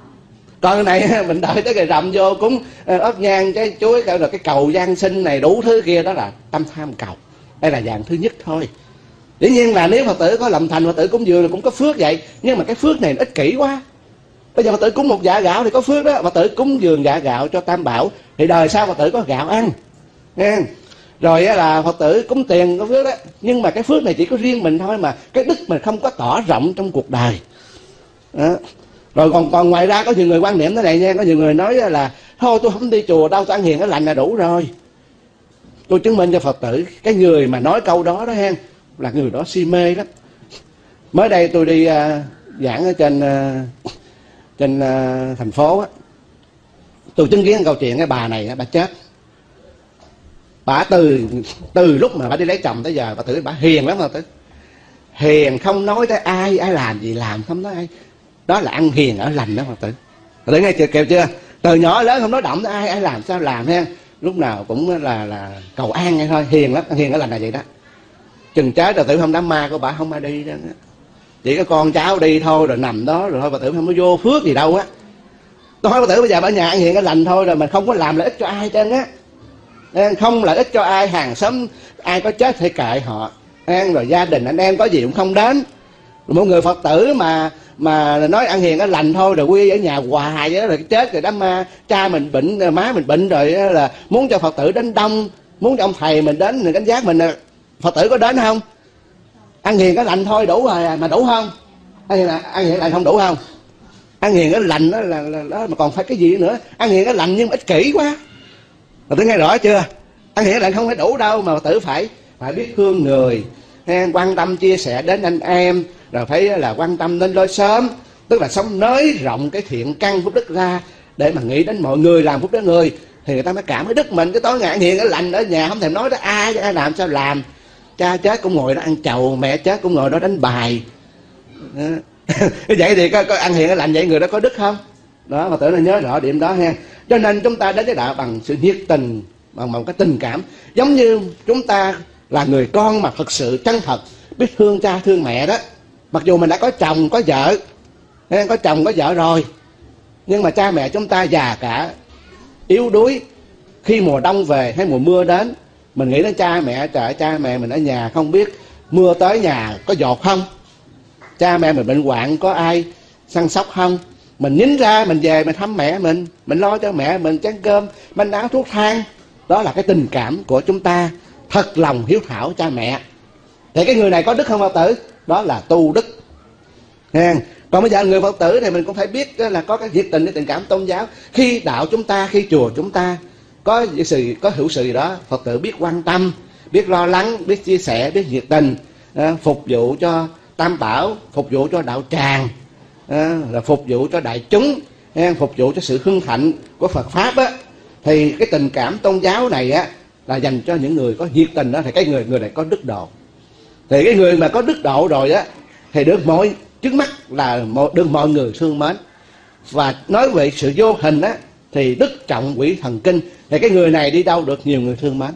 Còn cái này mình đợi tới ngày rằm vô cúng ớt nhang trái chuối rồi cái cầu giáng sinh này đủ thứ kia, đó là tâm tham cầu. Đây là dạng thứ nhất thôi. Dĩ nhiên là nếu Phật tử có lòng thành Phật tử cúng dường là cũng có phước vậy, nhưng mà cái phước này ích kỷ quá. Bây giờ Phật tử cúng một dạ gạo thì có phước đó, Phật tử cúng dường dạ gạo cho Tam Bảo thì đời sau Phật tử có gạo ăn, nghe. Rồi là Phật tử cúng tiền có phước đó, nhưng mà cái phước này chỉ có riêng mình thôi, mà cái đức mình không có tỏ rộng trong cuộc đời đó. Rồi còn còn ngoài ra có nhiều người quan niệm thế này nha, có nhiều người nói là thôi tôi không đi chùa đâu, tôi ăn hiền cái lành là đủ rồi. Tôi chứng minh cho Phật tử cái người mà nói câu đó đó hen, là người đó si mê lắm. Mới đây tôi đi uh, giảng ở trên uh, trên uh, thành phố á, tôi chứng kiến câu chuyện cái bà này bà chết. Bà từ từ lúc mà bà đi lấy chồng tới giờ bà tử bà hiền lắm, bà tử hiền không nói tới ai, ai làm gì làm không nói ai. Đó là ăn hiền ở lành đó Phật tử. Phật tử nghe chưa, kêu chưa? Từ nhỏ lớn không nói động tới ai, ai làm sao làm ha. Lúc nào cũng là là cầu an ngay thôi, hiền lắm, ăn hiền ở lành là vậy đó. Chừng trái rồi tử không đám ma của bà không ai đi đó. Chỉ có con cháu đi thôi rồi nằm đó rồi thôi, Phật tử không có vô phước gì đâu á. Tôi hỏi Phật tử bây giờ ở nhà ăn hiền ở lành thôi rồi mình không có làm lợi ích cho ai trơn á. Không lợi ích cho ai, hàng xóm ai có chết thì kệ họ, rồi gia đình anh em có gì cũng không đến. Rồi một người Phật tử mà mà nói ăn hiền ở lành thôi rồi quy ở nhà hoài vậy đó, rồi chết rồi đám ma cha mình bệnh, má mình bệnh rồi là muốn cho Phật tử đến đông, muốn cho ông thầy mình đến rồi đánh giá mình, Phật tử có đến không? Ăn hiền ở lành thôi đủ rồi mà đủ không? Ăn hiền, ăn hiền ở lành không đủ không? Ăn hiền ở lành đó là, là đó mà còn phải cái gì nữa? Ăn hiền ở lành nhưng mà ích kỷ quá. Phật tử nghe rõ chưa? Ăn hiền ở lành không phải đủ đâu, mà Phật tử phải phải biết thương người, quan tâm chia sẻ đến anh em, rồi phải là quan tâm đến lối sớm, tức là sống nới rộng cái thiện căn phúc đức ra để mà nghĩ đến mọi người, làm phúc đến người thì người ta mới cảm thấy đức mình. Cái tối ngày ăn hiền ở lành ở nhà không thèm nói tới ai, ai làm sao làm, cha chết cũng ngồi đó ăn chầu, mẹ chết cũng ngồi đó đánh bài. Vậy thì có, có ăn hiền cái lành vậy người đó có đức không? Đó, mà tự nó nhớ rõ điểm đó ha. Cho nên chúng ta đến với đạo bằng sự nhiệt tình, bằng một cái tình cảm, giống như chúng ta là người con mà thật sự chân thật biết thương cha thương mẹ đó. Mặc dù mình đã có chồng có vợ, có chồng có vợ rồi, nhưng mà cha mẹ chúng ta già cả, yếu đuối. Khi mùa đông về hay mùa mưa đến, mình nghĩ đến cha mẹ, trời, cha mẹ mình ở nhà không biết mưa tới nhà có dột không, cha mẹ mình bệnh hoạn có ai săn sóc không. Mình nhín ra mình về mình thăm mẹ mình, mình lo cho mẹ mình chén cơm bánh áo thuốc thang. Đó là cái tình cảm của chúng ta, thật lòng hiếu thảo cha mẹ. Thì cái người này có đức không Phật tử? Đó là tu đức. Nghe. Còn bây giờ người Phật tử thì mình cũng phải biết là có cái nhiệt tình, cái tình cảm tôn giáo. Khi đạo chúng ta, khi chùa chúng ta có sự có hữu sự gì đó, Phật tử biết quan tâm, biết lo lắng, biết chia sẻ, biết nhiệt tình, à, phục vụ cho Tam Bảo, phục vụ cho đạo tràng, à, là phục vụ cho đại chúng, à, phục vụ cho sự hưng thịnh của Phật pháp á, thì cái tình cảm tôn giáo này á là dành cho những người có nhiệt tình đó, thì cái người người này có đức độ. Thì cái người mà có đức độ rồi á thì được mọi trước mắt là được mọi người thương mến. Và nói về sự vô hình á thì đức trọng quỷ thần kinh, thì cái người này đi đâu được nhiều người thương mến,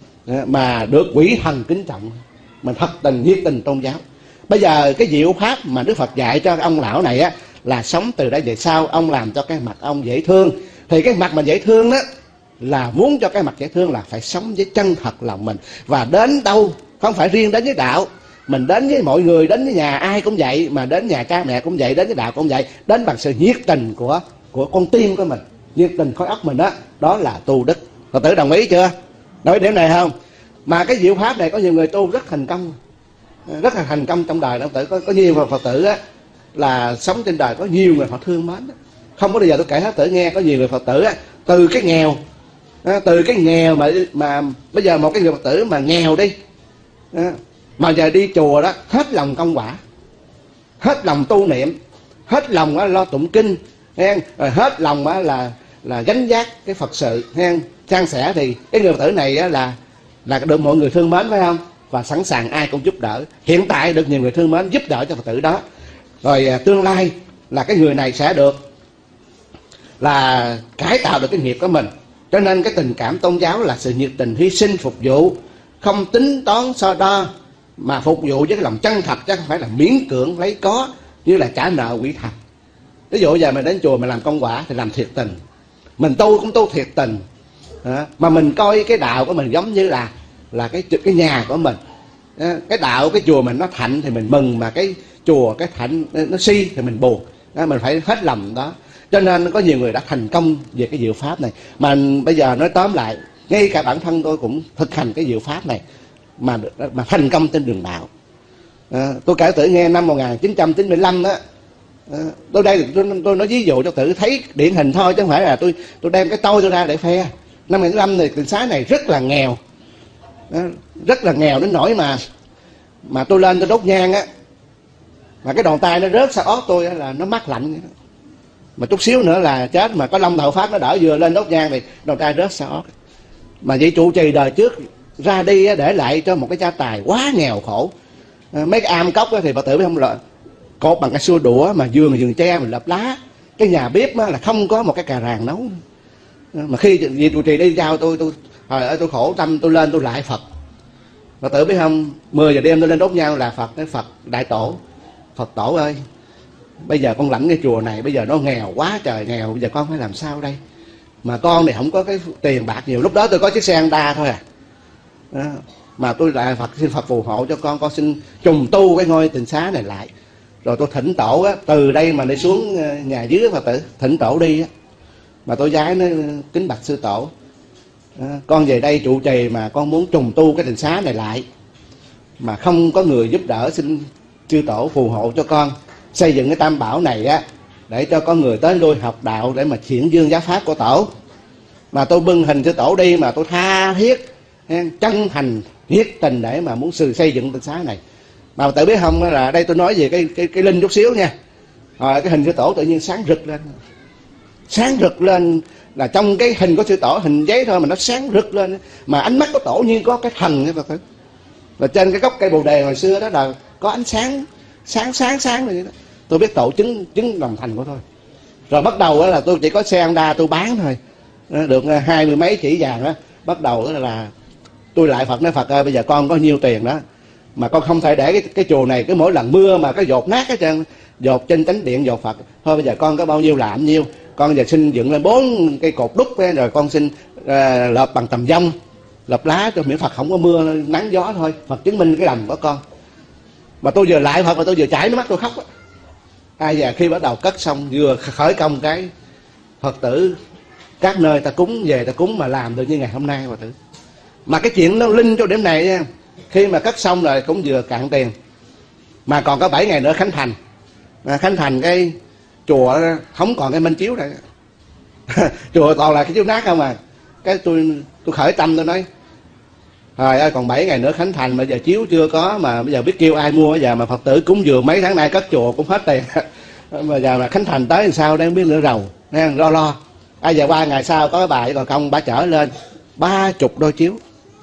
mà được quỷ thần kính trọng. Mình thật tình nhiệt tình tôn giáo. Bây giờ cái diệu pháp mà Đức Phật dạy cho ông lão này á là sống từ đây về sau ông làm cho cái mặt ông dễ thương. Thì cái mặt mà dễ thương đó là muốn cho cái mặt dễ thương là phải sống với chân thật lòng mình. Và đến đâu không phải riêng đến với đạo, mình đến với mọi người, đến với nhà ai cũng vậy, mà đến nhà cha mẹ cũng vậy, đến với đạo cũng vậy, đến bằng sự nhiệt tình của của con tim của mình, nhiệt tình khối óc mình đó, đó là tu đức. Phật tử đồng ý chưa? Nói điểm này không? Mà cái diệu pháp này có nhiều người tu rất thành công, rất là thành công trong đời. Phật tử có, có nhiều Phật tử á là sống trên đời có nhiều người họ thương mến đó. Không có bao giờ tôi kể hết tử nghe, có nhiều người Phật tử á, từ cái nghèo, từ cái nghèo mà mà bây giờ một cái người Phật tử mà nghèo đi, mà giờ đi chùa đó hết lòng công quả, hết lòng tu niệm, hết lòng lo tụng kinh, rồi hết lòng là là gánh vác cái Phật sự, san sẻ, thì cái người Phật tử này là là được mọi người thương mến, phải không? Và sẵn sàng ai cũng giúp đỡ. Hiện tại được nhiều người thương mến giúp đỡ cho Phật tử đó. Rồi tương lai là cái người này sẽ được là cải tạo được cái nghiệp của mình. Cho nên cái tình cảm tôn giáo là sự nhiệt tình hy sinh phục vụ, không tính toán so đo, mà phục vụ với cái lòng chân thật, chứ không phải là miễn cưỡng lấy có như là trả nợ quỷ thần. Ví dụ giờ mình đến chùa mình làm công quả thì làm thiệt tình, mình tu cũng tu thiệt tình, mà mình coi cái đạo của mình giống như là là cái cái nhà của mình. Cái đạo cái chùa mình nó thạnh thì mình mừng, mà cái chùa cái thạnh nó si thì mình buồn. Mình phải hết lòng đó. Cho nên có nhiều người đã thành công về cái diệu pháp này. Mà bây giờ nói tóm lại, ngay cả bản thân tôi cũng thực hành cái diệu pháp này mà mà thành công trên đường đạo. À, tôi kể tử nghe năm một nghìn chín trăm chín mươi lăm đó, à, tôi đây tôi, tôi nói ví dụ cho tử thấy điển hình thôi, chứ không phải là tôi tôi đem cái tôi tôi ra để khoe. Năm một nghìn chín trăm chín mươi lăm này tịnh xá này rất là nghèo, à, rất là nghèo đến nỗi mà mà tôi lên tôi đốt nhang á, mà cái đòn tay nó rớt sau ót tôi là nó mát lạnh, mà chút xíu nữa là chết. Mà có Long Thọ Pháp nó đỡ, vừa lên đốt nhang thì đòn tay rớt sau ót. Mà vị trụ trì đời trước ra đi để lại cho một cái gia tài quá nghèo khổ. Mấy cái am cốc thì Phật tử biết không, là cột bằng cái xua đũa, mà vườn vườn tre mình lợp lá. Cái nhà bếp là không có một cái cà ràng nấu. Mà khi vị trụ trì đi giao tôi, tôi hồi ơi tôi khổ tâm, tôi lên tôi lại Phật. Phật tử biết không, mười giờ đêm tôi lên đốt nhang là Phật, cái Phật đại tổ, Phật tổ ơi, bây giờ con lãnh cái chùa này, bây giờ nó nghèo quá trời nghèo, bây giờ con phải làm sao đây? Mà con thì không có cái tiền bạc nhiều, lúc đó tôi có chiếc xe Honda thôi à. Đó. Mà tôi lại Phật xin Phật phù hộ cho con, con xin trùng tu cái ngôi tịnh xá này lại. Rồi tôi thỉnh tổ á, từ đây mà đi xuống nhà dưới Phật tử, thỉnh tổ đi á. Mà tôi giái nó kính bạch sư tổ, đó, con về đây trụ trì mà con muốn trùng tu cái tịnh xá này lại, mà không có người giúp đỡ, xin chư tổ phù hộ cho con xây dựng cái Tam Bảo này á, để cho có người tới lui học đạo để mà triển dương giáo pháp của tổ. Mà tôi bưng hình sư tổ đi, mà tôi tha thiết chân thành nhiệt tình để mà muốn sự xây dựng tịnh xá này. Mà tự biết không, là đây tôi nói về cái cái cái linh chút xíu nha. Rồi cái hình sư tổ tự nhiên sáng rực lên, sáng rực lên, là trong cái hình của sư tổ, hình giấy thôi mà nó sáng rực lên, mà ánh mắt của tổ như có cái thần ấy, Phật tử. Và trên cái gốc cây bồ đề hồi xưa đó là có ánh sáng sáng sáng sáng rồi đó. Tôi biết tổ chứng chứng lòng thành của tôi. Rồi bắt đầu là tôi chỉ có xe Honda tôi bán thôi, được hai mươi mấy chỉ vàng đó. Bắt đầu là tôi lại Phật nói Phật ơi, bây giờ con có nhiêu tiền đó mà con không thể để cái, cái chùa này cứ mỗi lần mưa mà cái dột nát hết trơn, dột trên chánh điện dột Phật. Thôi bây giờ con có bao nhiêu làm nhiêu, con giờ xin dựng lên bốn cây cột đúc ấy, rồi con xin uh, lợp bằng tầm dông, lợp lá cho miễn Phật không có mưa nắng gió thôi, Phật chứng minh cái lòng của con. Mà tôi vừa lại Phật mà tôi vừa chảy nước mắt tôi khóc á. Ai giờ khi bắt đầu cất xong vừa khởi công cái Phật tử các nơi ta cúng về ta cúng mà làm được như ngày hôm nay Phật tử. Mà cái chuyện nó linh cho điểm này nha, khi mà cất xong rồi cũng vừa cạn tiền, mà còn có bảy ngày nữa khánh thành. À, khánh thành cái chùa không còn cái minh chiếu này chùa toàn là cái chiếu nát không à. Cái tôi tôi khởi tâm tôi nói trời ơi, còn bảy ngày nữa khánh thành mà giờ chiếu chưa có, mà bây giờ biết kêu ai mua. Bây giờ mà Phật tử cúng dường mấy tháng nay cất chùa cũng hết tiền mà giờ mà khánh thành tới làm sao đang biết nữa rầu nha, lo lo. Ai giờ ba ngày sau có cái bà còn công bà chở lên ba chục đôi chiếu.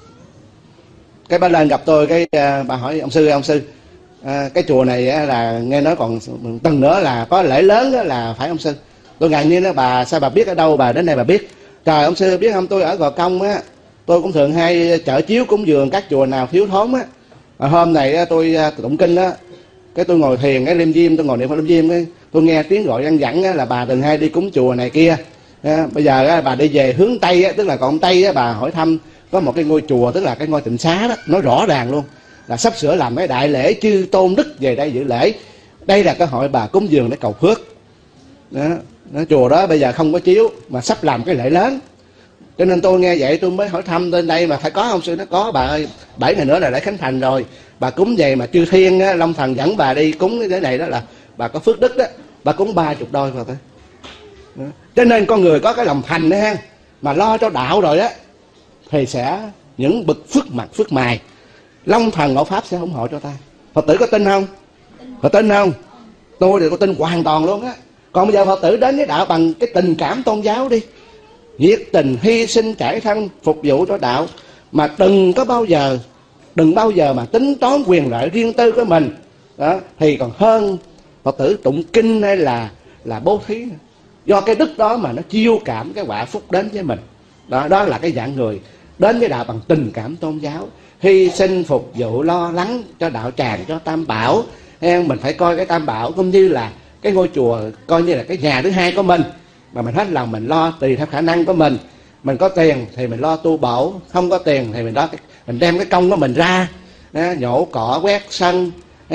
Cái bà lên gặp tôi cái bà hỏi ông sư ông sư à, cái chùa này là nghe nói còn tuần nữa là có lễ lớn là phải ông sư. Tôi ngạc nhiên đó, bà sao bà biết ở đâu, bà đến đây bà biết. Trời ông sư biết không, tôi ở Gò Công á, tôi cũng thường hay chở chiếu cúng dường các chùa nào thiếu thốn á. Mà hôm này tôi tụng kinh á, cái tôi ngồi thiền cái liêm diêm, tôi ngồi niệm Phật liêm diêm cái tôi nghe tiếng gọi ăn dặn á, là bà từng hay đi cúng chùa này kia. À, bây giờ á, bà đi về hướng Tây á, tức là còn Tây á, bà hỏi thăm có một cái ngôi chùa, tức là cái ngôi tịnh xá đó, nói rõ ràng luôn là sắp sửa làm cái đại lễ chư tôn đức về đây dự lễ. Đây là cơ hội bà cúng dường để cầu phước đó. Đó, chùa đó bây giờ không có chiếu mà sắp làm cái lễ lớn, cho nên tôi nghe vậy tôi mới hỏi thăm lên đây mà phải có ông sư. Nó có bà ơi, bảy ngày nữa là lễ khánh thành rồi, bà cúng về mà chư thiên á, Long Thần dẫn bà đi cúng cái này đó là bà có phước đức đó, bà cúng ba chục đôi vào thôi. Đó. Cho nên con người có cái lòng thành đó ha, mà lo cho đạo rồi á thì sẽ những bậc phước mặt phước mài, Long Thần Ngộ Pháp sẽ ủng hộ cho ta. Phật tử có tin không? Phật tin không? Tôi thì có tin hoàn toàn luôn á. Còn bây giờ Phật tử đến với đạo bằng cái tình cảm tôn giáo đi, nhiệt tình hy sinh trải thân phục vụ cho đạo, mà đừng có bao giờ đừng bao giờ mà tính toán quyền lợi riêng tư của mình đó, thì còn hơn Phật tử tụng kinh hay là là bố thí. Do cái đức đó mà nó chiêu cảm cái quả phúc đến với mình đó. Đó là cái dạng người đến với đạo bằng tình cảm tôn giáo, hy sinh phục vụ lo lắng cho đạo tràng, cho Tam Bảo. Mình phải coi cái Tam Bảo cũng như là cái ngôi chùa, coi như là cái nhà thứ hai của mình, mà mình hết lòng mình lo tùy theo khả năng của mình. Mình có tiền thì mình lo tu bổ, không có tiền thì mình lo mình đem cái công của mình ra, nhổ cỏ quét sân,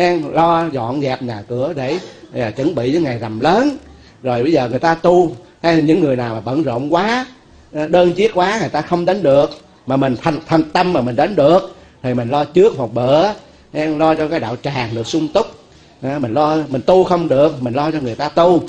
lo dọn dẹp nhà cửa để, để chuẩn bị những ngày rằm lớn. Rồi bây giờ người ta tu, hay những người nào mà bận rộn quá, đơn chiếc quá, người ta không đến được, mà mình thành, thành tâm mà mình đến được thì mình lo trước một bữa, lo cho cái đạo tràng được sung túc. Mình lo mình tu không được, mình lo cho người ta tu.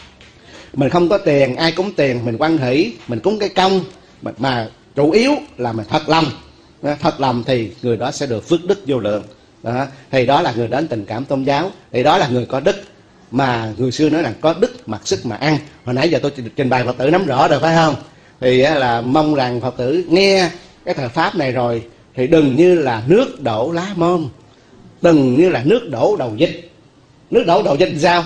Mình không có tiền, ai cúng tiền mình hoan hỷ, mình cúng cái công, mà, mà chủ yếu là mình thật lòng. Thật lòng thì người đó sẽ được phước đức vô lượng đó. Thì đó là người đến tình cảm tôn giáo, thì đó là người có đức. Mà người xưa nói là có đức mặc sức mà ăn. Hồi nãy giờ tôi trình bày Phật tử nắm rõ rồi phải không? Thì là mong rằng Phật tử nghe cái thời pháp này rồi thì đừng như là nước đổ lá môn, đừng như là nước đổ đầu dịch. Nước đổ đầu dịch sao?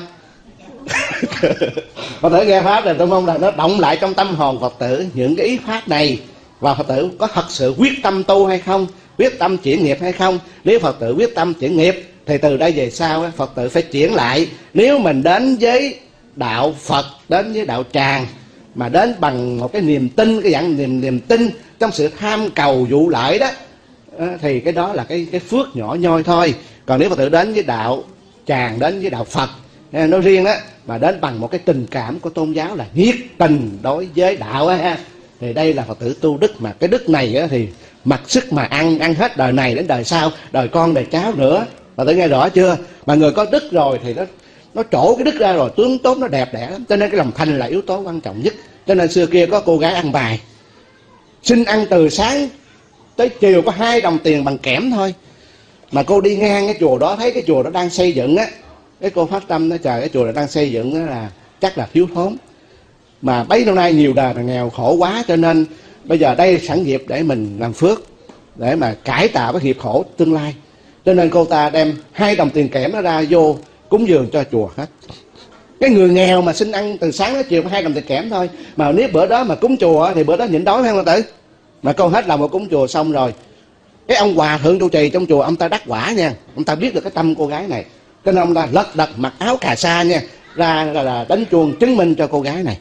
Phật tử nghe pháp này tôi mong là nó động lại trong tâm hồn Phật tử những cái ý pháp này, và Phật tử có thật sự quyết tâm tu hay không, quyết tâm chuyển nghiệp hay không. Nếu Phật tử quyết tâm chuyển nghiệp thì từ đây về sau Phật tử phải chuyển lại. Nếu mình đến với đạo Phật, đến với đạo tràng mà đến bằng một cái niềm tin, cái dạng niềm niềm tin trong sự tham cầu vụ lợi đó, thì cái đó là cái cái phước nhỏ nhoi thôi. Còn nếu Phật tử đến với đạo tràng, đến với đạo Phật nói riêng đó, mà đến bằng một cái tình cảm của tôn giáo là nhiệt tình đối với đạo á, thì đây là Phật tử tu đức. Mà cái đức này á, thì mặc sức mà ăn, ăn hết đời này đến đời sau, đời con đời cháu nữa. Phật tử nghe rõ chưa? Mà người có đức rồi thì nó nó trổ cái đức ra rồi, tướng tốt nó đẹp đẽ lắm. Cho nên cái lòng thành là yếu tố quan trọng nhất. Cho nên xưa kia có cô gái ăn bài, xin ăn từ sáng tới chiều có hai đồng tiền bằng kẽm thôi. Mà cô đi ngang cái chùa đó, thấy cái chùa đó đang xây dựng á, cái cô phát tâm nói trời, cái chùa này đang xây dựng đó là chắc là thiếu thốn, mà bấy lâu nay nhiều đời là nghèo khổ quá, cho nên bây giờ đây sẵn dịp để mình làm phước. để mà cải tạo cái nghiệp khổ tương lai. Cho nên cô ta đem hai đồng tiền kẽm nó ra vô cúng dường cho chùa hết. Cái người nghèo mà xin ăn từ sáng đến chiều có hai đồng tiền kẽm thôi, mà nếu bữa đó mà cúng chùa thì bữa đó nhịn đói phải không tử? Mà con hết lòng mà cúng chùa xong rồi, cái ông hòa thượng trụ trì trong chùa ông ta đắc quả nha, ông ta biết được cái tâm cô gái này, cho nên ông ta lật đật mặc áo cà sa nha ra là, là đánh chuông chứng minh cho cô gái này,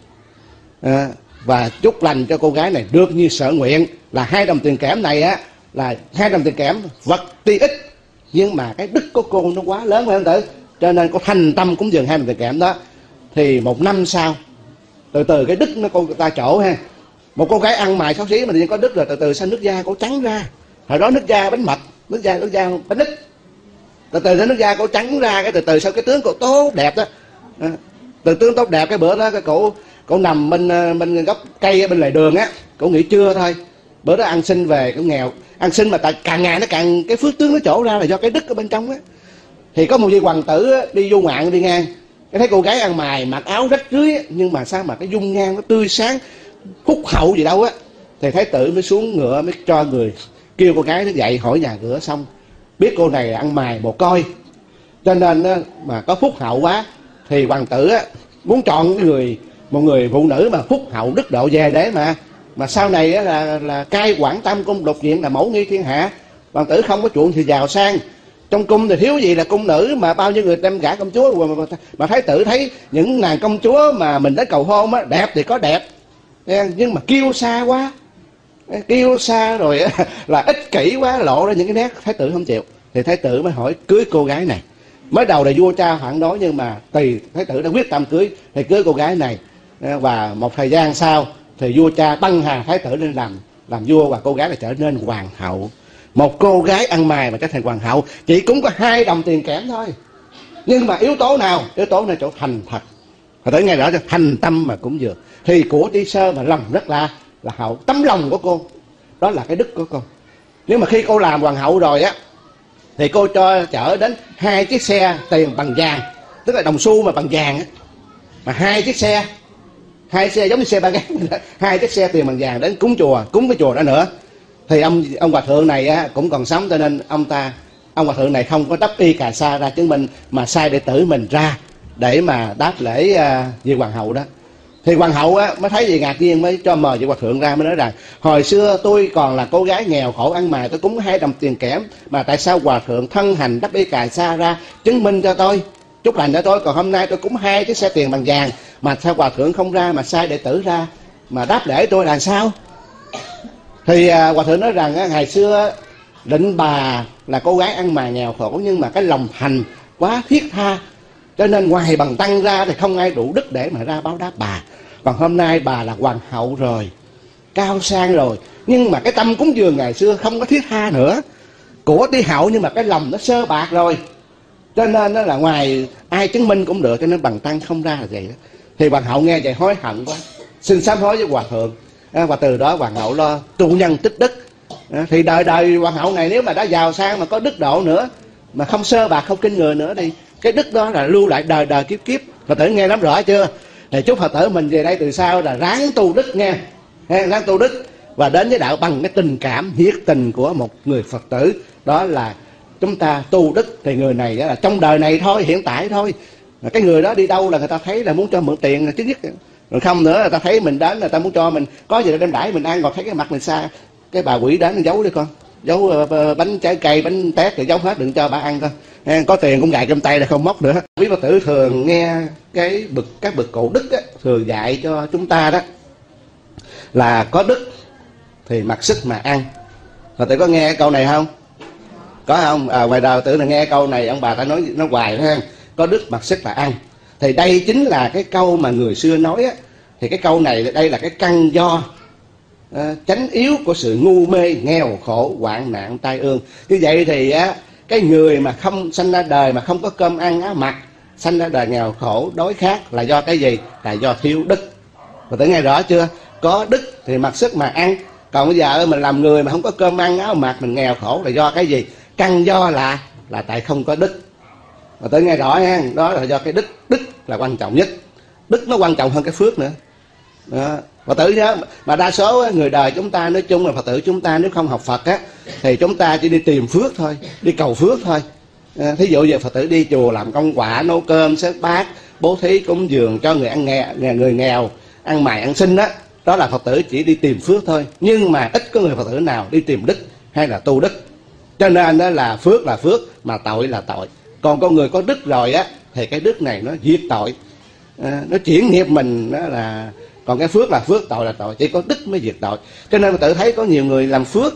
à, và chúc lành cho cô gái này được như sở nguyện. Là hai đồng tiền kẽm này á, là hai đồng tiền kẽm vật tuy ít nhưng mà cái đức của cô nó quá lớn phải không tử? Cho nên cô thành tâm cúng dường hai đồng tiền kẽm đó. Thì một năm sau, từ từ cái đức nó cô ta trổ ha. Một cô gái ăn mài xấu xí mà tự có đức rồi, từ từ sao nước da cô trắng ra. Hồi đó nước da bánh mật, nước da nước da bánh ít, từ từ nó nước da cô trắng ra, cái từ từ sau cái tướng cô tốt đẹp đó, à, từ tướng tốt đẹp. Cái bữa đó cái cổ cổ nằm bên bên gốc cây bên lề đường á, cổ nghỉ trưa thôi. Bữa đó ăn xin về, cổ nghèo ăn xin mà tại càng ngày nó càng cái phước tướng nó trổ ra là do cái đức ở bên trong á. Thì có một vị hoàng tử á, đi du ngoạn đi ngang, cái thấy cô gái ăn mài mặc áo rách rưới á, nhưng mà sao mà cái dung nhan nó tươi sáng phúc hậu gì đâu á. Thì thái tử mới xuống ngựa, mới cho người kêu cô gái nó dậy hỏi nhà cửa, xong biết cô này ăn mài mồ côi, cho nên á, mà có phúc hậu quá thì hoàng tử á, muốn chọn người một người phụ nữ mà phúc hậu đức độ về để mà mà sau này á, là là cai quản tam cung lục viện, là mẫu nghi thiên hạ. Hoàng tử không có chuộng thì giàu sang, trong cung thì thiếu gì là cung nữ, mà bao nhiêu người đem gả công chúa, mà, mà, mà thái tử thấy những nàng công chúa mà mình đến cầu hôn á, đẹp thì có đẹp nhưng mà kiêu sa quá, kiêu sa rồi là ích kỷ quá, lộ ra những cái nét thái tử không chịu. Thì thái tử mới hỏi cưới cô gái này. Mới đầu là vua cha phản đối nhưng mà tùy thái tử đã quyết tâm cưới thì cưới cô gái này. Và một thời gian sau thì vua cha băng hà thái tử lên làm làm vua, và cô gái là trở nên hoàng hậu. Một cô gái ăn mài mà trở thành hoàng hậu, chỉ cũng có hai đồng tiền kẽm thôi, nhưng mà yếu tố nào? Yếu tố này chỗ thành thật. Và tới ngày đó cho thành tâm mà cúng dường. Thì của Tri Sơ mà lòng rất là là hậu, tấm lòng của cô đó là cái đức của cô. Nếu mà khi cô làm hoàng hậu rồi á thì cô cho chở đến hai chiếc xe tiền bằng vàng, tức là đồng xu mà bằng vàng á, mà hai chiếc xe, hai xe giống như xe ba gác, hai chiếc xe tiền bằng vàng đến cúng chùa, cúng cái chùa đó nữa. Thì ông ông hòa thượng này á, cũng còn sống, cho nên ông ta ông hòa thượng này không có đắp y cà sa ra chứng minh, mà sai đệ tử mình ra để mà đáp lễ uh, vị hoàng hậu đó. Thì hoàng hậu á, mới thấy gì ngạc nhiên, mới cho mời vị hòa thượng ra, mới nói rằng hồi xưa tôi còn là cô gái nghèo khổ ăn mài, tôi cúng hai đồng tiền kẽm, mà tại sao hòa thượng thân hành đắp y cà sa ra chứng minh cho tôi, chúc lành cho tôi, còn hôm nay tôi cúng hai chiếc xe tiền bằng vàng, mà sao hòa thượng không ra mà sai đệ tử ra mà đáp lễ tôi là sao? Thì à, hòa thượng nói rằng á, ngày xưa Định Bà là cô gái ăn mài nghèo khổ, nhưng mà cái lòng thành quá thiết tha, cho nên ngoài bằng tăng ra thì không ai đủ đức để mà ra báo đáp bà. Còn hôm nay bà là hoàng hậu rồi, cao sang rồi, nhưng mà cái tâm cúng dường ngày xưa không có thiết tha nữa. Của tí hậu nhưng mà cái lòng nó sơ bạc rồi, cho nên nó là ngoài ai chứng minh cũng được, cho nên bằng tăng không ra là vậy đó. Thì hoàng hậu nghe vậy hối hận quá, xin sám hối với hòa thượng. À, và từ đó hoàng hậu lo tu nhân tích đức. À, thì đời đời hoàng hậu này nếu mà đã giàu sang mà có đức độ nữa, mà không sơ bạc không kinh người nữa, thì cái đức đó là lưu lại đời đời kiếp kiếp. Phật tử nghe nắm rõ chưa? Thì chúc Phật tử mình về đây từ sau là ráng tu đức nha, ráng tu đức và đến với đạo bằng cái tình cảm nhiệt tình của một người Phật tử. Đó là chúng ta tu đức, thì người này là trong đời này thôi, hiện tại thôi. Cái người đó đi đâu là người ta thấy là muốn cho mượn tiền là chứ nhất, rồi không nữa là ta thấy mình đến là ta muốn cho mình có gì để đem đãi mình ăn, còn thấy cái mặt mình xa, cái bà quỷ đến giấu đi con, giấu uh, bánh trái cây, bánh tét thì giấu hết, đừng cho bà ăn con. Có tiền cũng gài trong tay là không móc nữa. Quý Phật tử thường nghe cái bậc các bậc cổ đức á, thường dạy cho chúng ta đó là có đức thì mặc sức mà ăn. Phật tử có nghe câu này không? Có không? À, ngoài đời tử là nghe câu này ông bà ta nói nó hoài ha. Có đức mặc sức là ăn. Thì đây chính là cái câu mà người xưa nói á. Thì cái câu này đây là cái căn do à, chánh yếu của sự ngu mê, nghèo khổ, hoạn nạn, tai ương. Như vậy thì á, cái người mà không sanh ra đời mà không có cơm ăn áo mặc, sanh ra đời nghèo khổ đói khát là do cái gì? Là do thiếu đức. Phật tử nghe rõ chưa? Có đức thì mặc sức mà ăn. Còn bây giờ mình làm người mà không có cơm ăn áo mặc, mình nghèo khổ là do cái gì? Căn do là là tại không có đức. Phật tử nghe rõ ha, đó là do cái đức. Đức là quan trọng nhất. Đức nó quan trọng hơn cái phước nữa đó. Phật tử nhớ, mà đa số người đời chúng ta nói chung là Phật tử chúng ta nếu không học Phật á thì chúng ta chỉ đi tìm phước thôi, đi cầu phước thôi. À, thí dụ giờ Phật tử đi chùa làm công quả, nấu cơm, xếp bát, bố thí cúng dường cho người ăn nghèo, người nghèo ăn mày ăn xin đó, đó là Phật tử chỉ đi tìm phước thôi. Nhưng mà ít có người Phật tử nào đi tìm đức hay là tu đức. Cho nên đó là phước là phước mà tội là tội. Còn con người có đức rồi á thì cái đức này nó diệt tội, à, nó chuyển nghiệp mình, đó là còn cái phước là phước, tội là tội, chỉ có đức mới diệt tội. Cho nên Phật tử thấy có nhiều người làm phước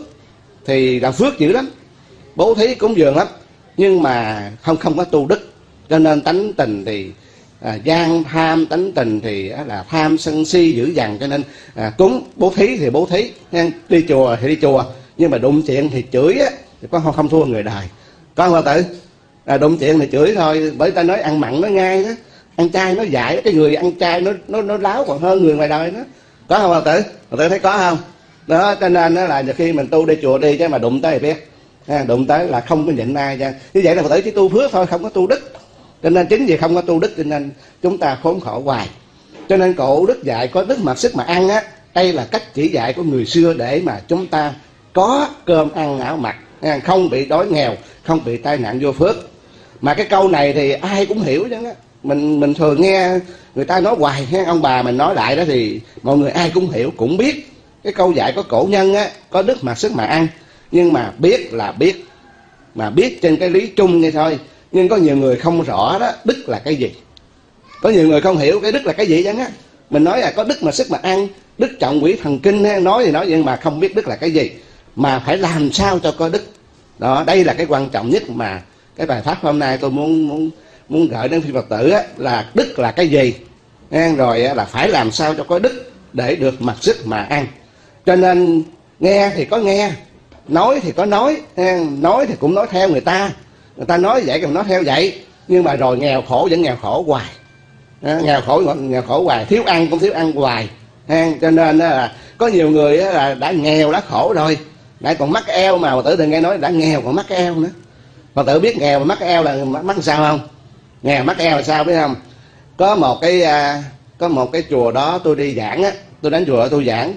thì làm phước dữ lắm, bố thí cúng dường lắm, nhưng mà không không có tu đức. Cho nên tánh tình thì à, gian tham, tánh tình thì á, là tham sân si dữ dằn. Cho nên à, cúng bố thí thì bố thí, đi chùa thì đi chùa, nhưng mà đụng chuyện thì chửi á, thì có không, không thua người đời. Có không Phật tử? À, đụng chuyện thì chửi thôi, bởi ta nói ăn mặn nó ngay đó, ăn chay nó dại, cái người ăn chay nó nó nó láo còn hơn người ngoài đời đó. Có không Phật tử? Phật tử thấy có không? Đó, cho nên đó là khi mình tu đi chùa đi chứ mà đụng tới thì biết, à, đụng tới là không có nhịn ai ra. Như vậy là Phật tử chỉ tu phước thôi, không có tu đức. Cho nên chính vì không có tu đức cho nên chúng ta khốn khổ hoài. Cho nên cổ đức dạy có đức mặc sức mà ăn á, đây là cách chỉ dạy của người xưa để mà chúng ta có cơm ăn áo mặc, không bị đói nghèo, không bị tai nạn vô phước. Mà cái câu này thì ai cũng hiểu chứ á. Mình mình thường nghe người ta nói hoài, ông bà mình nói lại đó thì mọi người ai cũng hiểu, cũng biết. Cái câu dạy có cổ nhân á, có đức mặc sức mà ăn. Nhưng mà biết là biết, mà biết trên cái lý chung như thôi. Nhưng có nhiều người không rõ đó, đức là cái gì. Có nhiều người không hiểu cái đức là cái gì chẳng á. Mình nói là có đức mà sức mà ăn, đức trọng quỷ thần kinh, nói thì nói nhưng mà không biết đức là cái gì. Mà phải làm sao cho có đức. Đó, đây là cái quan trọng nhất mà cái bài pháp hôm nay tôi muốn muốn muốn gửi đến quý Phật tử á, là đức là cái gì, rồi là phải làm sao cho có đức để được mặc sức mà ăn. Cho nên nghe thì có nghe, nói thì có nói, nói thì cũng nói theo người ta, người ta nói vậy còn nói theo vậy, nhưng mà rồi nghèo khổ vẫn nghèo khổ hoài, nghèo khổ nghèo khổ hoài, thiếu ăn cũng thiếu ăn hoài. Cho nên là có nhiều người là đã nghèo đã khổ rồi, lại còn mắc eo, mà Phật tử đừng nghe nói đã nghèo còn mắc eo nữa. Phật tử biết nghèo mà mắc eo là mắc sao không? Nghèo mắc eo là sao biết không? Có một cái có một cái chùa đó tôi đi giảng á, tôi đến chùa đó tôi giảng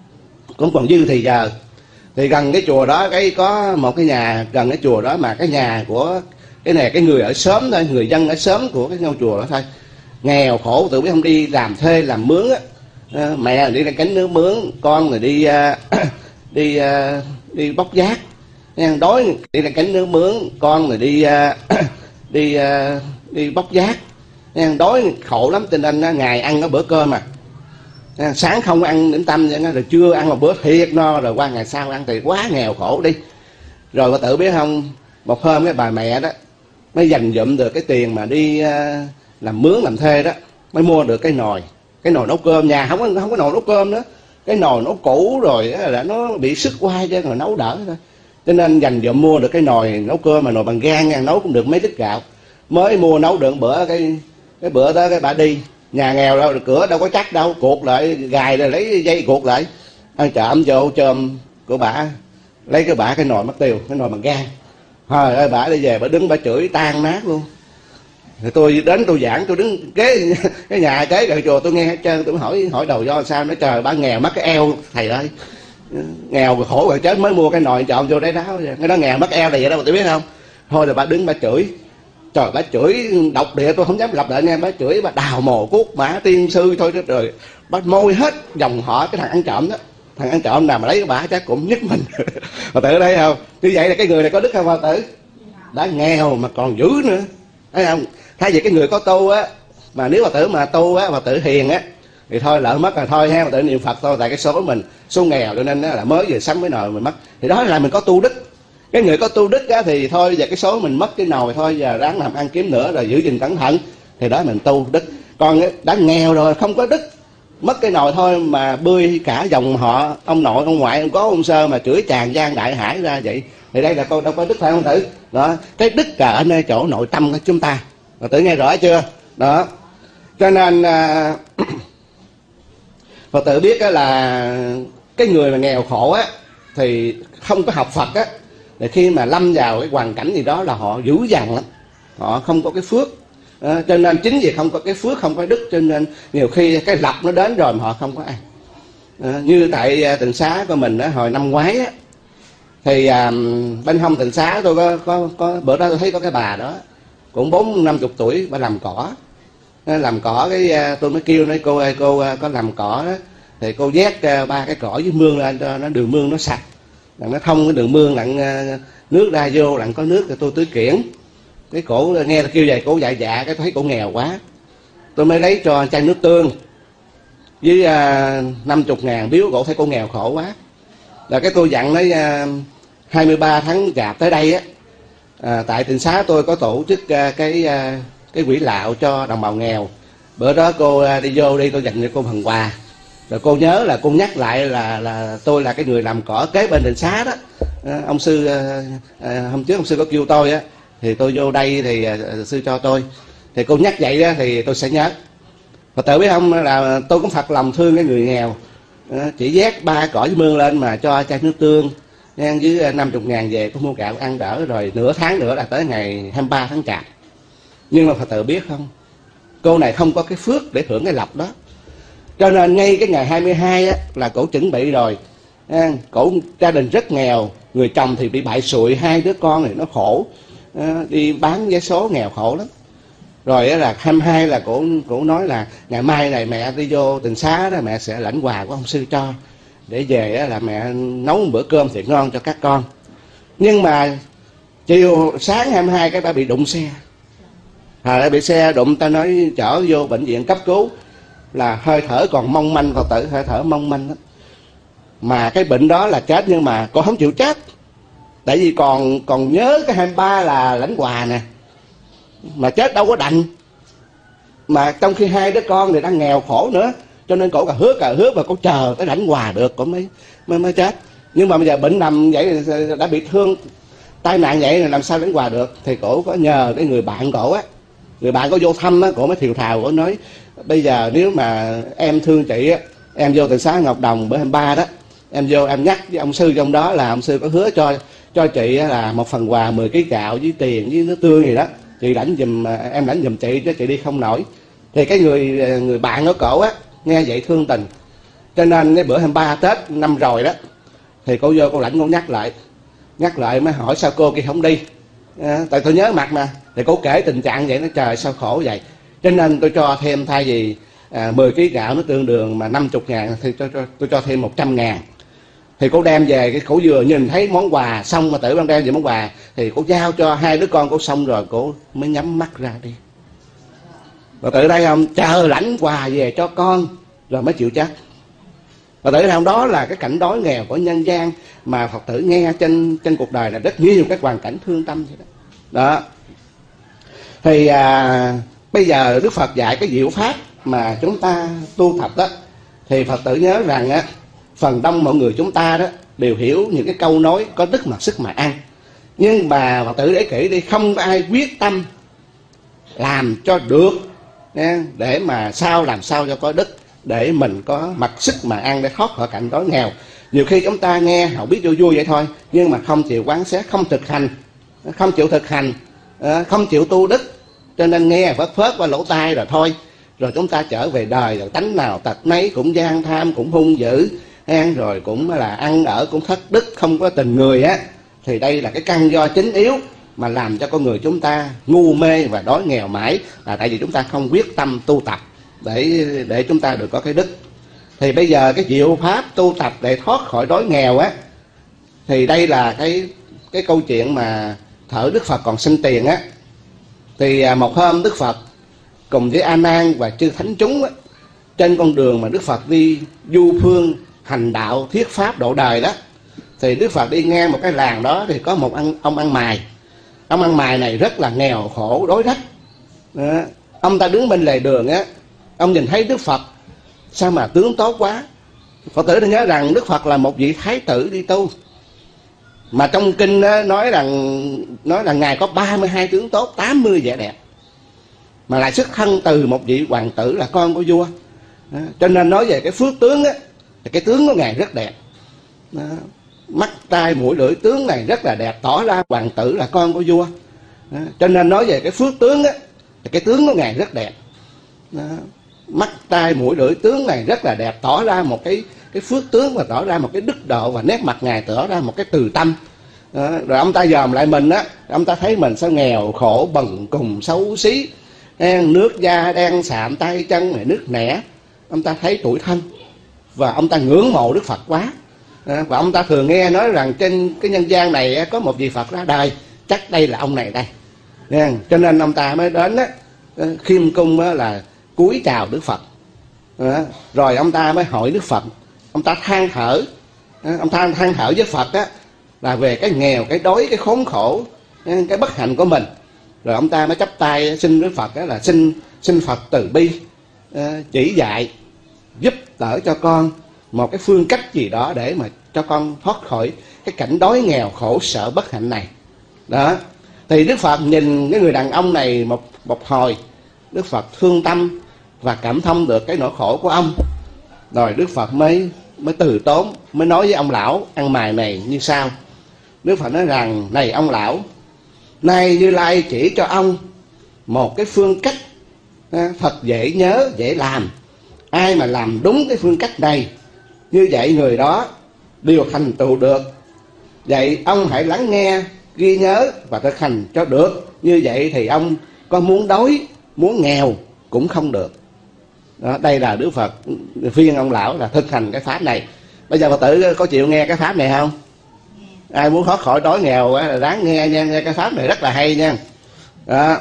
cũng còn dư thì giờ, thì gần cái chùa đó cái có một cái nhà gần cái chùa đó, mà cái nhà của cái này cái người ở xóm thôi, người dân ở xóm của cái ngôi chùa đó thôi, nghèo khổ tự biết không, đi làm thuê làm mướn á, à, mẹ đi ra cánh nước mướn, con rồi đi uh, đi uh, đi bóc giác, đói đi ra cánh nước mướn, con rồi đi uh, đi uh, đi bóc giác, đói khổ lắm. Cho nên ngày ăn có bữa cơm mà sáng không ăn điểm tâm rồi trưa ăn một bữa thiệt no, rồi qua ngày sau ăn thì quá nghèo khổ đi. Rồi Phật tử biết không, một hôm cái bà mẹ đó mới dành dụm được cái tiền mà đi uh, làm mướn làm thuê đó, mới mua được cái nồi cái nồi nấu cơm. Nhà không có không có nồi nấu cơm nữa, cái nồi nó cũ rồi là nó bị sức quay cho rồi nấu đỡ thôi. Cho nên dành dụm mua được cái nồi nấu cơm, mà nồi bằng gang nha, nấu cũng được mấy lít gạo. Mới mua nấu được bữa, cái cái bữa đó cái bà đi, nhà nghèo đâu, cửa đâu có chắc đâu, cuột lại gài rồi lấy dây cuột lại, ăn trộm vô chôm của bà, lấy cái bả cái nồi mất tiêu, cái nồi bằng gang. Trời ơi, bả đi về bả đứng bả chửi tan nát luôn. Thì tôi đến tôi giảng, tôi đứng kế cái nhà kế gần chùa tôi nghe hết trơn, tôi hỏi hỏi đầu do sao, nói trời bả nghèo mất cái eo thầy ơi, nghèo rồi khổ rồi chết mới mua cái nồi trộn vô đáy đáo, cái đó nghèo mất eo là vậy đó, tôi biết không. Thôi rồi bà đứng bà chửi, trời bà chửi độc địa, tôi không dám lặp lại nghe, bà chửi bà đào mồ cuốc mã tiên sư thôi đó, rồi bà môi hết dòng họ cái thằng ăn trộm đó, thằng ăn trộm nào mà lấy cái bả chắc cũng nhức mình. Phật tử thấy không, như vậy là cái người này có đức không Phật tử? Đã nghèo mà còn dữ nữa, thấy không? Thay vì cái người có tu á, mà nếu Phật tử mà tu á, Phật tử hiền á, thì thôi lỡ mất rồi thôi ha, Phật tử niệm Phật thôi, tại cái số mình số nghèo cho nên là mới vừa sắm cái nồi mình mất, thì đó là mình có tu đức. Cái người có tu đức á thì thôi giờ cái số mình mất cái nồi thôi, giờ ráng làm ăn kiếm nữa rồi giữ gìn cẩn thận, thì đó mình tu đức. Còn đã nghèo rồi không có đức, mất cái nồi thôi mà bươi cả dòng họ, ông nội ông ngoại ông có ông sơ mà chửi tràn gian đại hải ra vậy, thì đây là con đâu có đức phải không tử? Đó, cái đức là ở nơi chỗ nội tâm của chúng ta, mà tử nghe rõ chưa? Đó, cho nên à, Phật tử biết á là cái người mà nghèo khổ á thì không có học Phật á, thì khi mà lâm vào cái hoàn cảnh gì đó là họ dữ dằn lắm, họ không có cái phước. À, cho nên chính vì không có cái phước, không có đức, cho nên nhiều khi cái lọc nó đến rồi mà họ không có ăn. À, như tại à, Tịnh Xá của mình á, hồi năm ngoái á, thì à, bên hông Tịnh Xá tôi có, có, có bữa đó tôi thấy có cái bà đó cũng bốn năm chục tuổi, bà làm cỏ. Làm cỏ cái à, tôi mới kêu nói cô ơi, cô à, có làm cỏ đó thì cô vét à, ba cái cỏ với mương lên cho nó đường mương nó sạch, nó thông cái đường mương lặn à, nước ra vô lặn có nước thì tôi tưới kiển. Cái cổ nghe kêu vậy cổ dạ dạ, cái thấy cổ nghèo quá, tôi mới lấy cho chai nước tương với à, năm chục ngàn biếu cổ, thấy cổ nghèo khổ quá. Là cái tôi dặn nói à, hai mươi ba tháng Chạp tới đây á, à, tại Tịnh Xá tôi có tổ chức à, cái à, cái quỹ lạo cho đồng bào nghèo. Bữa đó cô à, đi vô đi, tôi dành cho cô phần quà. Rồi cô nhớ là cô nhắc lại là là tôi là cái người làm cỏ kế bên Tịnh Xá đó. À, ông sư à, à, hôm trước ông sư có kêu tôi á, thì tôi vô đây thì à, sư cho tôi. Thì cô nhắc vậy đó thì tôi sẽ nhớ. Và tự biết không là tôi cũng thật lòng thương cái người nghèo, à, chỉ vét ba cỏ với mương lên mà cho chai nước tương nha, với năm chục ngàn về tôi mua gạo ăn đỡ, rồi nửa tháng nữa là tới ngày hai mươi ba tháng Chạp. Nhưng mà Phật tử biết không, cô này không có cái phước để hưởng cái lộc đó, cho nên ngay cái ngày hai mươi hai á, là cổ chuẩn bị rồi. À, cổ gia đình rất nghèo, người chồng thì bị bại sụi, hai đứa con thì nó khổ, à, đi bán vé số nghèo khổ lắm. Rồi á, là hai mươi hai là cổ cổ nói là ngày mai này mẹ đi vô Tịnh Xá đó, mẹ sẽ lãnh quà của ông sư cho, để về á, là mẹ nấu một bữa cơm thiệt ngon cho các con. Nhưng mà chiều sáng hai mươi hai cái bà bị đụng xe, à, đã bị xe đụng, ta nói chở vô bệnh viện cấp cứu, là hơi thở còn mong manh, Phật tử, hơi thở mong manh đó. Mà cái bệnh đó là chết, nhưng mà cô không chịu chết, tại vì còn còn nhớ cái hai mươi ba là lãnh quà nè, mà chết đâu có đành. Mà trong khi hai đứa con thì đang nghèo khổ nữa, cho nên cổ cà hứa cà hứa và cổ chờ tới lãnh quà được cổ mới, mới mới chết. Nhưng mà bây giờ bệnh nằm vậy, đã bị thương tai nạn vậy là làm sao lãnh quà được. Thì cổ có nhờ cái người bạn cổ á, người bạn có vô thăm á, cổ mới thiều thào, cổ nói bây giờ nếu mà em thương chị á, em vô Tịnh Xá Ngọc Đồng bữa hai mươi ba đó, em vô em nhắc với ông sư trong đó là ông sư có hứa cho cho chị là một phần quà mười ký gạo với tiền với nước tương gì đó, chị lãnh giùm, em lãnh giùm chị chứ chị đi không nổi. Thì cái người người bạn của cổ á nghe vậy thương tình, cho nên cái bữa hai mươi ba Tết năm rồi đó, thì cô vô cô lãnh, cô nhắc lại nhắc lại mới hỏi sao cô kia không đi, à, tại tôi nhớ mặt mà. Thì cô kể tình trạng vậy, nó trời sao khổ vậy, cho nên tôi cho thêm, thay vì à, mười ký gạo nó tương đường mà năm chục ngàn thì tôi cho, tôi cho thêm một trăm ngàn. Thì cô đem về, cái cổ vừa nhìn thấy món quà xong mà tự đang đem về món quà, thì cô giao cho hai đứa con cô xong rồi cô mới nhắm mắt ra đi. Và tự đây không, chờ lãnh quà về cho con rồi mới chịu chết. Và tự không, đó là cái cảnh đói nghèo của nhân gian mà Phật tử nghe trên trên cuộc đời là rất nhiều cái hoàn cảnh thương tâm vậy đó. Đó. Thì à, bây giờ Đức Phật dạy cái diệu pháp mà chúng ta tu tập đó, thì Phật tử nhớ rằng á, phần đông mọi người chúng ta đó đều hiểu những cái câu nói có đức mặc sức mà ăn. Nhưng mà Phật tử để kỹ đi, không ai quyết tâm làm cho được để mà sao làm sao cho có đức, để mình có mặc sức mà ăn, để thoát khỏi cảnh đói nghèo. Nhiều khi chúng ta nghe họ biết vui vui vậy thôi, nhưng mà không chịu quán xét, không thực hành, không chịu thực hành, không chịu tu đức, cho nên nghe phớt phớt qua lỗ tai rồi thôi. Rồi chúng ta trở về đời, rồi tánh nào tật nấy, cũng gian tham, cũng hung dữ, rồi cũng là ăn ở cũng thất đức, không có tình người á. Thì đây là cái căn do chính yếu mà làm cho con người chúng ta ngu mê và đói nghèo mãi, là tại vì chúng ta không quyết tâm tu tập để để chúng ta được có cái đức. Thì bây giờ cái diệu pháp tu tập để thoát khỏi đói nghèo á, thì đây là cái cái câu chuyện mà thở Đức Phật còn sinh tiền á. Thì một hôm Đức Phật cùng với A Nan và chư thánh chúng á, trên con đường mà Đức Phật đi du phương hành đạo thuyết pháp độ đời đó, thì Đức Phật đi ngang một cái làng đó, thì có một ông, ông ăn mày. Ông ăn mày này rất là nghèo khổ đói rách. Đó. Ông ta đứng bên lề đường á, ông nhìn thấy Đức Phật sao mà tướng tốt quá. Phật tử đã nhớ rằng Đức Phật là một vị thái tử đi tu, mà trong kinh đó nói rằng nói là ngài có ba mươi hai tướng tốt, tám mươi vẻ đẹp, mà lại xuất thân từ một vị hoàng tử là con của vua. Đó. Cho nên nói về cái phước tướng á, thì cái tướng của ngài rất đẹp. Đó. Mắt tai mũi lưỡi tướng này rất là đẹp, tỏ ra hoàng tử là con của vua. Đó. Cho nên nói về cái phước tướng á, thì cái tướng của ngài rất đẹp. Đó. mắt tai mũi lưỡi tướng này rất là đẹp, tỏ ra một cái cái phước tướng và tỏ ra một cái đức độ, và nét mặt ngài tỏ ra một cái từ tâm. Đó, rồi ông ta dòm lại mình á, ông ta thấy mình sao nghèo khổ bần cùng xấu xí, nước da đen sạm, tay chân này nước nẻ, ông ta thấy tủi thân và ông ta ngưỡng mộ Đức Phật quá. À, và ông ta thường nghe nói rằng trên cái nhân gian này có một vị Phật ra đời, chắc đây là ông này đây. Nên, cho nên ông ta mới đến á, khiêm cung á, là cúi chào Đức Phật. À, rồi ông ta mới hỏi Đức Phật, ông ta than thở, à, ông ta than thở với Phật á, là về cái nghèo, cái đói, cái khốn khổ, cái bất hạnh của mình. Rồi ông ta mới chắp tay xin với Phật á, là xin xin Phật từ bi, à, chỉ dạy giúp đỡ cho con một cái phương cách gì đó để mà cho con thoát khỏi cái cảnh đói nghèo khổ sở bất hạnh này. Đó, thì Đức Phật nhìn cái người đàn ông này một một hồi, Đức Phật thương tâm và cảm thông được cái nỗi khổ của ông. Rồi Đức Phật mới mới từ tốn, mới nói với ông lão ăn mày này như sau. Đức Phật nói rằng, này ông lão, nay Như Lai chỉ cho ông một cái phương cách thật dễ nhớ, dễ làm. Ai mà làm đúng cái phương cách này, như vậy người đó đều thành tựu được. Vậy ông hãy lắng nghe, ghi nhớ và thực hành cho được. Như vậy thì ông có muốn đói, muốn nghèo cũng không được. Đó, đây là Đức Phật khuyên ông lão là thực hành cái pháp này. Bây giờ Phật tử có chịu nghe cái pháp này không? Ai muốn thoát khỏi đói nghèo là đáng nghe nha, nghe cái pháp này rất là hay nha. Đó.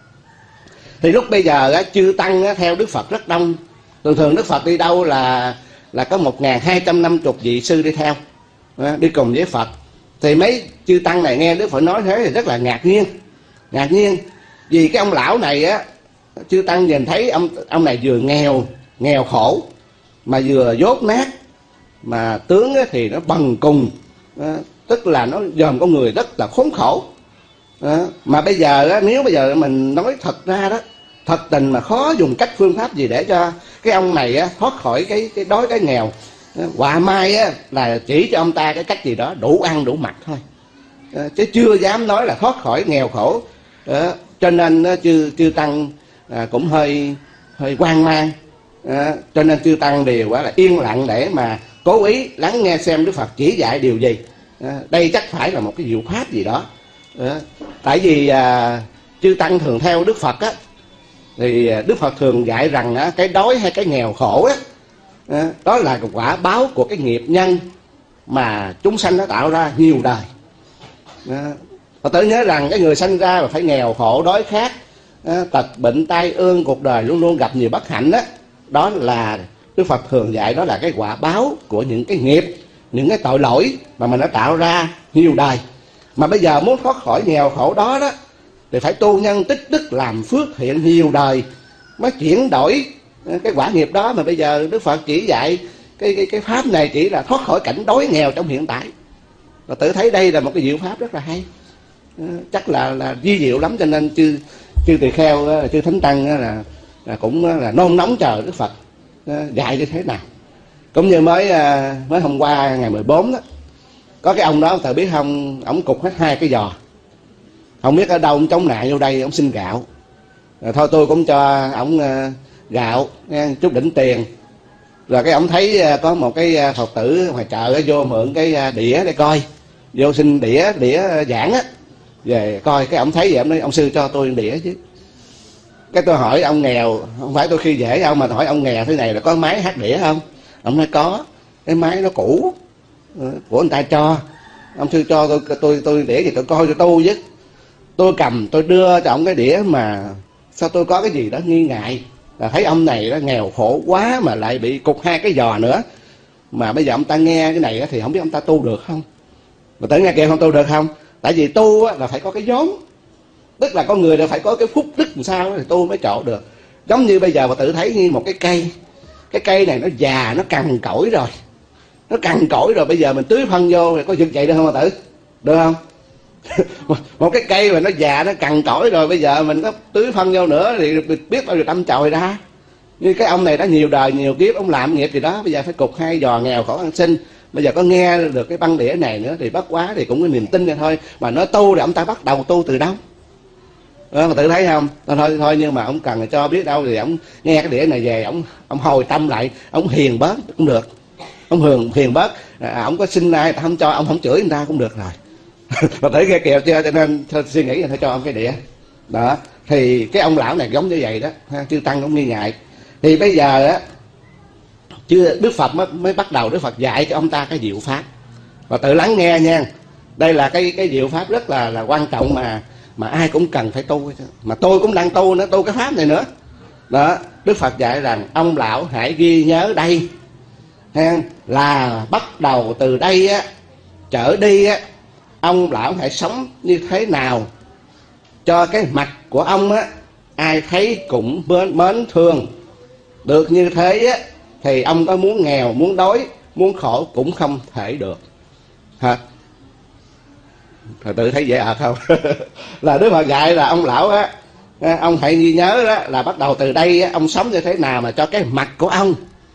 Thì lúc bây giờ chư tăng theo Đức Phật rất đông. Thường thường Đức Phật đi đâu là là có một nghìn hai trăm năm mươi vị sư đi theo, đi cùng với Phật. Thì mấy chư tăng này nghe Đức Phật nói thế thì rất là ngạc nhiên. Ngạc nhiên vì cái ông lão này á, chư tăng nhìn thấy ông ông này vừa nghèo, nghèo khổ, mà vừa dốt nát, mà tướng thì nó bần cùng, tức là nó dòm con người rất là khốn khổ. Mà bây giờ nếu bây giờ mình nói thật ra đó, thật tình mà khó dùng cách phương pháp gì để cho cái ông này á, thoát khỏi cái cái đói cái nghèo. Họa mai á, là chỉ cho ông ta cái cách gì đó đủ ăn đủ mặc thôi, à, chứ chưa dám nói là thoát khỏi nghèo khổ. À, cho nên á, chư chư tăng à, cũng hơi hơi hoang mang. À, cho nên chư tăng đều quá là yên lặng để mà cố ý lắng nghe xem Đức Phật chỉ dạy điều gì. À, đây chắc phải là một cái diệu pháp gì đó. À, tại vì à, chư tăng thường theo Đức Phật á, thì Đức Phật thường dạy rằng á, cái đói hay cái nghèo khổ á, à, đó là quả báo của cái nghiệp nhân mà chúng sanh nó tạo ra nhiều đời. À, Phật tử nhớ rằng cái người sanh ra mà phải nghèo khổ đói khát, à, tật bệnh tai ương, cuộc đời luôn luôn gặp nhiều bất hạnh đó, đó là Đức Phật thường dạy đó là cái quả báo của những cái nghiệp, những cái tội lỗi mà mình đã tạo ra nhiều đời. Mà bây giờ muốn thoát khỏi nghèo khổ đó đó thì phải tu nhân tích đức làm phước thiện nhiều đời mới chuyển đổi cái quả nghiệp đó. Mà bây giờ Đức Phật chỉ dạy cái cái cái pháp này chỉ là thoát khỏi cảnh đói nghèo trong hiện tại. Và tự thấy đây là một cái diệu pháp rất là hay, chắc là là vi diệu lắm. Cho nên chư chư tỳ kheo, chư thánh tăng là, là cũng là nôn nóng chờ Đức Phật dạy như thế nào. Cũng như mới mới hôm qua ngày mười bốn đó, có cái ông đó tự biết không, ông cục hết hai cái giò, không biết ở đâu ông chống nạn vô đây ông xin gạo. Rồi thôi tôi cũng cho ông gạo chút đỉnh tiền. Rồi cái ông thấy có một cái Phật tử ngoài chợ vô mượn cái đĩa để coi, vô xin đĩa đĩa giảng á, về coi. Cái ông thấy vậy ông nói ông sư cho tôi đĩa chứ. Cái tôi hỏi ông nghèo, không phải tôi khi dễ ông, mà hỏi ông nghèo thế này là có máy hát đĩa không? Ông nói có, cái máy nó cũ của người ta cho. Ông sư cho tôi tôi tôi đĩa thì tôi coi cho tôi chứ. Tôi cầm tôi đưa cho ông cái đĩa mà sao tôi có cái gì đó nghi ngại, là thấy ông này đó nghèo khổ quá mà lại bị cục hai cái giò nữa. Mà bây giờ ông ta nghe cái này thì không biết ông ta tu được không. Mà tới nghe kêu không tu được không? Tại vì tu là phải có cái vốn, tức là con người là phải có cái phúc đức làm sao thì tu mới trộ được. Giống như bây giờ mà tự thấy như một cái cây, cái cây này nó già, nó cằn cỗi rồi, nó cằn cỗi rồi, bây giờ mình tưới phân vô thì có vực vậy được không mà tử? Được không? Một cái cây mà nó già, nó cằn cỗi rồi, bây giờ mình có tưới phân vô nữa thì biết bao nhiêu tâm chồi ra. Như cái ông này đã nhiều đời nhiều kiếp ông làm nghiệp gì đó, bây giờ phải cục hai giò nghèo khổ ăn xin. Bây giờ có nghe được cái băng đĩa này nữa thì bất quá thì cũng có niềm tin vậy thôi. Mà nói tu thì ông ta bắt đầu tu từ đâu? đó, mà tự thấy không, thôi thôi nhưng mà ông cần cho biết đâu thì ông nghe cái đĩa này về, ông ông hồi tâm lại, ông hiền bớt cũng được, ông hiền hiền bớt, à, ông có xin ai không cho, ông không chửi người ta cũng được rồi. Mà tự nghe kìa chưa, cho nên suy nghĩ là phải cho ông cái đĩa đó. Thì cái ông lão này giống như vậy đó, chư tăng cũng nghi ngại. Thì bây giờ á, chứ Đức Phật mới, mới bắt đầu Đức Phật dạy cho ông ta cái diệu pháp, và tự lắng nghe nha. Đây là cái cái diệu pháp rất là là quan trọng mà mà ai cũng cần phải tu, mà tôi cũng đang tu nữa, tu cái pháp này nữa đó. Đức Phật dạy rằng ông lão hãy ghi nhớ đây ha, là bắt đầu từ đây á trở đi á, ông lão hãy sống như thế nào cho cái mặt của ông á ai thấy cũng mến, mến thương được như thế á, thì ông có muốn nghèo, muốn đói, muốn khổ cũng không thể được hả? Rồi tự thấy dễ ợt không? Là Đức Phật dạy là ông lão á, ông hãy ghi nhớ đó, là bắt đầu từ đây á, ông sống như thế nào mà cho cái mặt của ông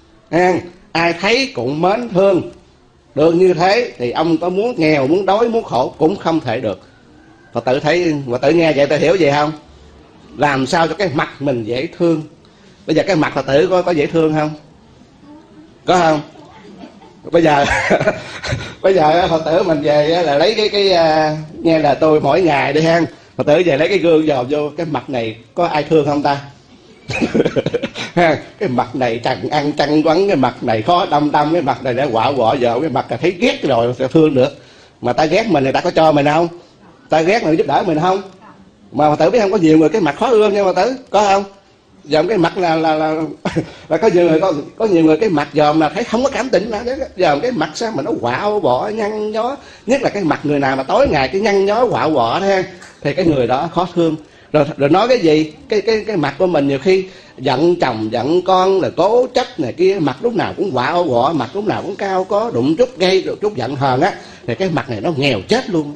ai thấy cũng mến thương được như thế, thì ông có muốn nghèo, muốn đói, muốn khổ cũng không thể được. Và tự thấy, và tự nghe vậy tự hiểu gì không? Làm sao cho cái mặt mình dễ thương. Bây giờ cái mặt Phật tử có, có dễ thương không? Có không? Bây giờ bây giờ Phật tử mình về là lấy cái cái uh, nghe là tôi mỗi ngày đi ha, Phật tử về lấy cái gương dòm vô cái mặt này có ai thương không ta? Ha, cái mặt này trần ăn trăng quấn, cái mặt này khó đâm đâm, cái mặt này đã quạo quọ giờ, cái mặt là thấy ghét rồi sẽ thương được. Mà ta ghét mình thì ta có cho mình không? Ta ghét mình giúp đỡ mình không? Mà Phật tử biết không, có nhiều người cái mặt khó ưa nha Phật tử, có không? Dòm cái mặt là là là, là có nhiều người có, có nhiều người cái mặt dòm là thấy không có cảm tình nào, dòm cái mặt sao mà nó quạo quọ nhăn nhó, nhất là cái mặt người nào mà tối ngày cái nhăn nhó quạo quọ đó ha, thì cái người đó khó thương. Rồi rồi nói cái gì, cái cái cái mặt của mình nhiều khi giận chồng giận con là cố chấp này kia, mặt lúc nào cũng quạo quọ, mặt lúc nào cũng cao có, đụng chút gây được chút giận hờn á, thì cái mặt này nó nghèo chết luôn.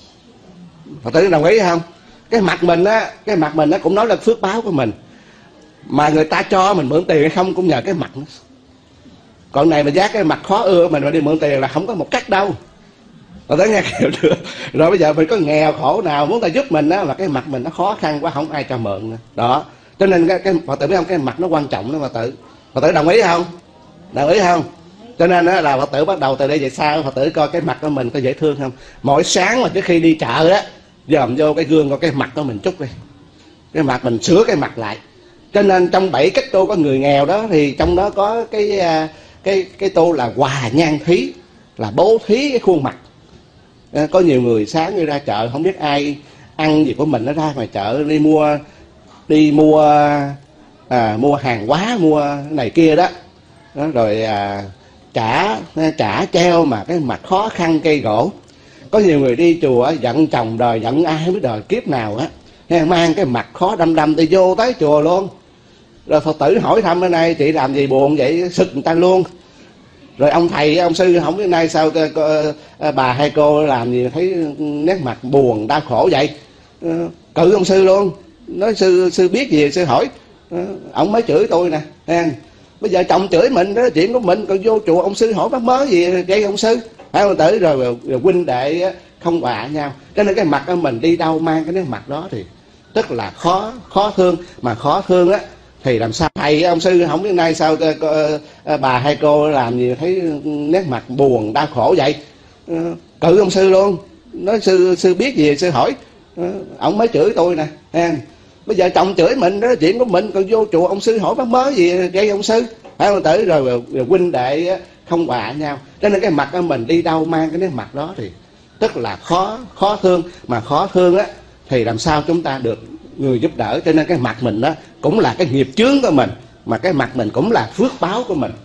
Phật tử đồng ý không? Cái mặt mình á, cái mặt mình nó cũng nói là phước báo của mình, mà người ta cho mình mượn tiền hay không cũng nhờ cái mặt nữa. Còn này mà giác cái mặt khó ưa mình mà đi mượn tiền là không có một cách đâu. Rồi tới nghe kiểu được. Rồi bây giờ mình có nghèo khổ nào muốn ta giúp mình á, mà cái mặt mình nó khó khăn quá không ai cho mượn nữa. Đó. Cho nên cái, cái Phật tử biết không, cái mặt nó quan trọng đó Phật tử. Phật tử đồng ý không? Đồng ý không? Cho nên á là Phật tử bắt đầu từ đây về sau, Phật tử coi cái mặt của mình có dễ thương không. Mỗi sáng mà trước khi đi chợ á, dòm vô cái gương coi cái mặt của mình chút đi. Cái mặt mình sửa cái mặt lại. Cho nên trong bảy cách tu có người nghèo đó, thì trong đó có cái cái cái tu là hòa nhan thí, là bố thí cái khuôn mặt. Có nhiều người sáng đi ra chợ không biết ai ăn gì của mình, nó ra ngoài chợ đi mua đi mua à, mua hàng hóa, mua này kia đó, đó rồi à, trả trả treo mà cái mặt khó khăn cây gỗ. Có nhiều người đi chùa giận chồng đời giận ai không biết đời kiếp nào á, mang cái mặt khó đâm đâm đi vô tới chùa luôn. Rồi Phật tử hỏi thăm bên này chị làm gì buồn vậy, sực người ta luôn. Rồi ông thầy ông sư không biết nay sao bà hay cô làm gì thấy nét mặt buồn đau khổ vậy, cự ông sư luôn. Nói sư sư biết gì sư hỏi, ông mới chửi tôi nè. Bây giờ chồng chửi mình đó chuyện của mình, còn vô chùa ông sư hỏi bắt mớ gì gây ông sư, phải không tử? Rồi, rồi, rồi huynh đệ không hòa nhau, cho nên cái mặt của mình đi đâu mang cái nét mặt đó thì tức là khó khó thương. Mà khó thương á thì làm sao thầy ông sư không biết nay sao bà hay cô làm gì thấy nét mặt buồn đau khổ vậy, cự ông sư luôn. Nói sư sư biết gì sư hỏi, ông mới chửi tôi nè. Bây giờ chồng chửi mình đó chuyện của mình, còn vô chùa ông sư hỏi bắt mớ gì gây ông sư, phải không tử? Rồi, rồi, rồi huynh đệ không hòa nhau, cho nên cái mặt của mình đi đâu mang cái nét mặt đó thì tức là khó khó thương. Mà khó thương á thì làm sao chúng ta được người giúp đỡ. Cho nên cái mặt mình đó cũng là cái nghiệp chướng của mình, mà cái mặt mình cũng là phước báo của mình.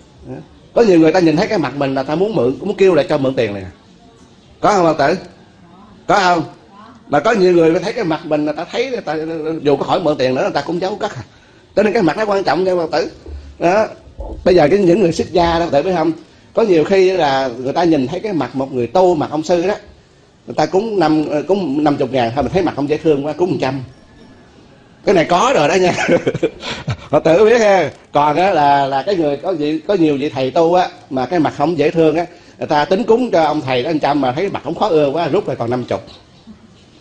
Có nhiều người ta nhìn thấy cái mặt mình là ta muốn mượn, muốn kêu lại cho mượn tiền này. Có không Phật tử? Có không? Mà có nhiều người thấy cái mặt mình là ta thấy người ta, dù có hỏi mượn tiền nữa người ta cũng giấu cất. Cho nên cái mặt nó quan trọng nha Phật tử. Đó. Bây giờ cái những người xuất gia đó Phật tử biết không, có nhiều khi là người ta nhìn thấy cái mặt một người tu, mặt ông sư đó, người ta cúng năm cúng năm chục ngàn thôi, mình thấy mặt không dễ thương quá cúng một trăm. Cái này có rồi đó nha. Phật tử biết ha. Còn á là là cái người có gì có nhiều vị thầy tu á mà cái mặt không dễ thương á, người ta tính cúng cho ông thầy đó một trăm mà thấy mặt không khó ưa quá rút lại còn năm chục.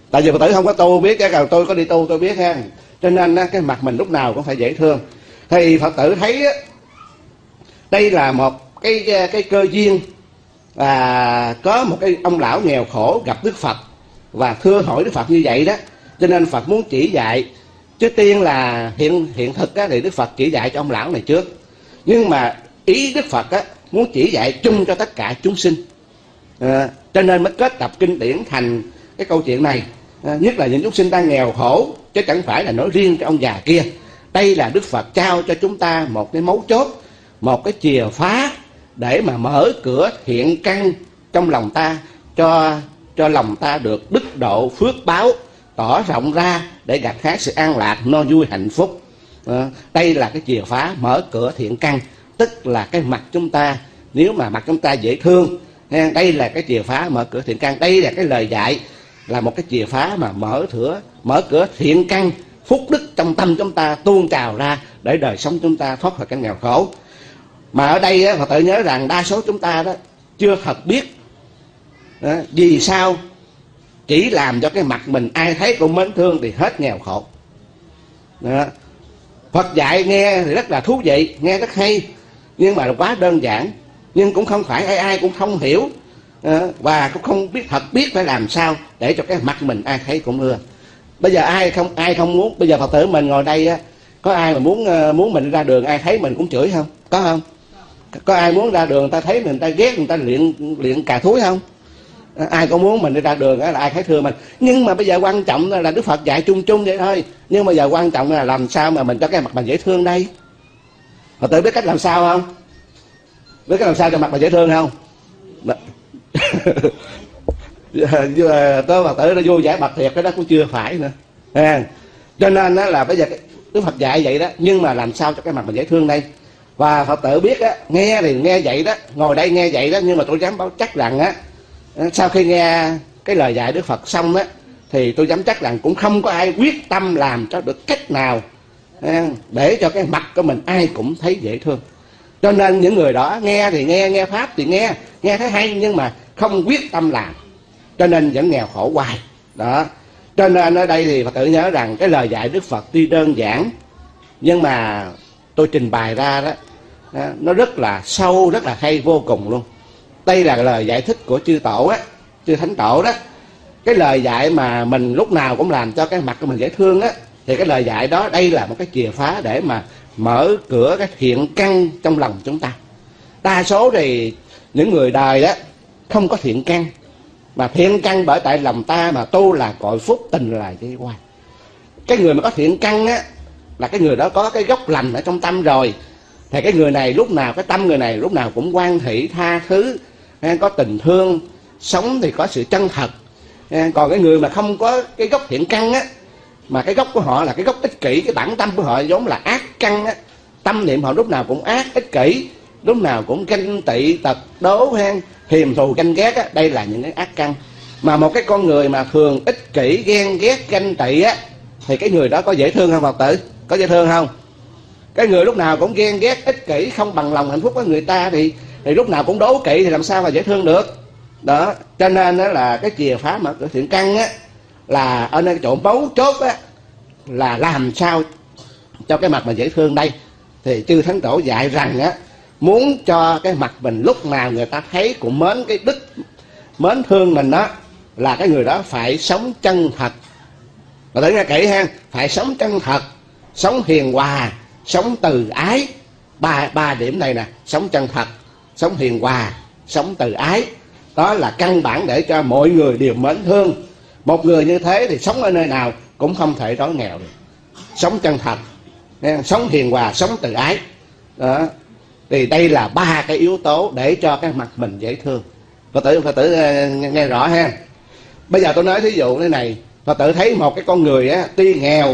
Tại vì Phật tử không có tu biết, cái tôi có đi tu tôi biết ha. Cho nên cái mặt mình lúc nào cũng phải dễ thương. Thì Phật tử thấy đây là một cái cái cơ duyên, và có một cái ông lão nghèo khổ gặp Đức Phật và thưa hỏi Đức Phật như vậy đó. Cho nên Phật muốn chỉ dạy. Trước tiên là hiện hiện thực á, thì Đức Phật chỉ dạy cho ông lão này trước. Nhưng mà ý Đức Phật á, muốn chỉ dạy chung cho tất cả chúng sinh. À, cho nên mới kết tập kinh điển thành cái câu chuyện này. À, nhất là những chúng sinh đang nghèo khổ, chứ chẳng phải là nói riêng cho ông già kia. Đây là Đức Phật trao cho chúng ta một cái mấu chốt, một cái chìa phá để mà mở cửa thiện căn trong lòng ta, cho cho lòng ta được đức độ phước báo tỏ rộng ra để gặt hái sự an lạc, no vui, hạnh phúc. À, đây là cái chìa phá mở cửa thiện căn, tức là cái mặt chúng ta, nếu mà mặt chúng ta dễ thương, đây là cái chìa phá mở cửa thiện căn. Đây là cái lời dạy, là một cái chìa phá mà mở cửa mở cửa thiện căn, phúc đức trong tâm chúng ta tuôn trào ra để đời sống chúng ta thoát khỏi cảnh nghèo khổ. Mà ở đây á, Phật tử nhớ rằng đa số chúng ta đó chưa thật biết đó, vì sao chỉ làm cho cái mặt mình ai thấy cũng mến thương thì hết nghèo khổ đó. Phật dạy nghe thì rất là thú vị, nghe rất hay, nhưng mà quá đơn giản, nhưng cũng không phải ai ai cũng thông hiểu, à, và cũng không biết thật biết phải làm sao để cho cái mặt mình ai thấy cũng ưa. Bây giờ ai không ai không muốn, bây giờ Phật tử mình ngồi đây á, có ai mà muốn muốn mình ra đường ai thấy mình cũng chửi không? Có không? Có ai muốn ra đường người ta thấy mình, người ta ghét, người ta luyện luyện cà thúi không? À, ai có muốn mình đi ra đường á là ai thấy thương mình. Nhưng mà bây giờ quan trọng là Đức Phật dạy chung chung vậy thôi. Nhưng mà giờ quan trọng là làm sao mà mình cho cái mặt mình dễ thương đây. Phật tử biết cách làm sao không? Biết cách làm sao cho mặt mình dễ thương không? Tôi Phật tử nó vô giải bậc thiệt, cái đó cũng chưa phải nữa. À, cho nên đó là bây giờ Đức Phật dạy vậy đó, nhưng mà làm sao cho cái mặt mình dễ thương đây. Và Phật tử biết á, nghe thì nghe vậy đó, ngồi đây nghe vậy đó, nhưng mà tôi dám báo chắc rằng á, sau khi nghe cái lời dạy Đức Phật xong á, thì tôi dám chắc rằng cũng không có ai quyết tâm làm cho được cách nào để cho cái mặt của mình ai cũng thấy dễ thương. Cho nên những người đó nghe thì nghe, nghe pháp thì nghe, nghe thấy hay, nhưng mà không quyết tâm làm, cho nên vẫn nghèo khổ hoài đó. Cho nên ở đây thì Phật tử nhớ rằng cái lời dạy Đức Phật tuy đơn giản, nhưng mà tôi trình bày ra đó, nó rất là sâu, rất là hay vô cùng luôn. Đây là lời giải thích của chư tổ á, chư thánh tổ đó. Cái lời dạy mà mình lúc nào cũng làm cho cái mặt của mình dễ thương á, thì cái lời dạy đó đây là một cái chìa phá để mà mở cửa cái thiện căn trong lòng chúng ta. Đa số thì những người đời đó không có thiện căn, mà thiện căn bởi tại lòng ta mà tu là cội phúc, tình là dây quay. Cái người mà có thiện căn á là cái người đó có cái gốc lành ở trong tâm rồi, thì cái người này lúc nào, cái tâm người này lúc nào cũng hoan hỷ, tha thứ, có tình thương, sống thì có sự chân thật. Còn cái người mà không có cái gốc thiện căn á, mà cái gốc của họ là cái gốc ích kỷ, cái bản tâm của họ giống là ác căn á, tâm niệm họ lúc nào cũng ác, ích kỷ, lúc nào cũng ganh tị, tật đố, hiềm thù, ganh ghét á, đây là những cái ác căn. Mà một cái con người mà thường ích kỷ, ghen ghét, ganh tị á, thì cái người đó có dễ thương không Phật tử? Có dễ thương không? Cái người lúc nào cũng ghen ghét, ích kỷ, không bằng lòng hạnh phúc với người ta thì thì lúc nào cũng đố kỵ thì làm sao mà dễ thương được đó. Cho nên đó là cái chìa phá mở cửa thiện căn á, là ở nơi cái chỗ mấu chốt á, là làm sao cho cái mặt mà dễ thương đây. Thì chư thánh tổ dạy rằng á, muốn cho cái mặt mình lúc nào người ta thấy cũng mến cái đức, mến thương mình đó, là cái người đó phải sống chân thật. Và thử nghe kỹ ha, phải sống chân thật, sống hiền hòa, sống từ ái. Ba ba điểm này nè, sống chân thật, sống hiền hòa, sống từ ái, đó là căn bản để cho mọi người đều mến thương. Một người như thế thì sống ở nơi nào cũng không thể đói nghèo được. Sống chân thật, sống hiền hòa, sống từ ái đó. Thì đây là ba cái yếu tố để cho cái mặt mình dễ thương. Phật tử Phật tử nghe, nghe rõ ha. Bây giờ tôi nói thí dụ thế này, Phật tử thấy một cái con người á, tuy nghèo,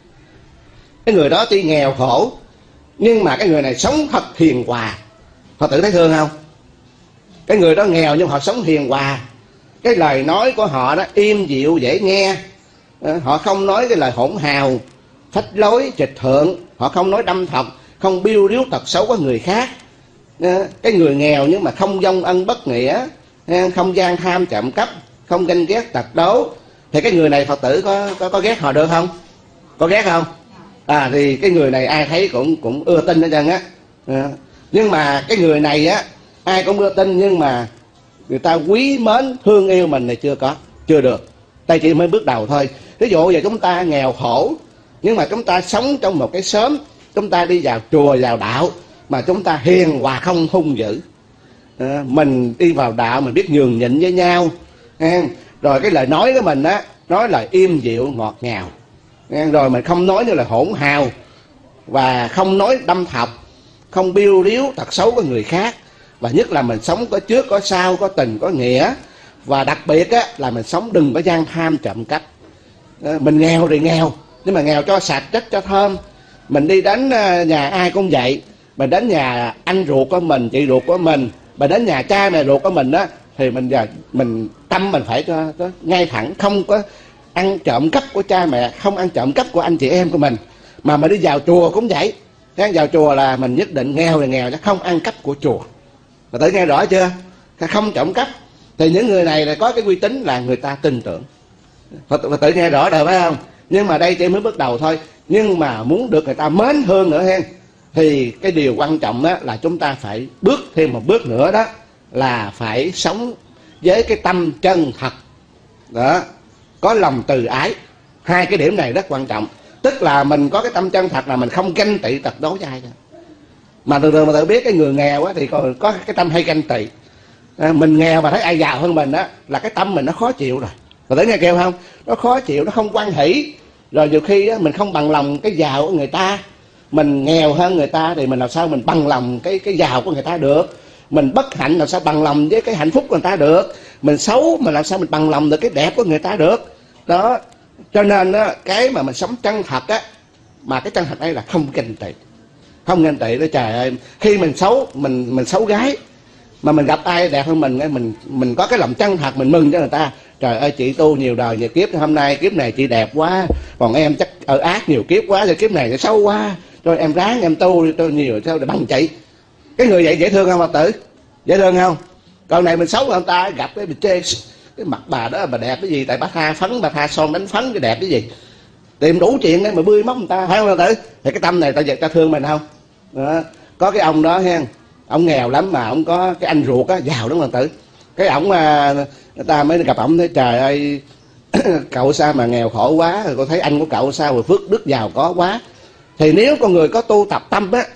cái người đó tuy nghèo khổ, nhưng mà cái người này sống thật hiền hòa. Phật tử thấy thương không? Cái người đó nghèo nhưng họ sống hiền hòa, cái lời nói của họ đó im dịu dễ nghe, họ không nói cái lời hỗn hào, phách lối, trịch thượng, họ không nói đâm thọc, không biêu riếu tật xấu của người khác. Cái người nghèo nhưng mà không vong ân bất nghĩa, không gian tham trộm cắp, không ganh ghét tật đố, thì cái người này Phật tử có có, có ghét họ được không? Có ghét không? À thì cái người này ai thấy cũng cũng ưa tin hết trơn á. À, nhưng mà cái người này á ai cũng ưa tin, nhưng mà người ta quý mến thương yêu mình này chưa có, chưa được. Đây chỉ mới bước đầu thôi. Ví dụ giờ chúng ta nghèo khổ, nhưng mà chúng ta sống trong một cái xóm, chúng ta đi vào chùa vào đạo mà chúng ta hiền hòa không hung dữ. À, mình đi vào đạo mình biết nhường nhịn với nhau, à, rồi cái lời nói của mình á nói là im dịu ngọt ngào, à, rồi mình không nói như là hỗn hào, và không nói đâm thọc, không biêu riếu tật xấu của người khác, và nhất là mình sống có trước có sau, có tình có nghĩa, và đặc biệt á là mình sống đừng có gian tham trộm cắp. À, mình nghèo thì nghèo, nhưng mà nghèo cho sạch chất cho thơm. Mình đi đến nhà ai cũng vậy, mình đến nhà anh ruột của mình, chị ruột của mình, mình đến nhà cha mẹ ruột của mình á, thì mình mình tâm mình phải cho, cho ngay thẳng, không có ăn trộm cắp của cha mẹ, không ăn trộm cắp của anh chị em của mình. Mà mình đi vào chùa cũng vậy, vào chùa là mình nhất định nghèo là nghèo chứ không ăn cắp của chùa. Mà tự nghe rõ chưa? Không trộm cắp thì những người này là có cái uy tín là người ta tin tưởng. Phật tử nghe rõ rồi phải không? Nhưng mà đây chỉ mới bước đầu thôi. Nhưng mà muốn được người ta mến hơn nữa hen, thì cái điều quan trọng đó là chúng ta phải bước thêm một bước nữa, đó là phải sống với cái tâm chân thật đó, có lòng từ ái. Hai cái điểm này rất quan trọng. Tức là mình có cái tâm chân thật là mình không ganh tị tật đố với ai cả. Mà thường thường mà tự biết cái người nghèo á thì có, có cái tâm hay ganh tị. À, mình nghèo mà thấy ai giàu hơn mình á là cái tâm mình nó khó chịu rồi. Mà thấy nghe kêu không? Nó khó chịu, nó không quan hỷ. Rồi nhiều khi á, mình không bằng lòng cái giàu của người ta. Mình nghèo hơn người ta thì mình làm sao mình bằng lòng cái cái giàu của người ta được. Mình bất hạnh làm sao bằng lòng với cái hạnh phúc của người ta được. Mình xấu mà làm sao mình bằng lòng được cái đẹp của người ta được. Đó. Cho nên á, cái mà mình sống chân thật á, mà cái chân thật đây là không ganh tị. Không ganh tị đó, trời ơi. Khi mình xấu, mình mình xấu gái, mà mình gặp ai đẹp hơn mình, mình mình có cái lòng chân thật, mình mừng cho người ta. Trời ơi, chị tu nhiều đời nhiều kiếp, hôm nay kiếp này chị đẹp quá, còn em chắc ở ác nhiều kiếp quá, rồi kiếp này thì xấu quá, rồi em ráng em tu tôi nhiều sao để bằng chị. Cái người vậy dễ thương không Phật tử? Dễ thương không? Còn này mình xấu người ta gặp cái mình chê cái mặt bà đó bà đẹp cái gì, tại bà tha phấn, bà tha son đánh phấn cái đẹp cái gì, tìm đủ chuyện đấy mà bươi móc người ta, phải không Phật tử? Thì cái tâm này ta ta thương mình không? Đó. Có cái ông đó hen, ông nghèo lắm mà ông có cái anh ruột á giàu lắm Phật tử. Cái ổng người ta mới gặp ổng thấy trời ơi cậu sao mà nghèo khổ quá, rồi cô thấy anh của cậu sao mà phước đức giàu có quá. Thì nếu con người có tu tập tâm á,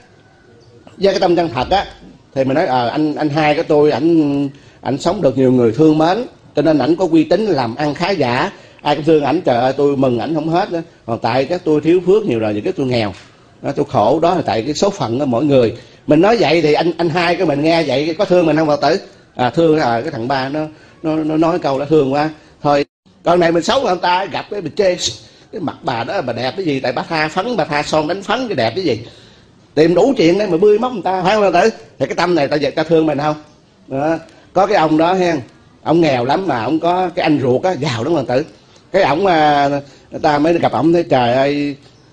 với cái tâm chân thật á, thì mình nói ờ à, anh anh hai của tôi ảnh ảnh sống được nhiều người thương mến, cho nên ảnh có uy tín làm ăn khá giả, ai cũng thương ảnh, trời ơi tôi mừng ảnh không hết nữa. Còn tại các tôi thiếu phước nhiều rồi, những cái tôi nghèo, đó, tôi khổ, đó là tại cái số phận của mỗi người. Mình nói vậy thì anh anh hai cái mình nghe vậy có thương mình không Phật tử? À thương là cái thằng ba nó nó nó nói câu đã thương quá. Thôi con này mình xấu người ta gặp cái mình chê cái mặt bà đó bà đẹp cái gì, tại bà tha phấn, bà tha son đánh phấn cái đẹp cái gì, tìm đủ chuyện đấy mà bươi móc người ta, phải không Phật tử? Thì cái tâm này ta ta thương mình không? Đó. Có cái ông đó hen, ông nghèo lắm mà ông có cái anh ruột á giàu lắm Phật tử. Cái ổng người ta mới gặp ổng thấy trời ơi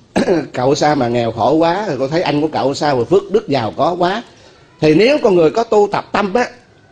cậu sao mà nghèo khổ quá, rồi cô thấy anh của cậu sao mà phước đức giàu có quá. Thì nếu con người có tu tập tâm á,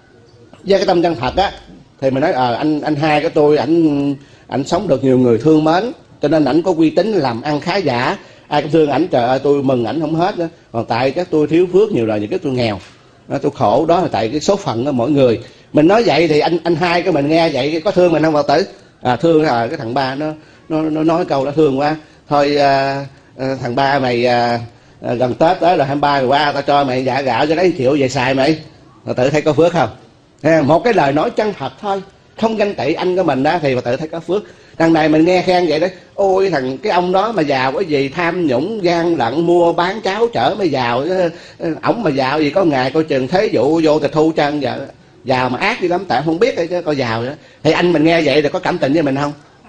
với cái tâm chân thật á, thì mình nói ờ à, anh anh hai của tôi ảnh ảnh sống được nhiều người thương mến, cho nên ảnh có uy tín làm ăn khá giả, ai cũng thương ảnh, trời ơi tôi mừng ảnh không hết nữa. Còn tại các tôi thiếu phước nhiều rồi, những cái tôi nghèo, đó, tôi khổ, đó là tại cái số phận của mỗi người. Mình nói vậy thì anh anh hai cái mình nghe vậy có thương mình không Phật tử? À thương là cái thằng ba nó nó nó nói câu đã thương quá. Thôi à, à, thằng ba mày à, à, gần Tết tới rồi hai mươi ba rồi qua tao cho mày dạ gạo cho đấy triệu về xài mày. Phật tử thấy có phước không? À, một cái lời nói chân thật thôi, không ganh tị anh của mình đó, thì Phật tử thấy có phước. Đằng này mình nghe khen vậy đó, ôi thằng cái ông đó mà giàu cái gì, tham nhũng gian lận mua bán cháo chở mới giàu, ổng mà giàu gì có ngày coi chừng thế vụ vô tịch thu chân giờ giàu mà ác đi lắm, tại không biết chứ coi giàu nữa. Thì anh mình nghe vậy thì có cảm tình với mình không?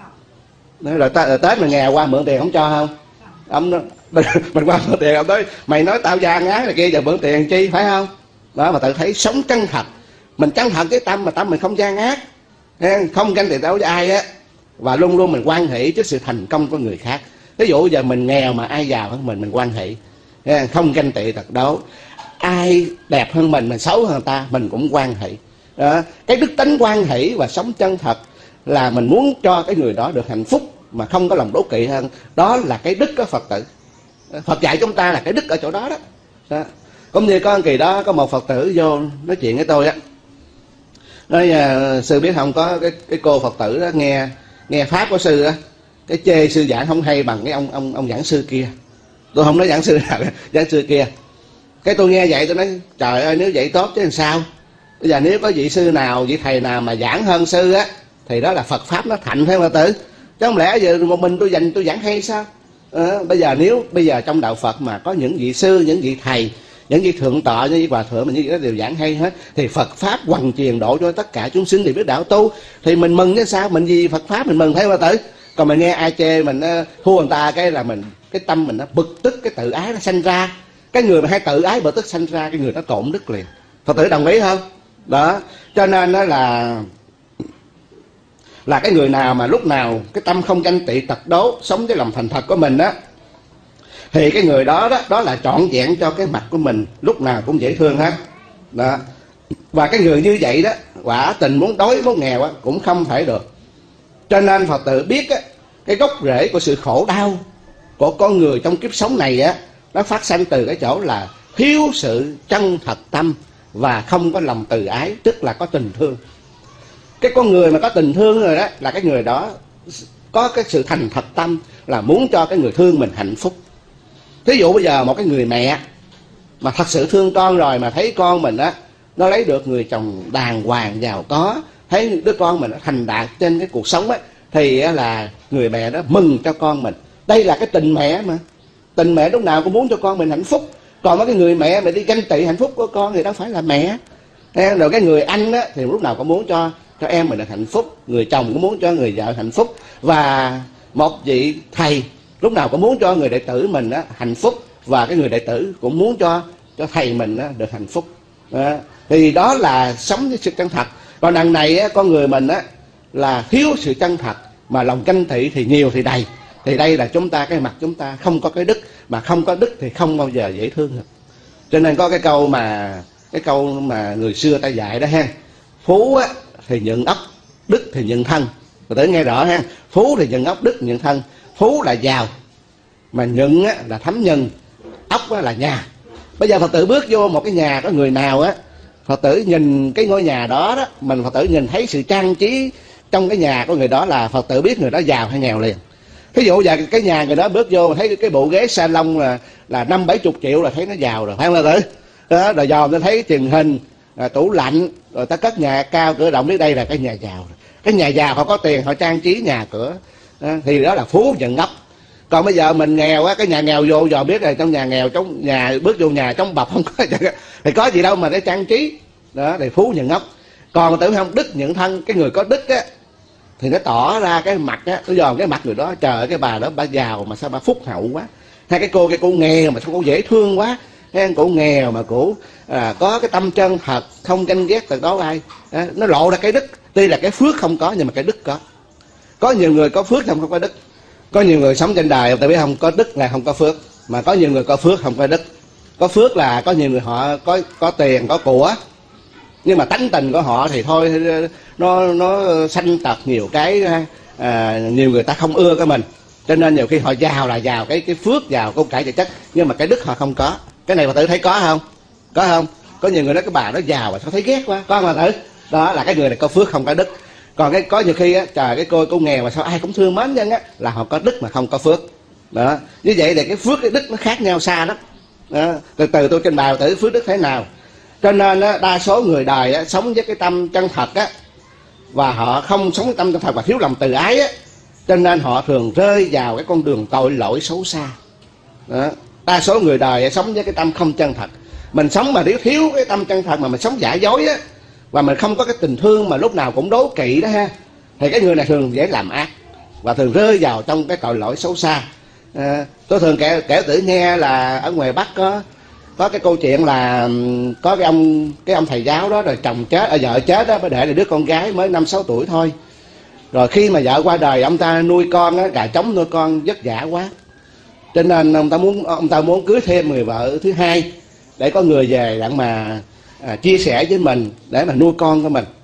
Rồi, rồi Tết mình nghèo qua mượn tiền không cho không? Ông đó, mình qua mượn tiền ông tới mày nói tao gian ác này kia giờ mượn tiền chi, phải không? Đó mà tự thấy sống chân thật, mình chân thật cái tâm mà tâm mình không gian ác, không ganh tị đấu với ai á, và luôn luôn mình hoan hỷ trước sự thành công của người khác. Ví dụ giờ mình nghèo mà ai giàu hơn mình mình hoan hỷ, không ganh tị tật đấu. Ai đẹp hơn mình, mình xấu hơn người ta mình cũng hoan hỷ. Đó. Cái đức tính hoan hỷ và sống chân thật là mình muốn cho cái người đó được hạnh phúc mà không có lòng đố kỵ hơn. Đó là cái đức của Phật tử. Phật dạy chúng ta là cái đức ở chỗ đó đó, đó. Cũng như có kỳ đó có một Phật tử vô nói chuyện với tôi á, nói à, sư biết không, có cái cái cô Phật tử đó nghe nghe pháp của sư á, cái chê sư giảng không hay bằng cái ông ông ông giảng sư kia. Tôi không nói giảng sư nào, giảng sư kia. Cái tôi nghe vậy tôi nói trời ơi, nếu vậy tốt chứ làm sao. Bây giờ nếu có vị sư nào, vị thầy nào mà giảng hơn sư á, thì đó là Phật pháp nó thạnh phải không Phật tử? Chứ không lẽ giờ một mình tôi dành tôi giảng hay sao? À, bây giờ nếu bây giờ trong đạo Phật mà có những vị sư, những vị thầy, những vị thượng tọa, những vị hòa thượng, những vị đó đều giảng hay hết, thì Phật pháp hoằng truyền độ cho tất cả chúng sinh thì biết đạo tu, thì mình mừng chứ sao? Mình vì Phật pháp mình mừng thấy Phật tử. Còn mình nghe ai chê mình uh, thua người ta cái là mình cái tâm mình nó bực tức, cái tự ái nó sanh ra. Cái người mà hay tự ái bực tức sanh ra, cái người đó tổn đức liền. Phật tử đồng ý không? Đó, cho nên đó là là cái người nào mà lúc nào cái tâm không ganh tị tật đố, sống với lòng thành thật của mình đó, thì cái người đó đó đó là trọn vẹn cho cái mặt của mình lúc nào cũng dễ thương hết đó. Và cái người như vậy đó, quả tình muốn đói muốn nghèo á, cũng không thể được. Cho nên Phật tử biết á, cái gốc rễ của sự khổ đau của con người trong kiếp sống này á, nó phát sanh từ cái chỗ là thiếu sự chân thật tâm và không có lòng từ ái, tức là có tình thương. Cái con người mà có tình thương rồi đó, là cái người đó có cái sự thành thật tâm, là muốn cho cái người thương mình hạnh phúc. Thí dụ bây giờ một cái người mẹ mà thật sự thương con rồi, mà thấy con mình á nó lấy được người chồng đàng hoàng giàu có, thấy đứa con mình nó thành đạt trên cái cuộc sống á, thì là người mẹ đó mừng cho con mình. Đây là cái tình mẹ mà. Tình mẹ lúc nào cũng muốn cho con mình hạnh phúc. Còn mấy cái người mẹ mà đi ganh tị hạnh phúc của con thì đâu phải là mẹ. Rồi cái người anh á thì lúc nào cũng muốn cho cho em mình được hạnh phúc, người chồng cũng muốn cho người vợ hạnh phúc, và một vị thầy lúc nào cũng muốn cho người đệ tử mình á hạnh phúc, và cái người đệ tử cũng muốn cho cho thầy mình á được hạnh phúc. À, thì đó là sống với sự chân thật. Còn đằng này á, con người mình á là thiếu sự chân thật, mà lòng ganh tị thì nhiều thì đầy. Thì đây là chúng ta, cái mặt chúng ta không có cái đức, mà không có đức thì không bao giờ dễ thương được. Cho nên có cái câu mà cái câu mà người xưa ta dạy đó ha, phú á thì nhận ốc, đức thì nhận thân. Rồi tới nghe rõ ha, phú thì nhận ốc, đức nhận thân. Phú là giàu, mà nhận á là thấm nhân, ốc á là nhà. Bây giờ Phật tử bước vô một cái nhà có người nào á, Phật tử nhìn cái ngôi nhà đó đó, mình Phật tử nhìn thấy sự trang trí trong cái nhà của người đó là Phật tử biết người đó giàu hay nghèo liền. Ví dụ giờ cái nhà người đó bước vô mà thấy cái bộ ghế salon là là năm bảy chục triệu là thấy nó giàu rồi, phải không Phật tử? Đó, rồi dòm nó thấy truyền hình, à, tủ lạnh, rồi ta cất nhà cao cửa rộng, biết đây là cái nhà giàu rồi. Cái nhà giàu họ có tiền, họ trang trí nhà cửa, đó, thì đó là phú nhận ốc. Còn bây giờ mình nghèo á, cái nhà nghèo vô giờ biết rồi, trong nhà nghèo, trong nhà bước vô nhà trong bọc không có thì có gì đâu mà để trang trí, đó thì phú nhận ốc. Còn tử không, đức nhận thân. Cái người có đức á thì nó tỏ ra cái mặt á, nó dòm cái mặt người đó, trời ơi cái bà đó bà giàu mà sao bà phúc hậu quá, hay cái cô cái cô nghèo mà sao cô dễ thương quá, hay cô nghèo mà cô à, có cái tâm chân thật, không ganh ghét từ đó ai, à, nó lộ ra cái đức. Tuy là cái phước không có nhưng mà cái đức có. Có nhiều người có phước không không có đức. Có nhiều người sống trên đời tại biết không, có đức là không có phước, mà có nhiều người có phước không có đức. Có phước là có nhiều người họ có có tiền có của, nhưng mà tánh tình của họ thì thôi nó nó sanh tật nhiều cái, à, nhiều người ta không ưa cái mình, cho nên nhiều khi họ giàu là giàu cái cái phước, giàu công cải vật chất, nhưng mà cái đức họ không có. Cái này mà tự thấy có không? Có không? Có nhiều người nói cái bà nó giàu mà sao thấy ghét quá, có không mà tự? Đó là cái người này có phước không có đức. Còn cái có nhiều khi á, trời cái cô cô nghèo mà sao ai cũng thương mến dân á, là họ có đức mà không có phước. Đó, như vậy thì cái phước cái đức nó khác nhau xa lắm. Đó, từ từ tôi trình bày tự phước đức thế nào. Cho nên á, đa số người đời á, sống với cái tâm chân thật á, và họ không sống với tâm chân thật và thiếu lòng từ ái á, cho nên họ thường rơi vào cái con đường tội lỗi xấu xa. Đó, đa số người đời á, sống với cái tâm không chân thật. Mình sống mà thiếu thiếu cái tâm chân thật mà mình sống giả dối á, và mình không có cái tình thương mà lúc nào cũng đố kỵ đó ha, thì cái người này thường dễ làm ác và thường rơi vào trong cái tội lỗi xấu xa. À, tôi thường kể kể tử nghe là ở ngoài Bắc có có cái câu chuyện là có cái ông cái ông thầy giáo đó, rồi chồng chết, à, vợ chết đó, mới để lại đứa con gái mới năm sáu tuổi thôi. Rồi khi mà vợ qua đời, ông ta nuôi con á, gà trống nuôi con vất vả quá, cho nên ông ta muốn ông ta muốn cưới thêm người vợ thứ hai để có người về đặng mà à, chia sẻ với mình để mà nuôi con của mình.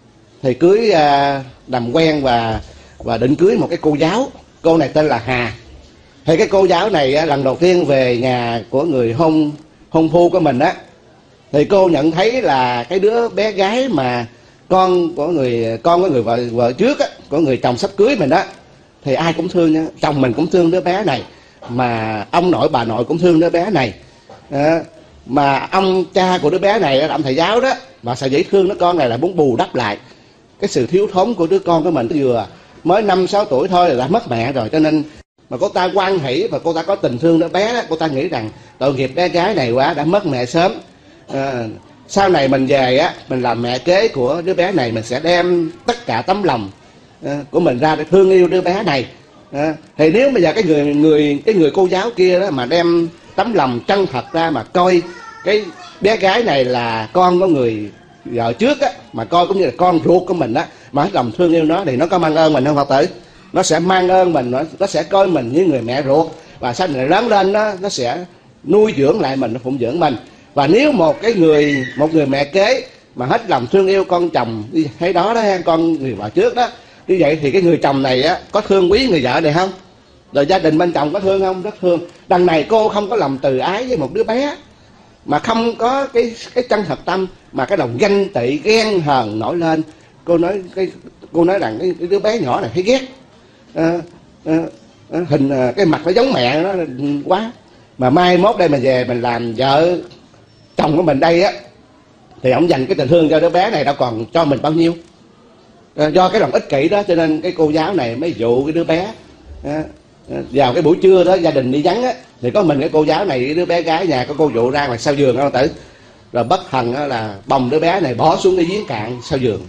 thì cưới à, làm quen và và định cưới một cái cô giáo. Cô này tên là Hà. Thì cái cô giáo này á, lần đầu tiên về nhà của người hôn hôn phu của mình á, thì cô nhận thấy là cái đứa bé gái mà con của người con của người vợ vợ trước á, của người chồng sắp cưới mình á, thì ai cũng thương nhá. Chồng mình cũng thương đứa bé này, mà ông nội bà nội cũng thương đứa bé này à, mà ông cha của đứa bé này là ông thầy giáo đó, mà sao dễ thương đứa con này là muốn bù đắp lại cái sự thiếu thốn của đứa con của mình. Vừa mới năm sáu tuổi thôi là đã mất mẹ rồi, cho nên mà cô ta hoan hỷ và cô ta có tình thương đứa bé đó, cô ta nghĩ rằng tội nghiệp bé gái này quá, đã mất mẹ sớm à, sau này mình về á, mình làm mẹ kế của đứa bé này, mình sẽ đem tất cả tấm lòng à, của mình ra để thương yêu đứa bé này à, thì nếu bây giờ cái người người cái người cô giáo kia đó mà đem tấm lòng chân thật ra mà coi cái bé gái này là con của người vợ trước á, mà coi cũng như là con ruột của mình á, mà hết lòng thương yêu nó, thì nó có mang ơn mình không Phật tử? Nó sẽ mang ơn mình, nó, nó sẽ coi mình như người mẹ ruột, và sau này lớn lên nó nó sẽ nuôi dưỡng lại mình, nó phụng dưỡng mình. Và nếu một cái người một người mẹ kế mà hết lòng thương yêu con chồng đi thấy đó đó, con người vợ trước đó, như vậy thì cái người chồng này á có thương quý người vợ này không? Rồi gia đình bên chồng có thương không? Rất thương. Đằng này cô không có lòng từ ái với một đứa bé, mà không có cái cái chân thật tâm, mà cái lòng ganh tị ghen hờn nổi lên. Cô nói cái cô nói rằng cái, cái đứa bé nhỏ này thấy ghét à, à, à, hình à, cái mặt nó giống mẹ nó quá, mà mai mốt đây mình về mình làm vợ chồng của mình đây á, thì ông dành cái tình thương cho đứa bé này đâu còn cho mình bao nhiêu à, do cái lòng ích kỷ đó, cho nên cái cô giáo này mới dụ cái đứa bé à, vào cái buổi trưa đó gia đình đi vắng á, thì có mình cái cô giáo này cái đứa bé gái nhà có cô dụ ra ngoài sau giường đó tử, rồi bất thần là bồng đứa bé này bỏ xuống cái giếng cạn sau giường,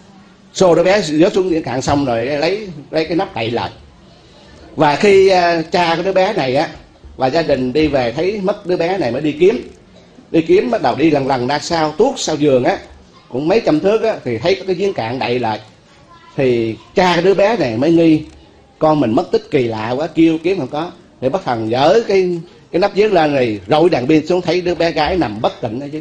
xô đứa bé rớt xuống giếng cạn, xong rồi lấy lấy cái nắp đậy lại. Và khi uh, cha của đứa bé này á và gia đình đi về thấy mất đứa bé này mới đi kiếm đi kiếm bắt đầu đi lần lần ra sau tuốt sau giường á, cũng mấy trăm thước á, thì thấy có cái giếng cạn đậy lại. Thì cha của đứa bé này mới nghi con mình mất tích kỳ lạ quá, kêu kiếm không có, thì bất thần dỡ cái cái nắp giếng lên rồi rọi đèn pin xuống, thấy đứa bé gái nằm bất tỉnh ở dưới.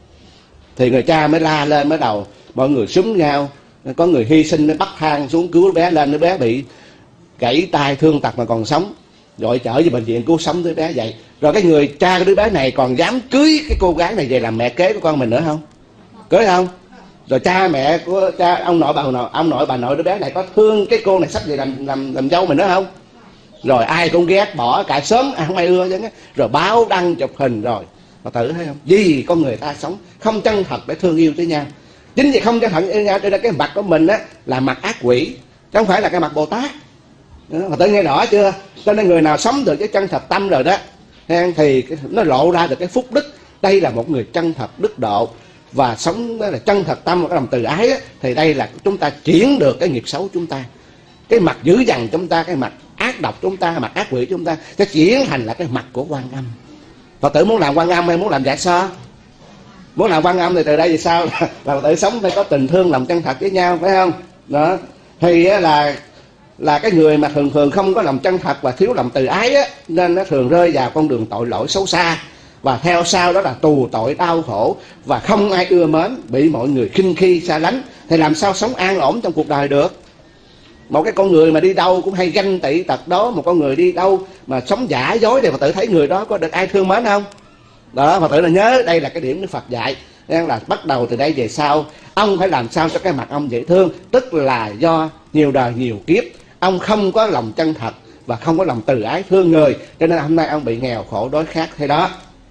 Thì người cha mới la lên, mới đầu mọi người súng nhau, có người hy sinh mới bắt thang xuống cứu đứa bé lên. Đứa bé bị gãy tay thương tật mà còn sống, gọi chở về bệnh viện cứu sống đứa bé vậy. Rồi cái người cha của đứa bé này còn dám cưới cái cô gái này về làm mẹ kế của con mình nữa không? Cưới không? Rồi cha mẹ của cha ông nội bà nội ông nội bà nội đứa bé này có thương cái cô này sắp về làm làm làm dâu mình nữa không? Rồi ai cũng ghét bỏ, cả sớm ai không ai ưa chứ. Rồi báo đăng chụp hình rồi Phật tử thấy không? Vì con người ta sống không chân thật để thương yêu với nhau. Chính vì không chân thật với nhau cho nên cái mặt của mình á là mặt ác quỷ, chứ không phải là cái mặt Bồ Tát. Phật tử nghe rõ chưa? Cho nên người nào sống được cái chân thật tâm rồi đó thì nó lộ ra được cái phúc đức. Đây là một người chân thật đức độ và sống đó là chân thật tâm và cái lòng từ ái đó, thì đây là chúng ta chuyển được cái nghiệp xấu chúng ta, cái mặt dữ dằn chúng ta, cái mặt ác độc chúng ta, mặt ác quỷ chúng ta sẽ chuyển thành là cái mặt của Quan Âm. Phật tử muốn làm Quan Âm hay muốn làm Dạ So? Muốn làm Quan Âm thì từ đây thì sao? là, là Phật tử sống phải có tình thương, lòng chân thật với nhau, phải không? Đó thì là là cái người mà thường thường không có lòng chân thật và thiếu lòng từ ái á, nên nó thường rơi vào con đường tội lỗi xấu xa, và theo sau đó là tù tội đau khổ và không ai ưa mến, bị mọi người khinh khi xa lánh, thì làm sao sống an ổn trong cuộc đời được? Một cái con người mà đi đâu cũng hay ganh tị tật đó, một con người đi đâu mà sống giả dối thì Phật tử thấy người đó có được ai thương mến không? Đó, Phật tử là nhớ đây là cái điểm Đức Phật dạy, nên là bắt đầu từ đây về sau ông phải làm sao cho cái mặt ông dễ thương, tức là do nhiều đời nhiều kiếp ông không có lòng chân thật và không có lòng từ ái thương người, cho nên hôm nay ông bị nghèo khổ đói khát thế đó.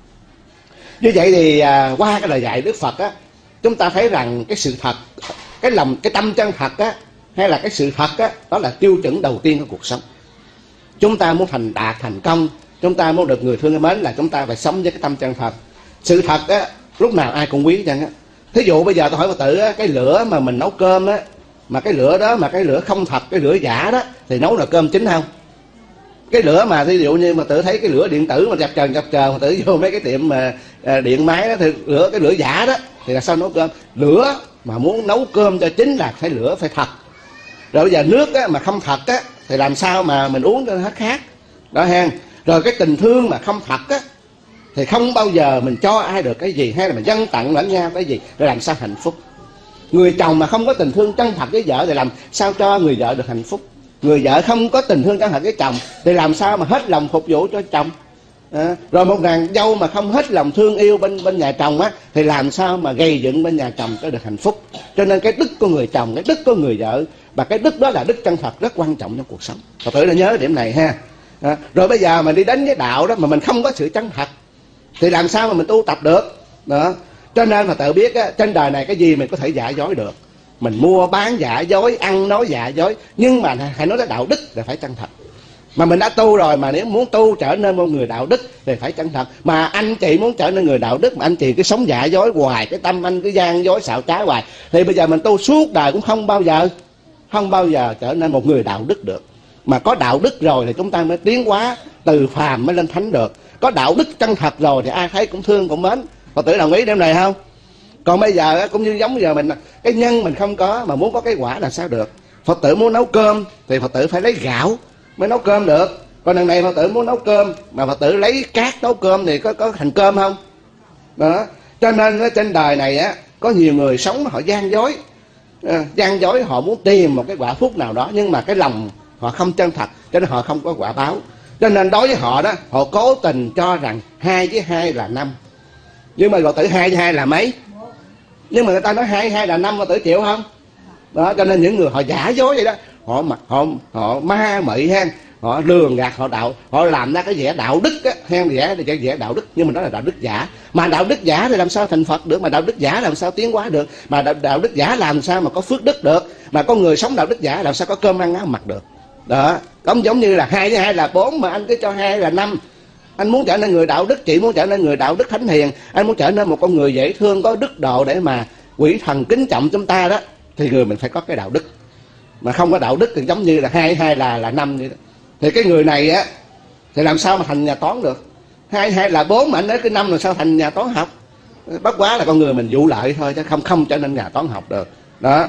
Như vậy thì à, qua cái lời dạy Đức Phật á, chúng ta thấy rằng cái sự thật, cái lòng, cái tâm chân thật á, hay là cái sự thật á, đó là tiêu chuẩn đầu tiên của cuộc sống. Chúng ta muốn thành đạt thành công, chúng ta muốn được người thương mến là chúng ta phải sống với cái tâm chân thật. Sự thật á, lúc nào ai cũng quý chăng á. Thí dụ bây giờ tôi hỏi Phật tử á, cái lửa mà mình nấu cơm á, mà cái lửa đó mà cái lửa không thật, cái lửa giả đó, thì nấu là cơm chín không? Cái lửa mà thí dụ như mà tự thấy cái lửa điện tử mà chập chờn chập chờn mà tự vô mấy cái tiệm mà à, điện máy đó, thì lửa cái lửa giả đó thì là sao nấu cơm? Lửa mà muốn nấu cơm cho chín là phải lửa phải thật. Rồi bây giờ nước á, mà không thật á, thì làm sao mà mình uống cho nó hết khác đó ha. Rồi cái tình thương mà không thật á, thì không bao giờ mình cho ai được cái gì, hay là mình dâng tặng lẫn nhau cái gì, rồi làm sao hạnh phúc. Người chồng mà không có tình thương chân thật với vợ thì làm sao cho người vợ được hạnh phúc. Người vợ không có tình thương chân thật với chồng thì làm sao mà hết lòng phục vụ cho chồng. À, rồi một nàng dâu mà không hết lòng thương yêu bên bên nhà chồng á thì làm sao mà gây dựng bên nhà chồng cho được hạnh phúc. Cho nên cái đức của người chồng, cái đức của người vợ, và cái đức đó là đức chân thật rất quan trọng trong cuộc sống. Phật tử đã nhớ điểm này ha. À, rồi bây giờ mình đi đến với đạo đó mà mình không có sự chân thật thì làm sao mà mình tu tập được đó. Cho nên Phật tử biết á, trên đời này cái gì mình có thể giả dối được. Mình mua bán giả dối, ăn nói giả dối, nhưng mà hãy nói đến đạo đức là phải chân thật. Mà mình đã tu rồi, mà nếu muốn tu trở nên một người đạo đức thì phải chân thật. Mà anh chị muốn trở nên người đạo đức mà anh chị cứ sống giả dối hoài, cái tâm anh cứ gian dối xạo trá hoài, thì bây giờ mình tu suốt đời cũng không bao giờ không bao giờ trở nên một người đạo đức được. Mà có đạo đức rồi thì chúng ta mới tiến hóa từ phàm mới lên thánh được. Có đạo đức chân thật rồi thì ai thấy cũng thương cũng mến. Phật tử đồng ý điểm này không? Còn bây giờ cũng như giống giờ mình, cái nhân mình không có mà muốn có cái quả là sao được. Phật tử muốn nấu cơm thì Phật tử phải lấy gạo mới nấu cơm được. Còn đằng này Phật tử muốn nấu cơm mà Phật tử lấy cát nấu cơm thì có có thành cơm không? Đó. Cho nên ở trên đời này á, có nhiều người sống họ gian dối, à, gian dối họ muốn tìm một cái quả phúc nào đó, nhưng mà cái lòng họ không chân thật, cho nên họ không có quả báo. Cho nên đối với họ đó, họ cố tình cho rằng hai với hai là năm, nhưng mà Phật tử hai với hai là mấy? Nhưng mà người ta nói hai hai là năm, Phật tử chịu không? Đó, cho nên những người họ giả dối vậy đó, họ mà họ họ ma mị ha, họ lường gạt, họ đạo, họ làm ra cái vẻ đạo đức á, hen vẻ thì vẻ đạo đức, nhưng mà đó là đạo đức giả. Mà đạo đức giả thì làm sao thành Phật được? Mà đạo đức giả làm sao tiến hóa được? Mà đạo, đạo đức giả làm sao mà có phước đức được? Mà có người sống đạo đức giả làm sao có cơm ăn áo mặc được? Đó, cũng giống như là hai với hai là bốn mà anh cứ cho hai là năm. Anh muốn trở nên người đạo đức, chị muốn trở nên người đạo đức thánh hiền, anh muốn trở nên một con người dễ thương, có đức độ để mà quỷ thần kính trọng chúng ta đó, thì người mình phải có cái đạo đức. Mà không có đạo đức thì giống như là hai hai là là năm vậy đó. Thì cái người này á thì làm sao mà thành nhà toán được? Hai hai là bốn mà anh nói cái năm làm sao thành nhà toán học? Bất quá là con người mình vụ lợi thôi chứ không không trở nên nhà toán học được. Đó.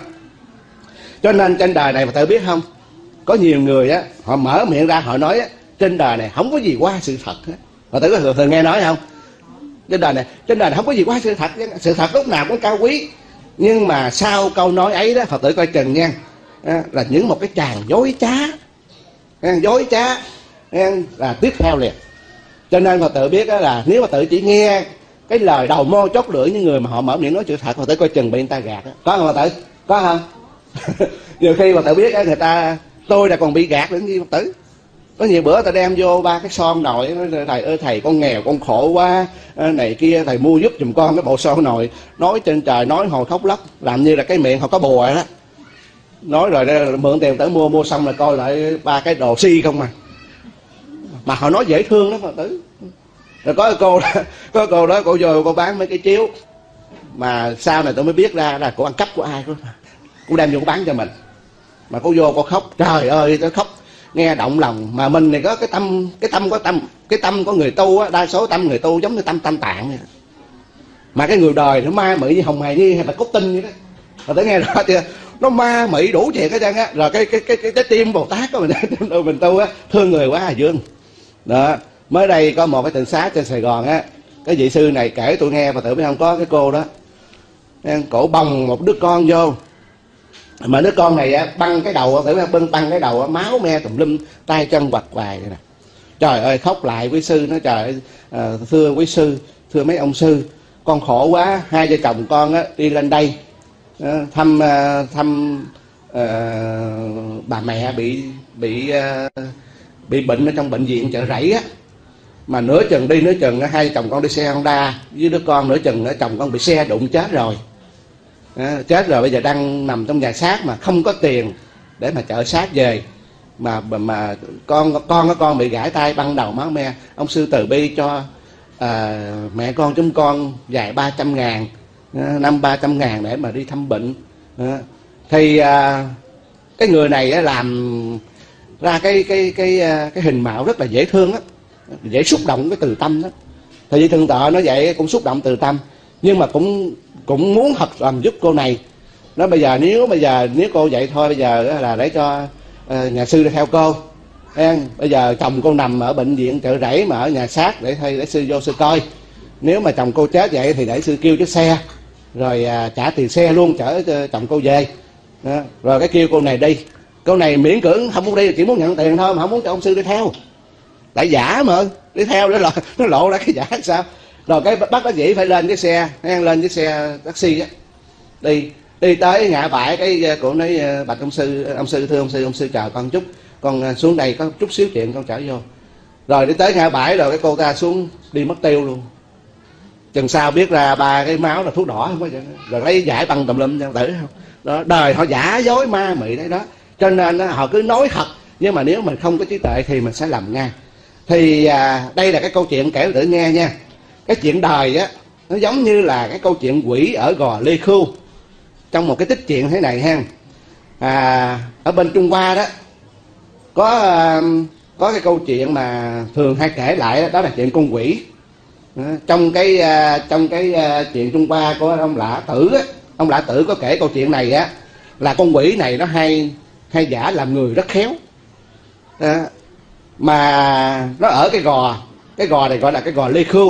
Cho nên trên đời này mà tự biết không? Có nhiều người á, họ mở miệng ra họ nói á, trên đời này không có gì qua sự thật hết. Họ tự có thường, thường nghe nói không? Trên đời này, trên đời này không có gì qua sự thật, sự thật lúc nào cũng cao quý. Nhưng mà sau câu nói ấy đó, Phật tử coi chừng nha, là những một cái chàng dối trá, dối trá là tiếp theo liền. Cho nên Phật tử biết đó là nếu Phật tử chỉ nghe cái lời đầu môi chót lưỡi những người mà họ mở miệng nói sự thật, Phật tử coi chừng bị người ta gạt đó. Có không Phật tử? Có không? Nhiều khi Phật tử biết đó, người ta tôi là còn bị gạt nữa như Phật tử. Có nhiều bữa ta đem vô ba cái son nồi, thầy ơi thầy con nghèo con khổ quá này kia, thầy mua giúp giùm con cái bộ son nồi. Nói trên trời nói hồi khóc lóc, làm như là cái miệng họ có bùa đó. Nói rồi đó, mượn tiền tới mua mua xong là coi lại ba cái đồ si không mà. Mà họ nói dễ thương lắm Phật tử. Rồi có cái cô đó, có cô đó cô vô cô bán mấy cái chiếu, mà sau này tôi mới biết ra là cô ăn cắp của ai đó. Cô đem vô cô bán cho mình. Mà cô vô cô khóc, trời ơi tôi khóc nghe động lòng. Mà mình này có cái tâm, cái tâm có tâm, cái tâm của người tu á, đa số tâm người tu giống như tâm Tam Tạng vậy. Mà cái người đời nó ma mị như Hồng Hài Nhi hay là Cốt Tinh vậy đó. Rồi tới nghe rõ chưa? Nó ma mị đủ chuyện hết trơn á. Rồi cái cái cái cái trái tim Bồ Tát của mình mình tu á, thương người quá Hà Dương. Đó, mới đây có một cái tịnh xá trên Sài Gòn á, cái vị sư này kể tôi nghe, mà tự biết không, có cái cô đó cổ bồng một đứa con vô, mà đứa con này á băng cái đầu, tự biết bưng băng cái đầu á, máu me tùm lum, tay chân quặt quài nè. Trời ơi khóc lại quý sư, nói trời ơi, à, thưa quý sư, thưa mấy ông sư, con khổ quá, hai vợ chồng con á đi lên đây à, thăm à, thăm à, bà mẹ bị bị à, bị bệnh ở trong bệnh viện Chợ Rẫy á, mà nửa chừng đi nửa chừng hai chồng con đi xe Honda với đứa con, nửa chừng chồng con bị xe đụng chết rồi à, chết rồi bây giờ đang nằm trong nhà xác mà không có tiền để mà chở xác về, mà mà con con của con bị gãi tay băng đầu máu me. Ông sư từ bi cho à, mẹ con chúng con vài ba trăm ngàn, năm ba trăm ngàn để mà đi thăm bệnh à, thì à, cái người này làm ra cái cái cái cái hình mạo rất là dễ thương á, dễ xúc động cái từ tâm đó. Thì vì Thượng Tọa nói vậy cũng xúc động từ tâm, nhưng mà cũng cũng muốn thật làm giúp cô này. Nó bây giờ nếu bây giờ nếu cô vậy thôi, bây giờ là để cho uh, nhà sư đi theo cô. Em, bây giờ chồng cô nằm ở bệnh viện Chợ Rẫy mà ở nhà xác để thay để sư vô sư coi. Nếu mà chồng cô chết vậy thì để sư kêu chiếc xe rồi à, trả tiền xe luôn chở chồng cô về đó. Rồi cái kêu cô này đi, cô này miễn cưỡng không muốn đi, chỉ muốn nhận tiền thôi mà không muốn cho ông sư đi theo, lại giả mà đi theo để lộ, nó lộ ra cái giả sao. Rồi cái bắt bác dĩ phải lên cái xe, lên cái xe taxi á, đi đi tới ngã bãi, cái cô nói bạch ông sư, ông sư thưa ông sư, ông sư chờ con chút, con xuống đây có chút xíu chuyện con chở vô. Rồi đi tới ngã bãi rồi cái cô ta xuống đi mất tiêu luôn. Chừng sau biết ra ba cái máu là thuốc đỏ không có, rồi lấy giải băng tùm lum tử không đó. Đời họ giả dối ma mị đấy đó, cho nên họ cứ nói thật, nhưng mà nếu mình không có trí tuệ thì mình sẽ lầm ngang. Thì à, đây là cái câu chuyện kể để nghe nha. Cái chuyện đời á, nó giống như là cái câu chuyện quỷ ở Gò Lê Khưu, trong một cái tích chuyện thế này ha. À, ở bên Trung Hoa đó có à, có cái câu chuyện mà thường hay kể lại đó, đó là chuyện con quỷ. Đó, trong cái à, trong cái à, chuyện Trung Hoa của ông Lã Tử á, ông Lã Tử có kể câu chuyện này á, là con quỷ này nó hay hay giả làm người rất khéo. Đó, mà nó ở cái gò, cái gò này gọi là cái gò Lê Khưu.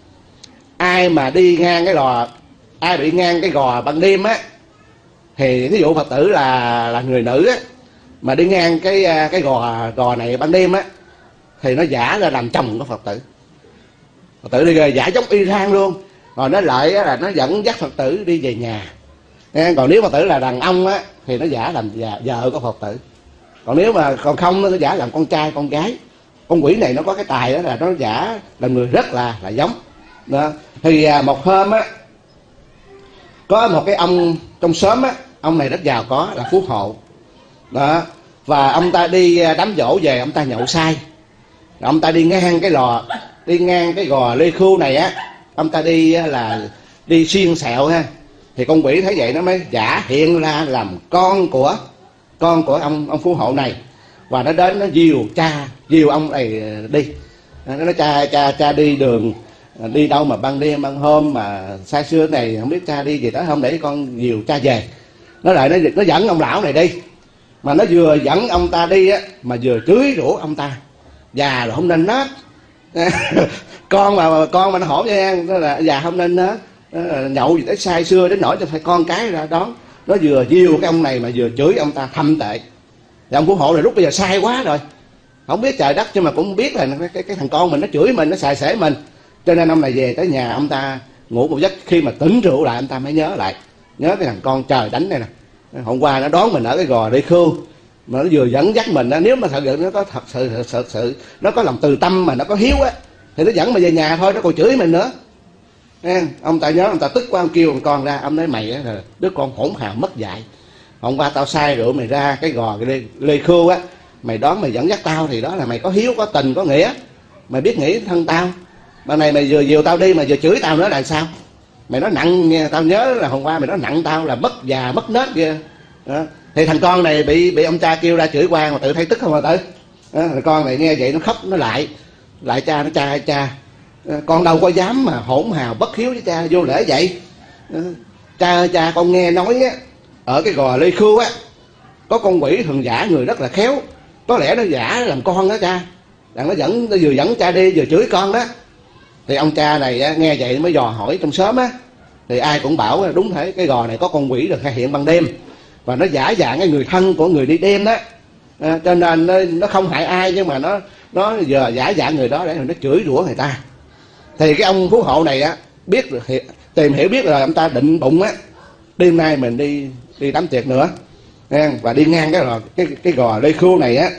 Ai mà đi ngang cái gò, ai bị ngang cái gò ban đêm á, thì ví dụ Phật tử là là người nữ á, mà đi ngang cái cái gò gò này ban đêm á, thì nó giả ra làm chồng của Phật tử. Phật tử đi giả giống y rang luôn. Rồi nó lại là nó dẫn dắt Phật tử đi về nhà. Còn nếu Phật tử là đàn ông á, thì nó giả làm vợ của Phật tử. Còn nếu mà còn không nó giả làm con trai con gái. Con quỷ này nó có cái tài đó là nó giả làm người rất là là giống đó. Thì một hôm á, có một cái ông trong xóm á, ông này rất giàu có, là phú hộ đó, và ông ta đi đám dỗ về, ông ta nhậu say, rồi ông ta đi ngang cái lò, đi ngang cái gò Lê Khưu này á, ông ta đi là đi xiên xẹo ha. Thì con quỷ thấy vậy nó mới giả hiện ra làm con của con của ông ông phú hộ này, và nó đến nó dìu cha dìu ông này đi. Nó nói cha cha cha đi đường đi đâu mà ban đêm ban hôm mà say sưa này không biết cha đi gì đó không, để con dìu cha về. Nó lại nó nó dẫn ông lão này đi, mà nó vừa dẫn ông ta đi á, mà vừa chửi rủa ông ta già là không nên nết. Con mà con mà nó hổ nha, nó là già không nên nết, nhậu gì tới say sưa đến nỗi cho phải con cái ra đón. Nó vừa dìu cái ông này mà vừa chửi ông ta thâm tệ. Thì ông phú hộ này lúc bây giờ sai quá rồi, không biết trời đất, nhưng mà cũng biết là cái, cái, cái thằng con mình nó chửi mình, nó xài xể mình. Cho nên ông này về tới nhà, ông ta ngủ một giấc, khi mà tỉnh rượu lại ông ta mới nhớ lại, nhớ cái thằng con trời đánh này nè, hôm qua nó đón mình ở cái gò Lê Khưu, mà nó vừa dẫn dắt mình đó. Nếu mà thật sự nó có thật sự thật sự, sự nó có lòng từ tâm mà nó có hiếu á, thì nó dẫn mình về nhà thôi, nó còn chửi mình nữa. Ông ta nhớ, ông ta tức quá, ông kêu thằng con ra, ông nói mày á là đứa con hỗn hào mất dạy, hôm qua tao sai rượu mày ra cái gò cái Lê, Lê Khưu á, mày đón mày dẫn dắt tao thì đó là mày có hiếu có tình có nghĩa, mày biết nghĩ thân tao. Ban này mày vừa dìu tao đi mà vừa chửi tao nữa là sao? Mày nói nặng nghe, tao nhớ là hôm qua mày nói nặng tao là mất già mất nết kia đó. Thì thằng con này bị bị ông cha kêu ra chửi quan mà tự thấy tức không mà tự đó. Thằng con này nghe vậy nó khóc, nó lại lại cha, nó cha cha con đâu có dám mà hỗn hào bất hiếu với cha, vô lễ vậy đó. Cha ơi cha, con nghe nói á, ở cái gò Lê Khưu á có con quỷ thường giả người rất là khéo, có lẽ nó giả làm con đó cha, rằng nó dẫn, nó vừa dẫn cha đi vừa chửi con đó. Thì ông cha này á, nghe vậy mới dò hỏi trong xóm á, thì ai cũng bảo đúng thế, cái gò này có con quỷ được hiện ban đêm, và nó giả dạng cái người thân của người đi đêm đó, à, cho nên nó, nó không hại ai, nhưng mà nó nó giờ giả dạng người đó để nó chửi rủa người ta. Thì cái ông phú hộ này á biết được, tìm hiểu biết rồi, ông ta định bụng á, đêm nay mình đi đi đám tiệc nữa, và đi ngang cái gò cái cái gò Lê Khưu này á,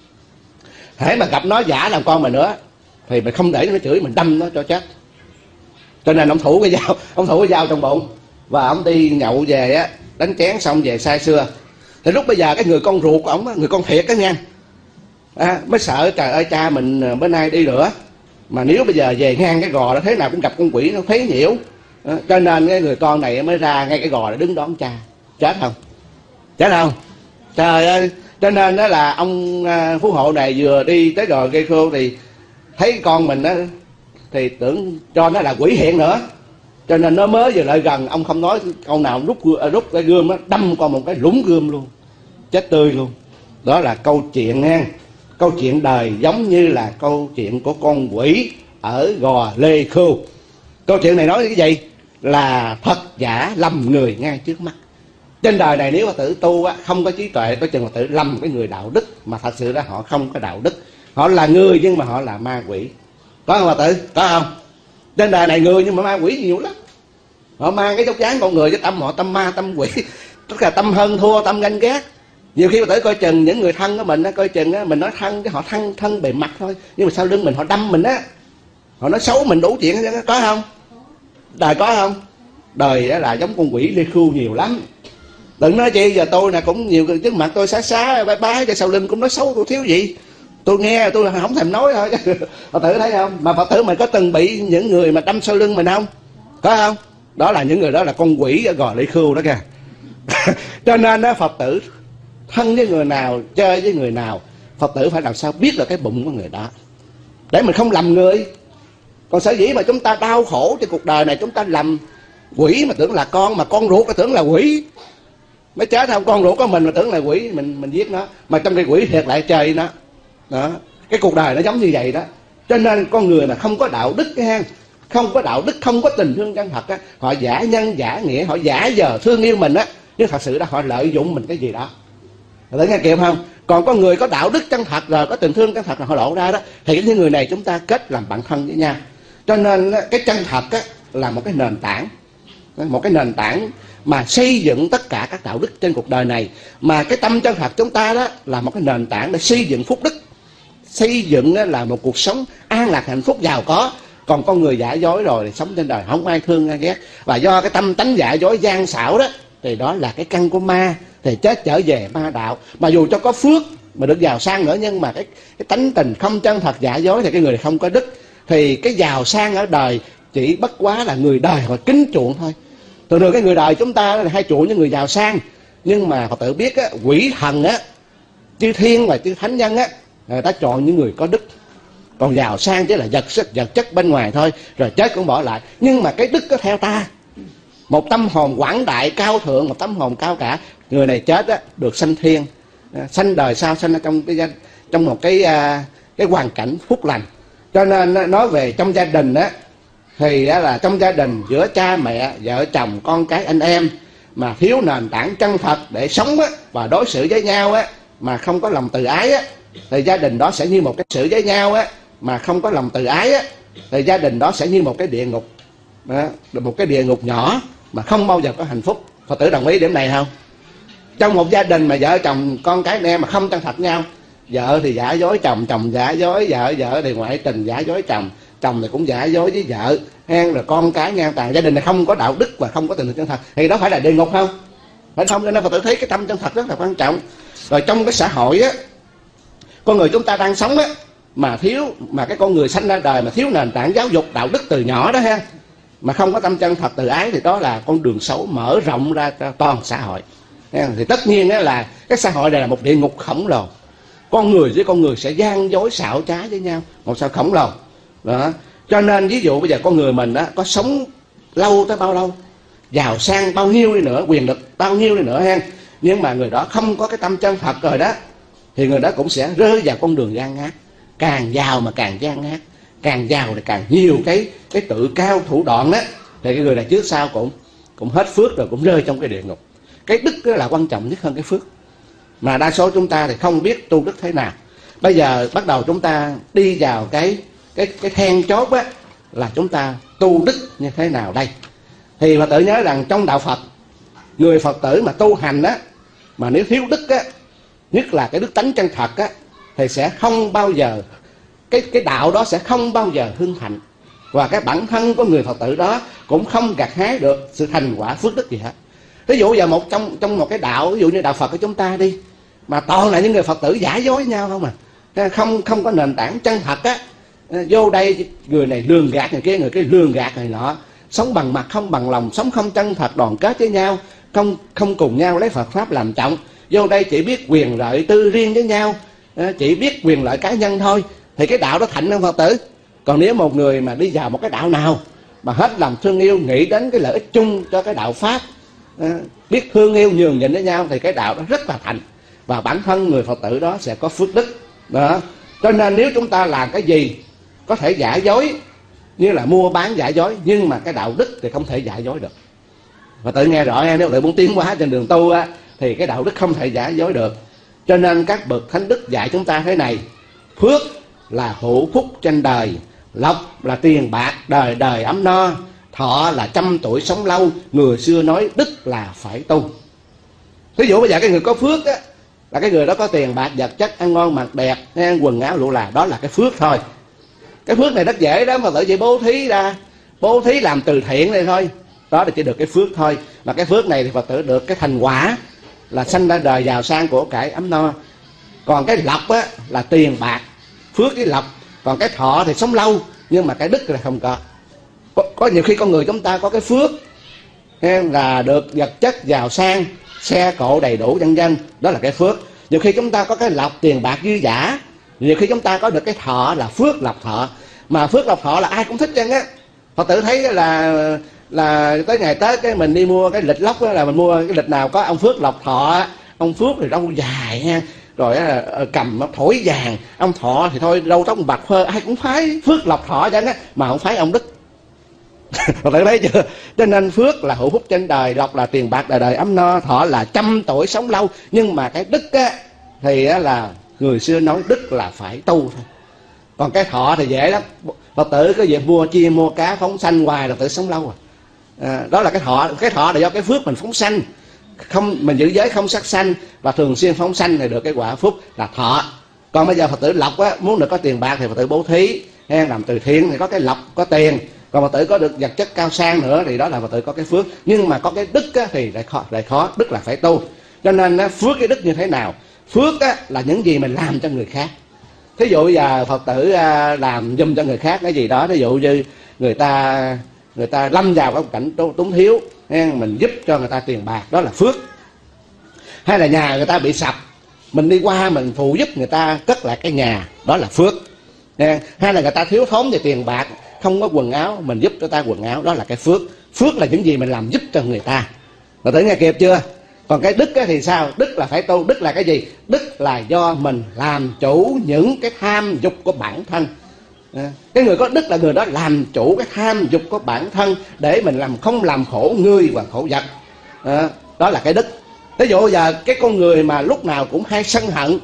hễ mà gặp nó giả làm con mình nữa thì mình không để nó chửi, mình đâm nó cho chết. Cho nên ông thủ cái dao, ông thủ cái dao trong bụng, và ông đi nhậu về á, đánh chén xong về say sưa. Thì lúc bây giờ cái người con ruột của ông, người con thiệt đó nha, à, mới sợ trời ơi cha mình bữa nay đi nữa, mà nếu bây giờ về ngang cái gò đó thế nào cũng gặp con quỷ nó phế nhiễu. À, cho nên cái người con này mới ra ngay cái gò để đứng đón cha. Chết không? Chết không? Trời ơi. Cho nên đó là ông phú hộ này vừa đi tới gò Lê Khưu thì thấy con mình đó, thì tưởng cho nó là quỷ hiện nữa, cho nên nó mới vừa lại gần, ông không nói câu nào, rút rút cái gươm đó, đâm con một cái lũng gươm luôn, chết tươi luôn. Đó là câu chuyện nha, câu chuyện đời giống như là câu chuyện của con quỷ ở gò Lê Khưu. Câu chuyện này nói cái gì? là thật giả lầm người ngay trước mắt. Trên đời này nếu Phật tử tu á, không có trí tuệ, có chừng Phật tử lầm cái người đạo đức, mà thật sự ra họ không có đạo đức. Họ là người nhưng mà họ là ma quỷ. Có không Phật tử? Có không? Trên đời này người nhưng mà ma quỷ nhiều lắm. Họ mang cái dốc dáng con người, chứ tâm họ tâm ma, tâm quỷ, tức là tâm hơn thua, tâm ganh ghét. Nhiều khi Phật tử coi chừng những người thân của mình á, coi chừng á, mình nói thân cái họ thân thân bề mặt thôi, nhưng mà sau lưng mình họ đâm mình á, họ nói xấu mình đủ chuyện đó. Có không? Đời có không? Đời đó là giống con quỷ lê khu nhiều lắm. Đừng nói chi, giờ tôi nè cũng nhiều trước mặt tôi xá xá bái bái, cho sau lưng cũng nói xấu tôi thiếu gì. Tôi nghe tôi không thèm nói thôi. Phật tử thấy không? Mà Phật tử mình có từng bị những người mà đâm sau lưng mình không? Có không? Đó là những người đó là con quỷ gò lê khu đó kìa. Cho nên đó, Phật tử thân với người nào, chơi với người nào, Phật tử phải làm sao biết được cái bụng của người đó, để mình không lầm người. Còn sở dĩ mà chúng ta đau khổ trên cuộc đời này, chúng ta lầm quỷ mà tưởng là con, mà con ruột mà tưởng là quỷ. Mới chết không? Con ruột của mình mà tưởng là quỷ, mình mình giết nó, mà trong cái quỷ thiệt lại chơi nó. Đó, cái cuộc đời nó giống như vậy đó. Cho nên con người mà không có đạo đức cái ha, không có đạo đức, không có tình thương chân thật á, họ giả nhân giả nghĩa, họ giả vờ thương yêu mình á, nhưng thật sự đó họ lợi dụng mình cái gì đó. Thấy nghe kịp không? Còn có người có đạo đức chân thật rồi, có tình thương chân thật là họ lộ ra đó, thì những người này chúng ta kết làm bạn thân với nhau. Cho nên cái chân thật á, là một cái nền tảng, một cái nền tảng mà xây dựng tất cả các đạo đức trên cuộc đời này. Mà cái tâm chân thật chúng ta đó là một cái nền tảng để xây dựng phúc đức, xây dựng là một cuộc sống an lạc, hạnh phúc, giàu có. Còn con người giả dối rồi thì sống trên đời không ai thương ai ghét. Và do cái tâm tánh giả dối gian xảo đó, thì đó là cái căn của ma, thì chết trở về ma đạo. Mà dù cho có phước mà được giàu sang nữa, nhưng mà cái, cái tánh tình không chân thật giả dối thì cái người này không có đức. Thì cái giàu sang ở đời chỉ bất quá là người đời họ kính chuộng thôi. Thường thường cái người đời chúng ta là hay chuộng những người giàu sang. Nhưng mà Phật tử biết á, quỷ thần á, chư thiên và chư thánh nhân á, người ta chọn những người có đức. Còn giàu sang chỉ là vật chất, vật chất bên ngoài thôi, rồi chết cũng bỏ lại. Nhưng mà cái đức có theo ta, một tâm hồn quảng đại cao thượng, một tâm hồn cao cả. Người này chết á, được sanh thiên, sanh đời sau sanh ở trong cái trong một cái cái hoàn cảnh phúc lành. Cho nên nói về trong gia đình á, thì đó là trong gia đình giữa cha mẹ, vợ chồng, con cái, anh em mà thiếu nền tảng chân thật để sống á, và đối xử với nhau á, mà không có lòng từ ái á, thì gia đình đó sẽ như một cái xử với nhau á, mà không có lòng từ ái á, thì gia đình đó sẽ như một cái địa ngục, đó, một cái địa ngục nhỏ mà không bao giờ có hạnh phúc. Phật tử đồng ý điểm này không? Trong một gia đình mà vợ chồng, con cái, anh em mà không chân thật nhau, vợ thì giả dối chồng, chồng giả dối vợ, vợ thì ngoại tình giả dối chồng, chồng thì cũng giả dối với vợ, hen, rồi con cái ngang tàn, gia đình này không có đạo đức và không có tình thương chân thật, thì đó phải là địa ngục không? Phải không? Cho nên Phật tử thấy cái tâm chân thật rất là quan trọng. Rồi trong cái xã hội á, con người chúng ta đang sống á, mà thiếu, mà cái con người sanh ra đời mà thiếu nền tảng giáo dục đạo đức từ nhỏ đó ha, mà không có tâm chân thật từ ái, thì đó là con đường xấu mở rộng ra cho toàn xã hội. Thì tất nhiên đó là cái xã hội này là một địa ngục khổng lồ. Con người với con người sẽ gian dối xảo trá với nhau, một sao khổng lồ đó. Cho nên ví dụ bây giờ con người mình đó có sống lâu tới bao lâu, giàu sang bao nhiêu đi nữa, quyền lực bao nhiêu đi nữa ha, nhưng mà người đó không có cái tâm chân thật rồi đó, thì người đó cũng sẽ rơi vào con đường gian ác. Càng giàu mà càng gian ác, càng giàu thì càng nhiều cái cái tự cao thủ đoạn đó, thì cái người này trước sau cũng cũng hết phước rồi, cũng rơi trong cái địa ngục. Cái đức đó là quan trọng nhất hơn cái phước, mà đa số chúng ta thì không biết tu đức thế nào. Bây giờ bắt đầu chúng ta đi vào cái cái cái then chốt á, là chúng ta tu đức như thế nào đây. Thì Phật tử nhớ rằng trong đạo Phật, người Phật tử mà tu hành á, mà nếu thiếu đức á, nhất là cái đức tánh chân thật á, thì sẽ không bao giờ, cái cái đạo đó sẽ không bao giờ hưng thịnh, và cái bản thân của người Phật tử đó cũng không gặt hái được sự thành quả phước đức gì hết. Ví dụ giờ một trong trong một cái đạo, ví dụ như đạo Phật của chúng ta đi, mà toàn là những người Phật tử giả dối nhau không à, không không có nền tảng chân thật á, vô đây người này lường gạt người kia, người kia lường gạt người nọ, sống bằng mặt không bằng lòng, sống không chân thật đoàn kết với nhau, không không cùng nhau lấy Phật pháp làm trọng, vô đây chỉ biết quyền lợi tư riêng với nhau, chỉ biết quyền lợi cá nhân thôi, thì cái đạo đó thạnh không Phật tử? Còn nếu một người mà đi vào một cái đạo nào mà hết lòng thương yêu, nghĩ đến cái lợi ích chung cho cái đạo pháp, biết thương yêu nhường nhịn với nhau, thì cái đạo đó rất là thạnh, và bản thân người Phật tử đó sẽ có phước đức đó. Cho nên nếu chúng ta làm cái gì có thể giả dối như là mua bán giả dối, nhưng mà cái đạo đức thì không thể giả dối được. Và tự nghe rõ nha, nếu tự muốn tiến hóa trên đường tu á, thì cái đạo đức không thể giả dối được. Cho nên các bậc thánh đức dạy chúng ta thế này: phước là hữu phúc trên đời, lộc là tiền bạc đời đời ấm no, thọ là trăm tuổi sống lâu, người xưa nói đức là phải tu. Ví dụ bây giờ cái người có phước á, là cái người đó có tiền bạc vật chất, ăn ngon mặc đẹp, quần áo lụa là, đó là cái phước thôi. Cái phước này rất dễ đó, mà tự chỉ bố thí ra, bố thí làm từ thiện này thôi, đó là chỉ được cái phước thôi. Mà cái phước này thì Phật tử được cái thành quả là sanh ra đời giàu sang của cải ấm no. Còn cái lộc á là tiền bạc, phước với lộc. Còn cái thọ thì sống lâu, nhưng mà cái đức là không có. Có, có nhiều khi con người chúng ta có cái phước là được vật chất giàu sang, xe cộ đầy đủ vân vân, đó là cái phước. Nhiều khi chúng ta có cái lộc tiền bạc dư dả, nhiều khi chúng ta có được cái thọ là phước lộc thọ. Mà phước lộc thọ là ai cũng thích chăng á. Phật tử thấy là là tới ngày Tết cái mình đi mua cái lịch lóc đó, là mình mua cái lịch nào có ông phước lộc thọ. Ông phước thì râu dài ha, rồi cầm thổi vàng. Ông thọ thì thôi râu tóc bạc phơ, ai cũng phái phước lộc thọ chăng á, mà không phái ông đức. Phật tử thấy chưa? Cho nên phước là hữu phúc trên đời, lộc là tiền bạc đời đời ấm no, thọ là trăm tuổi sống lâu. Nhưng mà cái đức á thì á, là người xưa nói đức là phải tu thôi. Còn cái thọ thì dễ lắm. Phật tử có việc mua chim mua cá phóng sanh hoài là tự sống lâu à. À, đó là cái thọ. Cái thọ là do cái phước mình phóng sanh, không mình giữ giới không sát sanh và thường xuyên phóng sanh thì được cái quả phúc là thọ. Còn bây giờ Phật tử lộc á, muốn được có tiền bạc thì Phật tử bố thí hay làm từ thiện thì có cái lộc có tiền. Còn Phật tử có được vật chất cao sang nữa thì đó là Phật tử có cái phước. Nhưng mà có cái đức á, thì lại khó, lại khó. Đức là phải tu. Cho nên á, phước cái đức như thế nào? Phước á, là những gì mình làm cho người khác. Thí dụ giờ Phật tử làm giùm cho người khác cái gì đó, ví dụ như người ta người ta lâm vào cái cảnh túng thiếu, mình giúp cho người ta tiền bạc, đó là phước. Hay là nhà người ta bị sập, mình đi qua mình phụ giúp người ta cất lại cái nhà, đó là phước. Hay là người ta thiếu thốn về tiền bạc, không có quần áo, mình giúp cho ta quần áo, đó là cái phước. Phước là những gì mình làm giúp cho người ta. Phật tử nghe kịp chưa? Còn cái đức thì sao? Đức là phải tu. Đức là cái gì? Đức là do mình làm chủ những cái tham dục của bản thân. Cái người có đức là người đó làm chủ cái tham dục của bản thân, để mình làm không làm khổ người và khổ vật. Đó là cái đức. Ví dụ giờ cái con người mà lúc nào cũng hay sân hận,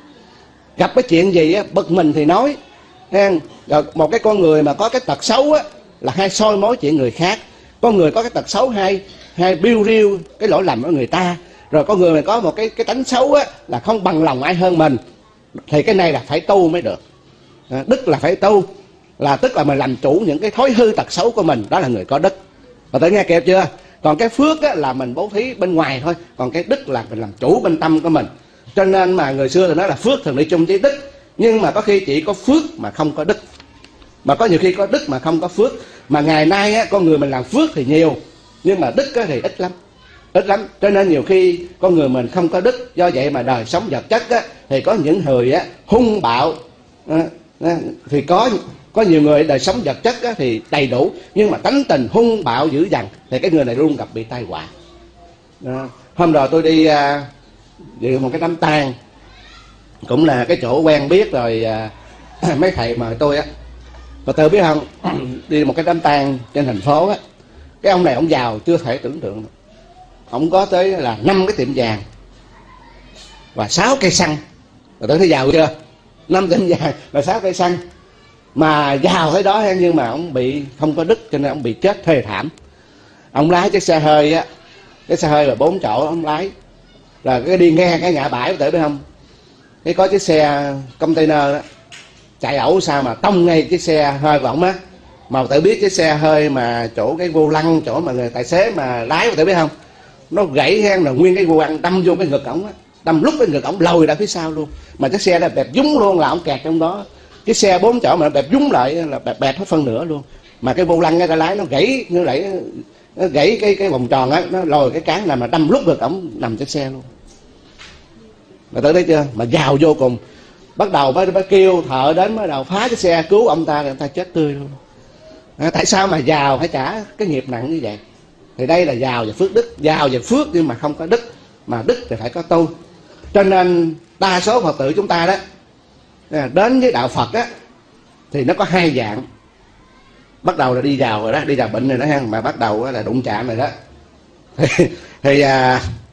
gặp cái chuyện gì á, bực mình thì nói. Rồi một cái con người mà có cái tật xấu á, là hay soi mói chuyện người khác. Con người có cái tật xấu hay hay biêu riêu cái lỗi lầm của người ta. Rồi con người mà có một cái cái tánh xấu á, là không bằng lòng ai hơn mình. Thì cái này là phải tu mới được. À, đức là phải tu, là tức là mình làm chủ những cái thói hư tật xấu của mình, đó là người có đức. Và tự nghe kịp chưa? Còn cái phước á, là mình bố thí bên ngoài thôi. Còn cái đức là mình làm chủ bên tâm của mình. Cho nên mà người xưa thì nói là phước thường đi chung với đức. Nhưng mà có khi chỉ có phước mà không có đức. Mà có nhiều khi có đức mà không có phước. Mà ngày nay á, con người mình làm phước thì nhiều, nhưng mà đức á, thì ít lắm. Ít lắm. Cho nên nhiều khi con người mình không có đức. Do vậy mà đời sống vật chất á, thì có những người á, hung bạo. À, à, thì có có nhiều người đời sống vật chất á, thì đầy đủ, nhưng mà tánh tình hung bạo dữ dằn, thì cái người này luôn gặp bị tai họa. À, hôm rồi tôi đi à, dự một cái đám tang, cũng là cái chỗ quen biết rồi. À, mấy thầy mời tôi á, và tôi biết không, đi một cái đám tang trên thành phố á, cái ông này ông giàu chưa thể tưởng tượng được. Ông có tới là năm cái tiệm vàng và sáu cây xăng. Rồi tôi thấy giàu chưa? Năm tiệm vàng và sáu cây xăng. Mà giàu thế đó, nhưng mà ông bị không có đức, cho nên ông bị chết thê thảm. Ông lái chiếc xe hơi á, cái xe hơi là bốn chỗ ông lái, rồi cái đi ngang cái ngã bãi, có biết không? Cái có chiếc xe container đó chạy ẩu sao mà tông ngay chiếc xe hơi của ổng á. Mà tự biết chiếc xe hơi mà chỗ cái vô lăng, chỗ mà người tài xế mà lái, tự biết không, nó gãy hen là nguyên cái vô lăng đâm vô cái ngực ổng á, đâm lúc cái ngực ổng lồi ra phía sau luôn. Mà chiếc xe đã bẹp dúng luôn, là ổng kẹt trong đó. Cái xe bốn chỗ mà nó bẹp dúng lại là bẹp bẹp hết phân nửa luôn. Mà cái vô lăng cái lái nó gãy, nó lại nó gãy cái cái vòng tròn á, nó lồi cái cán là mà đâm lúc ngực ổng nằm trên xe luôn. Mà tới đấy chưa? Mà giàu vô cùng. Bắt đầu mới, mới kêu thợ đến, mới đầu phá cái xe cứu ông ta, thì ông ta chết tươi luôn. À, tại sao mà giàu phải trả cái nghiệp nặng như vậy? Thì đây là giàu về phước đức. Giàu về phước nhưng mà không có đức. Mà đức thì phải có tu. Cho nên đa số Phật tử chúng ta đó, đến với đạo Phật á, thì nó có hai dạng. bắt đầu là đi vào rồi đó, đi vào bệnh rồi đó ha, mà bắt đầu là đụng chạm rồi đó. thì, thì à,